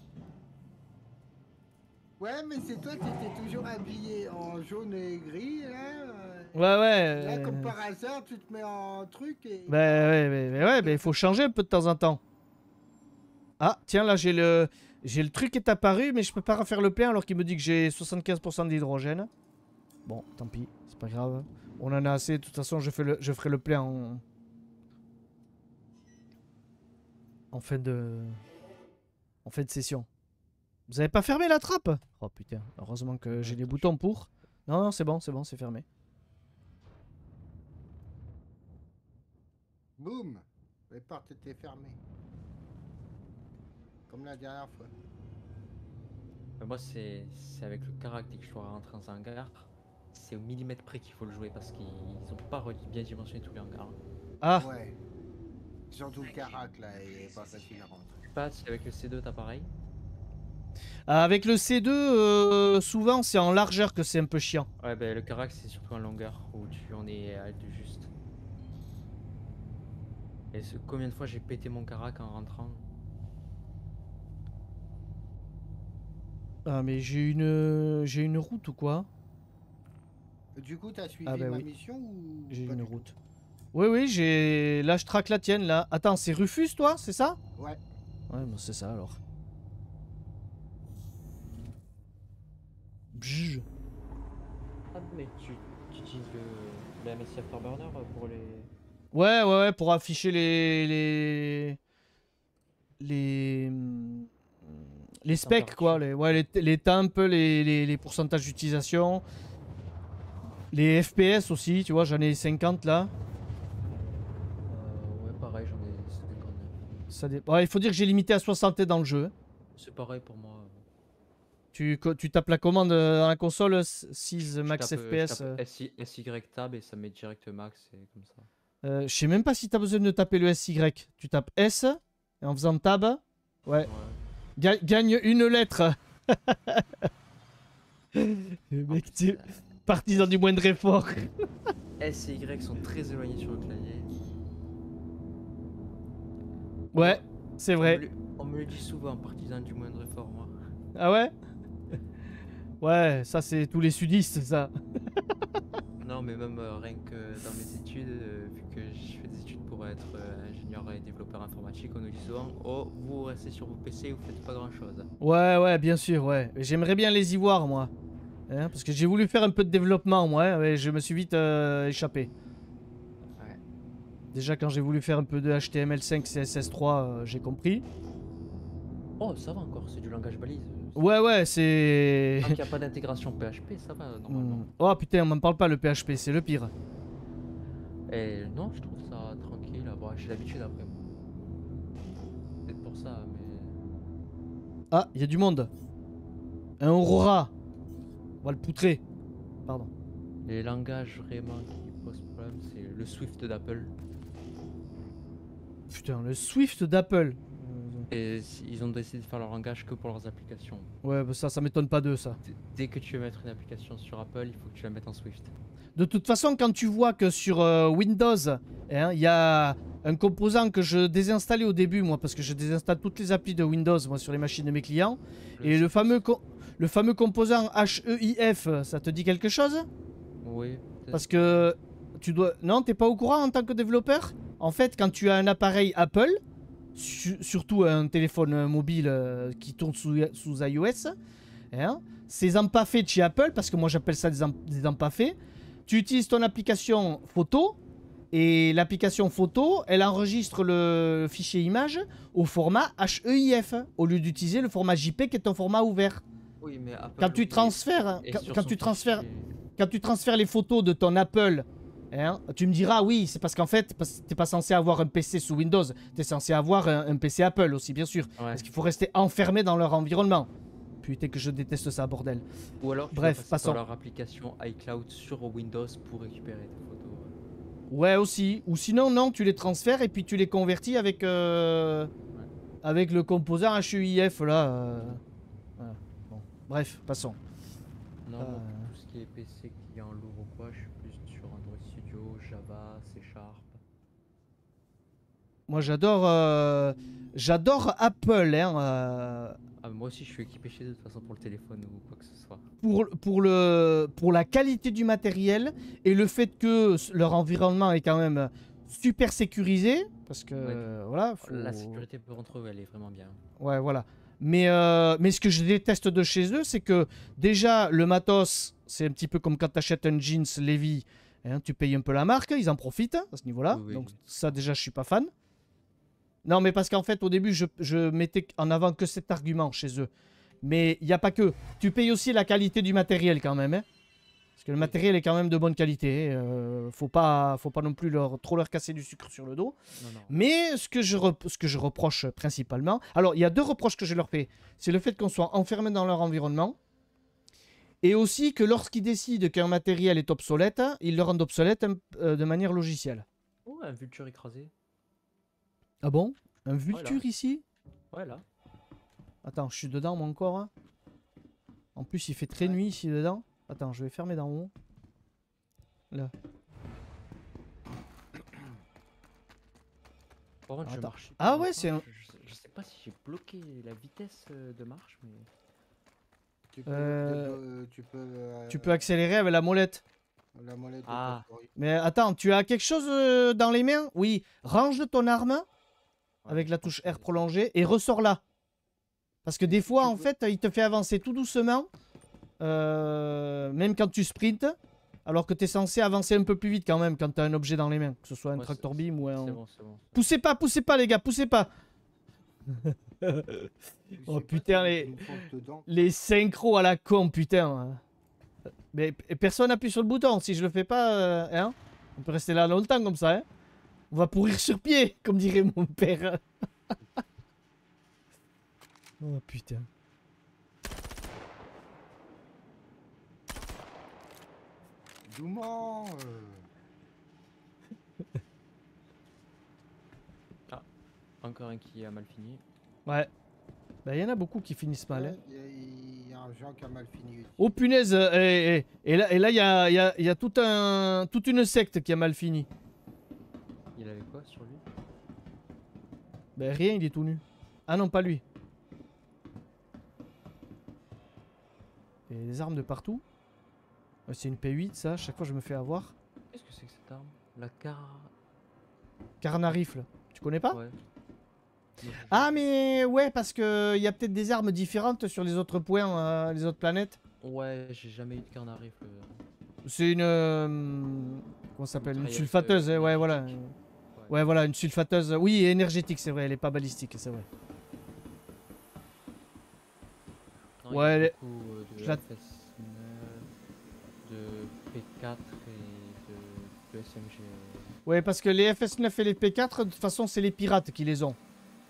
Ouais, mais c'est toi, t'étais toujours habillé en jaune et gris, là. euh. Ouais, ouais. Là, euh, comme par hasard, tu te mets en truc et... Bah ouais, ouais, ouais, ouais, bah, il faut changer un peu de temps en temps. Ah, tiens, là, j'ai le... J'ai le truc qui est apparu, mais je peux pas refaire le plein alors qu'il me dit que j'ai soixante-quinze pour cent d'hydrogène. Bon, tant pis, c'est pas grave. On en a assez, de toute façon, je, fais le... je ferai le plein en... En fin de... En fin de session. Vous avez pas fermé la trappe? Oh putain, heureusement que j'ai les boutons pour. Non, non, c'est bon, c'est bon, c'est fermé. Boum! Les portes étaient fermées. Comme la dernière fois. Mais moi, c'est c'est avec le caract dès que je dois rentrer dans un hangar. C'est au millimètre près qu'il faut le jouer parce qu'ils ont pas re- bien dimensionné tous les hangars. Ah, Ouais. Surtout le carac, là, il est pas facile à rentrer. Je sais pas si avec le C deux t'as pareil. avec le C deux, euh, souvent c'est en largeur que c'est un peu chiant. Ouais, ben le caract c'est surtout en longueur où tu en es à du juste. Et ce- combien de fois j'ai pété mon carac en rentrant? Ah, mais j'ai une... J'ai une route ou quoi? Du coup, t'as suivi Ah bah ma oui. mission ou J'ai pas une du tout? route. Oui, oui, j'ai... Là, je traque la tienne, là. Attends, c'est Rufus, toi? C'est ça? Ouais. Ouais, bah c'est ça, alors. Bzzz. Ah, mais tu, tu utilises le, le M S I Afterburner pour les. Ouais, ouais, ouais, pour afficher les... Les... Les... hum, Les specs, quoi. Les, ouais, les, les temps, les, les, les pourcentages d'utilisation. Les F P S aussi, tu vois, j'en ai cinquante, là. Euh, ouais, pareil, j'en ai cinquante-neuf. Ça dé- ouais, il faut dire que j'ai limité à soixante dans le jeu. C'est pareil pour moi. Tu, co- tu tapes la commande euh, dans la console, six max Je tape, euh, F P S. je euh. tape S Y S Y tab et ça met direct max et comme ça. Euh, je sais même pas si t'as besoin de taper le S Y. Tu tapes S et en faisant tab, ouais, Ouais. ga- gagne une lettre. Le mec, tu partisan du moindre effort. S et Y sont très éloignés sur le clavier. Ouais, c'est On me, vrai. le, on me le dit souvent, partisan du moindre effort, moi. Ah ouais? Ouais, ça c'est tous les sudistes, ça. Non, mais même euh, rien que dans mes études, euh, vu que je fais des études pour être euh, ingénieur et développeur informatique, on nous dit souvent: oh, vous restez sur vos P C, vous faites pas grand chose. Ouais, ouais, bien sûr, ouais. J'aimerais bien les y voir, moi. Hein, parce que j'ai voulu faire un peu de développement, moi, ouais, je me suis vite euh, échappé. Ouais. Déjà, quand j'ai voulu faire un peu de H T M L cinq, C S S trois, euh, j'ai compris. Oh, ça va encore, c'est du langage balise. Ouais, ouais, c'est... Tant qu'il n'y a pas d'intégration P H P, ça va normalement. Hmm. Oh putain, on m'en parle pas, le P H P, c'est le pire. Et non, je trouve ça tranquille. Bon, j'ai l'habitude après. Peut-être pour ça, mais. Ah, il y a du monde. Un Aurora. On va le poutrer. Pardon. Les langages vraiment qui posent problème, c'est le Swift d'Apple. Putain, le Swift d'Apple. Et si- ils ont décidé de faire leur langage que pour leurs applications. Ouais, bah ça, ça m'étonne pas d'eux, ça. D- Dès que tu veux mettre une application sur Apple, il faut que tu la mettes en Swift. De toute façon, quand tu vois que sur euh, Windows, hein, il y a un composant que je désinstallais au début, moi, parce que je désinstalle toutes les applis de Windows, moi, sur les machines de mes clients. Et le fameux, co- le fameux composant H E I F, ça te dit quelque chose? Oui. peut-être. Parce que tu dois... Non, t'es pas au courant en tant que développeur? En fait, quand tu as un appareil Apple, su- surtout un téléphone mobile euh, qui tourne sous, sous iOS, hein, ces empaffés de chez Apple, parce que moi j'appelle ça des, em- des empaffés, tu utilises ton application photo, et l'application photo, elle enregistre le fichier image au format H E I F, au lieu d'utiliser le format J P qui est un format ouvert. Oui, mais Apple, Quand tu oui, transfères, est quand, sur quand son tu transfères, fichier. quand tu transfères les photos de ton Apple, hein, tu me diras oui, c'est parce qu'en fait, parce que t'es pas censé avoir un P C sous Windows, tu es censé avoir un, un P C Apple aussi, bien sûr, Ouais. parce qu'il faut rester enfermé dans leur environnement. Putain que je déteste ça, bordel. Ou alors, tu Bref, dois passer passons. par leur application iCloud sur Windows pour récupérer tes photos. Ouais, aussi. Ou sinon, non, tu les transfères et puis tu les convertis avec, euh, Ouais. avec le composant H E I F, là. euh, voilà. Bon. Bref, passons. Non, moi, Euh. pour tout ce qui est P C client lourd ou quoi, je suis plus sur Android Studio, Java, C Sharp. Moi, j'adore euh, j'adore Apple, hein, euh, Ah, moi aussi, je suis équipé chez eux de toute façon pour le téléphone ou quoi que ce soit. pour, pour, le, pour la qualité du matériel et le fait que s- leur environnement est quand même super sécurisé. Parce que, Ouais. euh, voilà. Faut... La sécurité entre eux, elle est vraiment bien. Ouais, voilà. Mais, euh, mais ce que je déteste de chez eux, c'est que déjà, le matos, c'est un petit peu comme quand tu achètes un jeans Levi. Hein, tu payes un peu la marque, ils en profitent à ce niveau-là. Oui, oui. Donc ça, déjà, je suis pas fan. Non, mais parce qu'en fait, au début, je, je mettais en avant que cet argument chez eux. Mais il n'y a pas que. Tu payes aussi la qualité du matériel quand même. Hein, parce que le Oui. matériel est quand même de bonne qualité. Euh, faut pas, faut pas non plus leur, trop leur casser du sucre sur le dos. Non, non. Mais ce que, je rep- ce que je reproche principalement... Alors, il y a deux reproches que je leur fais. C'est le fait qu'on soit enfermé dans leur environnement. Et aussi que lorsqu'ils décident qu'un matériel est obsolète, ils le rendent obsolète euh, de manière logicielle. Oh, un vulture écrasé. Ah bon? Un vulture Voilà. ici? Ouais, là. Attends, je suis dedans moi encore. Hein. En plus, il fait très nuit ici dedans. Attends, je vais fermer d'en haut. Là. Par contre, je Attends. marche. Ah super ouais, lentement. c'est un- Je, sais- je sais pas si j'ai bloqué la vitesse euh, de marche, mais. Tu peux, Euh, débo- tu peux, euh, Tu peux accélérer avec la molette. la molette de Ah. ta souris. Mais attends, tu as quelque chose euh, dans les mains? Oui. Range ton arme Ouais, avec je la pense touche que R prolongée et ressors là. Parce que des Si fois, tu en veux. fait, il te fait avancer tout doucement. euh, même quand tu sprintes. Alors que tu es censé avancer un peu plus vite quand même quand tu as un objet dans les mains. Que ce soit un Ouais, tractor c'est- beam ou un... C'est bon, c'est bon. Poussez pas, poussez pas les gars, poussez pas. Je Oh, sais pas putain, si les- tu me fonces dedans. Les synchros à la con, putain. Mais p- personne appuie sur le bouton. Si je le fais pas, euh, hein, on peut rester là longtemps comme ça. Hein. On va pourrir sur pied, comme dirait mon père. Oh putain. Doucement. euh. Encore un qui a mal fini. Ouais. Bah, il y en a beaucoup qui finissent mal. Hein. Ouais, Il y, a- il y a un gens qui a mal fini aussi. Oh punaise. euh, Et, et- et là, et là, il y a, il y a- il y a tout un, toute une secte qui a mal fini. Il avait quoi sur lui? Bah, rien, il est tout nu. Ah non, pas lui. Et des armes de partout. Ouais, c'est une P huit, ça. Chaque fois, je me fais avoir. Qu'est-ce que c'est que cette arme? La car. Carna rifle. Tu connais pas? Ouais. Ah mais ouais parce que il y a peut-être des armes différentes sur les autres points, euh, les autres planètes. Ouais, j'ai jamais eu de carne à rifle. C'est une euh, comment ça s'appelle, une Mitrailleuse, sulfateuse, euh, eh, ouais voilà. énergétique. Ouais voilà, une sulfateuse. Oui, énergétique, c'est vrai, elle est pas balistique, c'est vrai. Non, il y a Ouais, les- beaucoup euh, de je la- F S neuf, de P quatre et de, de S M G. euh. Ouais parce que les F S neuf et les P quatre de toute façon, c'est les pirates qui les ont.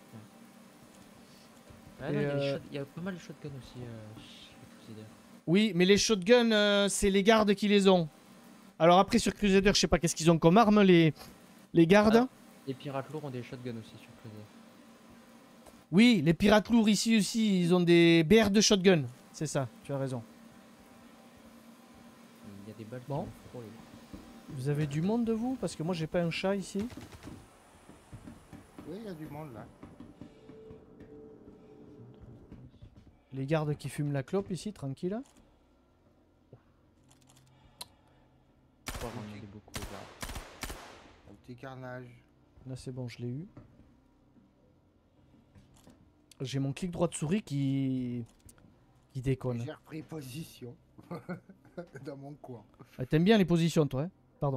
Ah Et non, il y, a les euh, shot- il y a pas mal de shotguns aussi euh, chez les Crusaders. Oui, mais les shotguns euh, c'est les gardes qui les ont. Alors après sur Crusader, je sais pas qu'est-ce qu'ils ont comme arme les les gardes. Ah. Les pirates lourds ont des shotguns aussi sur Crusader. Oui, les pirates lourds ici aussi, ils ont des B R de shotgun. C'est ça, tu as raison. Il y a des balles Bon. qui vont frôler. Vous avez du monde de vous? Parce que moi j'ai pas un chat ici. Oui, il y a du monde là. Les gardes qui fument la clope ici, tranquille. Faut en aller beaucoup là. Un petit carnage. Là c'est bon, je l'ai eu. J'ai mon clic droit de souris qui... qui déconne. J'ai repris position dans mon coin. Ah, T'aimes bien les positions toi, hein? Pardon.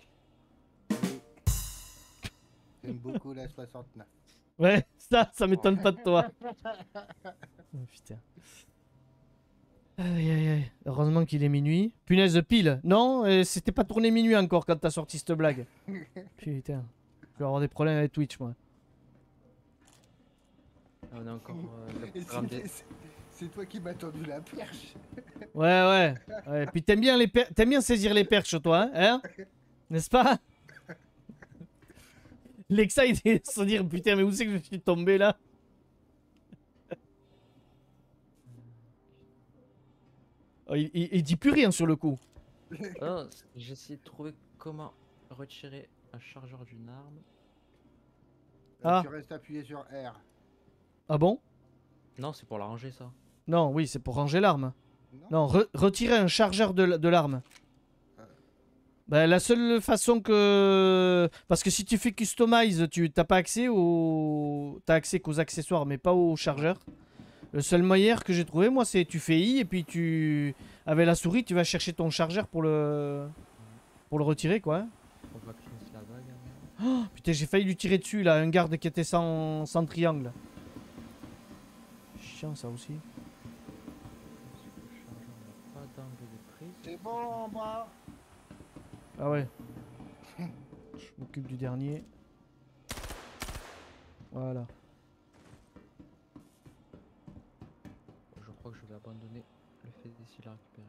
J'aime beaucoup la soixante-neuf. Ouais, ça, ça m'étonne pas de toi. Oh, putain. Aïe aïe aïe. Heureusement qu'il est minuit. Punaise pile. Non, euh, c'était pas tourné minuit encore quand t'as sorti cette blague. Putain. Je vais avoir des problèmes avec Twitch moi. On a encore euh, le Et programme c'est- des... c'est- C'est toi qui m'as tendu la perche. Ouais ouais. Ouais. Puis t'aimes bien les per- t'aimes bien saisir les perches toi, hein, hein n'est-ce pas? Lexa il est se dire putain mais où c'est que je suis tombé là? Oh, il, il- il dit plus rien sur le coup. Oh, j'ai essayé de trouver comment retirer un chargeur d'une arme. Ah. Tu restes appuyé sur R. Ah bon? Non, c'est pour la ranger ça. Non, oui, c'est pour ranger l'arme. Non, Non, re- retirer un chargeur de, l- de l'arme. Bah, la seule façon que... Parce que si tu fais customize, tu t'as pas accès au... T'as accès qu'aux accessoires, mais pas au chargeur. Le seul moyen que j'ai trouvé, moi, c'est tu fais I et puis tu... Avec la souris, tu vas chercher ton chargeur pour le... Pour le retirer, quoi. On va cleanser la bague. hein. Oh, putain, j'ai failli lui tirer dessus, là. Un garde qui était sans, sans triangle. Chiant, ça aussi. Parce que le chargeur n'a pas d'angle de prise. c'est bon en bas. Ah ouais. Je m'occupe du dernier. Voilà. Je crois que je vais abandonner le fait d'essayer de la récupérer.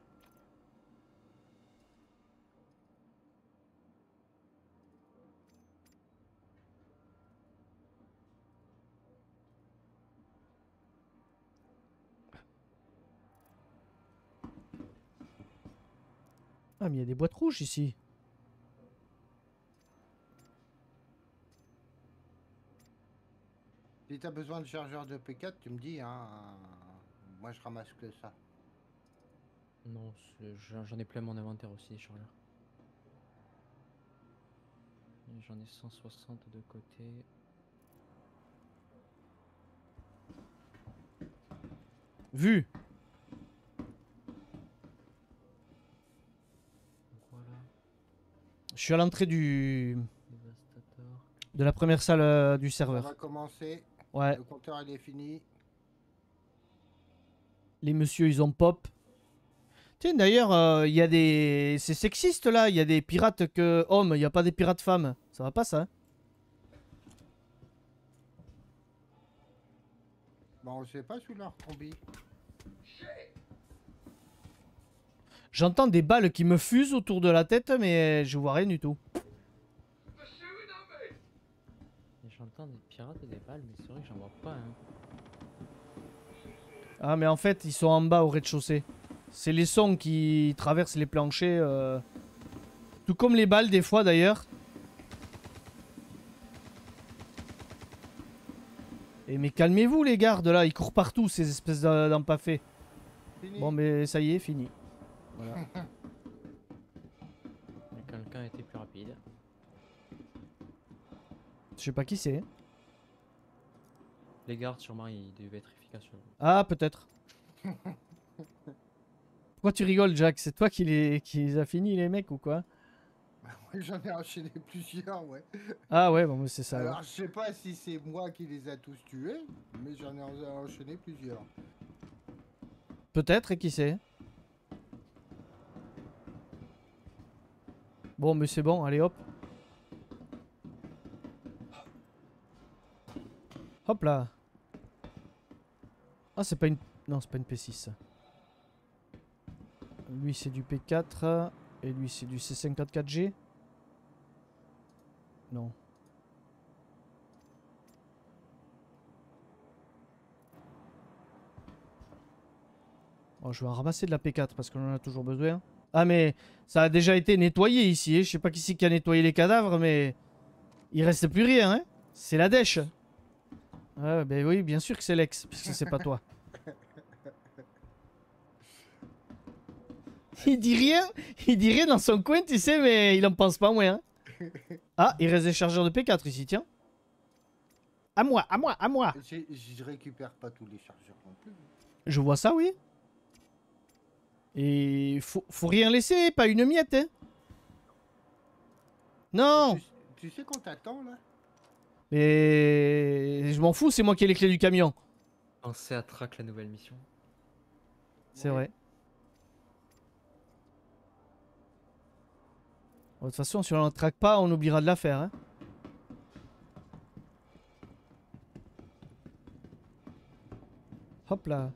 Ah, mais il y a des boîtes rouges ici. Si t'as besoin de chargeur de P quatre, tu me dis, hein. Moi, je ramasse que ça. Non, c'est- j'en j'en ai plein mon inventaire aussi, les chargeurs. Et j'en ai cent soixante de côté. Vu. Voilà, Je suis à l'entrée du... dévastateur. de la première salle euh, du Ça serveur. va commencer. Ouais, Le compteur, il est fini. les messieurs, ils ont pop. Tiens, d'ailleurs, euh, il y a des... C'est sexiste, là. Il y a des pirates que hommes, il n'y a pas des pirates femmes. Ça va pas, ça? Bon, on sait pas sous leur combi. J'entends des balles qui me fusent autour de la tête, mais je vois rien du tout. Et j'entends des pirates et des balles, mais c'est vrai que j'en vois pas. Hein. Ah, mais en fait, ils sont en bas au rez-de-chaussée. C'est les sons qui traversent les planchers. euh, Tout comme les balles, des fois, d'ailleurs. Et mais calmez-vous, les gardes, là. Ils courent partout, ces espèces d'en- d'empaffés. Fini. Bon, mais ça y est, fini. Voilà. Mais quelqu'un a été plus rapide. Je sais pas qui c'est. Les gardes, sûrement, ils devaient être efficaces sur eux. Ah, peut-être. Pourquoi tu rigoles, Jack? C'est toi qui les... qui les a finis, les mecs, ou quoi? J'en ai enchaîné plusieurs, ouais. Ah ouais, bon, mais c'est ça. ouais. Alors, je sais pas si c'est moi qui les a tous tués, mais j'en ai en- enchaîné plusieurs. Peut-être, et qui sait? Bon, mais c'est bon, allez hop. Hop là. Ah, c'est pas une... Non, c'est pas une P six. ça. Lui, c'est du P quatre. Et lui, c'est du C cinquante-quatre G. Non. Bon, je vais en ramasser de la P quatre parce qu'on en a toujours besoin. Ah, mais ça a déjà été nettoyé ici. Hein. Je sais pas qui c'est qui a nettoyé les cadavres, mais il reste plus rien. Hein. C'est la dèche. Ah, ben oui, bien sûr que c'est Lex, puisque c'est pas toi. Il dit rien, il dit rien dans son coin, tu sais, mais il en pense pas moins. Hein. Ah, il reste des chargeurs de P quatre ici, tiens. À moi, à moi, à moi. J'ai- Je récupère pas tous les chargeurs non plus. Je vois ça, oui. Et faut, faut rien laisser, pas une miette, hein. Non. Tu, tu sais qu'on t'attend là? Mais je m'en fous, c'est moi qui ai les clés du camion. Pensez à track la nouvelle mission. C'est Ouais. vrai. Bon, de toute façon, si on ne traque pas, on oubliera de la faire. Hein. Hop là.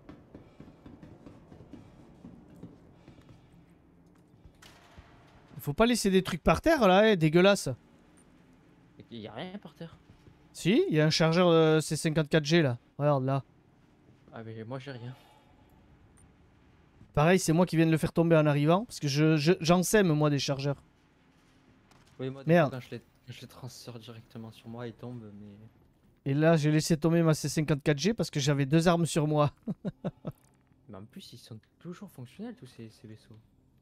Il faut pas laisser des trucs par terre là, eh, dégueulasse. Il y a rien par terre. Si, il y a un chargeur euh, C cinquante-quatre G là. Regarde là. Ah mais moi j'ai rien. Pareil, c'est moi qui viens de le faire tomber en arrivant. Parce que je, je- j'en sème moi des chargeurs. Oui moi des Merde. fois, quand je les, quand je les transfère directement sur moi ils tombent mais... Et là, j'ai laissé tomber ma C cinquante-quatre G parce que j'avais deux armes sur moi. Mais en plus ils sont toujours fonctionnels tous ces, ces vaisseaux.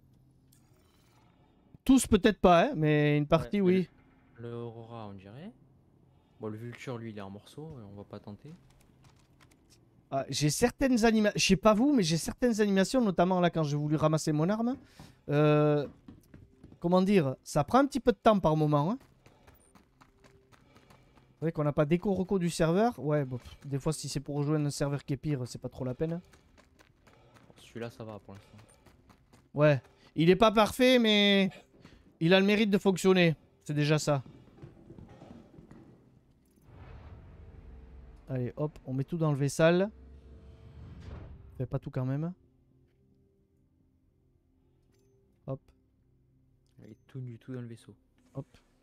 Tous peut-être pas, hein, mais une partie Ouais, mais oui. Le, le Aurora on dirait. Bon le Vulture lui il est en morceaux, on va pas tenter. Ah, j'ai certaines animations, je sais pas vous, mais j'ai certaines animations, notamment là quand j'ai voulu ramasser mon arme. Euh, Comment dire, ça prend un petit peu de temps par moment. Hein. C'est vrai qu'on n'a pas d'écho reco du serveur. Ouais, bon, pff, des fois si c'est pour rejoindre un serveur qui est pire, c'est pas trop la peine. Bon, celui-là ça va pour l'instant. Ouais, il est pas parfait, mais il a le mérite de fonctionner. C'est déjà ça. Allez, hop, on met tout dans le vaissal. Fait pas tout quand même. Hop, Il est tout nu tout dans le vaisseau. hop.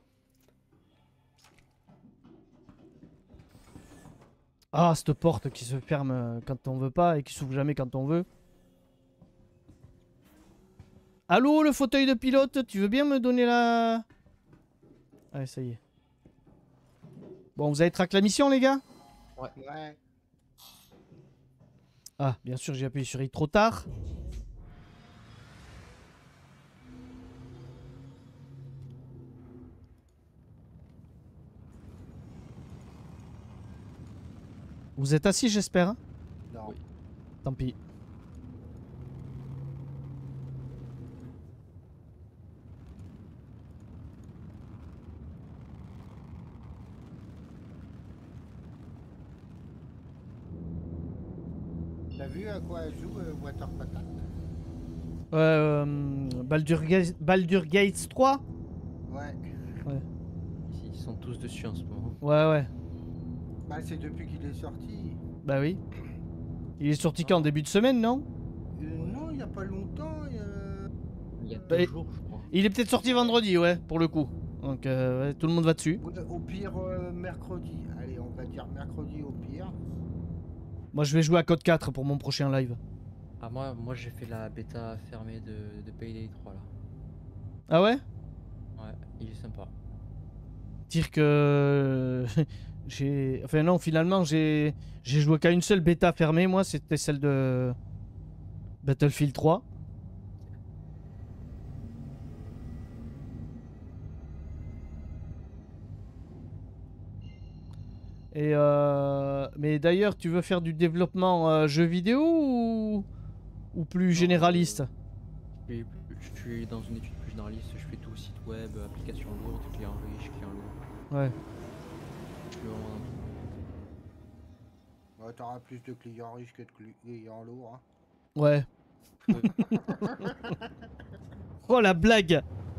Ah, cette porte qui se ferme euh, quand on veut pas et qui s'ouvre jamais quand on veut. Allô, le fauteuil de pilote, tu veux bien me donner la... Allez, ça y est. Bon, vous avez traqué la mission, les gars? Ouais. Ah, bien sûr, j'ai appuyé sur I trop tard. Vous êtes assis, j'espère. Hein Non. Oui. Tant pis. T'as vu à quoi elle joue euh, Water Patate? Euh, Baldur, Ga- Baldur Gates trois? Ouais. Ils ils sont tous dessus en ce moment. Ouais, ouais. Bah c'est depuis qu'il est sorti. Bah oui. Il est sorti quand? En début de semaine, non? Euh, non, il y a pas longtemps. il y a- Il y a Bah, deux et- jours je crois. Il est peut-être sorti vendredi, ouais, pour le coup. Donc, euh, ouais, tout le monde va dessus. Ouais, au pire euh, mercredi. Allez, on va dire mercredi au pire. Moi, je vais jouer à Code quatre pour mon prochain live. Ah moi, moi j'ai fait la bêta fermée de, de Payday trois là. Ah ouais? Ouais, il est sympa. Dire que j'ai, enfin non, finalement j'ai j'ai joué qu'à une seule bêta fermée, moi c'était celle de Battlefield trois. Et euh... mais d'ailleurs, tu veux faire du développement euh, jeu vidéo ou ou plus Non, généraliste? euh, Je suis, je suis dans une étude plus généraliste, je fais tout, site web, application lourde, client riche, client lourd. Ouais. Je suis vraiment dans tout. Ouais, t'auras plus de clients riches que de clients lourds. Hein. Ouais. Oh la blague!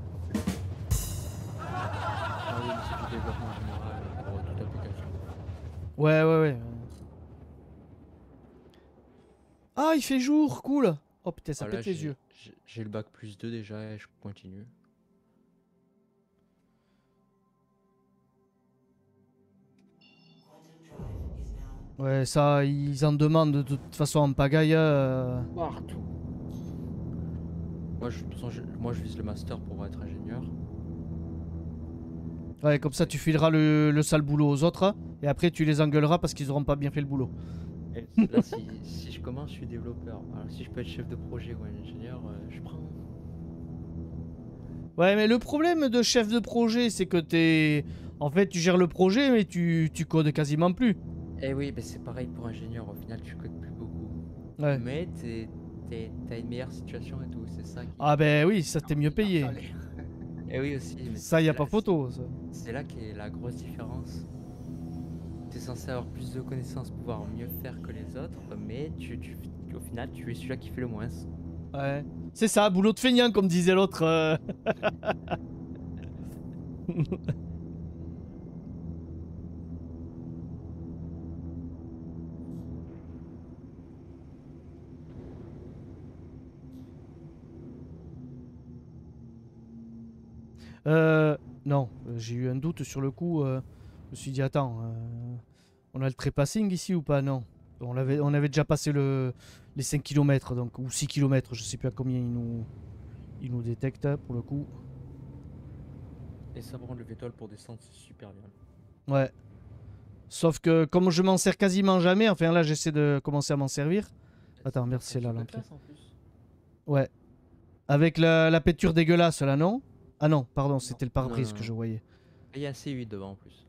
Ah oui, mais c'est du développement général pour toute application. Ouais, ouais, ouais. Ah, il fait jour, cool. Oh putain, ça Ah, là, pète les j'ai- yeux. j'ai- J'ai le bac plus deux déjà et je continue. Ouais, ça, ils en demandent de toute façon en pagaille. euh. Partout. Moi je, de toute façon, je, moi je vise le master pour être ingénieur. Ouais, comme ça, tu fileras le, le sale boulot aux autres. Et après, tu les engueuleras parce qu'ils auront pas bien fait le boulot. Et là si, si je commence je suis développeur. Alors si je peux être chef de projet ou ingénieur, euh, je prends. Ouais, mais le problème de chef de projet, c'est que t'es... En fait, tu gères le projet, mais tu, tu codes quasiment plus. Eh oui, mais c'est pareil pour ingénieur, au final tu codes plus beaucoup. Ouais. Mais t'es- t'es- t'as une meilleure situation et tout, c'est ça qui... Ah ben oui, ça t'es mieux payé. Salaire. Eh oui aussi, mais Ça, y a c'est pas là- photo. ça. C'est là qu'est la grosse différence. T'es censé avoir plus de connaissances, pouvoir mieux faire que les autres, mais tu, tu, Au final, tu es celui-là qui fait le moins. Ouais. C'est ça, boulot de feignant, comme disait l'autre. euh. Euh, non, euh, j'ai eu un doute sur le coup. euh, je me suis dit, attends, euh, on a le trépassing ici ou pas? Non. On avait, on avait déjà passé le, les cinq kilomètres, donc, ou six kilomètres, je sais plus à combien il nous, il nous détecte pour le coup. Et ça prend le vétol pour descendre, c'est super bien. Ouais. Sauf que comme je m'en sers quasiment jamais, enfin là j'essaie de commencer à m'en servir. Attends, merde, c'est là la l'entrée. en plus. Ouais. Avec la, la peinture dégueulasse là, non? Ah non, pardon, c'était le pare-brise non, que non. je voyais. Et il y a un C huit devant en plus.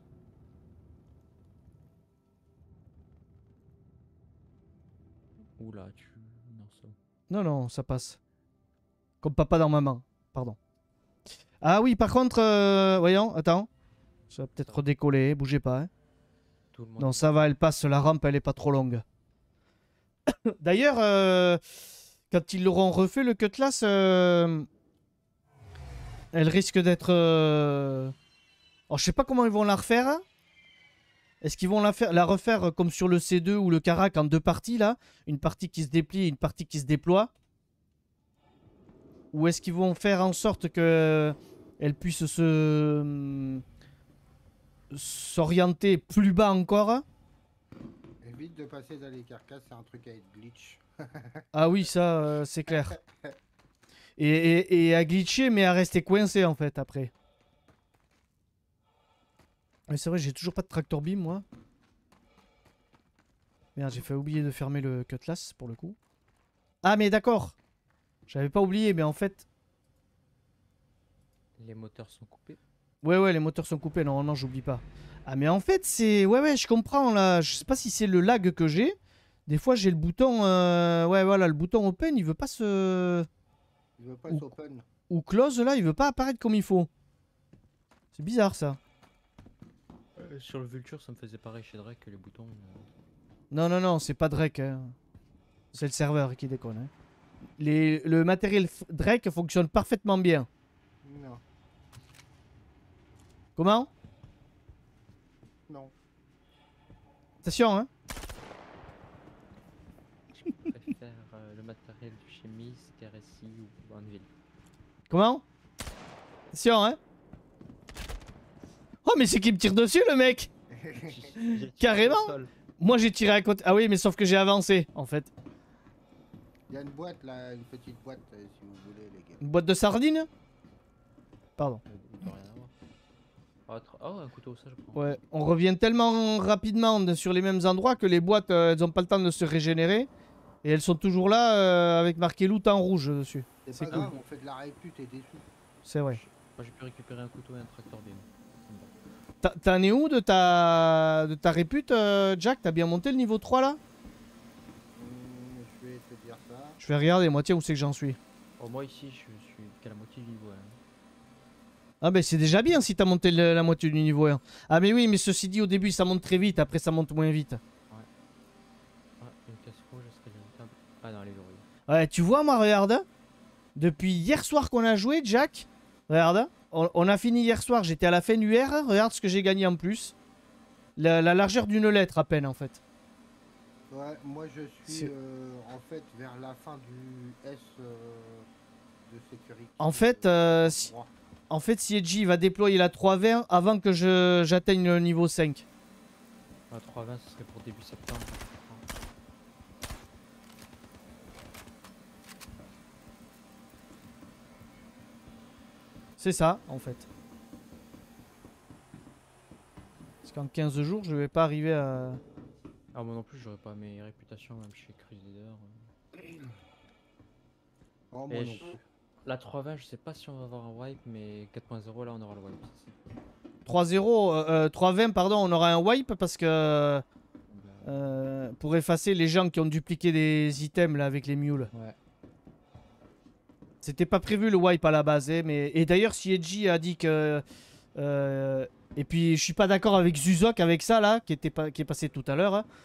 Oula, tu. Non, ça. Non, non, ça passe. Comme papa dans maman, pardon. Ah oui, par contre, euh, voyons, attends. Ça va peut-être redécoller, bougez pas. Hein. Tout le monde Non, est- ça va, elle passe, la rampe, elle est pas trop longue. D'ailleurs, euh, quand ils l'auront refait, le Cutlass, euh, elle risque d'être... Euh... Alors, je sais pas comment ils vont la refaire. Est-ce qu'ils vont la, faire, la refaire comme sur le C deux ou le Carac en deux parties, là? Une partie qui se déplie et une partie qui se déploie? Ou est-ce qu'ils vont faire en sorte que elle puisse se... s'orienter plus bas encore? Évite de passer dans les carcasses, c'est un truc à être glitch. Ah oui, ça, euh, c'est clair. Et, et, et à glitcher, mais à rester coincé, en fait, après. Mais c'est vrai, j'ai toujours pas de tractor beam, moi. Merde, j'ai fait oublier de fermer le Cutlass, pour le coup. Ah, mais d'accord. J'avais pas oublié, mais en fait... Les moteurs sont coupés. Ouais, ouais, les moteurs sont coupés, normalement, j'oublie pas. Ah, mais en fait, c'est... Ouais, ouais, je comprends, là. Je sais pas si c'est le lag que j'ai. Des fois, j'ai le bouton... euh, Ouais, voilà, le bouton open, il veut pas se... Il veut pas Ou- s'open. Ou close, là, il veut pas apparaître comme il faut. C'est bizarre, ça. Euh, sur le Vulture, ça me faisait pareil chez Drake que les boutons. euh, Non, non, non, c'est pas Drake. Hein. C'est le serveur qui déconne. Hein. Les... Le matériel f- Drake fonctionne parfaitement bien. Non, Comment? non. Attention, hein. Je préfère euh, le matériel du chimiste, R S I ou Anvil. Comment? Attention, hein. Oh, mais c'est qui me tire dessus, le mec? Carrément. Moi, j'ai tiré à côté. Ah oui, mais sauf que j'ai avancé, en fait. Il y a une boîte là, une petite boîte euh, si vous voulez les gars. Une boîte de sardines? Pardon. Euh, il doit rien avoir. Ah, tra- oh, un couteau, ça je prends. Ouais, on revient tellement rapidement de- sur les mêmes endroits que les boîtes, euh, elles ont pas le temps de se régénérer. Et elles sont toujours là euh, avec marqué loot en rouge dessus. C'est C'est pas cool. grave, on fait de la répute et des sous. C'est vrai. Moi j'ai pu récupérer un couteau et un tracteur beam. Ça me va. T'as- T'en es où de ta, de ta répute, euh, Jack? T'as bien monté le niveau trois là? Hum, je vais te dire ça. Je vais regarder, moi, tiens, où c'est que j'en suis. Oh, moi ici, je suis qu'à la moitié du niveau. Hein. Ah, ben c'est déjà bien si t'as monté le- la moitié du niveau un. Ah, mais oui, mais ceci dit, au début ça monte très vite, après ça monte moins vite. Ah, une casse rouge, est-ce qu'elle est notable? Ah non, elle est lourde. Ouais, tu vois, moi, regarde. Depuis hier soir qu'on a joué, Jack. Regarde. On, on a fini hier soir, j'étais à la fin du R. Regarde ce que j'ai gagné en plus. La, la largeur d'une lettre à peine, en fait. Ouais, moi je suis C'est- euh, en fait vers la fin du S euh, de sécurité. En fait, euh, si- droit. En fait, si Edgy va déployer la trois vingt avant que je j'atteigne le niveau cinq. Ah, trois vingt, ce serait pour début septembre. C'est ça, en fait. Parce qu'en quinze jours, je vais pas arriver à... Ah, moi non plus, j'aurais pas mes réputations, même chez Crusader. Oh, moi Et non je- plus. La trois vingt, je sais pas si on va avoir un wipe, mais quatre point zéro, là on aura le wipe. ça, c'est- trois zéro, euh, euh, trois vingt, pardon, on aura un wipe parce que... euh, pour effacer les gens qui ont dupliqué des items là avec les mules. Ouais. C'était pas prévu le wipe à la base, hein, mais... Et d'ailleurs, si Edgy a dit que... euh, Et puis, je suis pas d'accord avec Zuzok avec ça, là, qui, était pas... qui est passé tout à l'heure. Hein.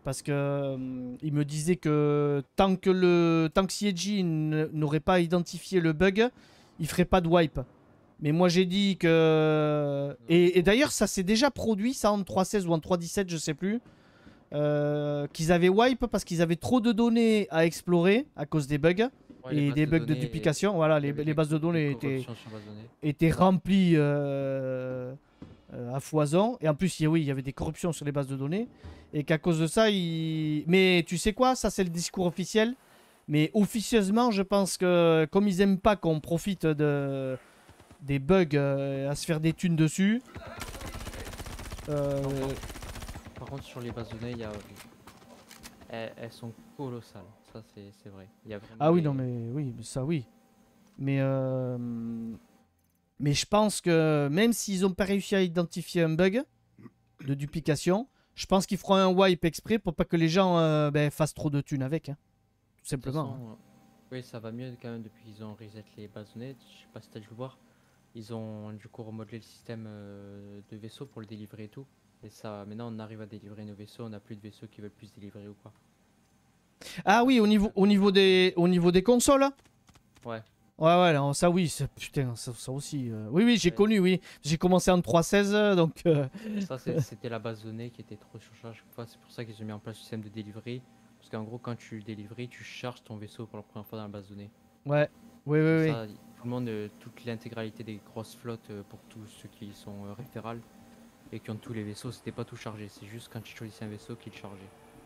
Parce que euh, il me disait que tant que le tant que C I G n'aurait pas identifié le bug, il ferait pas de wipe. Mais moi j'ai dit que... Et, et d'ailleurs ça s'est déjà produit, ça en trois point seize ou en trois point dix-sept, je sais plus. Euh, qu'ils avaient wipe parce qu'ils avaient trop de données à explorer à cause des bugs. Ouais, Et les des bases bugs de données, duplication. il Voilà, y les, avait les des- bases de des données étaient, corruptions sur base de données. étaient remplies euh, euh, à foison. Et en plus, il y a- oui, il y avait des corruptions sur les bases de données. Et qu'à cause de ça, ils... Mais tu sais quoi? Ça, c'est le discours officiel. Mais officieusement, je pense que comme ils aiment pas qu'on profite de... des bugs euh, à se faire des thunes dessus... euh, Par contre, sur les bases de données, il y a... elles, elles sont colossales. Ça, c'est c'est vrai. Il y a vraiment Ah oui, des- non, mais oui, mais ça oui. Mais, euh, mais je pense que même s'ils n'ont pas réussi à identifier un bug de duplication, je pense qu'ils feront un wipe exprès pour pas que les gens euh, ben, fassent trop de thunes avec. Hein. Tout De toute simplement. façon, euh, oui, ça va mieux quand même depuis qu'ils ont reset les bases de données. Je sais pas si t'as dû le voir. Ils ont du coup remodelé le système euh, de vaisseaux pour le délivrer et tout. Et ça, maintenant on arrive à délivrer nos vaisseaux. On n'a plus de vaisseaux qui veulent plus se délivrer ou quoi. Ah oui, au niveau, au niveau, des, au niveau des consoles hein. Ouais. Ouais, ouais, non, ça oui, ça- putain, ça, ça aussi. euh, Oui, oui, j'ai Ouais. connu, oui. J'ai commencé en trois point seize, donc... euh, Ça, c'est- c'était la base de données qui était trop surchargée. C'est pour ça qu'ils ont mis en place le système de délivrer. Parce qu'en gros, quand tu délivres, tu charges ton vaisseau pour la première fois dans la base de données. Ouais, oui, oui, oui. Ça, tout le monde, euh, toute l'intégralité des grosses flottes euh, pour tous ceux qui sont euh, référales et qui ont tous les vaisseaux, c'était pas tout chargé. C'est juste quand tu choisissais un vaisseau qu'il chargeait.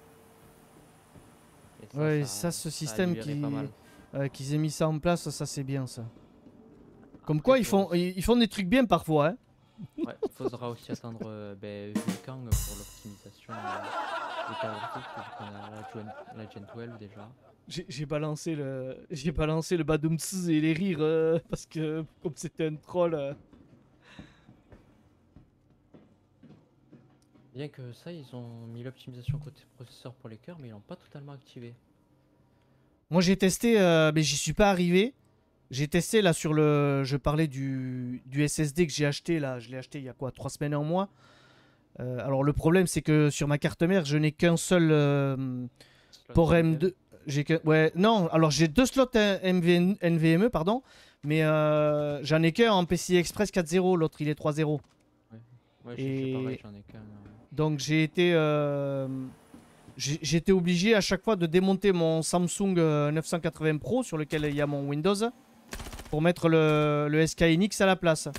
Et Ouais, ça, ce a système libéré qui... pas mal. euh, qu'ils aient mis ça en place, ça c'est bien ça. Comme Après, quoi, ils faut font, ils ils font des trucs bien parfois, hein. Ouais, faudra aussi attendre euh, ben, Vulkan pour l'optimisation euh, des caractéristiques, vu qu'on a la Gen, la Gen douze déjà. J'ai j'ai balancé le, j'ai balancé le badoumts et les rires euh, parce que comme c'était un troll. euh. Bien que ça, ils ont mis l'optimisation côté processeur pour les cœurs, mais ils l'ont pas totalement activé. Moi j'ai testé, euh, mais j'y suis pas arrivé. J'ai testé là sur le, je parlais du, du S S D que j'ai acheté là, je l'ai acheté il y a quoi, trois semaines en mois. Euh, alors le problème c'est que sur ma carte mère je n'ai qu'un seul euh, Slot port N V M. M deux. J'ai que, ouais, non, alors j'ai deux slots N V M E, pardon, mais euh, j'en ai qu'un en P C I Express quatre zéro, l'autre il est trois zéro. Ouais, j'ai fait Et- pareil, j'en ai qu'un. euh. Donc j'ai été, euh, j'ai- j'étais obligé à chaque fois de démonter mon Samsung euh, neuf cent quatre-vingts Pro sur lequel il y a mon Windows pour mettre le, le S K N X à la place.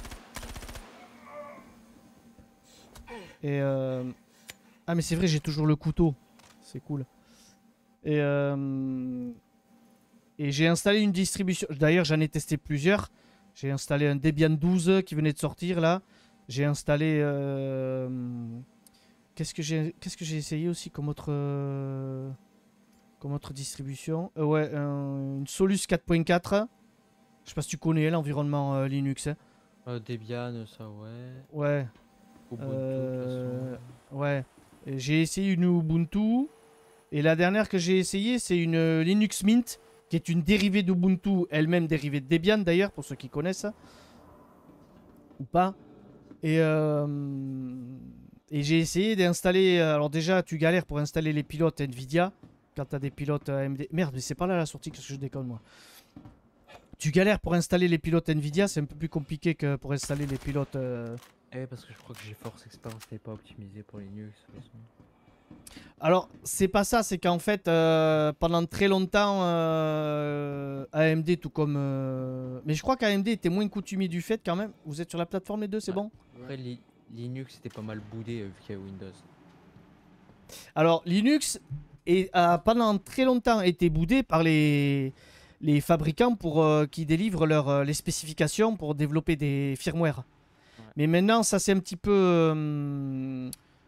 Et euh, ah mais c'est vrai, j'ai toujours le couteau, c'est cool. Et euh, et j'ai installé une distribution. D'ailleurs, j'en ai testé plusieurs. J'ai installé un Debian douze qui venait de sortir là. J'ai installé. euh, Qu'est-ce que j'ai qu'est-ce que j'ai essayé aussi comme autre. euh, Comme autre distribution Euh, Ouais, un- une Solus quatre point quatre. Je sais pas si tu connais l'environnement euh, Linux. hein. Euh, Debian, ça ouais. Ouais, Ubuntu, de Euh, toute façon. ouais. Et j'ai essayé une Ubuntu. Et la dernière que j'ai essayé, c'est une euh, Linux Mint, qui est une dérivée d'Ubuntu, elle-même dérivée de Debian d'ailleurs, pour ceux qui connaissent. Ou pas. Et, euh, et j'ai essayé d'installer. Alors, déjà, tu galères pour installer les pilotes Nvidia. Quand tu as des pilotes A M D. Merde, mais c'est pas là la sortie, qu'est-ce que je déconne moi. Tu galères pour installer les pilotes Nvidia, c'est un peu plus compliqué que pour installer les pilotes. euh, Eh, parce que je crois que GeForce Experience n'est pas optimisé pour Linux. De toute façon. Alors, c'est pas ça, c'est qu'en fait, euh, pendant très longtemps, euh, A M D, tout comme. euh, Mais je crois qu'A M D était moins coutumier du fait quand même. Vous êtes sur la plateforme les deux, c'est Ouais. bon? Après, li- Linux était pas mal boudé euh, vu qu'il y a Windows. Alors, Linux est- a pendant très longtemps été boudé par les, les fabricants pour, euh, qui délivrent leur, euh, les spécifications pour développer des firmware. Ouais. Mais maintenant, ça s'est un petit peu euh,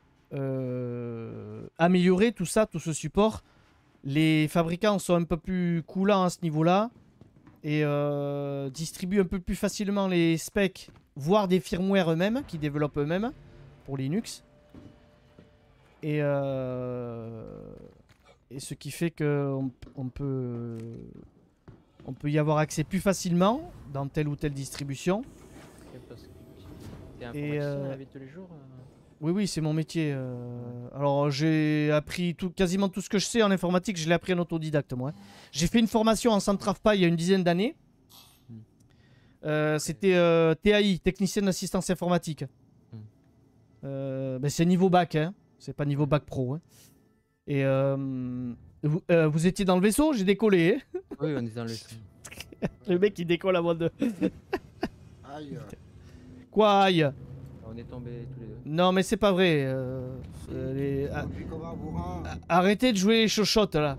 euh, amélioré, tout ça, tout ce support. Les fabricants sont un peu plus coolants à ce niveau-là et euh, distribuent un peu plus facilement les specs, voire des firmware eux-mêmes, qui développent eux-mêmes pour Linux. Et, euh, et ce qui fait qu'on on peut, on peut y avoir accès plus facilement dans telle ou telle distribution. Ok, parce que t'es Et, informaticien euh, dans la vie de tous les jours euh Oui, oui, c'est mon métier. euh. Alors, j'ai appris tout, quasiment tout ce que je sais en informatique, je l'ai appris en autodidacte, moi. J'ai fait une formation en Centrafpa il y a une dizaine d'années. Hmm. Euh, C'était euh, T A I, technicien d'assistance informatique. Hmm. Euh, ben, c'est niveau bac, hein. C'est pas niveau bac pro. Hein. Et euh, vous, euh, vous étiez dans le vaisseau, j'ai décollé. Hein. Oui, on est dans le son. Le mec, il décolle avant de... Aïe. Quoi, aïe? On est tombés tous les deux. Non, mais c'est pas vrai. euh, euh, les- On vit comme un bourrin. Arrêtez de jouer les chochottes, là.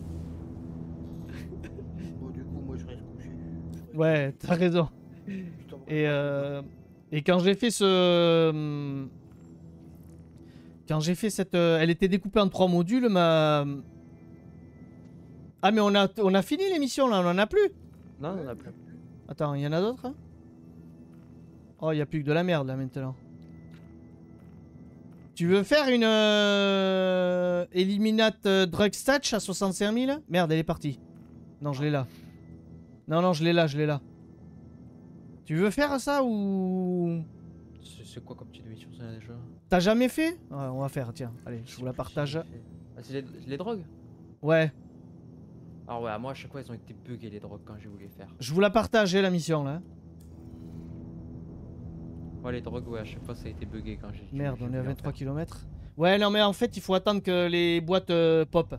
Bon, du coup, moi, je reste couché. Ouais, t'as raison. Putain, Et, euh, et quand j'ai fait ce... Quand j'ai fait cette... euh, Elle était découpée en trois modules, ma... Ah, mais on a, on a fini l'émission, là, on en a plus. Non, on en a plus. Attends, il y en a d'autres hein. Oh, il n'y a plus que de la merde, là, maintenant. Tu veux faire une... Euh... Eliminate euh, Drug Statch à soixante-cinq mille? Merde, elle est partie. Non, je l'ai là. Non, non, je l'ai là, je l'ai là. Tu veux faire ça ou... C'est c'est quoi comme petite mission ça déjà? T'as jamais fait? Ouais, on va faire, tiens. Allez, je vous la partage. Ah, c'est les, les drogues? Ouais, Alors ouais, moi à chaque fois ils ont été buggés les drogues quand j'ai voulu les faire. je vous la partage, la mission, là. Moi les drogues, ouais, à chaque fois ça a été buggé quand j'ai. Merde, j'ai on est à voulu en vingt-trois faire. kilomètres. Ouais, non, mais en fait, il faut attendre que les boîtes euh, pop.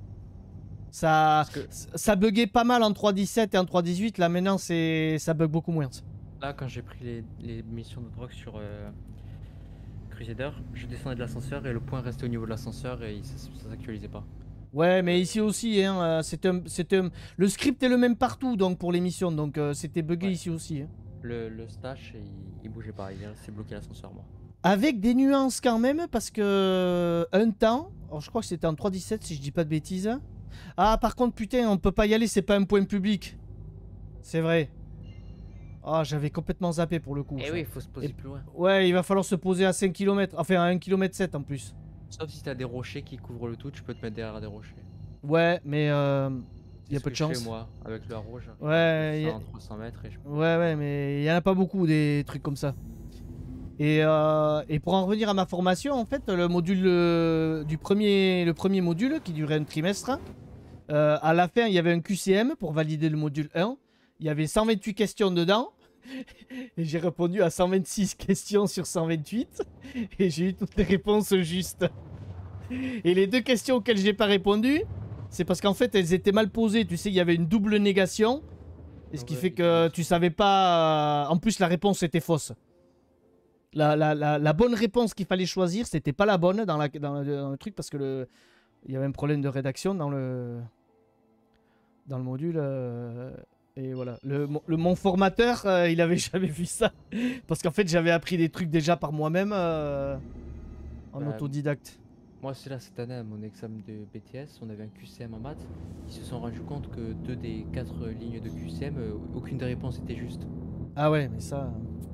Ça, Parce que ça buguait pas mal en trois dix-sept et en trois dix-huit. Là, maintenant, c'est, ça bug beaucoup moins. là, quand j'ai pris les, les missions de drogue sur euh, Crusader, je descendais de l'ascenseur et le point restait au niveau de l'ascenseur et il- ça, ça s'actualisait pas. Ouais, mais ici aussi, hein, euh, c'est un, c'est un- le script est le même partout, donc pour les missions, donc euh, c'était bugué Ouais. ici aussi. Hein. Le, le stash, il, il bougeait pas, il est resté bloqué à l'ascenseur, moi. Avec des nuances quand même, parce que un temps, alors je crois que c'était en trois dix-sept si je dis pas de bêtises. Ah, par contre, putain, on peut pas y aller, c'est pas un point public. C'est vrai. Ah, j'avais complètement zappé pour le coup. Eh ça. oui, il faut se poser Et- plus loin. Ouais, il va falloir se poser à cinq kilomètres, enfin à un kilomètre sept en plus. Sauf si t'as des rochers qui couvrent le tout, tu peux te mettre derrière des rochers. Ouais, mais euh, C'est y a ce peu que de je fais, chance. moi, avec le rouge. Ouais, y a- en trois cents mètres et je... Ouais, ouais, mais il y en a pas beaucoup des trucs comme ça. Et, euh, et pour en revenir à ma formation, en fait, le module euh, du premier, le premier module qui durait un trimestre, euh, à la fin, il y avait un Q C M pour valider le module un. Il y avait cent vingt-huit questions dedans. Et j'ai répondu à cent vingt-six questions sur cent vingt-huit. Et j'ai eu toutes les réponses justes. Et les deux questions auxquelles j'ai pas répondu, c'est parce qu'en fait, elles étaient mal posées. Tu sais, il y avait une double négation. Et ce qui Ouais, fait il que faut- tu savais pas... En plus, la réponse était fausse. La, la, la, la bonne réponse qu'il fallait choisir, c'était pas la bonne dans, la, dans, le, dans le truc parce que le, il y avait un problème de rédaction dans le, dans le module. euh, et voilà. Le, mon- le, mon formateur, euh, il avait jamais vu ça. Parce qu'en fait, j'avais appris des trucs déjà par moi-même euh, en Bah, autodidacte. Moi, c'est là cette année à mon examen de B T S, on avait un Q C M en maths. Ils se sont rendus compte que deux des quatre lignes de Q C M, euh, aucune des réponses était juste. Ah ouais, mais ça...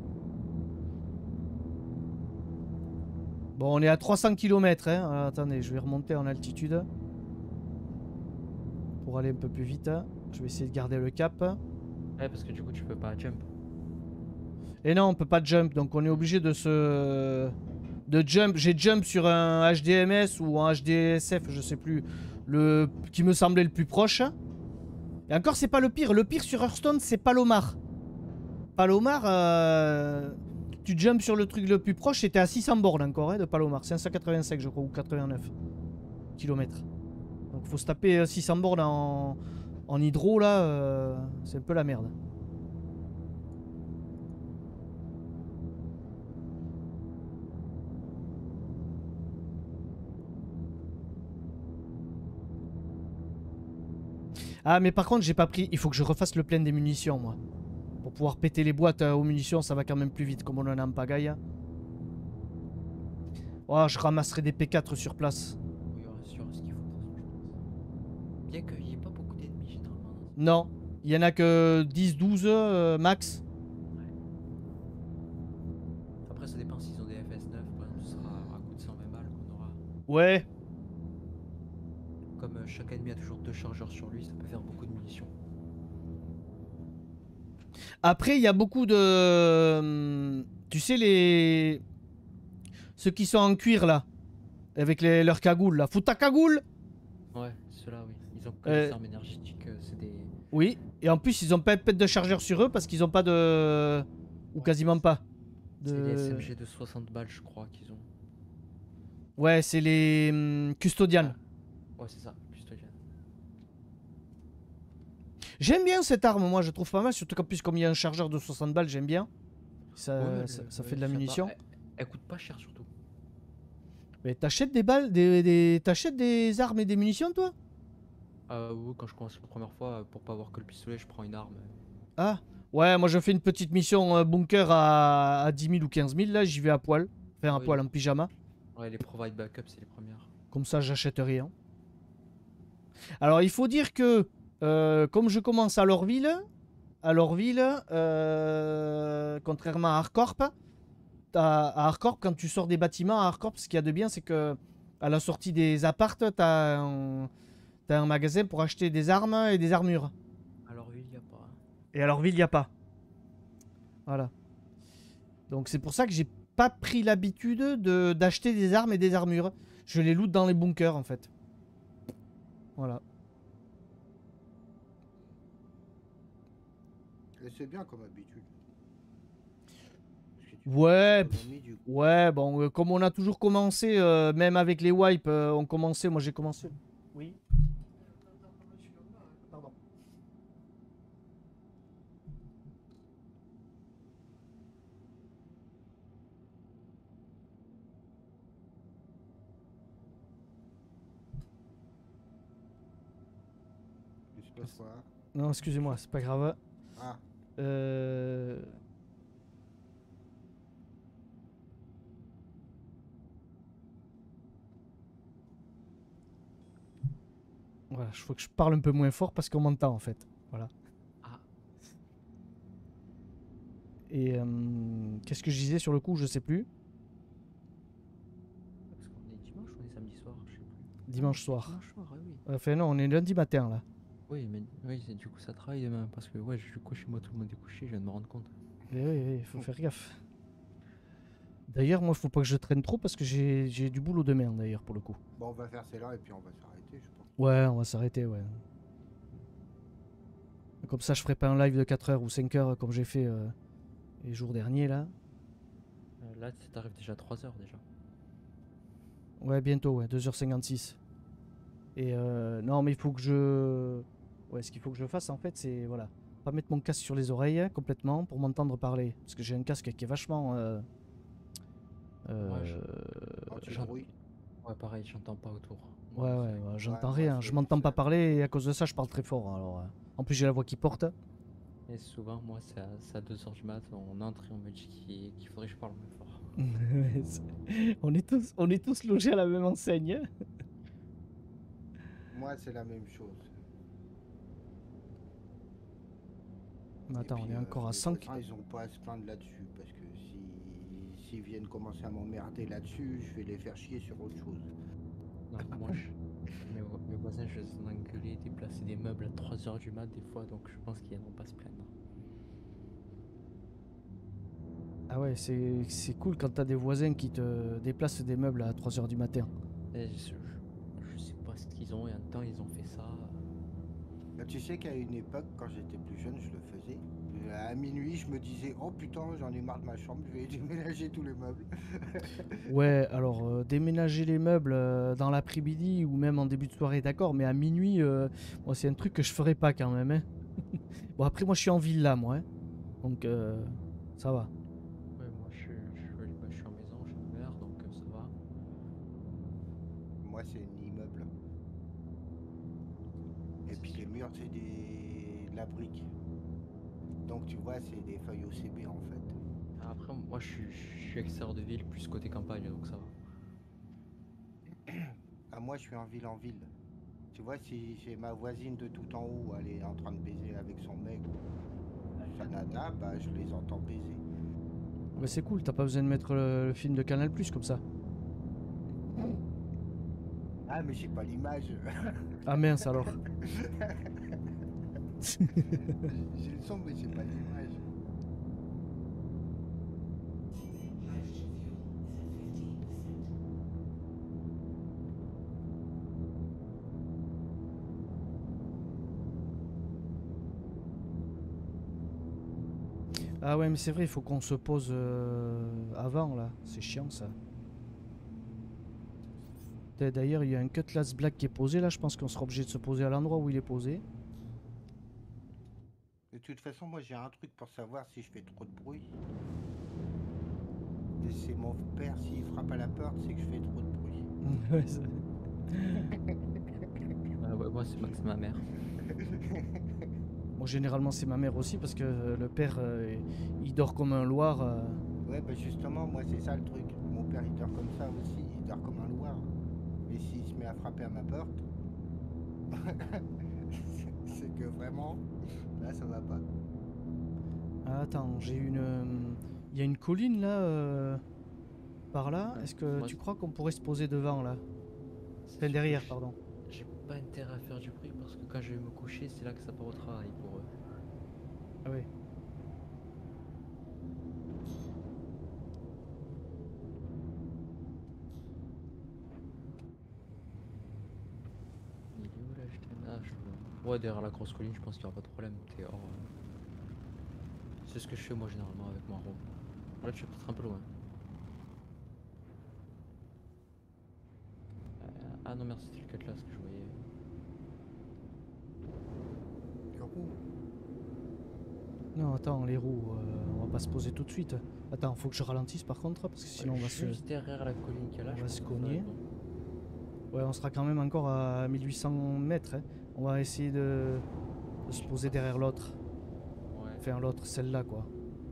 Bon, on est à trois cents kilomètres. Hein. Alors, attendez, je vais remonter en altitude. Pour aller un peu plus vite. Je vais essayer de garder le cap. Ouais, parce que du coup, tu peux pas jump. Et non, on peut pas jump. Donc on est obligé de se... De jump. J'ai jump sur un H D M S ou un H D S F, je sais plus. Le... Qui me semblait le plus proche. Et encore, c'est pas le pire. Le pire sur Hearthstone, c'est Palomar. Palomar... Euh... Tu jumps sur le truc le plus proche, c'était à six cents bornes encore hein, de Palomar. cinq cent quatre-vingt-cinq je crois, ou quatre-vingt-neuf kilomètres. Donc faut se taper euh, six cents bornes en, en hydro là, euh, c'est un peu la merde. Ah mais par contre j'ai pas pris, il faut que je refasse le plein des munitions moi. Pour pouvoir péter les boîtes euh, aux munitions, ça va quand même plus vite, comme on en a en pagaille. Oh, je ramasserai des P quatre sur place. Il y aura sur ce qu'il faut, de toute façon, je pense. Bien qu'il n'y ait pas beaucoup d'ennemis généralement. Non, il y en a que dix douze euh, max. Après, ça dépend s'ils ont des F S neuf, par exemple, ce sera à coup de cent vingt balles qu'on aura. Ouais. Comme euh, chaque ennemi a toujours deux chargeurs sur lui, ça peut faire beaucoup de munitions. Après, il y a beaucoup de... Tu sais, les... Ceux qui sont en cuir là. Avec les, leurs cagoules là. Fous ta cagoule! Ouais, ceux-là, oui. Ils ont que Euh, des armes énergétiques, euh, c'est des... Oui. Et en plus, ils ont pas de chargeur sur eux parce qu'ils ont pas de. Ou quasiment pas. C'est des S De... M G de soixante balles, je crois, qu'ils ont. Ouais, c'est les hum, custodians. Ouais, c'est ça, custodian. J'aime bien cette arme, moi je trouve pas mal. Surtout qu'en plus, comme il y a un chargeur de soixante balles, j'aime bien. Ça, Ouais, ça, le- ça le- fait de la ça va. munition. Elle, elle coûte pas cher, surtout. Mais t'achètes des balles, des, des... t'achètes des armes et des munitions, toi? Euh, oui, quand je commence la première fois, euh, pour pas avoir que le pistolet, je prends une arme. euh. Ah, ouais, moi je fais une petite mission euh, bunker à, à dix mille ou quinze mille, là j'y vais à poil. Enfin, à Oui. poil en pyjama. Ouais, les provide backup, c'est les premières. Comme ça, j'achète rien. Alors, il faut dire que, euh, comme je commence à Lorville, à Lorville, euh, contrairement à Hardcorp, à, à Hardcorp, quand tu sors des bâtiments à Hardcorp, ce qu'il y a de bien, c'est que à la sortie des appartes, t'as un, t'as un magasin pour acheter des armes et des armures. Alors, oui, il y a pas. Et à Lorville, il n'y a pas. Voilà. Donc, c'est pour ça que j'ai pas pris l'habitude de d'acheter des armes et des armures. Je les loot dans les bunkers, en fait. Voilà. Et c'est bien comme habitude. Parce que tu Ouais, fais pff, l'économie du coup. ouais, bon, euh, comme on a toujours commencé, euh, même avec les wipes, euh, on commençait, moi j'ai commencé. Oui. Pardon. Il se passe quoi? Non, excusez-moi, c'est pas grave. Ah, Euh... Voilà, il faut que je parle un peu moins fort parce qu'on m'entend en fait. Voilà. Ah, Et euh, qu'est-ce que je disais sur le coup, je sais plus. parce qu'on est dimanche ou on est samedi soir, je sais plus. Dimanche soir. Dimanche soir, ouais, oui. Enfin non, on est lundi matin là. Oui, mais oui, c'est- du coup, ça travaille demain. Parce que, ouais, je couche chez moi, tout le monde est couché, je viens de me rendre compte. Eh oui, oui, il faut faire gaffe. D'ailleurs, moi, faut pas que je traîne trop parce que j'ai j'ai du boulot demain d'ailleurs pour le coup. bon, on va faire celle-là et puis on va s'arrêter, je pense. Ouais, on va s'arrêter, ouais. Comme ça, je ferai pas un live de quatre heures ou cinq heures comme j'ai fait euh, les jours derniers là. Euh, là, ça t'arrive déjà à trois heures déjà. Ouais, bientôt, ouais, deux heures cinquante-six. Et euh, non, mais il faut que je. Ouais, ce qu'il faut que je fasse en fait, c'est voilà, pas mettre mon casque sur les oreilles hein, complètement pour m'entendre parler. Parce que j'ai un casque qui est vachement. Euh, euh, Ouais, je- j'en- Anti-bruit. Ouais, pareil, j'entends pas autour. Ouais, Moi, ouais, c'est- ouais, j'entends moi, rien. c'est Je m'entends pour pas ça. parler et à cause de ça, je parle très fort. Alors, euh, en plus, j'ai la voix qui porte. Et souvent, moi, c'est à, c'est à deux heures du mat, on entre et on me dit qu'il qu'il faudrait que je parle moins fort. Ouais, c'est- on, est tous, on est tous logés à la même enseigne. hein. Moi, c'est la même chose. Mais Et attends, on puis, est euh, encore à les cinq. voisins, ils ont pas à se plaindre là-dessus. Parce que si s'ils viennent commencer à m'emmerder là-dessus, je vais les faire chier sur autre chose. Non, moi, je, mes, vo- mes voisins, je les ai engueulés, déplacer des meubles à trois heures du mat des fois, donc je pense qu'ils viendront pas se plaindre. Ah ouais, c'est c'est cool quand t'as des voisins qui te déplacent des meubles à trois heures du matin. Et je, je, je sais pas ce qu'ils ont, et un temps, ils ont fait ça. Bah, tu sais qu'à une époque, quand j'étais plus jeune, je le faisais. Euh, À minuit, je me disais, oh putain, j'en ai marre de ma chambre, je vais déménager tous les meubles. Ouais, alors euh, déménager les meubles euh, dans l'après-midi ou même en début de soirée, d'accord, mais à minuit, euh, moi c'est un truc que je ferais pas quand même. Hein. Bon, après, moi je suis en villa, moi. hein. Donc, euh, ça va. Ouais, moi, je, je, je, bah, je suis en maison, je suis en mer, donc euh, ça va. Moi, c'est un immeuble. Et puis les murs, c'est des... de la brique. Donc tu vois, c'est des feuilles O C B en fait. Après, moi, je suis, je suis extérieur de ville, plus côté campagne, donc ça va. Ah, moi, je suis en ville en ville. Tu vois, si j'ai ma voisine de tout en haut, elle est en train de baiser avec son mec ou sa nana, bah je les entends baiser. Ouais, c'est cool, t'as pas besoin de mettre le, le film de Canal Plus comme ça. Ah, mais j'ai pas l'image. Ah mince alors. J'ai le son, mais j'ai pas l'image. Ah ouais, mais c'est vrai, il faut qu'on se pose euh, avant là. C'est chiant ça. D'ailleurs, il y a un Cutlass Black qui est posé là. Je pense qu'on sera obligé de se poser à l'endroit où il est posé. De toute façon, moi j'ai un truc pour savoir si je fais trop de bruit. Et c'est mon père, s'il frappe à la porte, c'est que je fais trop de bruit. Ouais, ça- Ah ouais, moi, c'est ma, c'est ma mère. Bon, généralement, c'est ma mère aussi parce que euh, le père, euh, il dort comme un loir. euh. Ouais, bah justement, moi c'est ça le truc. Mon père il dort comme ça aussi, il dort comme un loir. Et s'il se met à frapper à ma porte, c'est- c'est que vraiment, là ça va pas. Ah, attends, j'ai une. euh, Il y a une colline là, euh, par là. Ouais, Est-ce que moi, tu crois qu'on pourrait se poser devant là? c'est Enfin, sûr que derrière, j'ai- pardon. J'ai pas intérêt à faire du bruit parce que quand je vais me coucher, c'est là que ça part au travail pour eux. Ah oui. Il est où là, je t'ai- Ah, je vois. Ouais, derrière la grosse colline, je pense qu'il y aura pas de problème. T'es hors. euh, C'est ce que je fais moi généralement avec mon robe. Là, je suis peut-être un peu loin. Euh, Ah non, merci, c'était le Cutlass que je voyais. Les roues. Non, attends, les roues, euh, on va pas se poser tout de suite. Attends, faut que je ralentisse par contre, parce que sinon Ouais, on va se. juste derrière la colline qu'il y a là, on je va pense se que ça va cogner. être bon. Ouais, on sera quand même encore à mille huit cents mètres. Hein. On va essayer de, de se Je poser pense- derrière l'autre. Ouais. Enfin, l'autre, celle-là, quoi.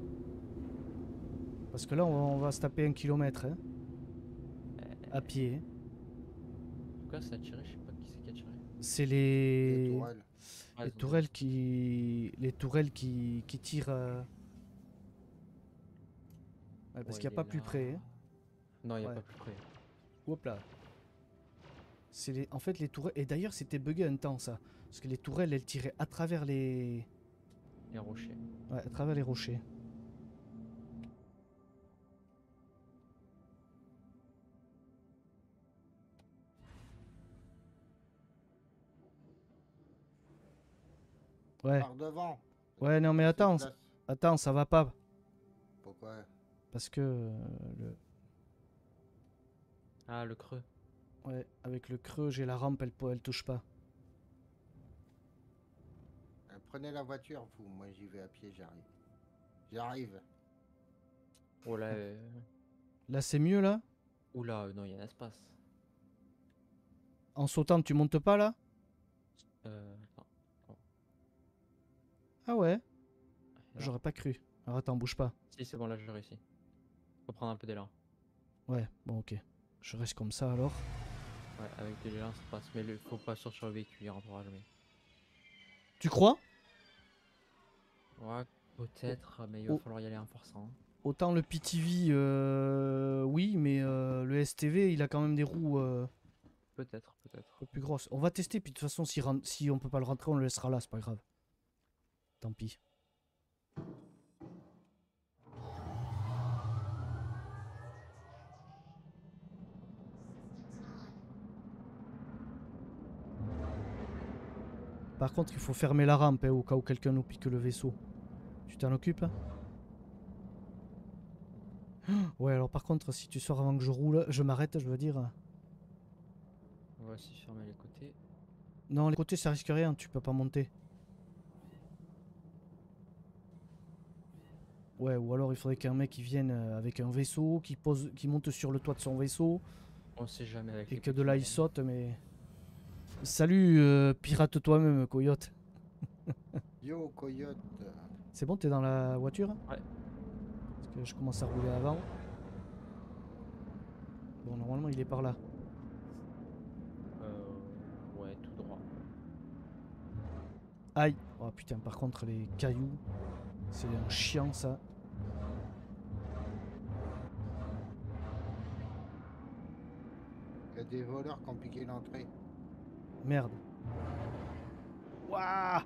Parce que là, on va, on va se taper un kilomètre, hein, à pied. Pourquoi ça a tiré? Je sais pas qui c'est qui a tiré. C'est Les les... tourelles. Ah, les ils ont tourelles des- qui... Les tourelles qui, qui tirent... euh, ouais, parce Ouais, qu'il n'y a il pas est plus là. près. Hein. Non, il n'y a Ouais. pas plus près. Hop là. C'est les... En fait, les tourelles... Et d'ailleurs, c'était bugué un temps, ça. Parce que les tourelles, elles tiraient à travers les... Les rochers. Ouais, à travers les rochers. Ouais. Par devant. Ouais, non, mais Assez de attends. place. Attends, ça va pas. Pourquoi? Parce que... euh, le... Ah, le creux. Ouais, avec le creux, j'ai la rampe, elle, elle touche pas. Euh, Prenez la voiture, vous. Moi j'y vais à pied, j'arrive. J'arrive. Oh là. euh, Là, c'est mieux, là? Oula, euh, non, il y a un espace. En sautant, tu montes pas, là? Euh. Attends. Ah ouais? Là. J'aurais pas cru. Alors attends, bouge pas. Si, c'est bon, là, j'ai réussi. Faut prendre un peu d'élan. Ouais, bon, ok. Je reste comme ça, alors. Ouais, avec de l'élan, ça passe. Mais il faut pas sortir le véhicule, il rentrera jamais. Tu crois? Ouais, peut-être, mais il va Oh. falloir y aller en forçant. Autant le P T V, euh, oui, mais euh, le S T V, il a quand même des roues euh, Peut-être, peut-être. un peu plus grosses. On va tester, puis de toute façon, si, ren- si on peut pas le rentrer, on le laissera là, c'est pas grave. Tant pis. Par contre, il faut fermer la rampe hein, au cas où quelqu'un nous pique le vaisseau. Tu t'en occupes hein? Ouais, alors par contre, si tu sors avant que je roule, je m'arrête, je veux dire. On va aussi fermer les côtés. Non, les côtés, ça risque rien, tu peux pas monter. Ouais, ou alors il faudrait qu'un mec il vienne euh, avec un vaisseau, qui pose, qui monte sur le toit de son vaisseau, On sait jamais avec et les que de petits là il moyens. saute, mais... Salut, euh, pirate toi-même, coyote. Yo, coyote. C'est bon, t'es dans la voiture? Ouais. Parce que je commence à rouler avant. Bon, normalement il est par là. Euh. Ouais, tout droit. Aïe! Oh putain, par contre les cailloux, c'est un chiant ça. Il y a des voleurs qui ont piqué l'entrée. Merde. Waouh!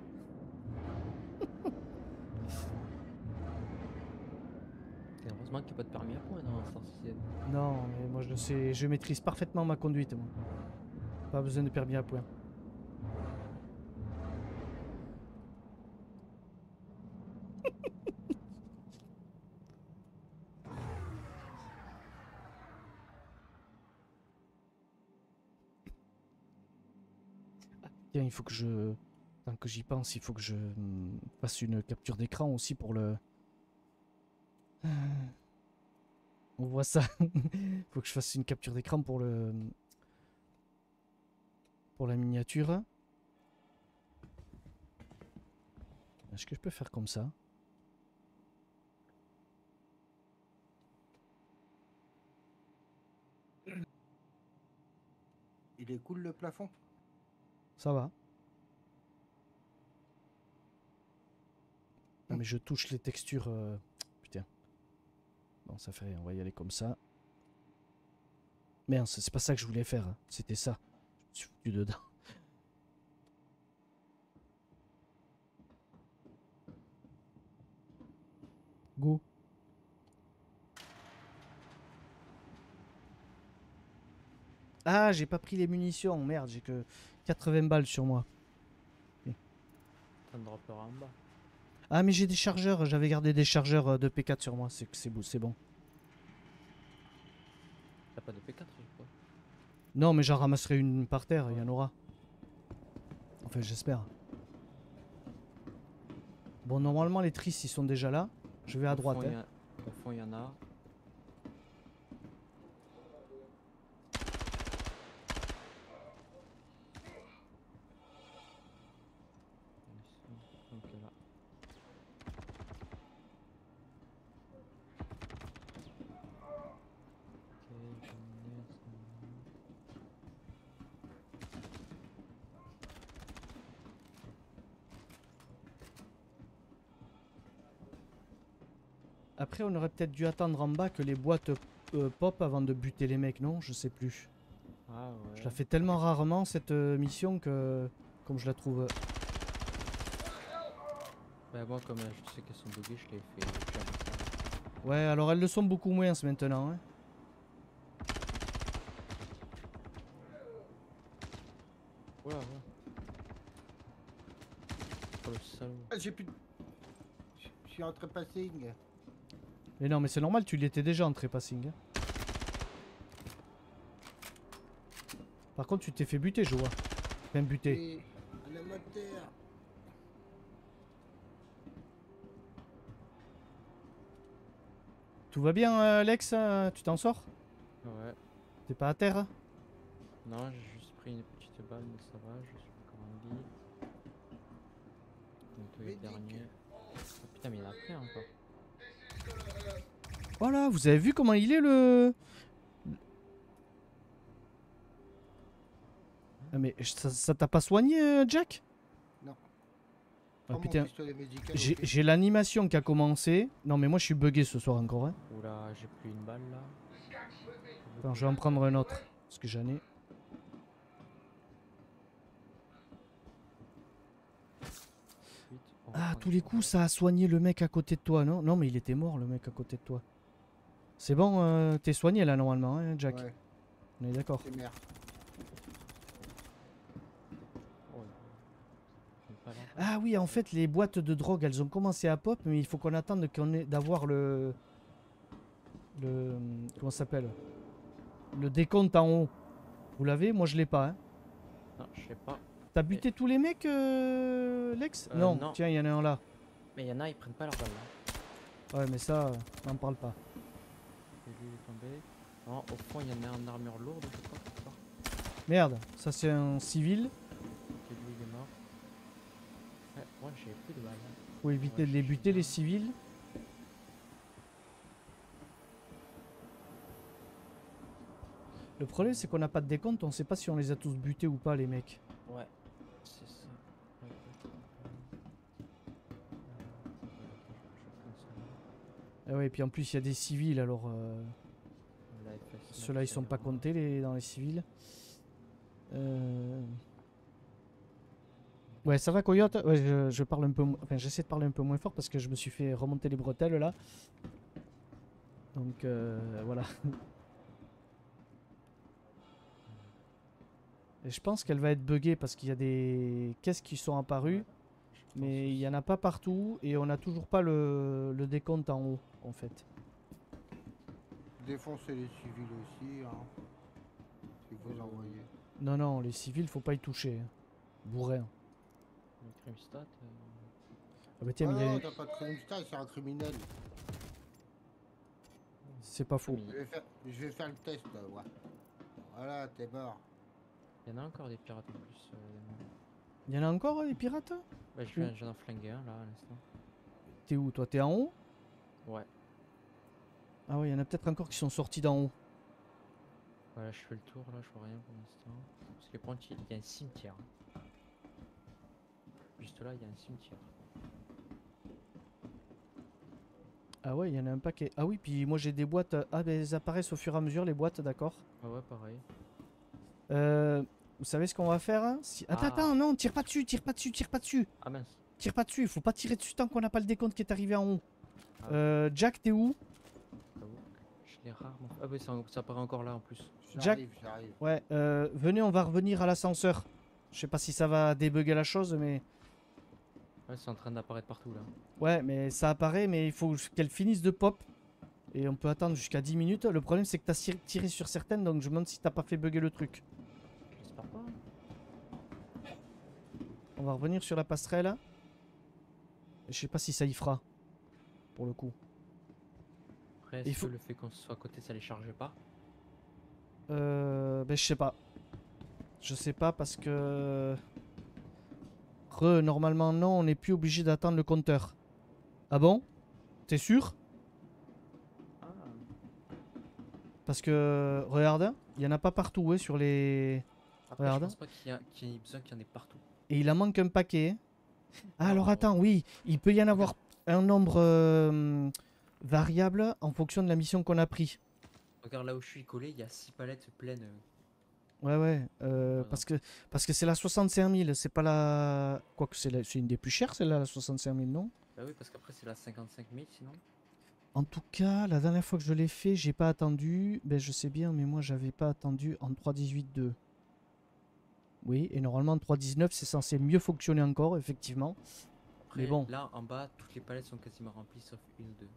Et heureusement qu'il n'y a pas de permis à point dans Star Citizen. Non, mais moi je le sais, je maîtrise parfaitement ma conduite, moi. Pas besoin de permis à point. Tiens, il faut que je... Tant que j'y pense, il faut que je hum, fasse une capture d'écran aussi pour le... On voit ça. Il faut que je fasse une capture d'écran pour le... Pour la miniature. Est-ce que je peux faire comme ça? Il est cool le plafond. Ça va. Non mais je touche les textures... euh, Putain. Bon, ça fait... On va y aller comme ça. Merde, c'est pas ça que je voulais faire. hein. C'était ça. Je me suis foutu dedans. Go. Ah, j'ai pas pris les munitions. Merde, j'ai que quatre-vingts balles sur moi. Ça ne droppera en bas. Ah, mais j'ai des chargeurs. J'avais gardé des chargeurs euh, de P quatre sur moi. C'est c'est beau, c'est bon. T'as pas de P quatre, je crois. Non, mais j'en ramasserai une par terre. Il y en aura. Enfin, j'espère. Bon, normalement, les tristes, ils sont déjà là. Je vais à Au droite. fond, il hein. y a- Au fond, il y en a. Ils sont donc là. Ok, j'en ai, ça. Après, on aurait peut-être dû attendre en bas que les boîtes euh, pop avant de buter les mecs, non? Je sais plus. Ah ouais. Je la fais tellement rarement cette euh, mission que, comme je la trouve... euh, Bah moi comme euh, je sais qu'elles sont buggées, je l'ai fait jamais ça. Ouais, alors elles le sont beaucoup moins maintenant. Hein. Oula, ouais. Oh le salaud. Ah, j'ai plus de... Je suis en trépassing. Mais non, mais c'est normal, tu l'étais déjà en trépassing. Hein. Par contre, tu t'es fait buter, je vois. Enfin, buter. Et à la moteur. Tout va bien, euh, Alex? euh, Tu t'en sors? Ouais. T'es pas à terre? hein Non, j'ai juste pris une petite balle, mais ça va, je suis encore en vie. Bientôt les Médic. derniers. Oh, putain, mais il y en a plein encore. Voilà, vous avez vu comment il est le... Ah, mais ça ça t'a pas soigné, euh, Jack? Non. Ah, Prends mon putain, pistolet médical, j'ai ok. j'ai l'animation qui a commencé. Non, mais moi, je suis bugué ce soir encore. Hein. Oula, j'ai plus une balle là. Attends, je vais en prendre un autre. Parce que j'en ai. Vite, on Ah, reprend tous des les coups, balles. ça a soigné le mec à côté de toi, non? Non, mais il était mort, le mec à côté de toi. C'est bon, euh, t'es soigné là, normalement, hein, Jack? Ouais, On est d'accord. c'est merde. Oh, une balle en bas. Ah oui, en fait, les boîtes de drogue, elles ont commencé à pop, mais il faut qu'on attende qu'on ait d'avoir le... Le... Comment ça s'appelle? Le décompte en haut. Vous l'avez? Moi, je l'ai pas, hein. Non, je sais pas. T'as buté tous les mecs, euh, Lex? Euh, non. non. Tiens, il y en a un là. Mais il y en a, ils prennent pas leur balle là. Ouais, mais ça, euh, n'en parle pas. Et lui, il est tombé. Non, au fond, il y en a un en armure lourde, je crois. quelque part. Merde, ça c'est un civil. Ok, lui, il est mort. Ouais, moi, j'ai plus de balles. hein. Faut éviter Ouais, de les je buter, suis les bien. civils. Le problème, c'est qu'on n'a pas de décompte, on sait pas si on les a tous butés ou pas, les mecs. Ouais, c'est ça. Ouais, ouais. Euh, Ah ouais, et puis en plus, il y a des civils, alors euh, la F S ceux-là, ils sont pas accélérant. comptés les, dans les civils. Euh... Ouais, ça va, Coyote? Ouais, je, je parle un peu, mo- enfin, j'essaie de parler un peu moins fort parce que je me suis fait remonter les bretelles là. Donc euh, voilà. Et je pense qu'elle va être buggée parce qu'il y a des caisses qui sont apparues, Ouais, je pense mais il y en aussi. a pas partout et on n'a toujours pas le, le décompte en haut en fait. Défoncer les civils aussi, hein. Si vous en voyez. Non, non, les civils, faut pas y toucher. hein. Bourré. hein. Le crime stat. euh, Ah bah tiens, Ah mais il non, est- t'as pas de crime stat, c'est un criminel. c'est pas faux. mais Je vais faire, je vais faire le test, là, ouais. Voilà, t'es mort. Il y en a encore des pirates en plus. euh, Il y en a encore des pirates? Ouais, je viens, je viens d'en flinguer un là à l'instant. T'es où toi? T'es en haut? Ouais. Ah ouais, il y en a peut-être encore qui sont sortis d'en haut. Voilà, je fais le tour là, je vois rien pour l'instant. Parce que par contre, il y a un cimetière. Juste là, il y a un cimetière. Ah ouais, il y en a un paquet. Ah oui, puis moi j'ai des boîtes. Ah ben elles apparaissent au fur et à mesure les boîtes, d'accord. Ah ouais, pareil. Euh, vous savez ce qu'on va faire hein si... Attends, Ah. attends, non, tire pas dessus, tire pas dessus, tire pas dessus. Ah mince. Tire pas dessus, il faut pas tirer dessus tant qu'on n'a pas le décompte qui est arrivé en haut. Ah. Euh, Jack, t'es où? J'avoue que Je l'ai rarement. Ah oui, ça, ça apparaît encore là en plus. Jack. J'arrive, j'arrive. Ouais, euh, venez, on va revenir à l'ascenseur. Je sais pas si ça va débugger la chose, mais... Ouais, c'est en train d'apparaître partout là. Ouais, mais ça apparaît, mais il faut qu'elle finisse de pop. Et on peut attendre jusqu'à dix minutes. Le problème, c'est que t'as tir- tiré sur certaines, donc je me demande si t'as pas fait bugger le truc. J'espère pas. On va revenir sur la passerelle. Je sais pas si ça y fera. Pour le coup. Après, Il est-ce faut- que le fait qu'on soit à côté, ça les chargeait pas? Euh, ben je sais pas. Je sais pas parce que... Re, normalement non, on n'est plus obligé d'attendre le compteur. Ah bon? T'es sûr? Ah. Parce que, regarde, il y en a pas partout, ouais, sur les... Après, Regarde. je pense pas qu'il y, a- qu'il y ait besoin qu'il y en ait partout. Et il en manque un paquet. hein. Ah, Ah, alors ouais. attends, oui, il peut y en avoir un nombre euh, variable en fonction de la mission qu'on a pris. Regarde là où je suis collé, il y a six palettes pleines. euh, Ouais, ouais, euh, Voilà. parce que parce que c'est la soixante-cinq mille, c'est pas la... Quoique c'est la- c'est une des plus chères, celle-là, la soixante-cinq mille, non? Bah oui, parce qu'après, c'est la cinquante-cinq mille sinon. En tout cas, la dernière fois que je l'ai fait, j'ai pas attendu. Ben, je sais bien, mais moi, j'avais pas attendu en trois point dix-huit point deux. Oui, et normalement, en trois point dix-neuf, c'est censé mieux fonctionner encore, effectivement. Après, Mais bon. là en bas, toutes les palettes sont quasiment remplies sauf une ou deux.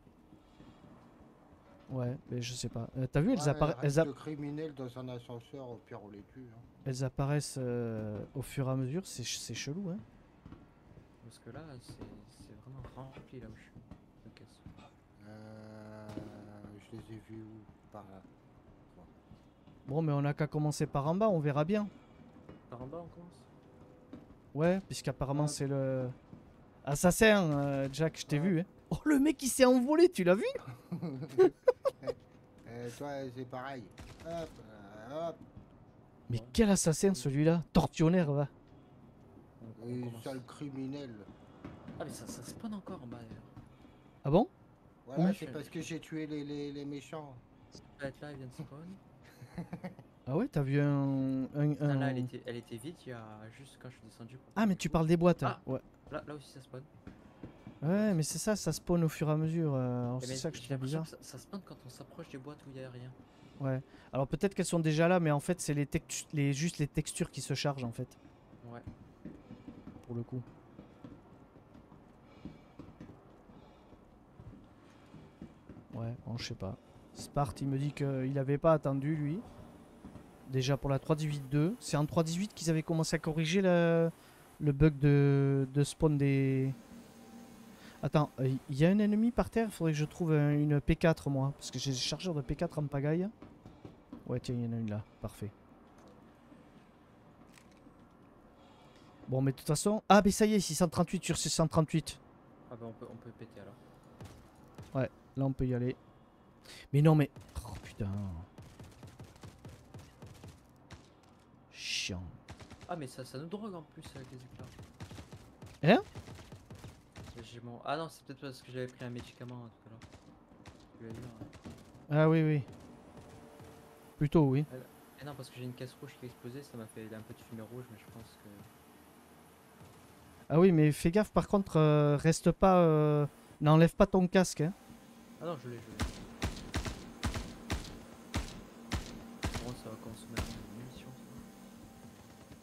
Ouais, mais je sais pas. Euh, T'as vu, elles, Ouais, appara- reste elles, a- le criminel dans un ascenseur, au pire on les tue. Hein. elles apparaissent euh, au fur et à mesure. C'est ch- c'est chelou, hein. Parce que là, c'est c'est vraiment rempli là où je suis. de caisses. Euh, je les ai vus où? Par là. Bon, mais on a qu'à commencer par en bas, on verra bien. Par en bas, on commence. Ouais, puisqu'apparemment, Ouais. c'est le... Assassin, euh, Jack, je t'ai Ouais. vu, hein. Oh, le mec, il s'est envolé, tu l'as vu? Euh, toi, c'est pareil. Hop, euh, hop. Mais quel assassin, celui-là. Tortionnaire, va. Donc, on Et commence. sale criminel. Ah, mais ça, ça spawn encore en bas d'ailleurs. Ah bon? Voilà, Ouais, c'est je- parce que j'ai tué les, les, les méchants. Cette palette là, elle vient de spawn. Ah ouais, t'as vu un... un- Ah, un- là, elle était, elle était vide il y a juste quand je suis descendu. pour Ah, faire mais le tu tour. parles des boîtes. Ah. Ouais. Là, là aussi, ça spawn. Ouais, mais c'est ça, ça spawn au fur et à mesure. euh, alors Eh c'est mais ça que je j'ai trouve l'impression bizarre. que ça, ça spawn quand on s'approche des boîtes où il y a rien. Ouais. Alors peut-être qu'elles sont déjà là, mais en fait, c'est les, textu- les juste les textures qui se chargent, en fait, Ouais. pour le coup. Ouais, bon, je sais pas. Spart, il me dit qu'il avait pas attendu, lui. Déjà pour la trois point dix-huit point deux. C'est en trois point dix-huit qu'ils avaient commencé à corriger le, le bug de, de spawn des... Attends, il y a un ennemi par terre, il faudrait que je trouve un- une P quatre, moi. Parce que j'ai des chargeurs de P quatre en pagaille. Ouais, tiens, il y en a une là. Parfait. Bon, mais de toute façon... Ah, mais ça y est, six cent trente-huit sur six cent trente-huit. Ah bah on peut, on peut péter alors. Là, on peut y aller. Mais non, mais... Oh, putain. Chiant. Ah mais ça, ça nous drogue en plus avec les éclats. Hein? J'ai mon... Ah non, c'est peut-être parce que j'avais pris un médicament hein, tout à l'heure. Je vais dire, hein. Ah oui, oui. Plutôt, oui. Et non, parce que j'ai une caisse rouge qui a explosé, ça m'a fait un peu de fumée rouge, mais je pense que... Ah oui, mais fais gaffe, par contre, euh, reste pas... euh, N'enlève pas ton casque, hein. Ah non, je l'ai, je l'ai. Bon, ça va consommer une munition. ça.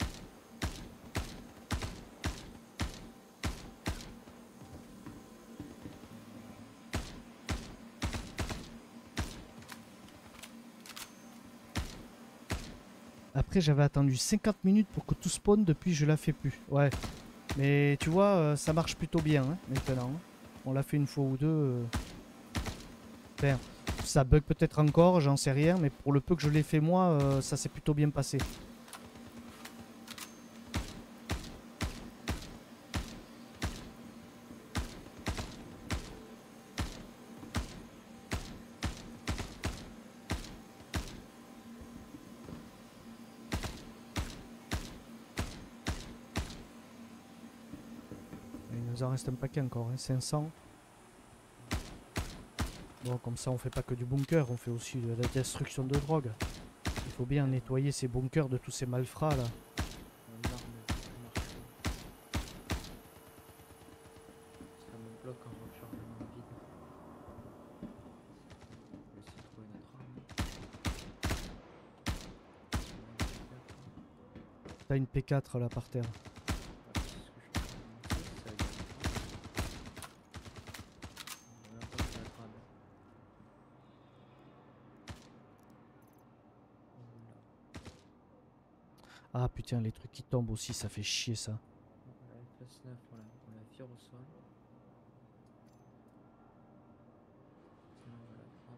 Après, j'avais attendu cinquante minutes pour que tout spawn, depuis je la fais plus. Ouais. Mais tu vois, euh, ça marche plutôt bien hein, maintenant. Hein. On l'a fait une fois ou deux. Euh... Enfin, ça bug peut-être encore, j'en sais rien. Mais pour le peu que je l'ai fait moi, euh, ça s'est plutôt bien passé. Il nous en reste un paquet encore, hein, cinq cents. Bon, comme ça on fait pas que du bunker, on fait aussi de la destruction de drogue. Il faut bien nettoyer ces bunkers de tous ces malfrats là. Mon arme peut marcher. Ça me bloque en rechargement vide. Je vais essayer de trouver notre arme. T'as une P quatre là par terre. Ouais, c'est ce que je suis en train de lancer, ça va être on va même pas se mettre à main. Ah putain, les trucs qui tombent aussi, ça fait chier ça. La F S neuf, on la, on la vire au sol. Sinon, on va la prendre.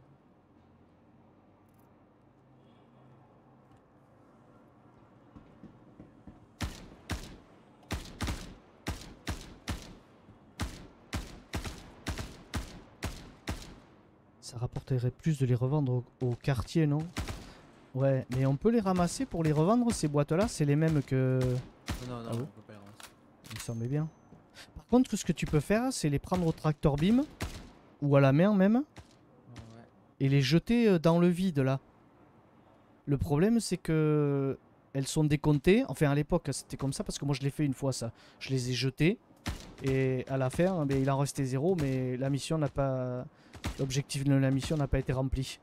Ça rapporterait plus de les revendre au, au quartier, non? Ouais, mais on peut les ramasser pour les revendre, ces boîtes-là, c'est les mêmes que... Oh non, non, Ah ouais on peut pas les ramasser. Il me semblait bien. Par contre, ce que tu peux faire, c'est les prendre au tracteur beam, ou à la main même, Ouais. et les jeter euh, dans le vide, là. Le problème, c'est que... Elles sont décomptées. Enfin, à l'époque, c'était comme ça, parce que moi, je l'ai fait une fois, ça. Je les ai jetées, et à la fin, ben, il en restait zéro, mais la mission n'a pas... L'objectif de la mission n'a pas été rempli.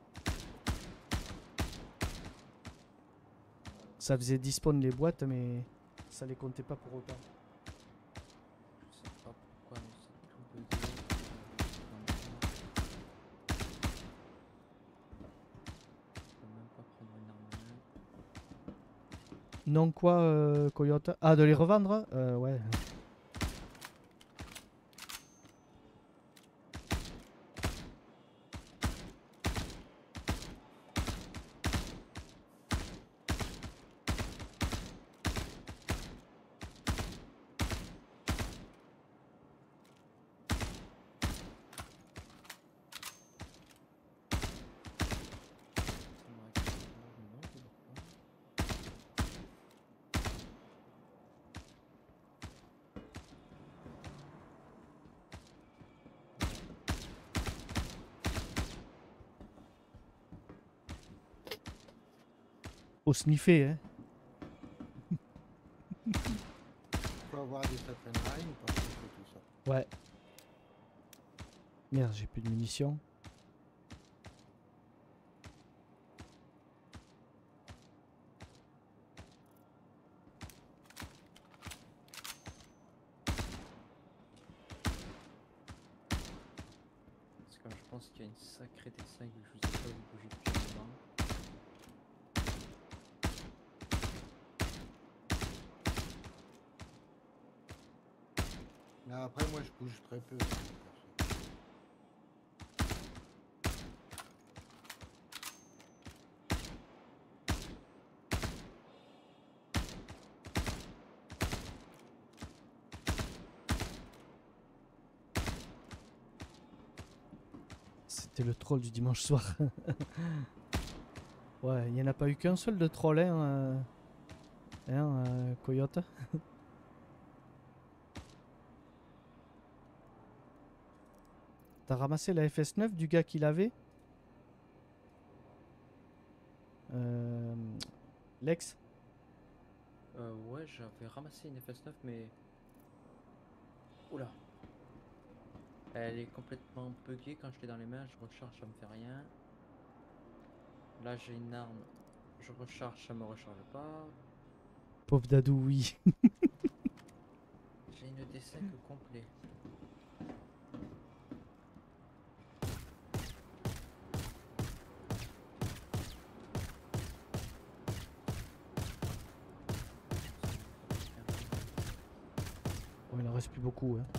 Ça faisait despawn les boîtes, mais ça les comptait pas pour autant. Je sais pas pourquoi, mais c'est tout bugué. Je peux même pas prendre une arme à main. Non quoi, euh, Coyote? Ah, de les revendre? Euh, ouais. Ça me récupère non, toujours pas. Faut sniffer, hein. Faut avoir des certaines règles pour faire tout ça. Ouais. Merde, j'ai plus de munitions. C'est comme je pense qu'il y a une sacrée dessin que je sais pas où bouger depuis longtemps. Mais après, moi, je bouge très peu. C'était le troll du dimanche soir. Ouais, il n'y en a pas eu qu'un seul de troll, hein, euh... hein euh, Coyote. T'as ramassé la F S neuf du gars qui l'avait? euh... Lex? Euh, ouais, j'avais ramassé une F S neuf, mais. Oula! Elle est complètement buggée quand je l'ai dans les mains, je recharge, ça me fait rien. Là, j'ai une arme, je recharge, ça me recharge pas. Pauvre Dadou, oui. J'ai une D cinq complet. reste plus beaucoup. Hein.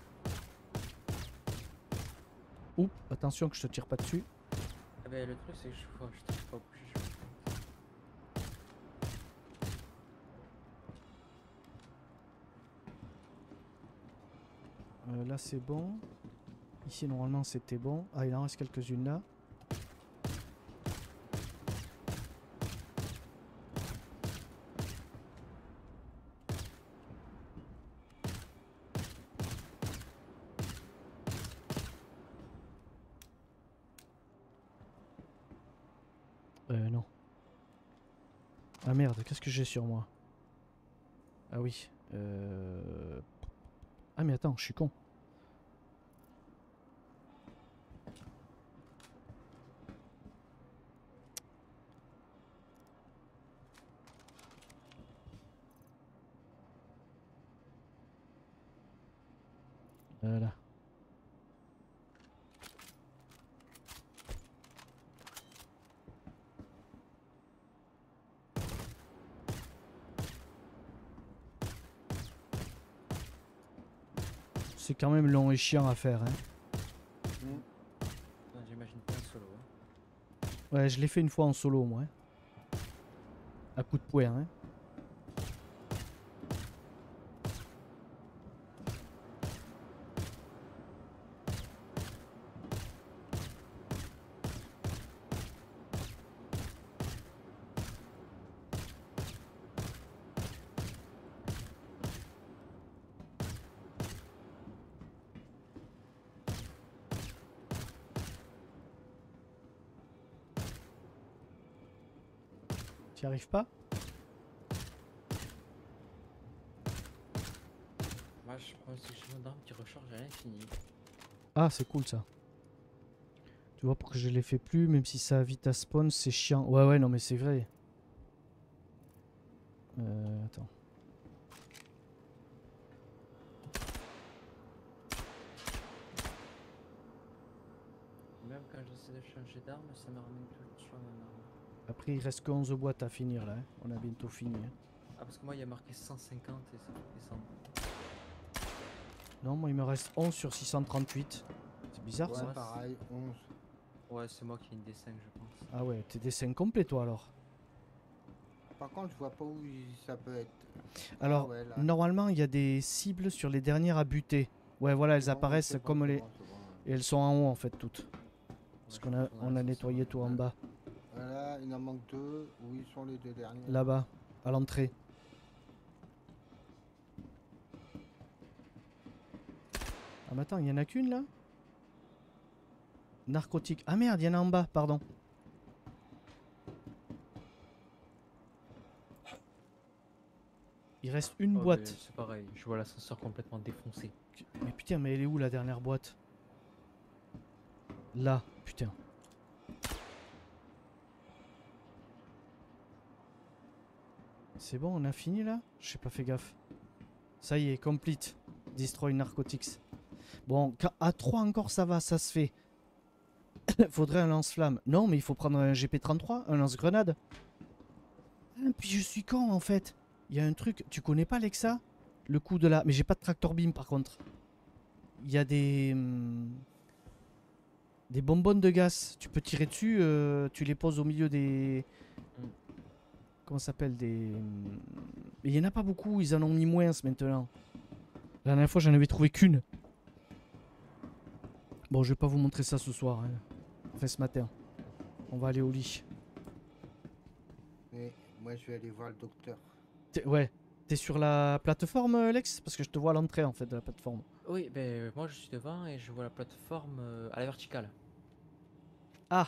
Oups, attention que je te tire pas dessus. Ah bah, le truc c'est que je vois, je trouve pas bouger. Euh, là c'est bon. Ici normalement c'était bon. Ah il en reste quelques-unes là. Euh non. Ah merde, qu'est-ce que j'ai sur moi? Ah oui. Euh... Ah mais attends, je suis con. Voilà. C'est quand même long et chiant à faire. Hein. Mm. Non, j'imagine pas un solo. Hein. Ouais, je l'ai fait une fois en solo, moi. Hein. À coup de poing. Hein. T'y arrives pas? Moi je prends ce chemin d'armes qui recharge à l'infini. Ah, c'est cool ça. Tu vois, pour que je les fais plus, même si ça vite à spawn, c'est chiant. Ouais, ouais, non, mais c'est vrai. Euh, attends. Même quand j'essaie de changer d'arme, ça me ramène toujours sur la même arme. Après, il reste que onze boîtes à finir là. Hein. On a bientôt fini. Hein. Ah parce que moi il y a marqué cent cinquante et ça fait descendre. Non, moi il me reste onze sur six cent trente-huit. C'est bizarre Ouais, ça. pareil, onze. Ouais c'est moi qui ai une D cinq je pense. Ah ouais, t'es des cinq complets toi alors. Par contre, je vois pas où il- ça peut être. Alors, Ah ouais, là. normalement, il y a des cibles sur les dernières à buter. Ouais, voilà, elles C'est bon, apparaissent c'est bon, comme c'est les. bon, c'est bon. Et elles sont en haut en fait toutes. Parce Ouais, qu'on je a, retourne à on a l'ascenseur, nettoyé ouais. tout en bas. Voilà, il en manque deux. Où ils sont les deux derniers? Là-bas, à l'entrée. Ah mais attends, il y en a qu'une là? Narcotique. Ah merde, il y en a en bas, pardon. Il reste une Oh, boîte. mais c'est pareil, je vois l'ascenseur complètement défoncé. Mais putain, mais elle est où la dernière boîte? Là, putain. C'est bon, on a fini là? J'ai pas fait gaffe. Ça y est, complete. Destroy narcotics. Bon, à trois encore ça va, ça se fait. Faudrait un lance-flamme. Non, mais il faut prendre un G P trente-trois, un lance-grenade. Ah, puis je suis con en fait. Il y a un truc, tu connais pas Alexa? Le coup de la... Mais j'ai pas de tractor beam par contre. Il y a des... hum, des bonbonnes de gaz. Tu peux tirer dessus, euh, tu les poses au milieu des... Mm. Comment ça s'appelle? Des... hum, Mais il y en a pas beaucoup, ils en ont mis moins maintenant. La dernière fois j'en avais trouvé qu'une. Bon, je vais pas vous montrer ça ce soir. Hein. Enfin ce matin. On va aller au lit. Mais moi, je vais aller voir le docteur. T'es- ouais. T'es sur la plateforme, Alex? Parce que je te vois à l'entrée en fait de la plateforme. Oui, ben euh, moi je suis devant et je vois la plateforme euh, à la verticale. Ah!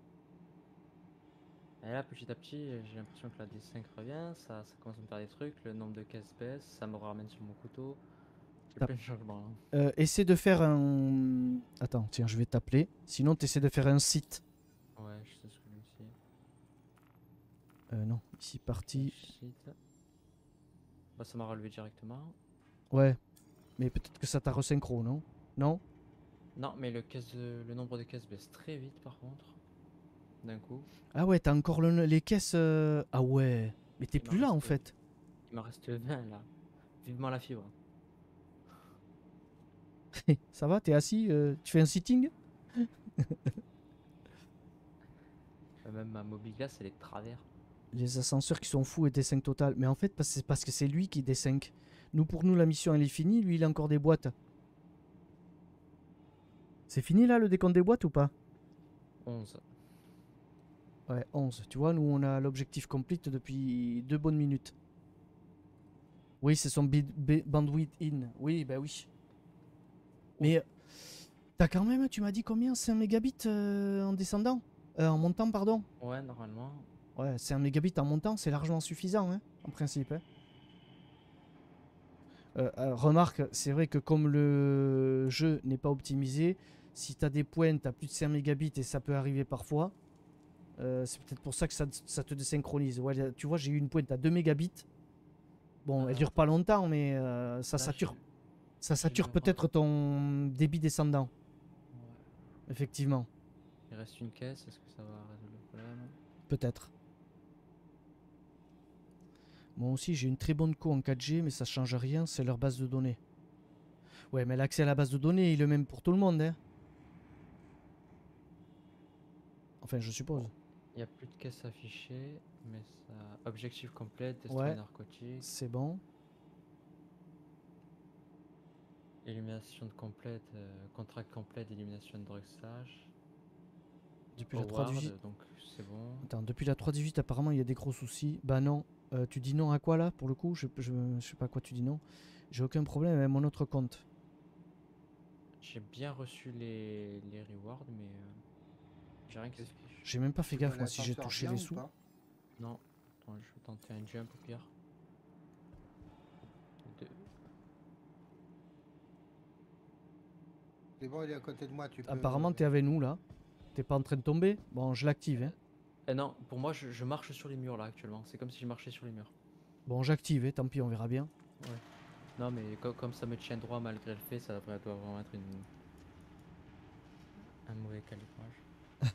Et là petit à petit euh, j'ai l'impression que la D cinq revient, ça, ça commence à me faire des trucs, le nombre de caisses baisse, ça me ramène sur mon couteau. J'ai T'as- plein de changements. Hein. Euh, essaie de faire un... Attends, tiens, je vais t'appeler. Sinon, t'essaies de faire un site. Ouais, je sais ce que je me suis. Euh, non, ici, partie. Shit. Bah ça m'a relevé directement. Ouais. Mais peut-être que ça t'a resynchro, non? Non? Non, mais le, caisse de- le nombre de caisses baisse très vite par contre. D'un coup. Ah ouais, t'as encore le- les caisses... euh, Ah ouais. Mais t'es Il m'en plus là, en reste- fait. Il m'en reste vingt là. Vivement la fibre. Ça va, t'es assis, euh, tu fais un sitting? Euh, Même ma Mobigas, elle est de travers. Les ascenseurs qui sont fous et D cinq total. Mais en fait, parce- c'est parce que c'est lui qui D cinq. Nous, pour nous, la mission, elle est finie. Lui, il a encore des boîtes. C'est fini, là, le décompte des boîtes ou pas? onze. Ouais, onze. Tu vois, nous, on a l'objectif complete depuis deux bonnes minutes. Oui, c'est son bid- bi- bandwidth in. Oui, bah oui. Mais euh, t'as quand même, tu m'as dit combien? cinq mégabits euh, en descendant? Euh, en montant, pardon. Ouais, normalement. Ouais, c'est un mégabit en montant, c'est largement suffisant, hein, en principe. Hein. Euh, euh, remarque, c'est vrai que comme le jeu n'est pas optimisé, si tu as des points, tu as plus de cinq mégabits et ça peut arriver parfois. Euh, c'est peut-être pour ça que ça, ça te désynchronise. Ouais, là, tu vois, j'ai eu une pointe à deux mégabits. Bon, elle Alors, dure pas longtemps, mais euh, ça là, sature, j'ai- ça j'ai sature le peut-être ton débit descendant. Ouais. Effectivement, Il reste une caisse, est-ce que ça va résoudre le problème? peut-être. Moi aussi, j'ai une très bonne co en quatre G, mais ça change rien, c'est leur base de données. Ouais, mais l'accès à la base de données est le même pour tout le monde, hein. Enfin, je suppose. Il n'y a plus de caisse affichée, mais ça. Objectif complet, destroy Ouais. narcotique, C'est bon. élimination de complète, euh, contract complet d'élimination de drug slash. Depuis la Forward, trois dix-huit. donc c'est bon. Attends, depuis la trois dix-huit, apparemment, il y a des gros soucis. Bah non. Euh, tu dis non à quoi là, pour le coup? Je, je, je sais pas à quoi tu dis non. J'ai aucun problème avec mon autre compte. J'ai bien reçu les, les rewards, mais euh, j'ai rien qui s'affiche. J'ai même pas fait Tu vois gaffe, moi, si j'ai l'ascenseur touché bien les ou sous. pas? Non, attends, je vais tenter un jump au pire. Deux. C'est bon, il est à côté de moi, tu peux... Apparemment, t'es avec nous là. T'es pas en train de tomber? Bon, je l'active. Hein. Eh non, pour moi, je, je marche sur les murs là actuellement. C'est comme si je marchais sur les murs. Bon, j'active, hein, tant pis, on verra bien. Non, mais co- comme ça me tient droit malgré le fait, ça devrait doit vraiment être une... un mauvais calibrage.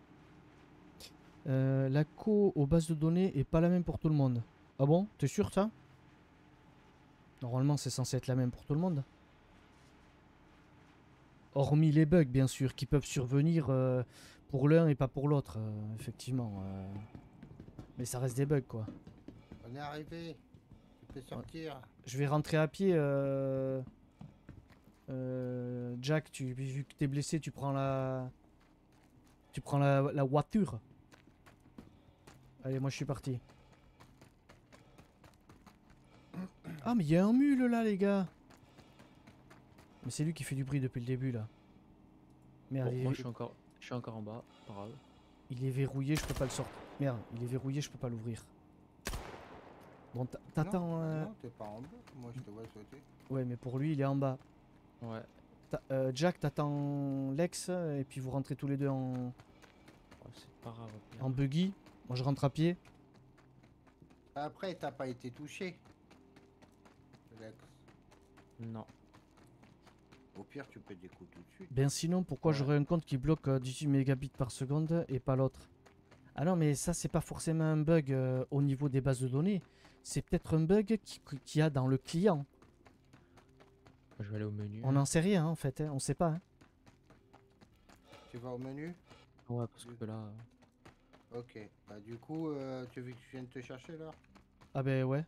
Euh, la co aux bases de données est pas la même pour tout le monde. Ah bon? T'es sûr ça? Normalement, c'est censé être la même pour tout le monde. Hormis les bugs, bien sûr, qui peuvent survenir euh, pour l'un et pas pour l'autre, euh, effectivement. euh. Mais ça reste des bugs, quoi. On est arrivé. Tu peux sortir. Je vais rentrer à pied. euh, euh, Jack, tu, vu que t'es blessé, tu prends la... Tu prends la, la voiture. Allez, moi je suis parti. Ah, mais il y a un mule là, les gars. Mais c'est lui qui fait du bruit depuis le début, là. Merde, Bon, il, moi, est, je suis encore, je suis encore en bas, pas grave. il est verrouillé, je peux pas le sortir. Merde, il est verrouillé, je peux pas l'ouvrir. Bon, t'a- t'attends... Non, euh, non, t'es pas en bas. Moi, je te vois sauter. Ouais, mais pour lui, il est en bas. Ouais, T'a- euh, Jack, t'attends Lex, et puis vous rentrez tous les deux en, ouais, c'est pas grave. au pire. en buggy. Moi, je rentre à pied. Après, t'as pas été touché. Lex. Non. Au pire, tu peux découdre tout de suite. Ben sinon, pourquoi Ouais. j'aurais un compte qui bloque euh, dix-huit mégabits par seconde et pas l'autre? Ah non, mais ça, c'est pas forcément un bug euh, au niveau des bases de données. C'est peut-être un bug qui- qui- qu'il y a dans le client. Je vais aller au menu. On n'en sait rien, en fait. Hein, on sait pas. Hein. Tu vas au menu? Ouais, parce que là. euh, Ok. Bah, du coup, euh, tu veux que je vienne te chercher là? Ah ben ouais.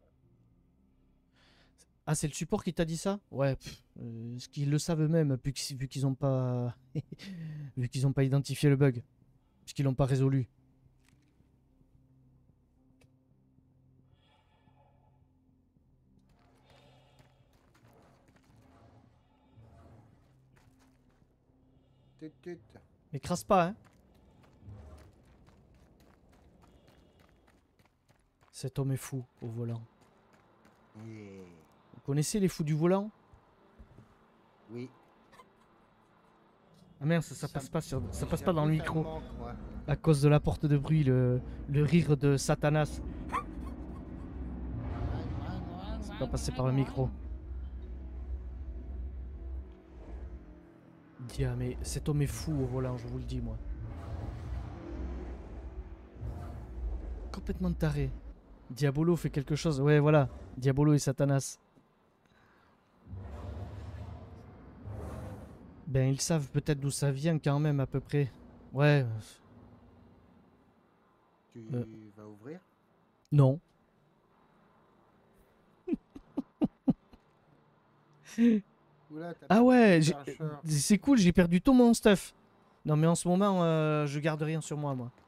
Ah, c'est le support qui t'a dit ça? Ouais, pff, euh, ce qu'ils le savent eux-mêmes, vu qu'ils vu qu'ils ont pas... vu qu'ils ont pas identifié le bug. Puisqu'ils l'ont pas résolu. Tut, tut. Mais crasse pas, hein. Cet homme est fou au volant. Yeah. Vous connaissez les fous du volant? Oui. Ah merde, ça, ça Ça passe me- pas sur, ça passe J'avoue, pas dans le ça me micro. manque, moi. À cause de la porte de bruit, le, le rire de Satanas. C'est pas passé par le micro. Dia, mais cet homme est fou au volant, je vous le dis, moi. Complètement taré. Diabolo fait quelque chose. Ouais, voilà. Diabolo et Satanas. Ben, ils savent peut-être d'où ça vient quand même à peu près. Ouais, Tu Euh. vas ouvrir? non. Oula, t'as Ah perdu ouais, le j'ai- chargeur. c'est cool, j'ai perdu tout mon stuff. Non mais en ce moment, euh, je garde rien sur moi, moi.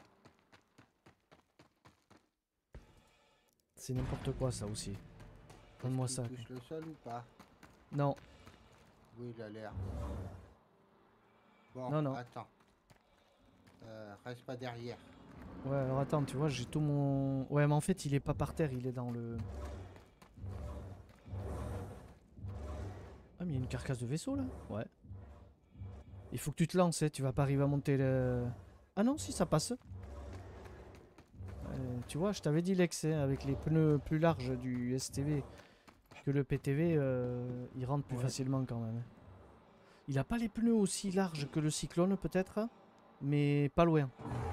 C'est n'importe quoi ça aussi. Est-ce Donne-moi qu'il ça. touche le sol ou pas? Non, Oui, il a l'air. Bon, Non, non. attends. Euh, reste pas derrière. ouais, alors attends, tu vois, j'ai tout mon... Ouais, mais en fait, il est pas par terre, il est dans le... Ah, mais il y a une carcasse de vaisseau, là? Ouais. Il faut que tu te lances, hein, tu vas pas arriver à monter le... Ah non, si, ça passe. Euh, tu vois, je t'avais dit, Lex, hein, avec les pneus plus larges du S T V que le P T V, euh, il rentre plus Ouais. facilement quand même. Il a pas les pneus aussi larges que le Cyclone, peut-être, mais pas loin.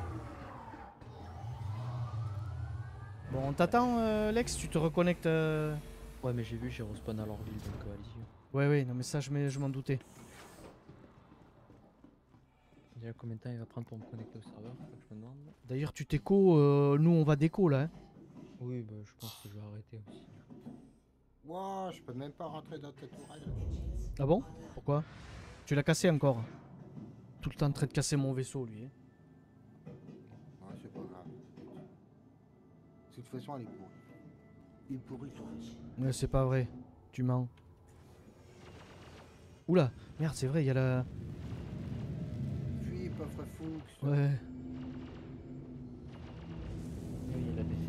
Bon, on t'attend, euh, Lex, tu te reconnectes... euh, Ouais, mais j'ai vu, j'ai respawn à Lorville, donc euh, allez-y. Ouais, ouais, non, mais ça, je m'ai- je m'en doutais. Déjà, combien de temps il va prendre pour me connecter au serveur? Faut que je me demande. D'ailleurs, tu t'éco, euh, nous, on va déco, là. Hein. Oui, bah, je pense que je vais arrêter aussi. Wow, je peux même pas rentrer dans ta tourelle. Ah bon? Pourquoi? Tu l'as cassé encore? Tout le temps en train de casser mon vaisseau, lui. hein. Ah, c'est pas grave. De toute façon, elle est pourrie. Il est pourri ton vaisseau. Mais c'est pas vrai. Tu mens. Oula, merde, c'est vrai, il y a la... Fuis, pauvre Fuchs. Ouais. Oui, il a baissé.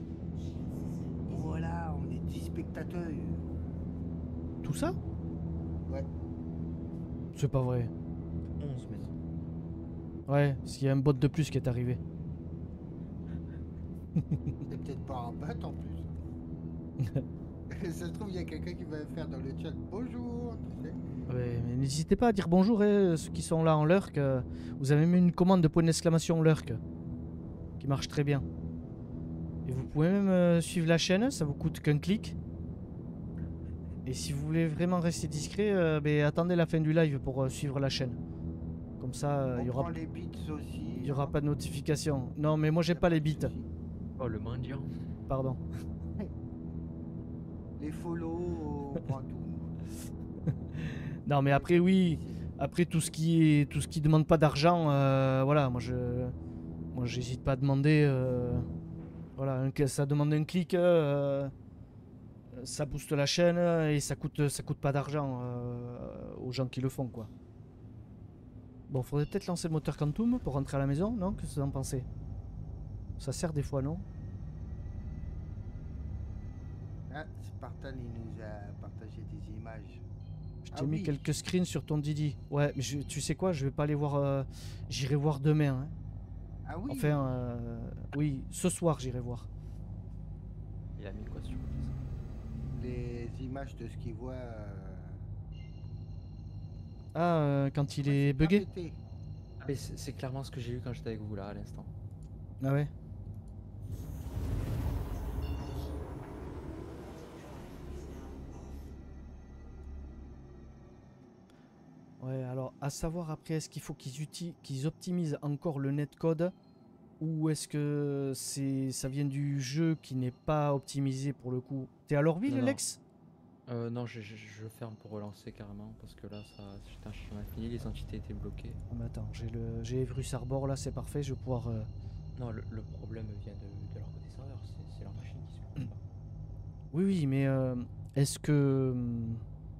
Voilà, on est dix spectateurs. Tout ça? Ouais. C'est pas vrai. onze maintenant. Ouais, s'il y a un bot de plus qui est arrivé. C'est peut-être pas un bot en plus. Ça se trouve, il y a quelqu'un qui va faire dans le chat bonjour, tu sais. Ouais, mais n'hésitez pas à dire bonjour, hein, ceux qui sont là en lurk. euh, Vous avez mis une commande de point d'exclamation lurk. Qui marche très bien. Et vous pouvez même euh, suivre la chaîne, ça vous coûte qu'un clic. Et si vous voulez vraiment rester discret, euh, ben, attendez la fin du live pour euh, suivre la chaîne. Comme ça, euh, il On y aura, prend les bits aussi. il y aura hein. pas de notification. Non, mais moi j'ai Y a pas les de bits. souci. Oh, le mendiant. Pardon. Les follow, on prend tout. Non, mais après oui, après tout ce qui est, tout ce qui demande pas d'argent, euh, voilà, moi je, moi j'hésite pas à demander. euh, voilà, un cl- ça demande un clic, euh, ça booste la chaîne et ça coûte, ça coûte pas d'argent euh, aux gens qui le font, quoi. Bon, faudrait peut-être lancer le moteur Quantum pour rentrer à la maison, non? Qu'est-ce que vous en pensez? Ça sert des fois, non? Ah, Spartan, il nous a partagé des images. Je Ah t'ai mis oui. quelques screens sur ton Didi. Ouais, mais je- tu sais quoi? Je vais pas aller voir. euh, J'irai voir demain. hein. Ah oui. Enfin, euh, oui, ce soir j'irai voir. Il a mis quoi sur Les images de ce qu'il voit. euh, Ah, euh, quand il ouais, est c'est bien bugué? pété. Ah, mais c'est c'est clairement ce que j'ai vu quand j'étais avec vous là à l'instant. Ah ouais. Ouais, alors à savoir après, est-ce qu'il faut qu'ils uti- qu'ils optimisent encore le netcode ou est-ce que c'est ça vient du jeu qui n'est pas optimisé pour le coup? T'es à Lorville, Non, non. Lex? Euh, non, je, je- je ferme pour relancer carrément parce que là, ça, j'étais un chemin fini, les entités étaient bloquées. Ah, mais attends, j'ai le j'ai Evrus Arbor là, c'est parfait, je vais pouvoir. euh, Non, le, le problème vient de, de leur côté serveur, c'est c'est leur machine qui se bloque pas. Oui, oui, mais euh, est-ce que. hum,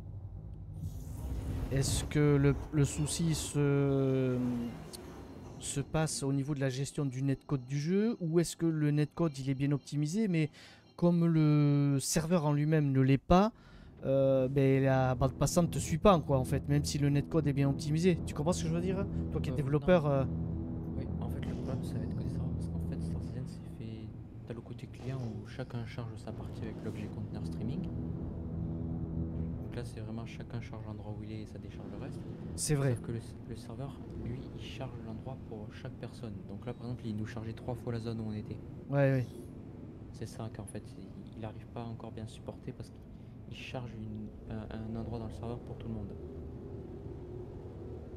Est-ce que le, le souci se, se passe au niveau de la gestion du netcode du jeu ou est-ce que le netcode il est bien optimisé mais comme le serveur en lui-même ne l'est pas, euh, ben, la bande passante ne te suit pas quoi en fait, même si le netcode est bien optimisé. Tu comprends ce que je veux dire? Toi qui es Euh, développeur. non. euh, Oui, en fait, le problème, ça va être côté serveur parce qu'en fait, Star Citizen, c'est fait. T'as le côté client où chacun charge sa partie avec l'objet conteneur streaming. Donc là, c'est vraiment chacun charge l'endroit où il est et ça décharge le reste. C'est vrai. Sauf que le, le serveur, lui, il charge l'endroit pour chaque personne. Donc là, par exemple, il nous chargeait trois fois la zone où on était. Ouais, ouais. C'est ça qu'en fait, il n'arrive pas à encore bien supporter parce qu'il charge une- un, un endroit dans le serveur pour tout le monde.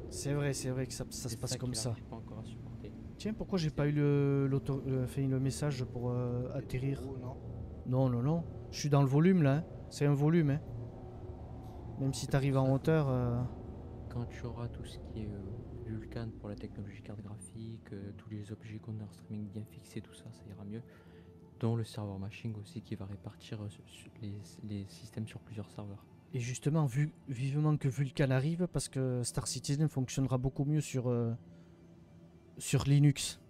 C'est vrai, c'est vrai que ça, ça se C'est passe comme qu'il ça. arrive pas encore à supporter. Tiens, pourquoi j'ai pas eu le, l'auto- le, fait, le message pour euh, C'est atterrir? trop haut, non? Non, non, non. Je suis dans le volume là. Hein. C'est un volume. Hein. Même si C'est t'arrives pour en ça. hauteur. euh, Quand tu auras tout ce qui est euh, Vulkan pour la technologie carte graphique, euh, tous les objets Counter Streaming bien fixés, tout ça, ça ira mieux. Dont le serveur machine aussi qui va répartir euh, sur- sur les, les systèmes sur plusieurs serveurs. Et justement, vu, vivement que Vulkan arrive, parce que Star Citizen fonctionnera beaucoup mieux sur, euh, sur Linux.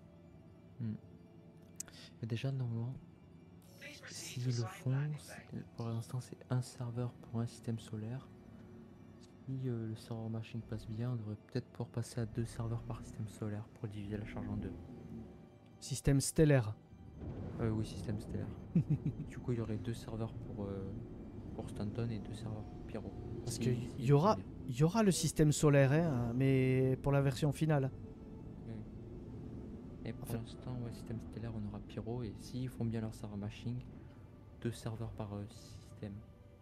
Mais déjà, normalement, s'ils le font, c'est- pour l'instant, c'est un serveur pour un système solaire. Si euh, le serveur machine passe bien, on devrait peut-être pouvoir passer à deux serveurs par système solaire pour diviser la charge en deux. Système stellaire. Euh, oui, système stellaire. Du coup, il y aurait deux serveurs pour, euh, pour Stanton et deux serveurs pour Pyro. Parce Si- qu'il si y ils aura, font bien. il y aura le système solaire, hein, mais pour la version finale. Oui. Et pour Enfin- l'instant, ouais, système stellaire, on aura Pyro. Et s'ils font bien leur serveur machine, deux serveurs par euh, système.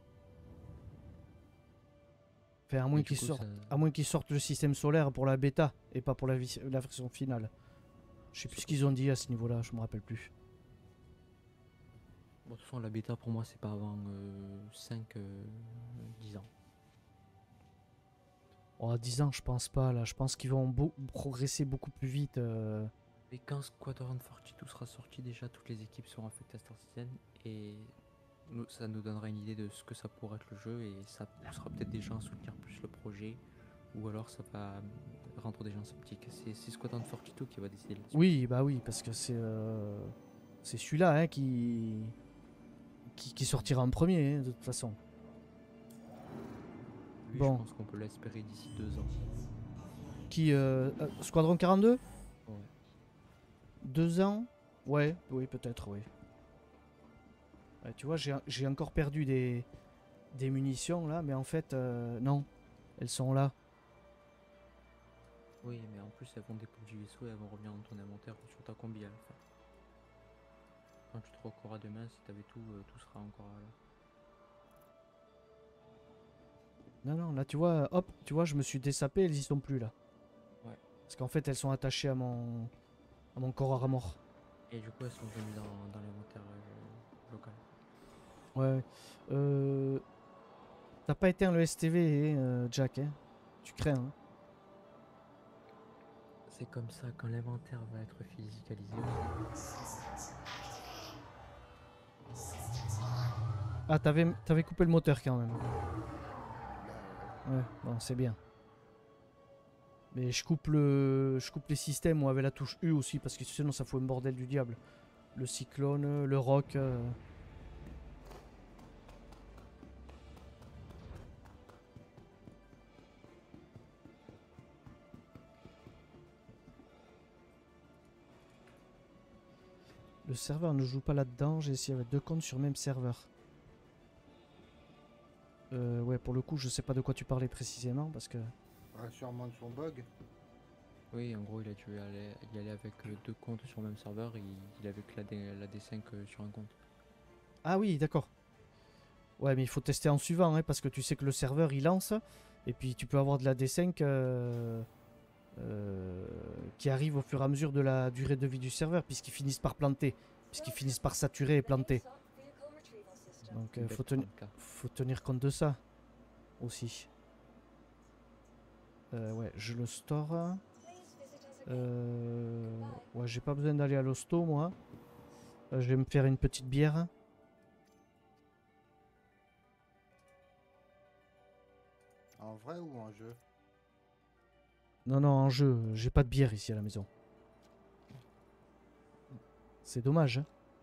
Enfin, à moins Et du qu'ils coup, sortent, ça- à moins qu'ils sortent le système solaire pour la bêta et pas pour la, vis- la version finale. Je sais plus ce qu'ils ont dit à ce niveau-là, je me rappelle plus. Bon, de toute façon, la bêta pour moi, c'est pas avant euh, cinq dix ans. Oh, à dix ans, je pense pas là. Je pense qu'ils vont beau- progresser beaucoup plus vite. euh. Mais quand Squadron quarante-deux sera sorti, déjà toutes les équipes seront affectées à Star Citizen et nous- ça nous donnera une idée de ce que ça pourrait être le jeu et ça poussera peut-être des gens à soutenir plus le projet ou alors ça va rendre des gens sceptiques. C'est c'est Squadron quarante-deux qui va décider là-dessus. Oui, bah oui, parce que c'est euh, c'est celui-là hein, qui... qui qui sortira en premier hein, de toute façon. Oui, Bon. je pense qu'on peut l'espérer d'ici deux ans. Qui euh, euh, Squadron quarante-deux? Ouais. Deux ans? Ouais, oui, peut-être, oui. Ouais, tu vois, j'ai j'ai encore perdu des, des munitions là, mais en fait, euh, non. Elles sont là. Oui, mais en plus elles vont dépendre du vaisseau et elles vont revenir dans ton inventaire ou sur ta combi à la fin. Quand tu te recouras demain, si t'avais tout, euh, tout sera encore là. Non, non, là, tu vois, hop, tu vois, je me suis dessapé, elles y sont plus là. Ouais. Parce qu'en fait, elles sont attachées à mon, à mon corps armor. Et du coup elles sont venues dans, dans l'inventaire euh, local. Ouais. Euh... T'as pas éteint le S T V, hein, euh, Jack, hein? Tu crains, hein? C'est comme ça, quand l'inventaire va être physicalisé. Ah, t'avais t'avais coupé le moteur quand même. Ouais, bon, c'est bien. Mais je coupe le, je coupe les systèmes ou avec la touche U aussi parce que sinon ça fout un bordel du diable. Le cyclone, le rock. euh. Le serveur ne joue pas là-dedans. J'ai essayé avec deux comptes sur le même serveur. Euh, ouais, pour le coup, je sais pas de quoi tu parlais précisément parce que. Ah, sûrement de son bug. Oui, en gros, il a dû aller, y aller avec euh, deux comptes sur le même serveur et il, il avait que la, D, la D cinq euh, sur un compte. Ah oui, d'accord. Ouais, mais il faut tester en suivant, hein, parce que tu sais que le serveur il lance, et puis tu peux avoir de la D cinq euh, euh, qui arrive au fur et à mesure de la durée de vie du serveur, puisqu'ils finissent par planter, puisqu'ils finissent par saturer et planter. Donc il faut, teni- faut tenir compte de ça aussi. Euh, ouais, je le store. Euh, ouais, j'ai pas besoin d'aller à l'hosto moi. Euh, je vais me faire une petite bière. En vrai ou en jeu? Non, non, en jeu, j'ai pas de bière ici à la maison. C'est dommage. Hein.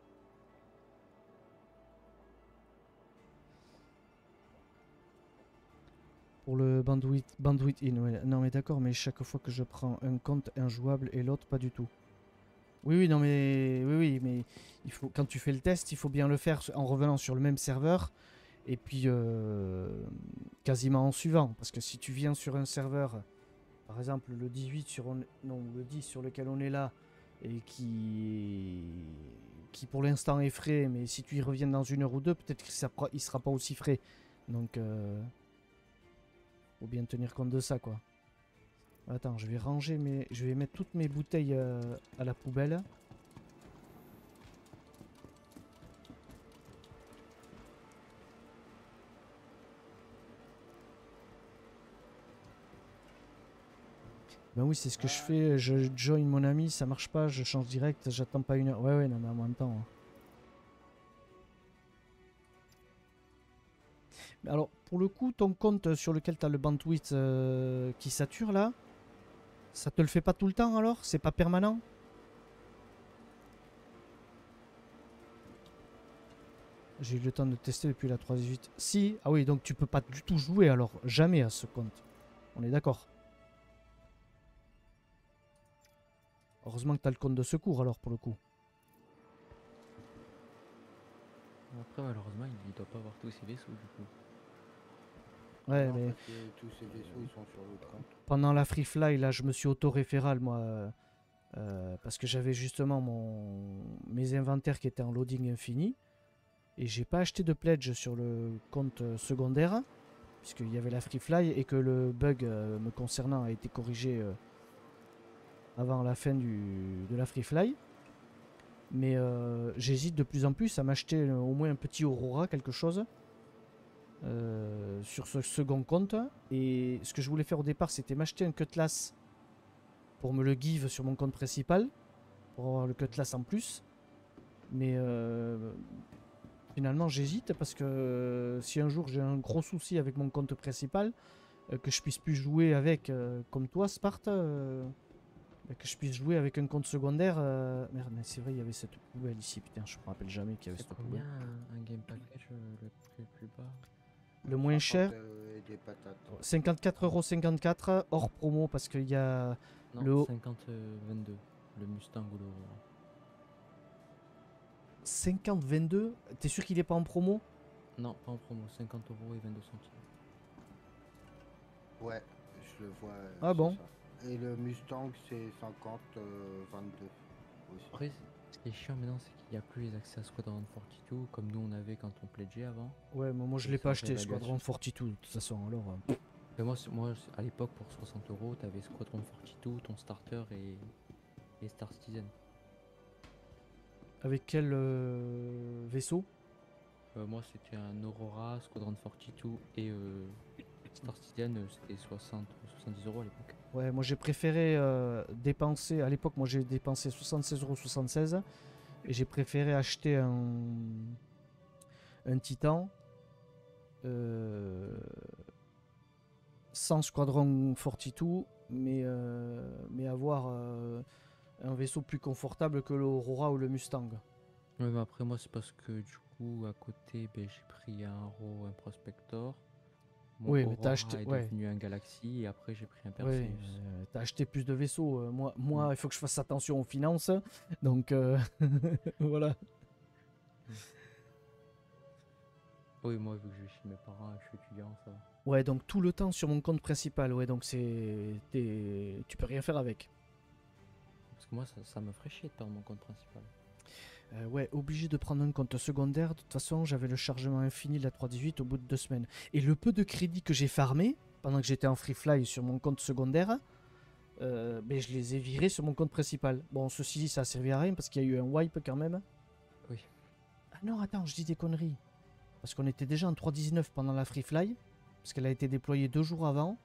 Pour le bandwidth, bandwidth in, ouais. Non mais d'accord, mais chaque fois que je prends un compte injouable et l'autre pas du tout. Oui, oui, non mais oui, oui, mais il faut quand tu fais le test, il faut bien le faire en revenant sur le même serveur et puis euh, quasiment en suivant, parce que si tu viens sur un serveur, par exemple le dix-huit sur on- non le dix sur lequel on est là et qui qui pour l'instant est frais, mais si tu y reviens dans une heure ou deux, peut-être qu'il sera, il sera pas aussi frais. Donc euh, faut bien tenir compte de ça, quoi. Attends, je vais ranger mes... Je vais mettre toutes mes bouteilles euh, à la poubelle. Ben oui, c'est ce que je fais. Je join mon ami, ça marche pas, je change direct, j'attends pas une heure. Ouais, ouais, non, mais en même temps. hein. Mais alors, pour le coup, ton compte sur lequel tu as le bandwidth euh, qui sature là, ça te le fait pas tout le temps alors? C'est pas permanent? J'ai eu le temps de tester depuis la trois dix-huit. Si, ah oui, donc tu peux pas du tout jouer alors, jamais à ce compte. On est d'accord. Heureusement que tu as le compte de secours alors pour le coup. Après, malheureusement, il doit pas avoir tous ses vaisseaux du coup. Ouais, Non, mais parce que tous ces vaisseaux, ils sont sur l'autre compte. pendant la Free Fly, là, je me suis auto-référal moi. euh, euh, parce que j'avais justement mon... mes inventaires qui étaient en loading infini. Et j'ai pas acheté de pledge sur le compte euh, secondaire. Puisqu'il y avait la Free Fly et que le bug euh, me concernant a été corrigé euh, avant la fin du, de la Free Fly. Mais euh, j'hésite de plus en plus à m'acheter euh, au moins un petit Aurora, quelque chose. Euh, sur ce second compte. Et ce que je voulais faire au départ, c'était m'acheter un Cutlass pour me le give sur mon compte principal. Pour avoir le Cutlass en plus. Mais euh, finalement, j'hésite parce que euh, si un jour j'ai un gros souci avec mon compte principal, euh, que je puisse plus jouer avec, euh, comme toi, Sparte, euh, bah, que je puisse jouer avec un compte secondaire. euh, Merde, mais c'est vrai, il y avait cette poubelle ici. Putain, je me rappelle jamais qu'il y avait C'est cette combien poubelle. un, un game package euh, le prix le plus bas? Le moins cher, cinquante, euh, et des patates. cinquante-quatre euros cinquante-quatre hors promo parce qu'il y a Non, le haut- cinquante vingt-deux. Le Mustang ou le Aurora. cinquante vingt-deux. T'es sûr qu'il est pas en promo? Non, pas en promo, cinquante euros et vingt-deux centimes. Ouais, je le vois. euh, Ah c'est bon? ça. Et le Mustang, c'est cinquante vingt-deux aussi. Après, ce qui est chiant maintenant, c'est qu'il n'y a plus les accès à Squadron quarante-deux comme nous on avait quand on pledgeait avant. Ouais, mais moi je Et l'ai c'est pas en acheté, réévaluation. Squadron quarante-deux, de toute façon. Alors, euh, Mais moi, c'est- moi c'est- à l'époque, pour soixante euros, t'avais Squadron quarante-deux, ton starter et, et Star Citizen. avec quel euh, vaisseau? Euh, moi, c'était un Aurora, Squadron quarante-deux et euh, Star Citizen, euh, c'était soixante, soixante-dix euros à l'époque. Ouais, moi j'ai préféré euh, dépenser. À l'époque, moi j'ai dépensé soixante-seize euros soixante-seize et j'ai préféré acheter un, un Titan euh, sans Squadron quarante-deux, mais, euh, mais avoir euh, un vaisseau plus confortable que l'Aurora ou le Mustang. Ouais, mais après, moi, c'est parce que du coup, à côté, ben, j'ai pris un Arrow, un Prospector. Mon Oui, mais t'as Aurora acheté- est ouais. devenu un Galaxy et après, j'ai pris un Ouais, Perseus. euh, t'as acheté plus de vaisseaux. euh, moi, moi Mm. il faut que je fasse attention aux finances. Donc euh, voilà. Oui, moi, vu que je vais chez mes parents et que je suis étudiant, ça va. Ouais, donc tout le temps sur mon compte principal. Ouais, donc c'est. t'es- Tu peux rien faire avec. Parce que moi, ça, ça me ferait chier de perdre mon compte principal. Euh, ouais, obligé de prendre un compte secondaire. De toute façon, j'avais le chargement infini de la trois dix-huit au bout de deux semaines. Et le peu de crédits que j'ai farmé pendant que j'étais en free fly sur mon compte secondaire, euh, ben, je les ai virés sur mon compte principal. Bon, ceci dit, ça a servi à rien parce qu'il y a eu un wipe quand même. Oui. Ah non, attends, je dis des conneries. Parce qu'on était déjà en trois dix-neuf pendant la free fly. Parce qu'elle a été déployée deux jours avant.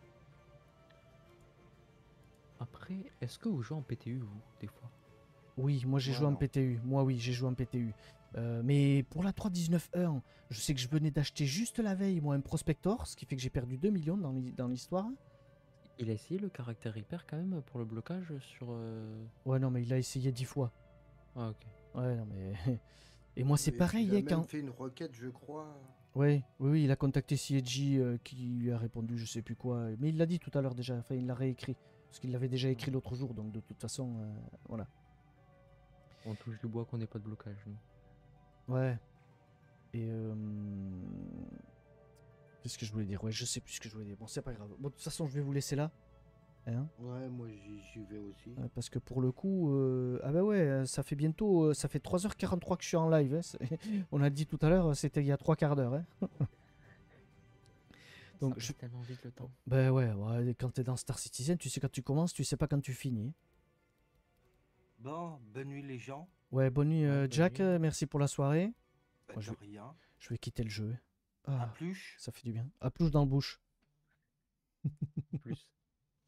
Après, est-ce que vous jouez en P T U, vous, des fois? Oui, moi j'ai Moi, joué en non. P T U. Moi oui, j'ai joué en P T U. Euh, mais pour la trois dix-neuf un, je sais que je venais d'acheter juste la veille moi un Prospector, ce qui fait que j'ai perdu deux millions dans l'hi- dans l'histoire. Il a essayé le caractère hyper quand même pour le blocage sur... euh, Ouais non mais il a essayé dix fois. Ah, ok. Ouais non mais... Et moi c'est Et pareil il a hein, même quand... fait une requête, je crois. Ouais, oui, oui, il a contacté C G euh, qui lui a répondu je sais plus quoi. Mais il l'a dit tout à l'heure déjà, enfin il l'a réécrit. Parce qu'il l'avait déjà écrit l'autre jour, donc de toute façon, euh, voilà. On touche du bois qu'on n'ait pas de blocage, nous. Ouais. Et euh... qu'est-ce que je voulais dire? Ouais, je sais plus ce que je voulais dire. Bon, c'est pas grave. Bon, de toute façon, je vais vous laisser là. Hein, Ouais, moi j'y j'y vais aussi. euh, parce que pour le coup, euh, ah bah ouais, euh, ça fait bientôt, euh, ça fait trois heures quarante-trois que je suis en live. Hein. c'est- On a dit tout à l'heure, c'était il y a trois quarts d'heure. Hein. Donc, Ça je... passe tellement vite le temps. Ben ouais, ouais, quand t'es dans Star Citizen, tu sais quand tu commences, tu sais pas quand tu finis. Bon, bonne nuit les gens. Ouais, bonne nuit Ouais, euh, bonne Jack, nuit. euh, merci pour la soirée. Bah, Moi, je de vais, rien. je vais quitter le jeu. À Ah, plus. ça fait du bien. À plus dans le bouche. Plus.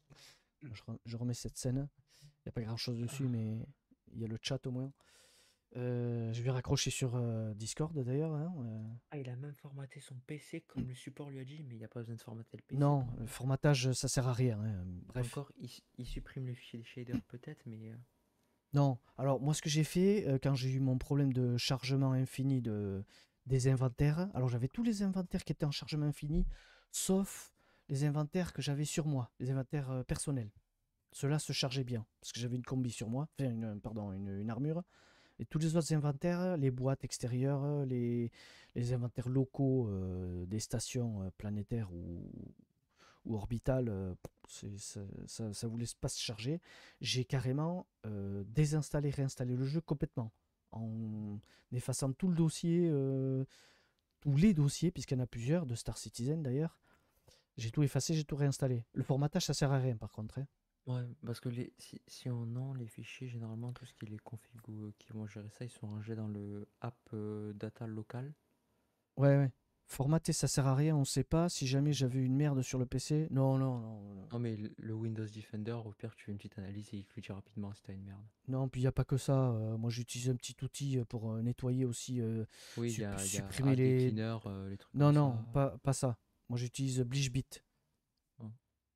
Je, re- je remets cette scène. Il n'y a pas grand chose dessus, mais il y a le chat au moins. Euh, je vais raccrocher sur euh, Discord d'ailleurs. Hein, euh. Ah, il a même formaté son P C comme le support lui a dit, mais il n'y a pas besoin de formater le P C. Non, pour le le- formatage, ça sert à rien. Hein. Et Bref. encore, il, s- il supprime le fichier des shaders peut-être, mais... euh, Non, alors moi ce que j'ai fait euh, quand j'ai eu mon problème de chargement infini de, des inventaires, alors j'avais tous les inventaires qui étaient en chargement infini, sauf les inventaires que j'avais sur moi, les inventaires euh, personnels. Ceux-là se chargeaient bien, parce que j'avais une combi sur moi, enfin une, pardon, une, une armure, et tous les autres inventaires, les boîtes extérieures, les, les inventaires locaux euh, des stations euh, planétaires ou, ou orbitales, euh, c'est- ça, ça, ça voulait pas se charger. J'ai carrément euh, désinstallé, réinstallé le jeu complètement, en effaçant tout le dossier, euh, tous les dossiers, puisqu'il y en a plusieurs, de Star Citizen d'ailleurs. J'ai tout effacé, j'ai tout réinstallé. Le formatage, ça sert à rien par contre. Hein. Ouais, parce que les, si, si on a les fichiers, généralement, tout ce qui est les configs ou, euh, qui vont gérer ça, ils sont rangés dans le app euh, data local. Ouais, ouais. Formater, ça sert à rien, on sait pas. Si jamais j'avais une merde sur le P C, non, non, non. Non, Non, mais le le Windows Defender, au pire, tu fais une petite analyse et il te le dit rapidement si t'as une merde. non puis il n'y a pas que ça. euh, moi, j'utilise un petit outil euh, pour euh, nettoyer aussi, euh, Oui, il y sup- a, il y a supprimer A D les. Cleaner, euh, les trucs Non, comme non, ça. pas, pas ça. Moi, j'utilise BleachBit. Oh.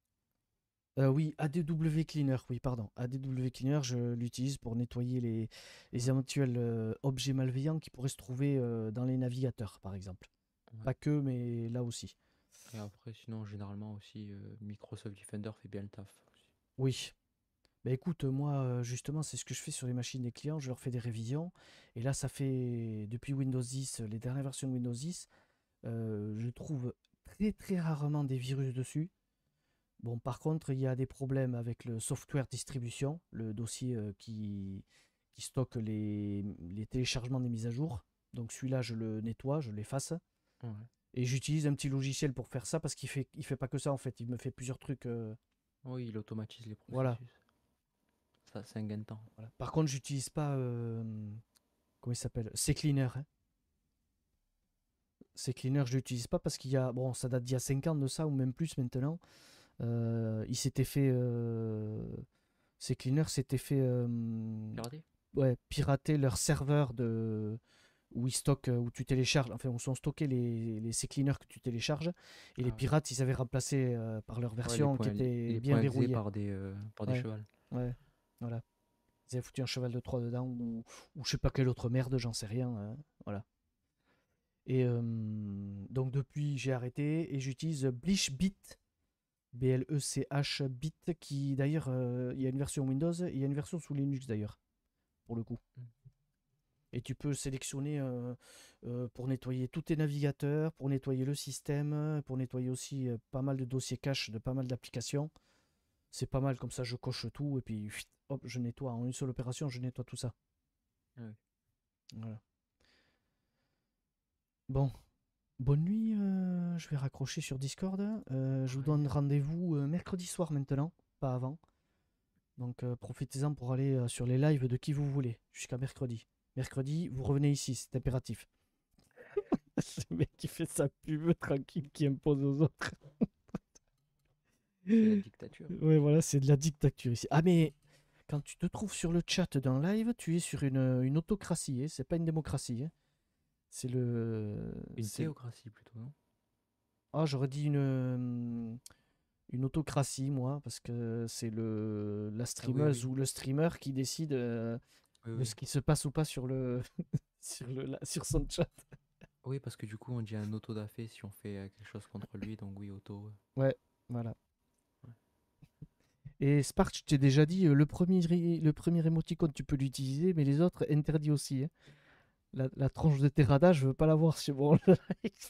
Euh, oui, A D W Cleaner, oui, pardon. A D W Cleaner, je l'utilise pour nettoyer les, les éventuels euh, objets malveillants qui pourraient se trouver euh, dans les navigateurs, par exemple. Ouais. Pas que, mais là aussi. Et après, sinon, généralement aussi, euh, Microsoft Defender fait bien le taf aussi. Oui. Bah écoute, moi, euh, justement, c'est ce que je fais sur les machines des clients. Je leur fais des révisions. Et là, ça fait, depuis Windows dix, les dernières versions de Windows dix, euh, je trouve très, très rarement des virus dessus. Bon, par contre, il y a des problèmes avec le software distribution, le dossier euh, qui, qui stocke les, les téléchargements des mises à jour. Donc celui-là, je le nettoie, je l'efface. Ouais. Et j'utilise un petit logiciel pour faire ça parce qu'il fait, il fait pas que ça en fait. Il me fait plusieurs trucs. euh, Oui, il automatise les voilà. processus. Ça, c'est un gain de temps. voilà. Par contre, j'utilise pas. euh, comment il s'appelle? CCleaner. Hein. CCleaner, je l'utilise pas parce qu'il y a. Bon, ça date d'il y a cinq ans de ça ou même plus maintenant. Euh, il s'était fait. Euh, CCleaner s'était fait. euh, Regardez. ouais, pirater leur serveur de où ils stockent, où tu télécharges, enfin où sont stockés les, les CCleaners que tu télécharges. Et les Ah ouais. pirates, ils avaient remplacé euh, par leur Ouais, les version points, qui les, était les bien points exés verrouillée. par des, euh, par des Ouais. chevals. Ouais, voilà. Ils avaient foutu un cheval de Troie dedans ou, ou je sais pas quelle autre merde, j'en sais rien. hein, Voilà. Et euh, donc depuis, j'ai arrêté et j'utilise BleachBit. B L E C H Bit, qui d'ailleurs, euh, il y a une version Windows et il y a une version sous Linux d'ailleurs, pour le coup. Mm. Et tu peux sélectionner euh, euh, pour nettoyer tous tes navigateurs, pour nettoyer le système, pour nettoyer aussi euh, pas mal de dossiers cache de pas mal d'applications. C'est pas mal, comme ça je coche tout et puis fuit, hop, je nettoie. En une seule opération, je nettoie tout ça. Ah oui. Voilà. Bon, bonne nuit. euh, je vais raccrocher sur Discord. Euh, je vous donne Ouais. rendez-vous euh, mercredi soir maintenant, pas avant. Donc euh, profitez-en pour aller euh, sur les lives de qui vous voulez, jusqu'à mercredi. Mercredi, vous revenez ici, c'est impératif. Le mec qui fait sa pub tranquille, qui impose aux autres. C'est la dictature. Ouais, voilà, c'est de la dictature ici. Ah, mais quand tu te trouves sur le chat d'un live, tu es sur une, une autocratie, hein. C'est pas une démocratie. hein. C'est le. Une c'est- théocratie plutôt, non? Ah, j'aurais dit une, euh, une autocratie, moi, parce que c'est le la Ah oui, streameuse oui. ou le streamer qui décide euh, Oui, de oui. ce qui se passe ou pas sur le sur le la- sur son chat. Oui, parce que du coup, on dit un auto-da-fait si on fait euh, quelque chose contre lui, donc oui, auto. euh. Ouais, voilà. Ouais. Et Spark, je t'ai déjà dit, euh, le premier, ri- le premier émoticône, tu peux l'utiliser, mais les autres, interdits aussi. hein. La, la tronche de Terrada, je veux pas la voir sur mon live.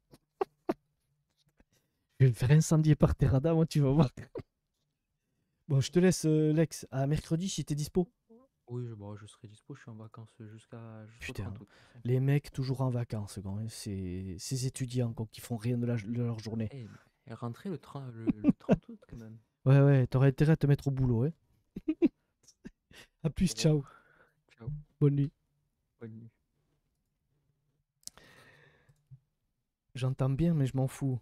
Je vais me faire incendier par Terrada, moi, tu vas voir. Bon, je te laisse, euh, Lex. À mercredi, si t'es dispo. Oui, je, bon, je serai dispo, je suis en vacances jusqu'à jusqu'au Putain, trente août. de toute façon. les mecs toujours en vacances, quoi, hein. C'est ces étudiants quoi, qui font rien de, la- de leur journée. Eh, est rentré le, trente le, le trente août quand même. Ouais, ouais, t'aurais intérêt à te mettre au boulot, hein. À plus, Bon. ciao. Ciao. Bonne nuit. Bonne nuit. J'entends bien, mais je m'en fous.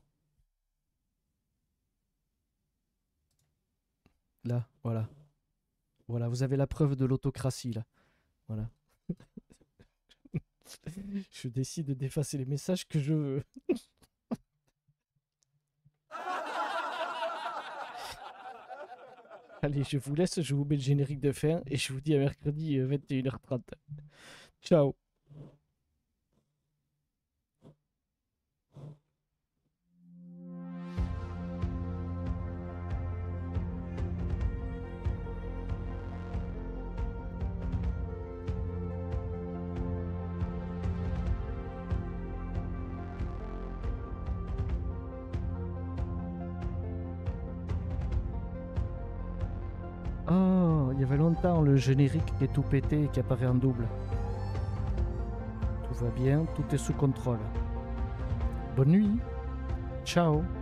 Là, voilà. Voilà, vous avez la preuve de l'autocratie, là. Voilà. Je décide d'effacer les messages que je veux. Allez, je vous laisse, je vous mets le générique de fin et je vous dis à mercredi euh, vingt et une heures trente. Ciao. Oh, il y avait longtemps le générique qui est tout pété et qui apparaît en double. Tout va bien, tout est sous contrôle. Bonne nuit. Ciao.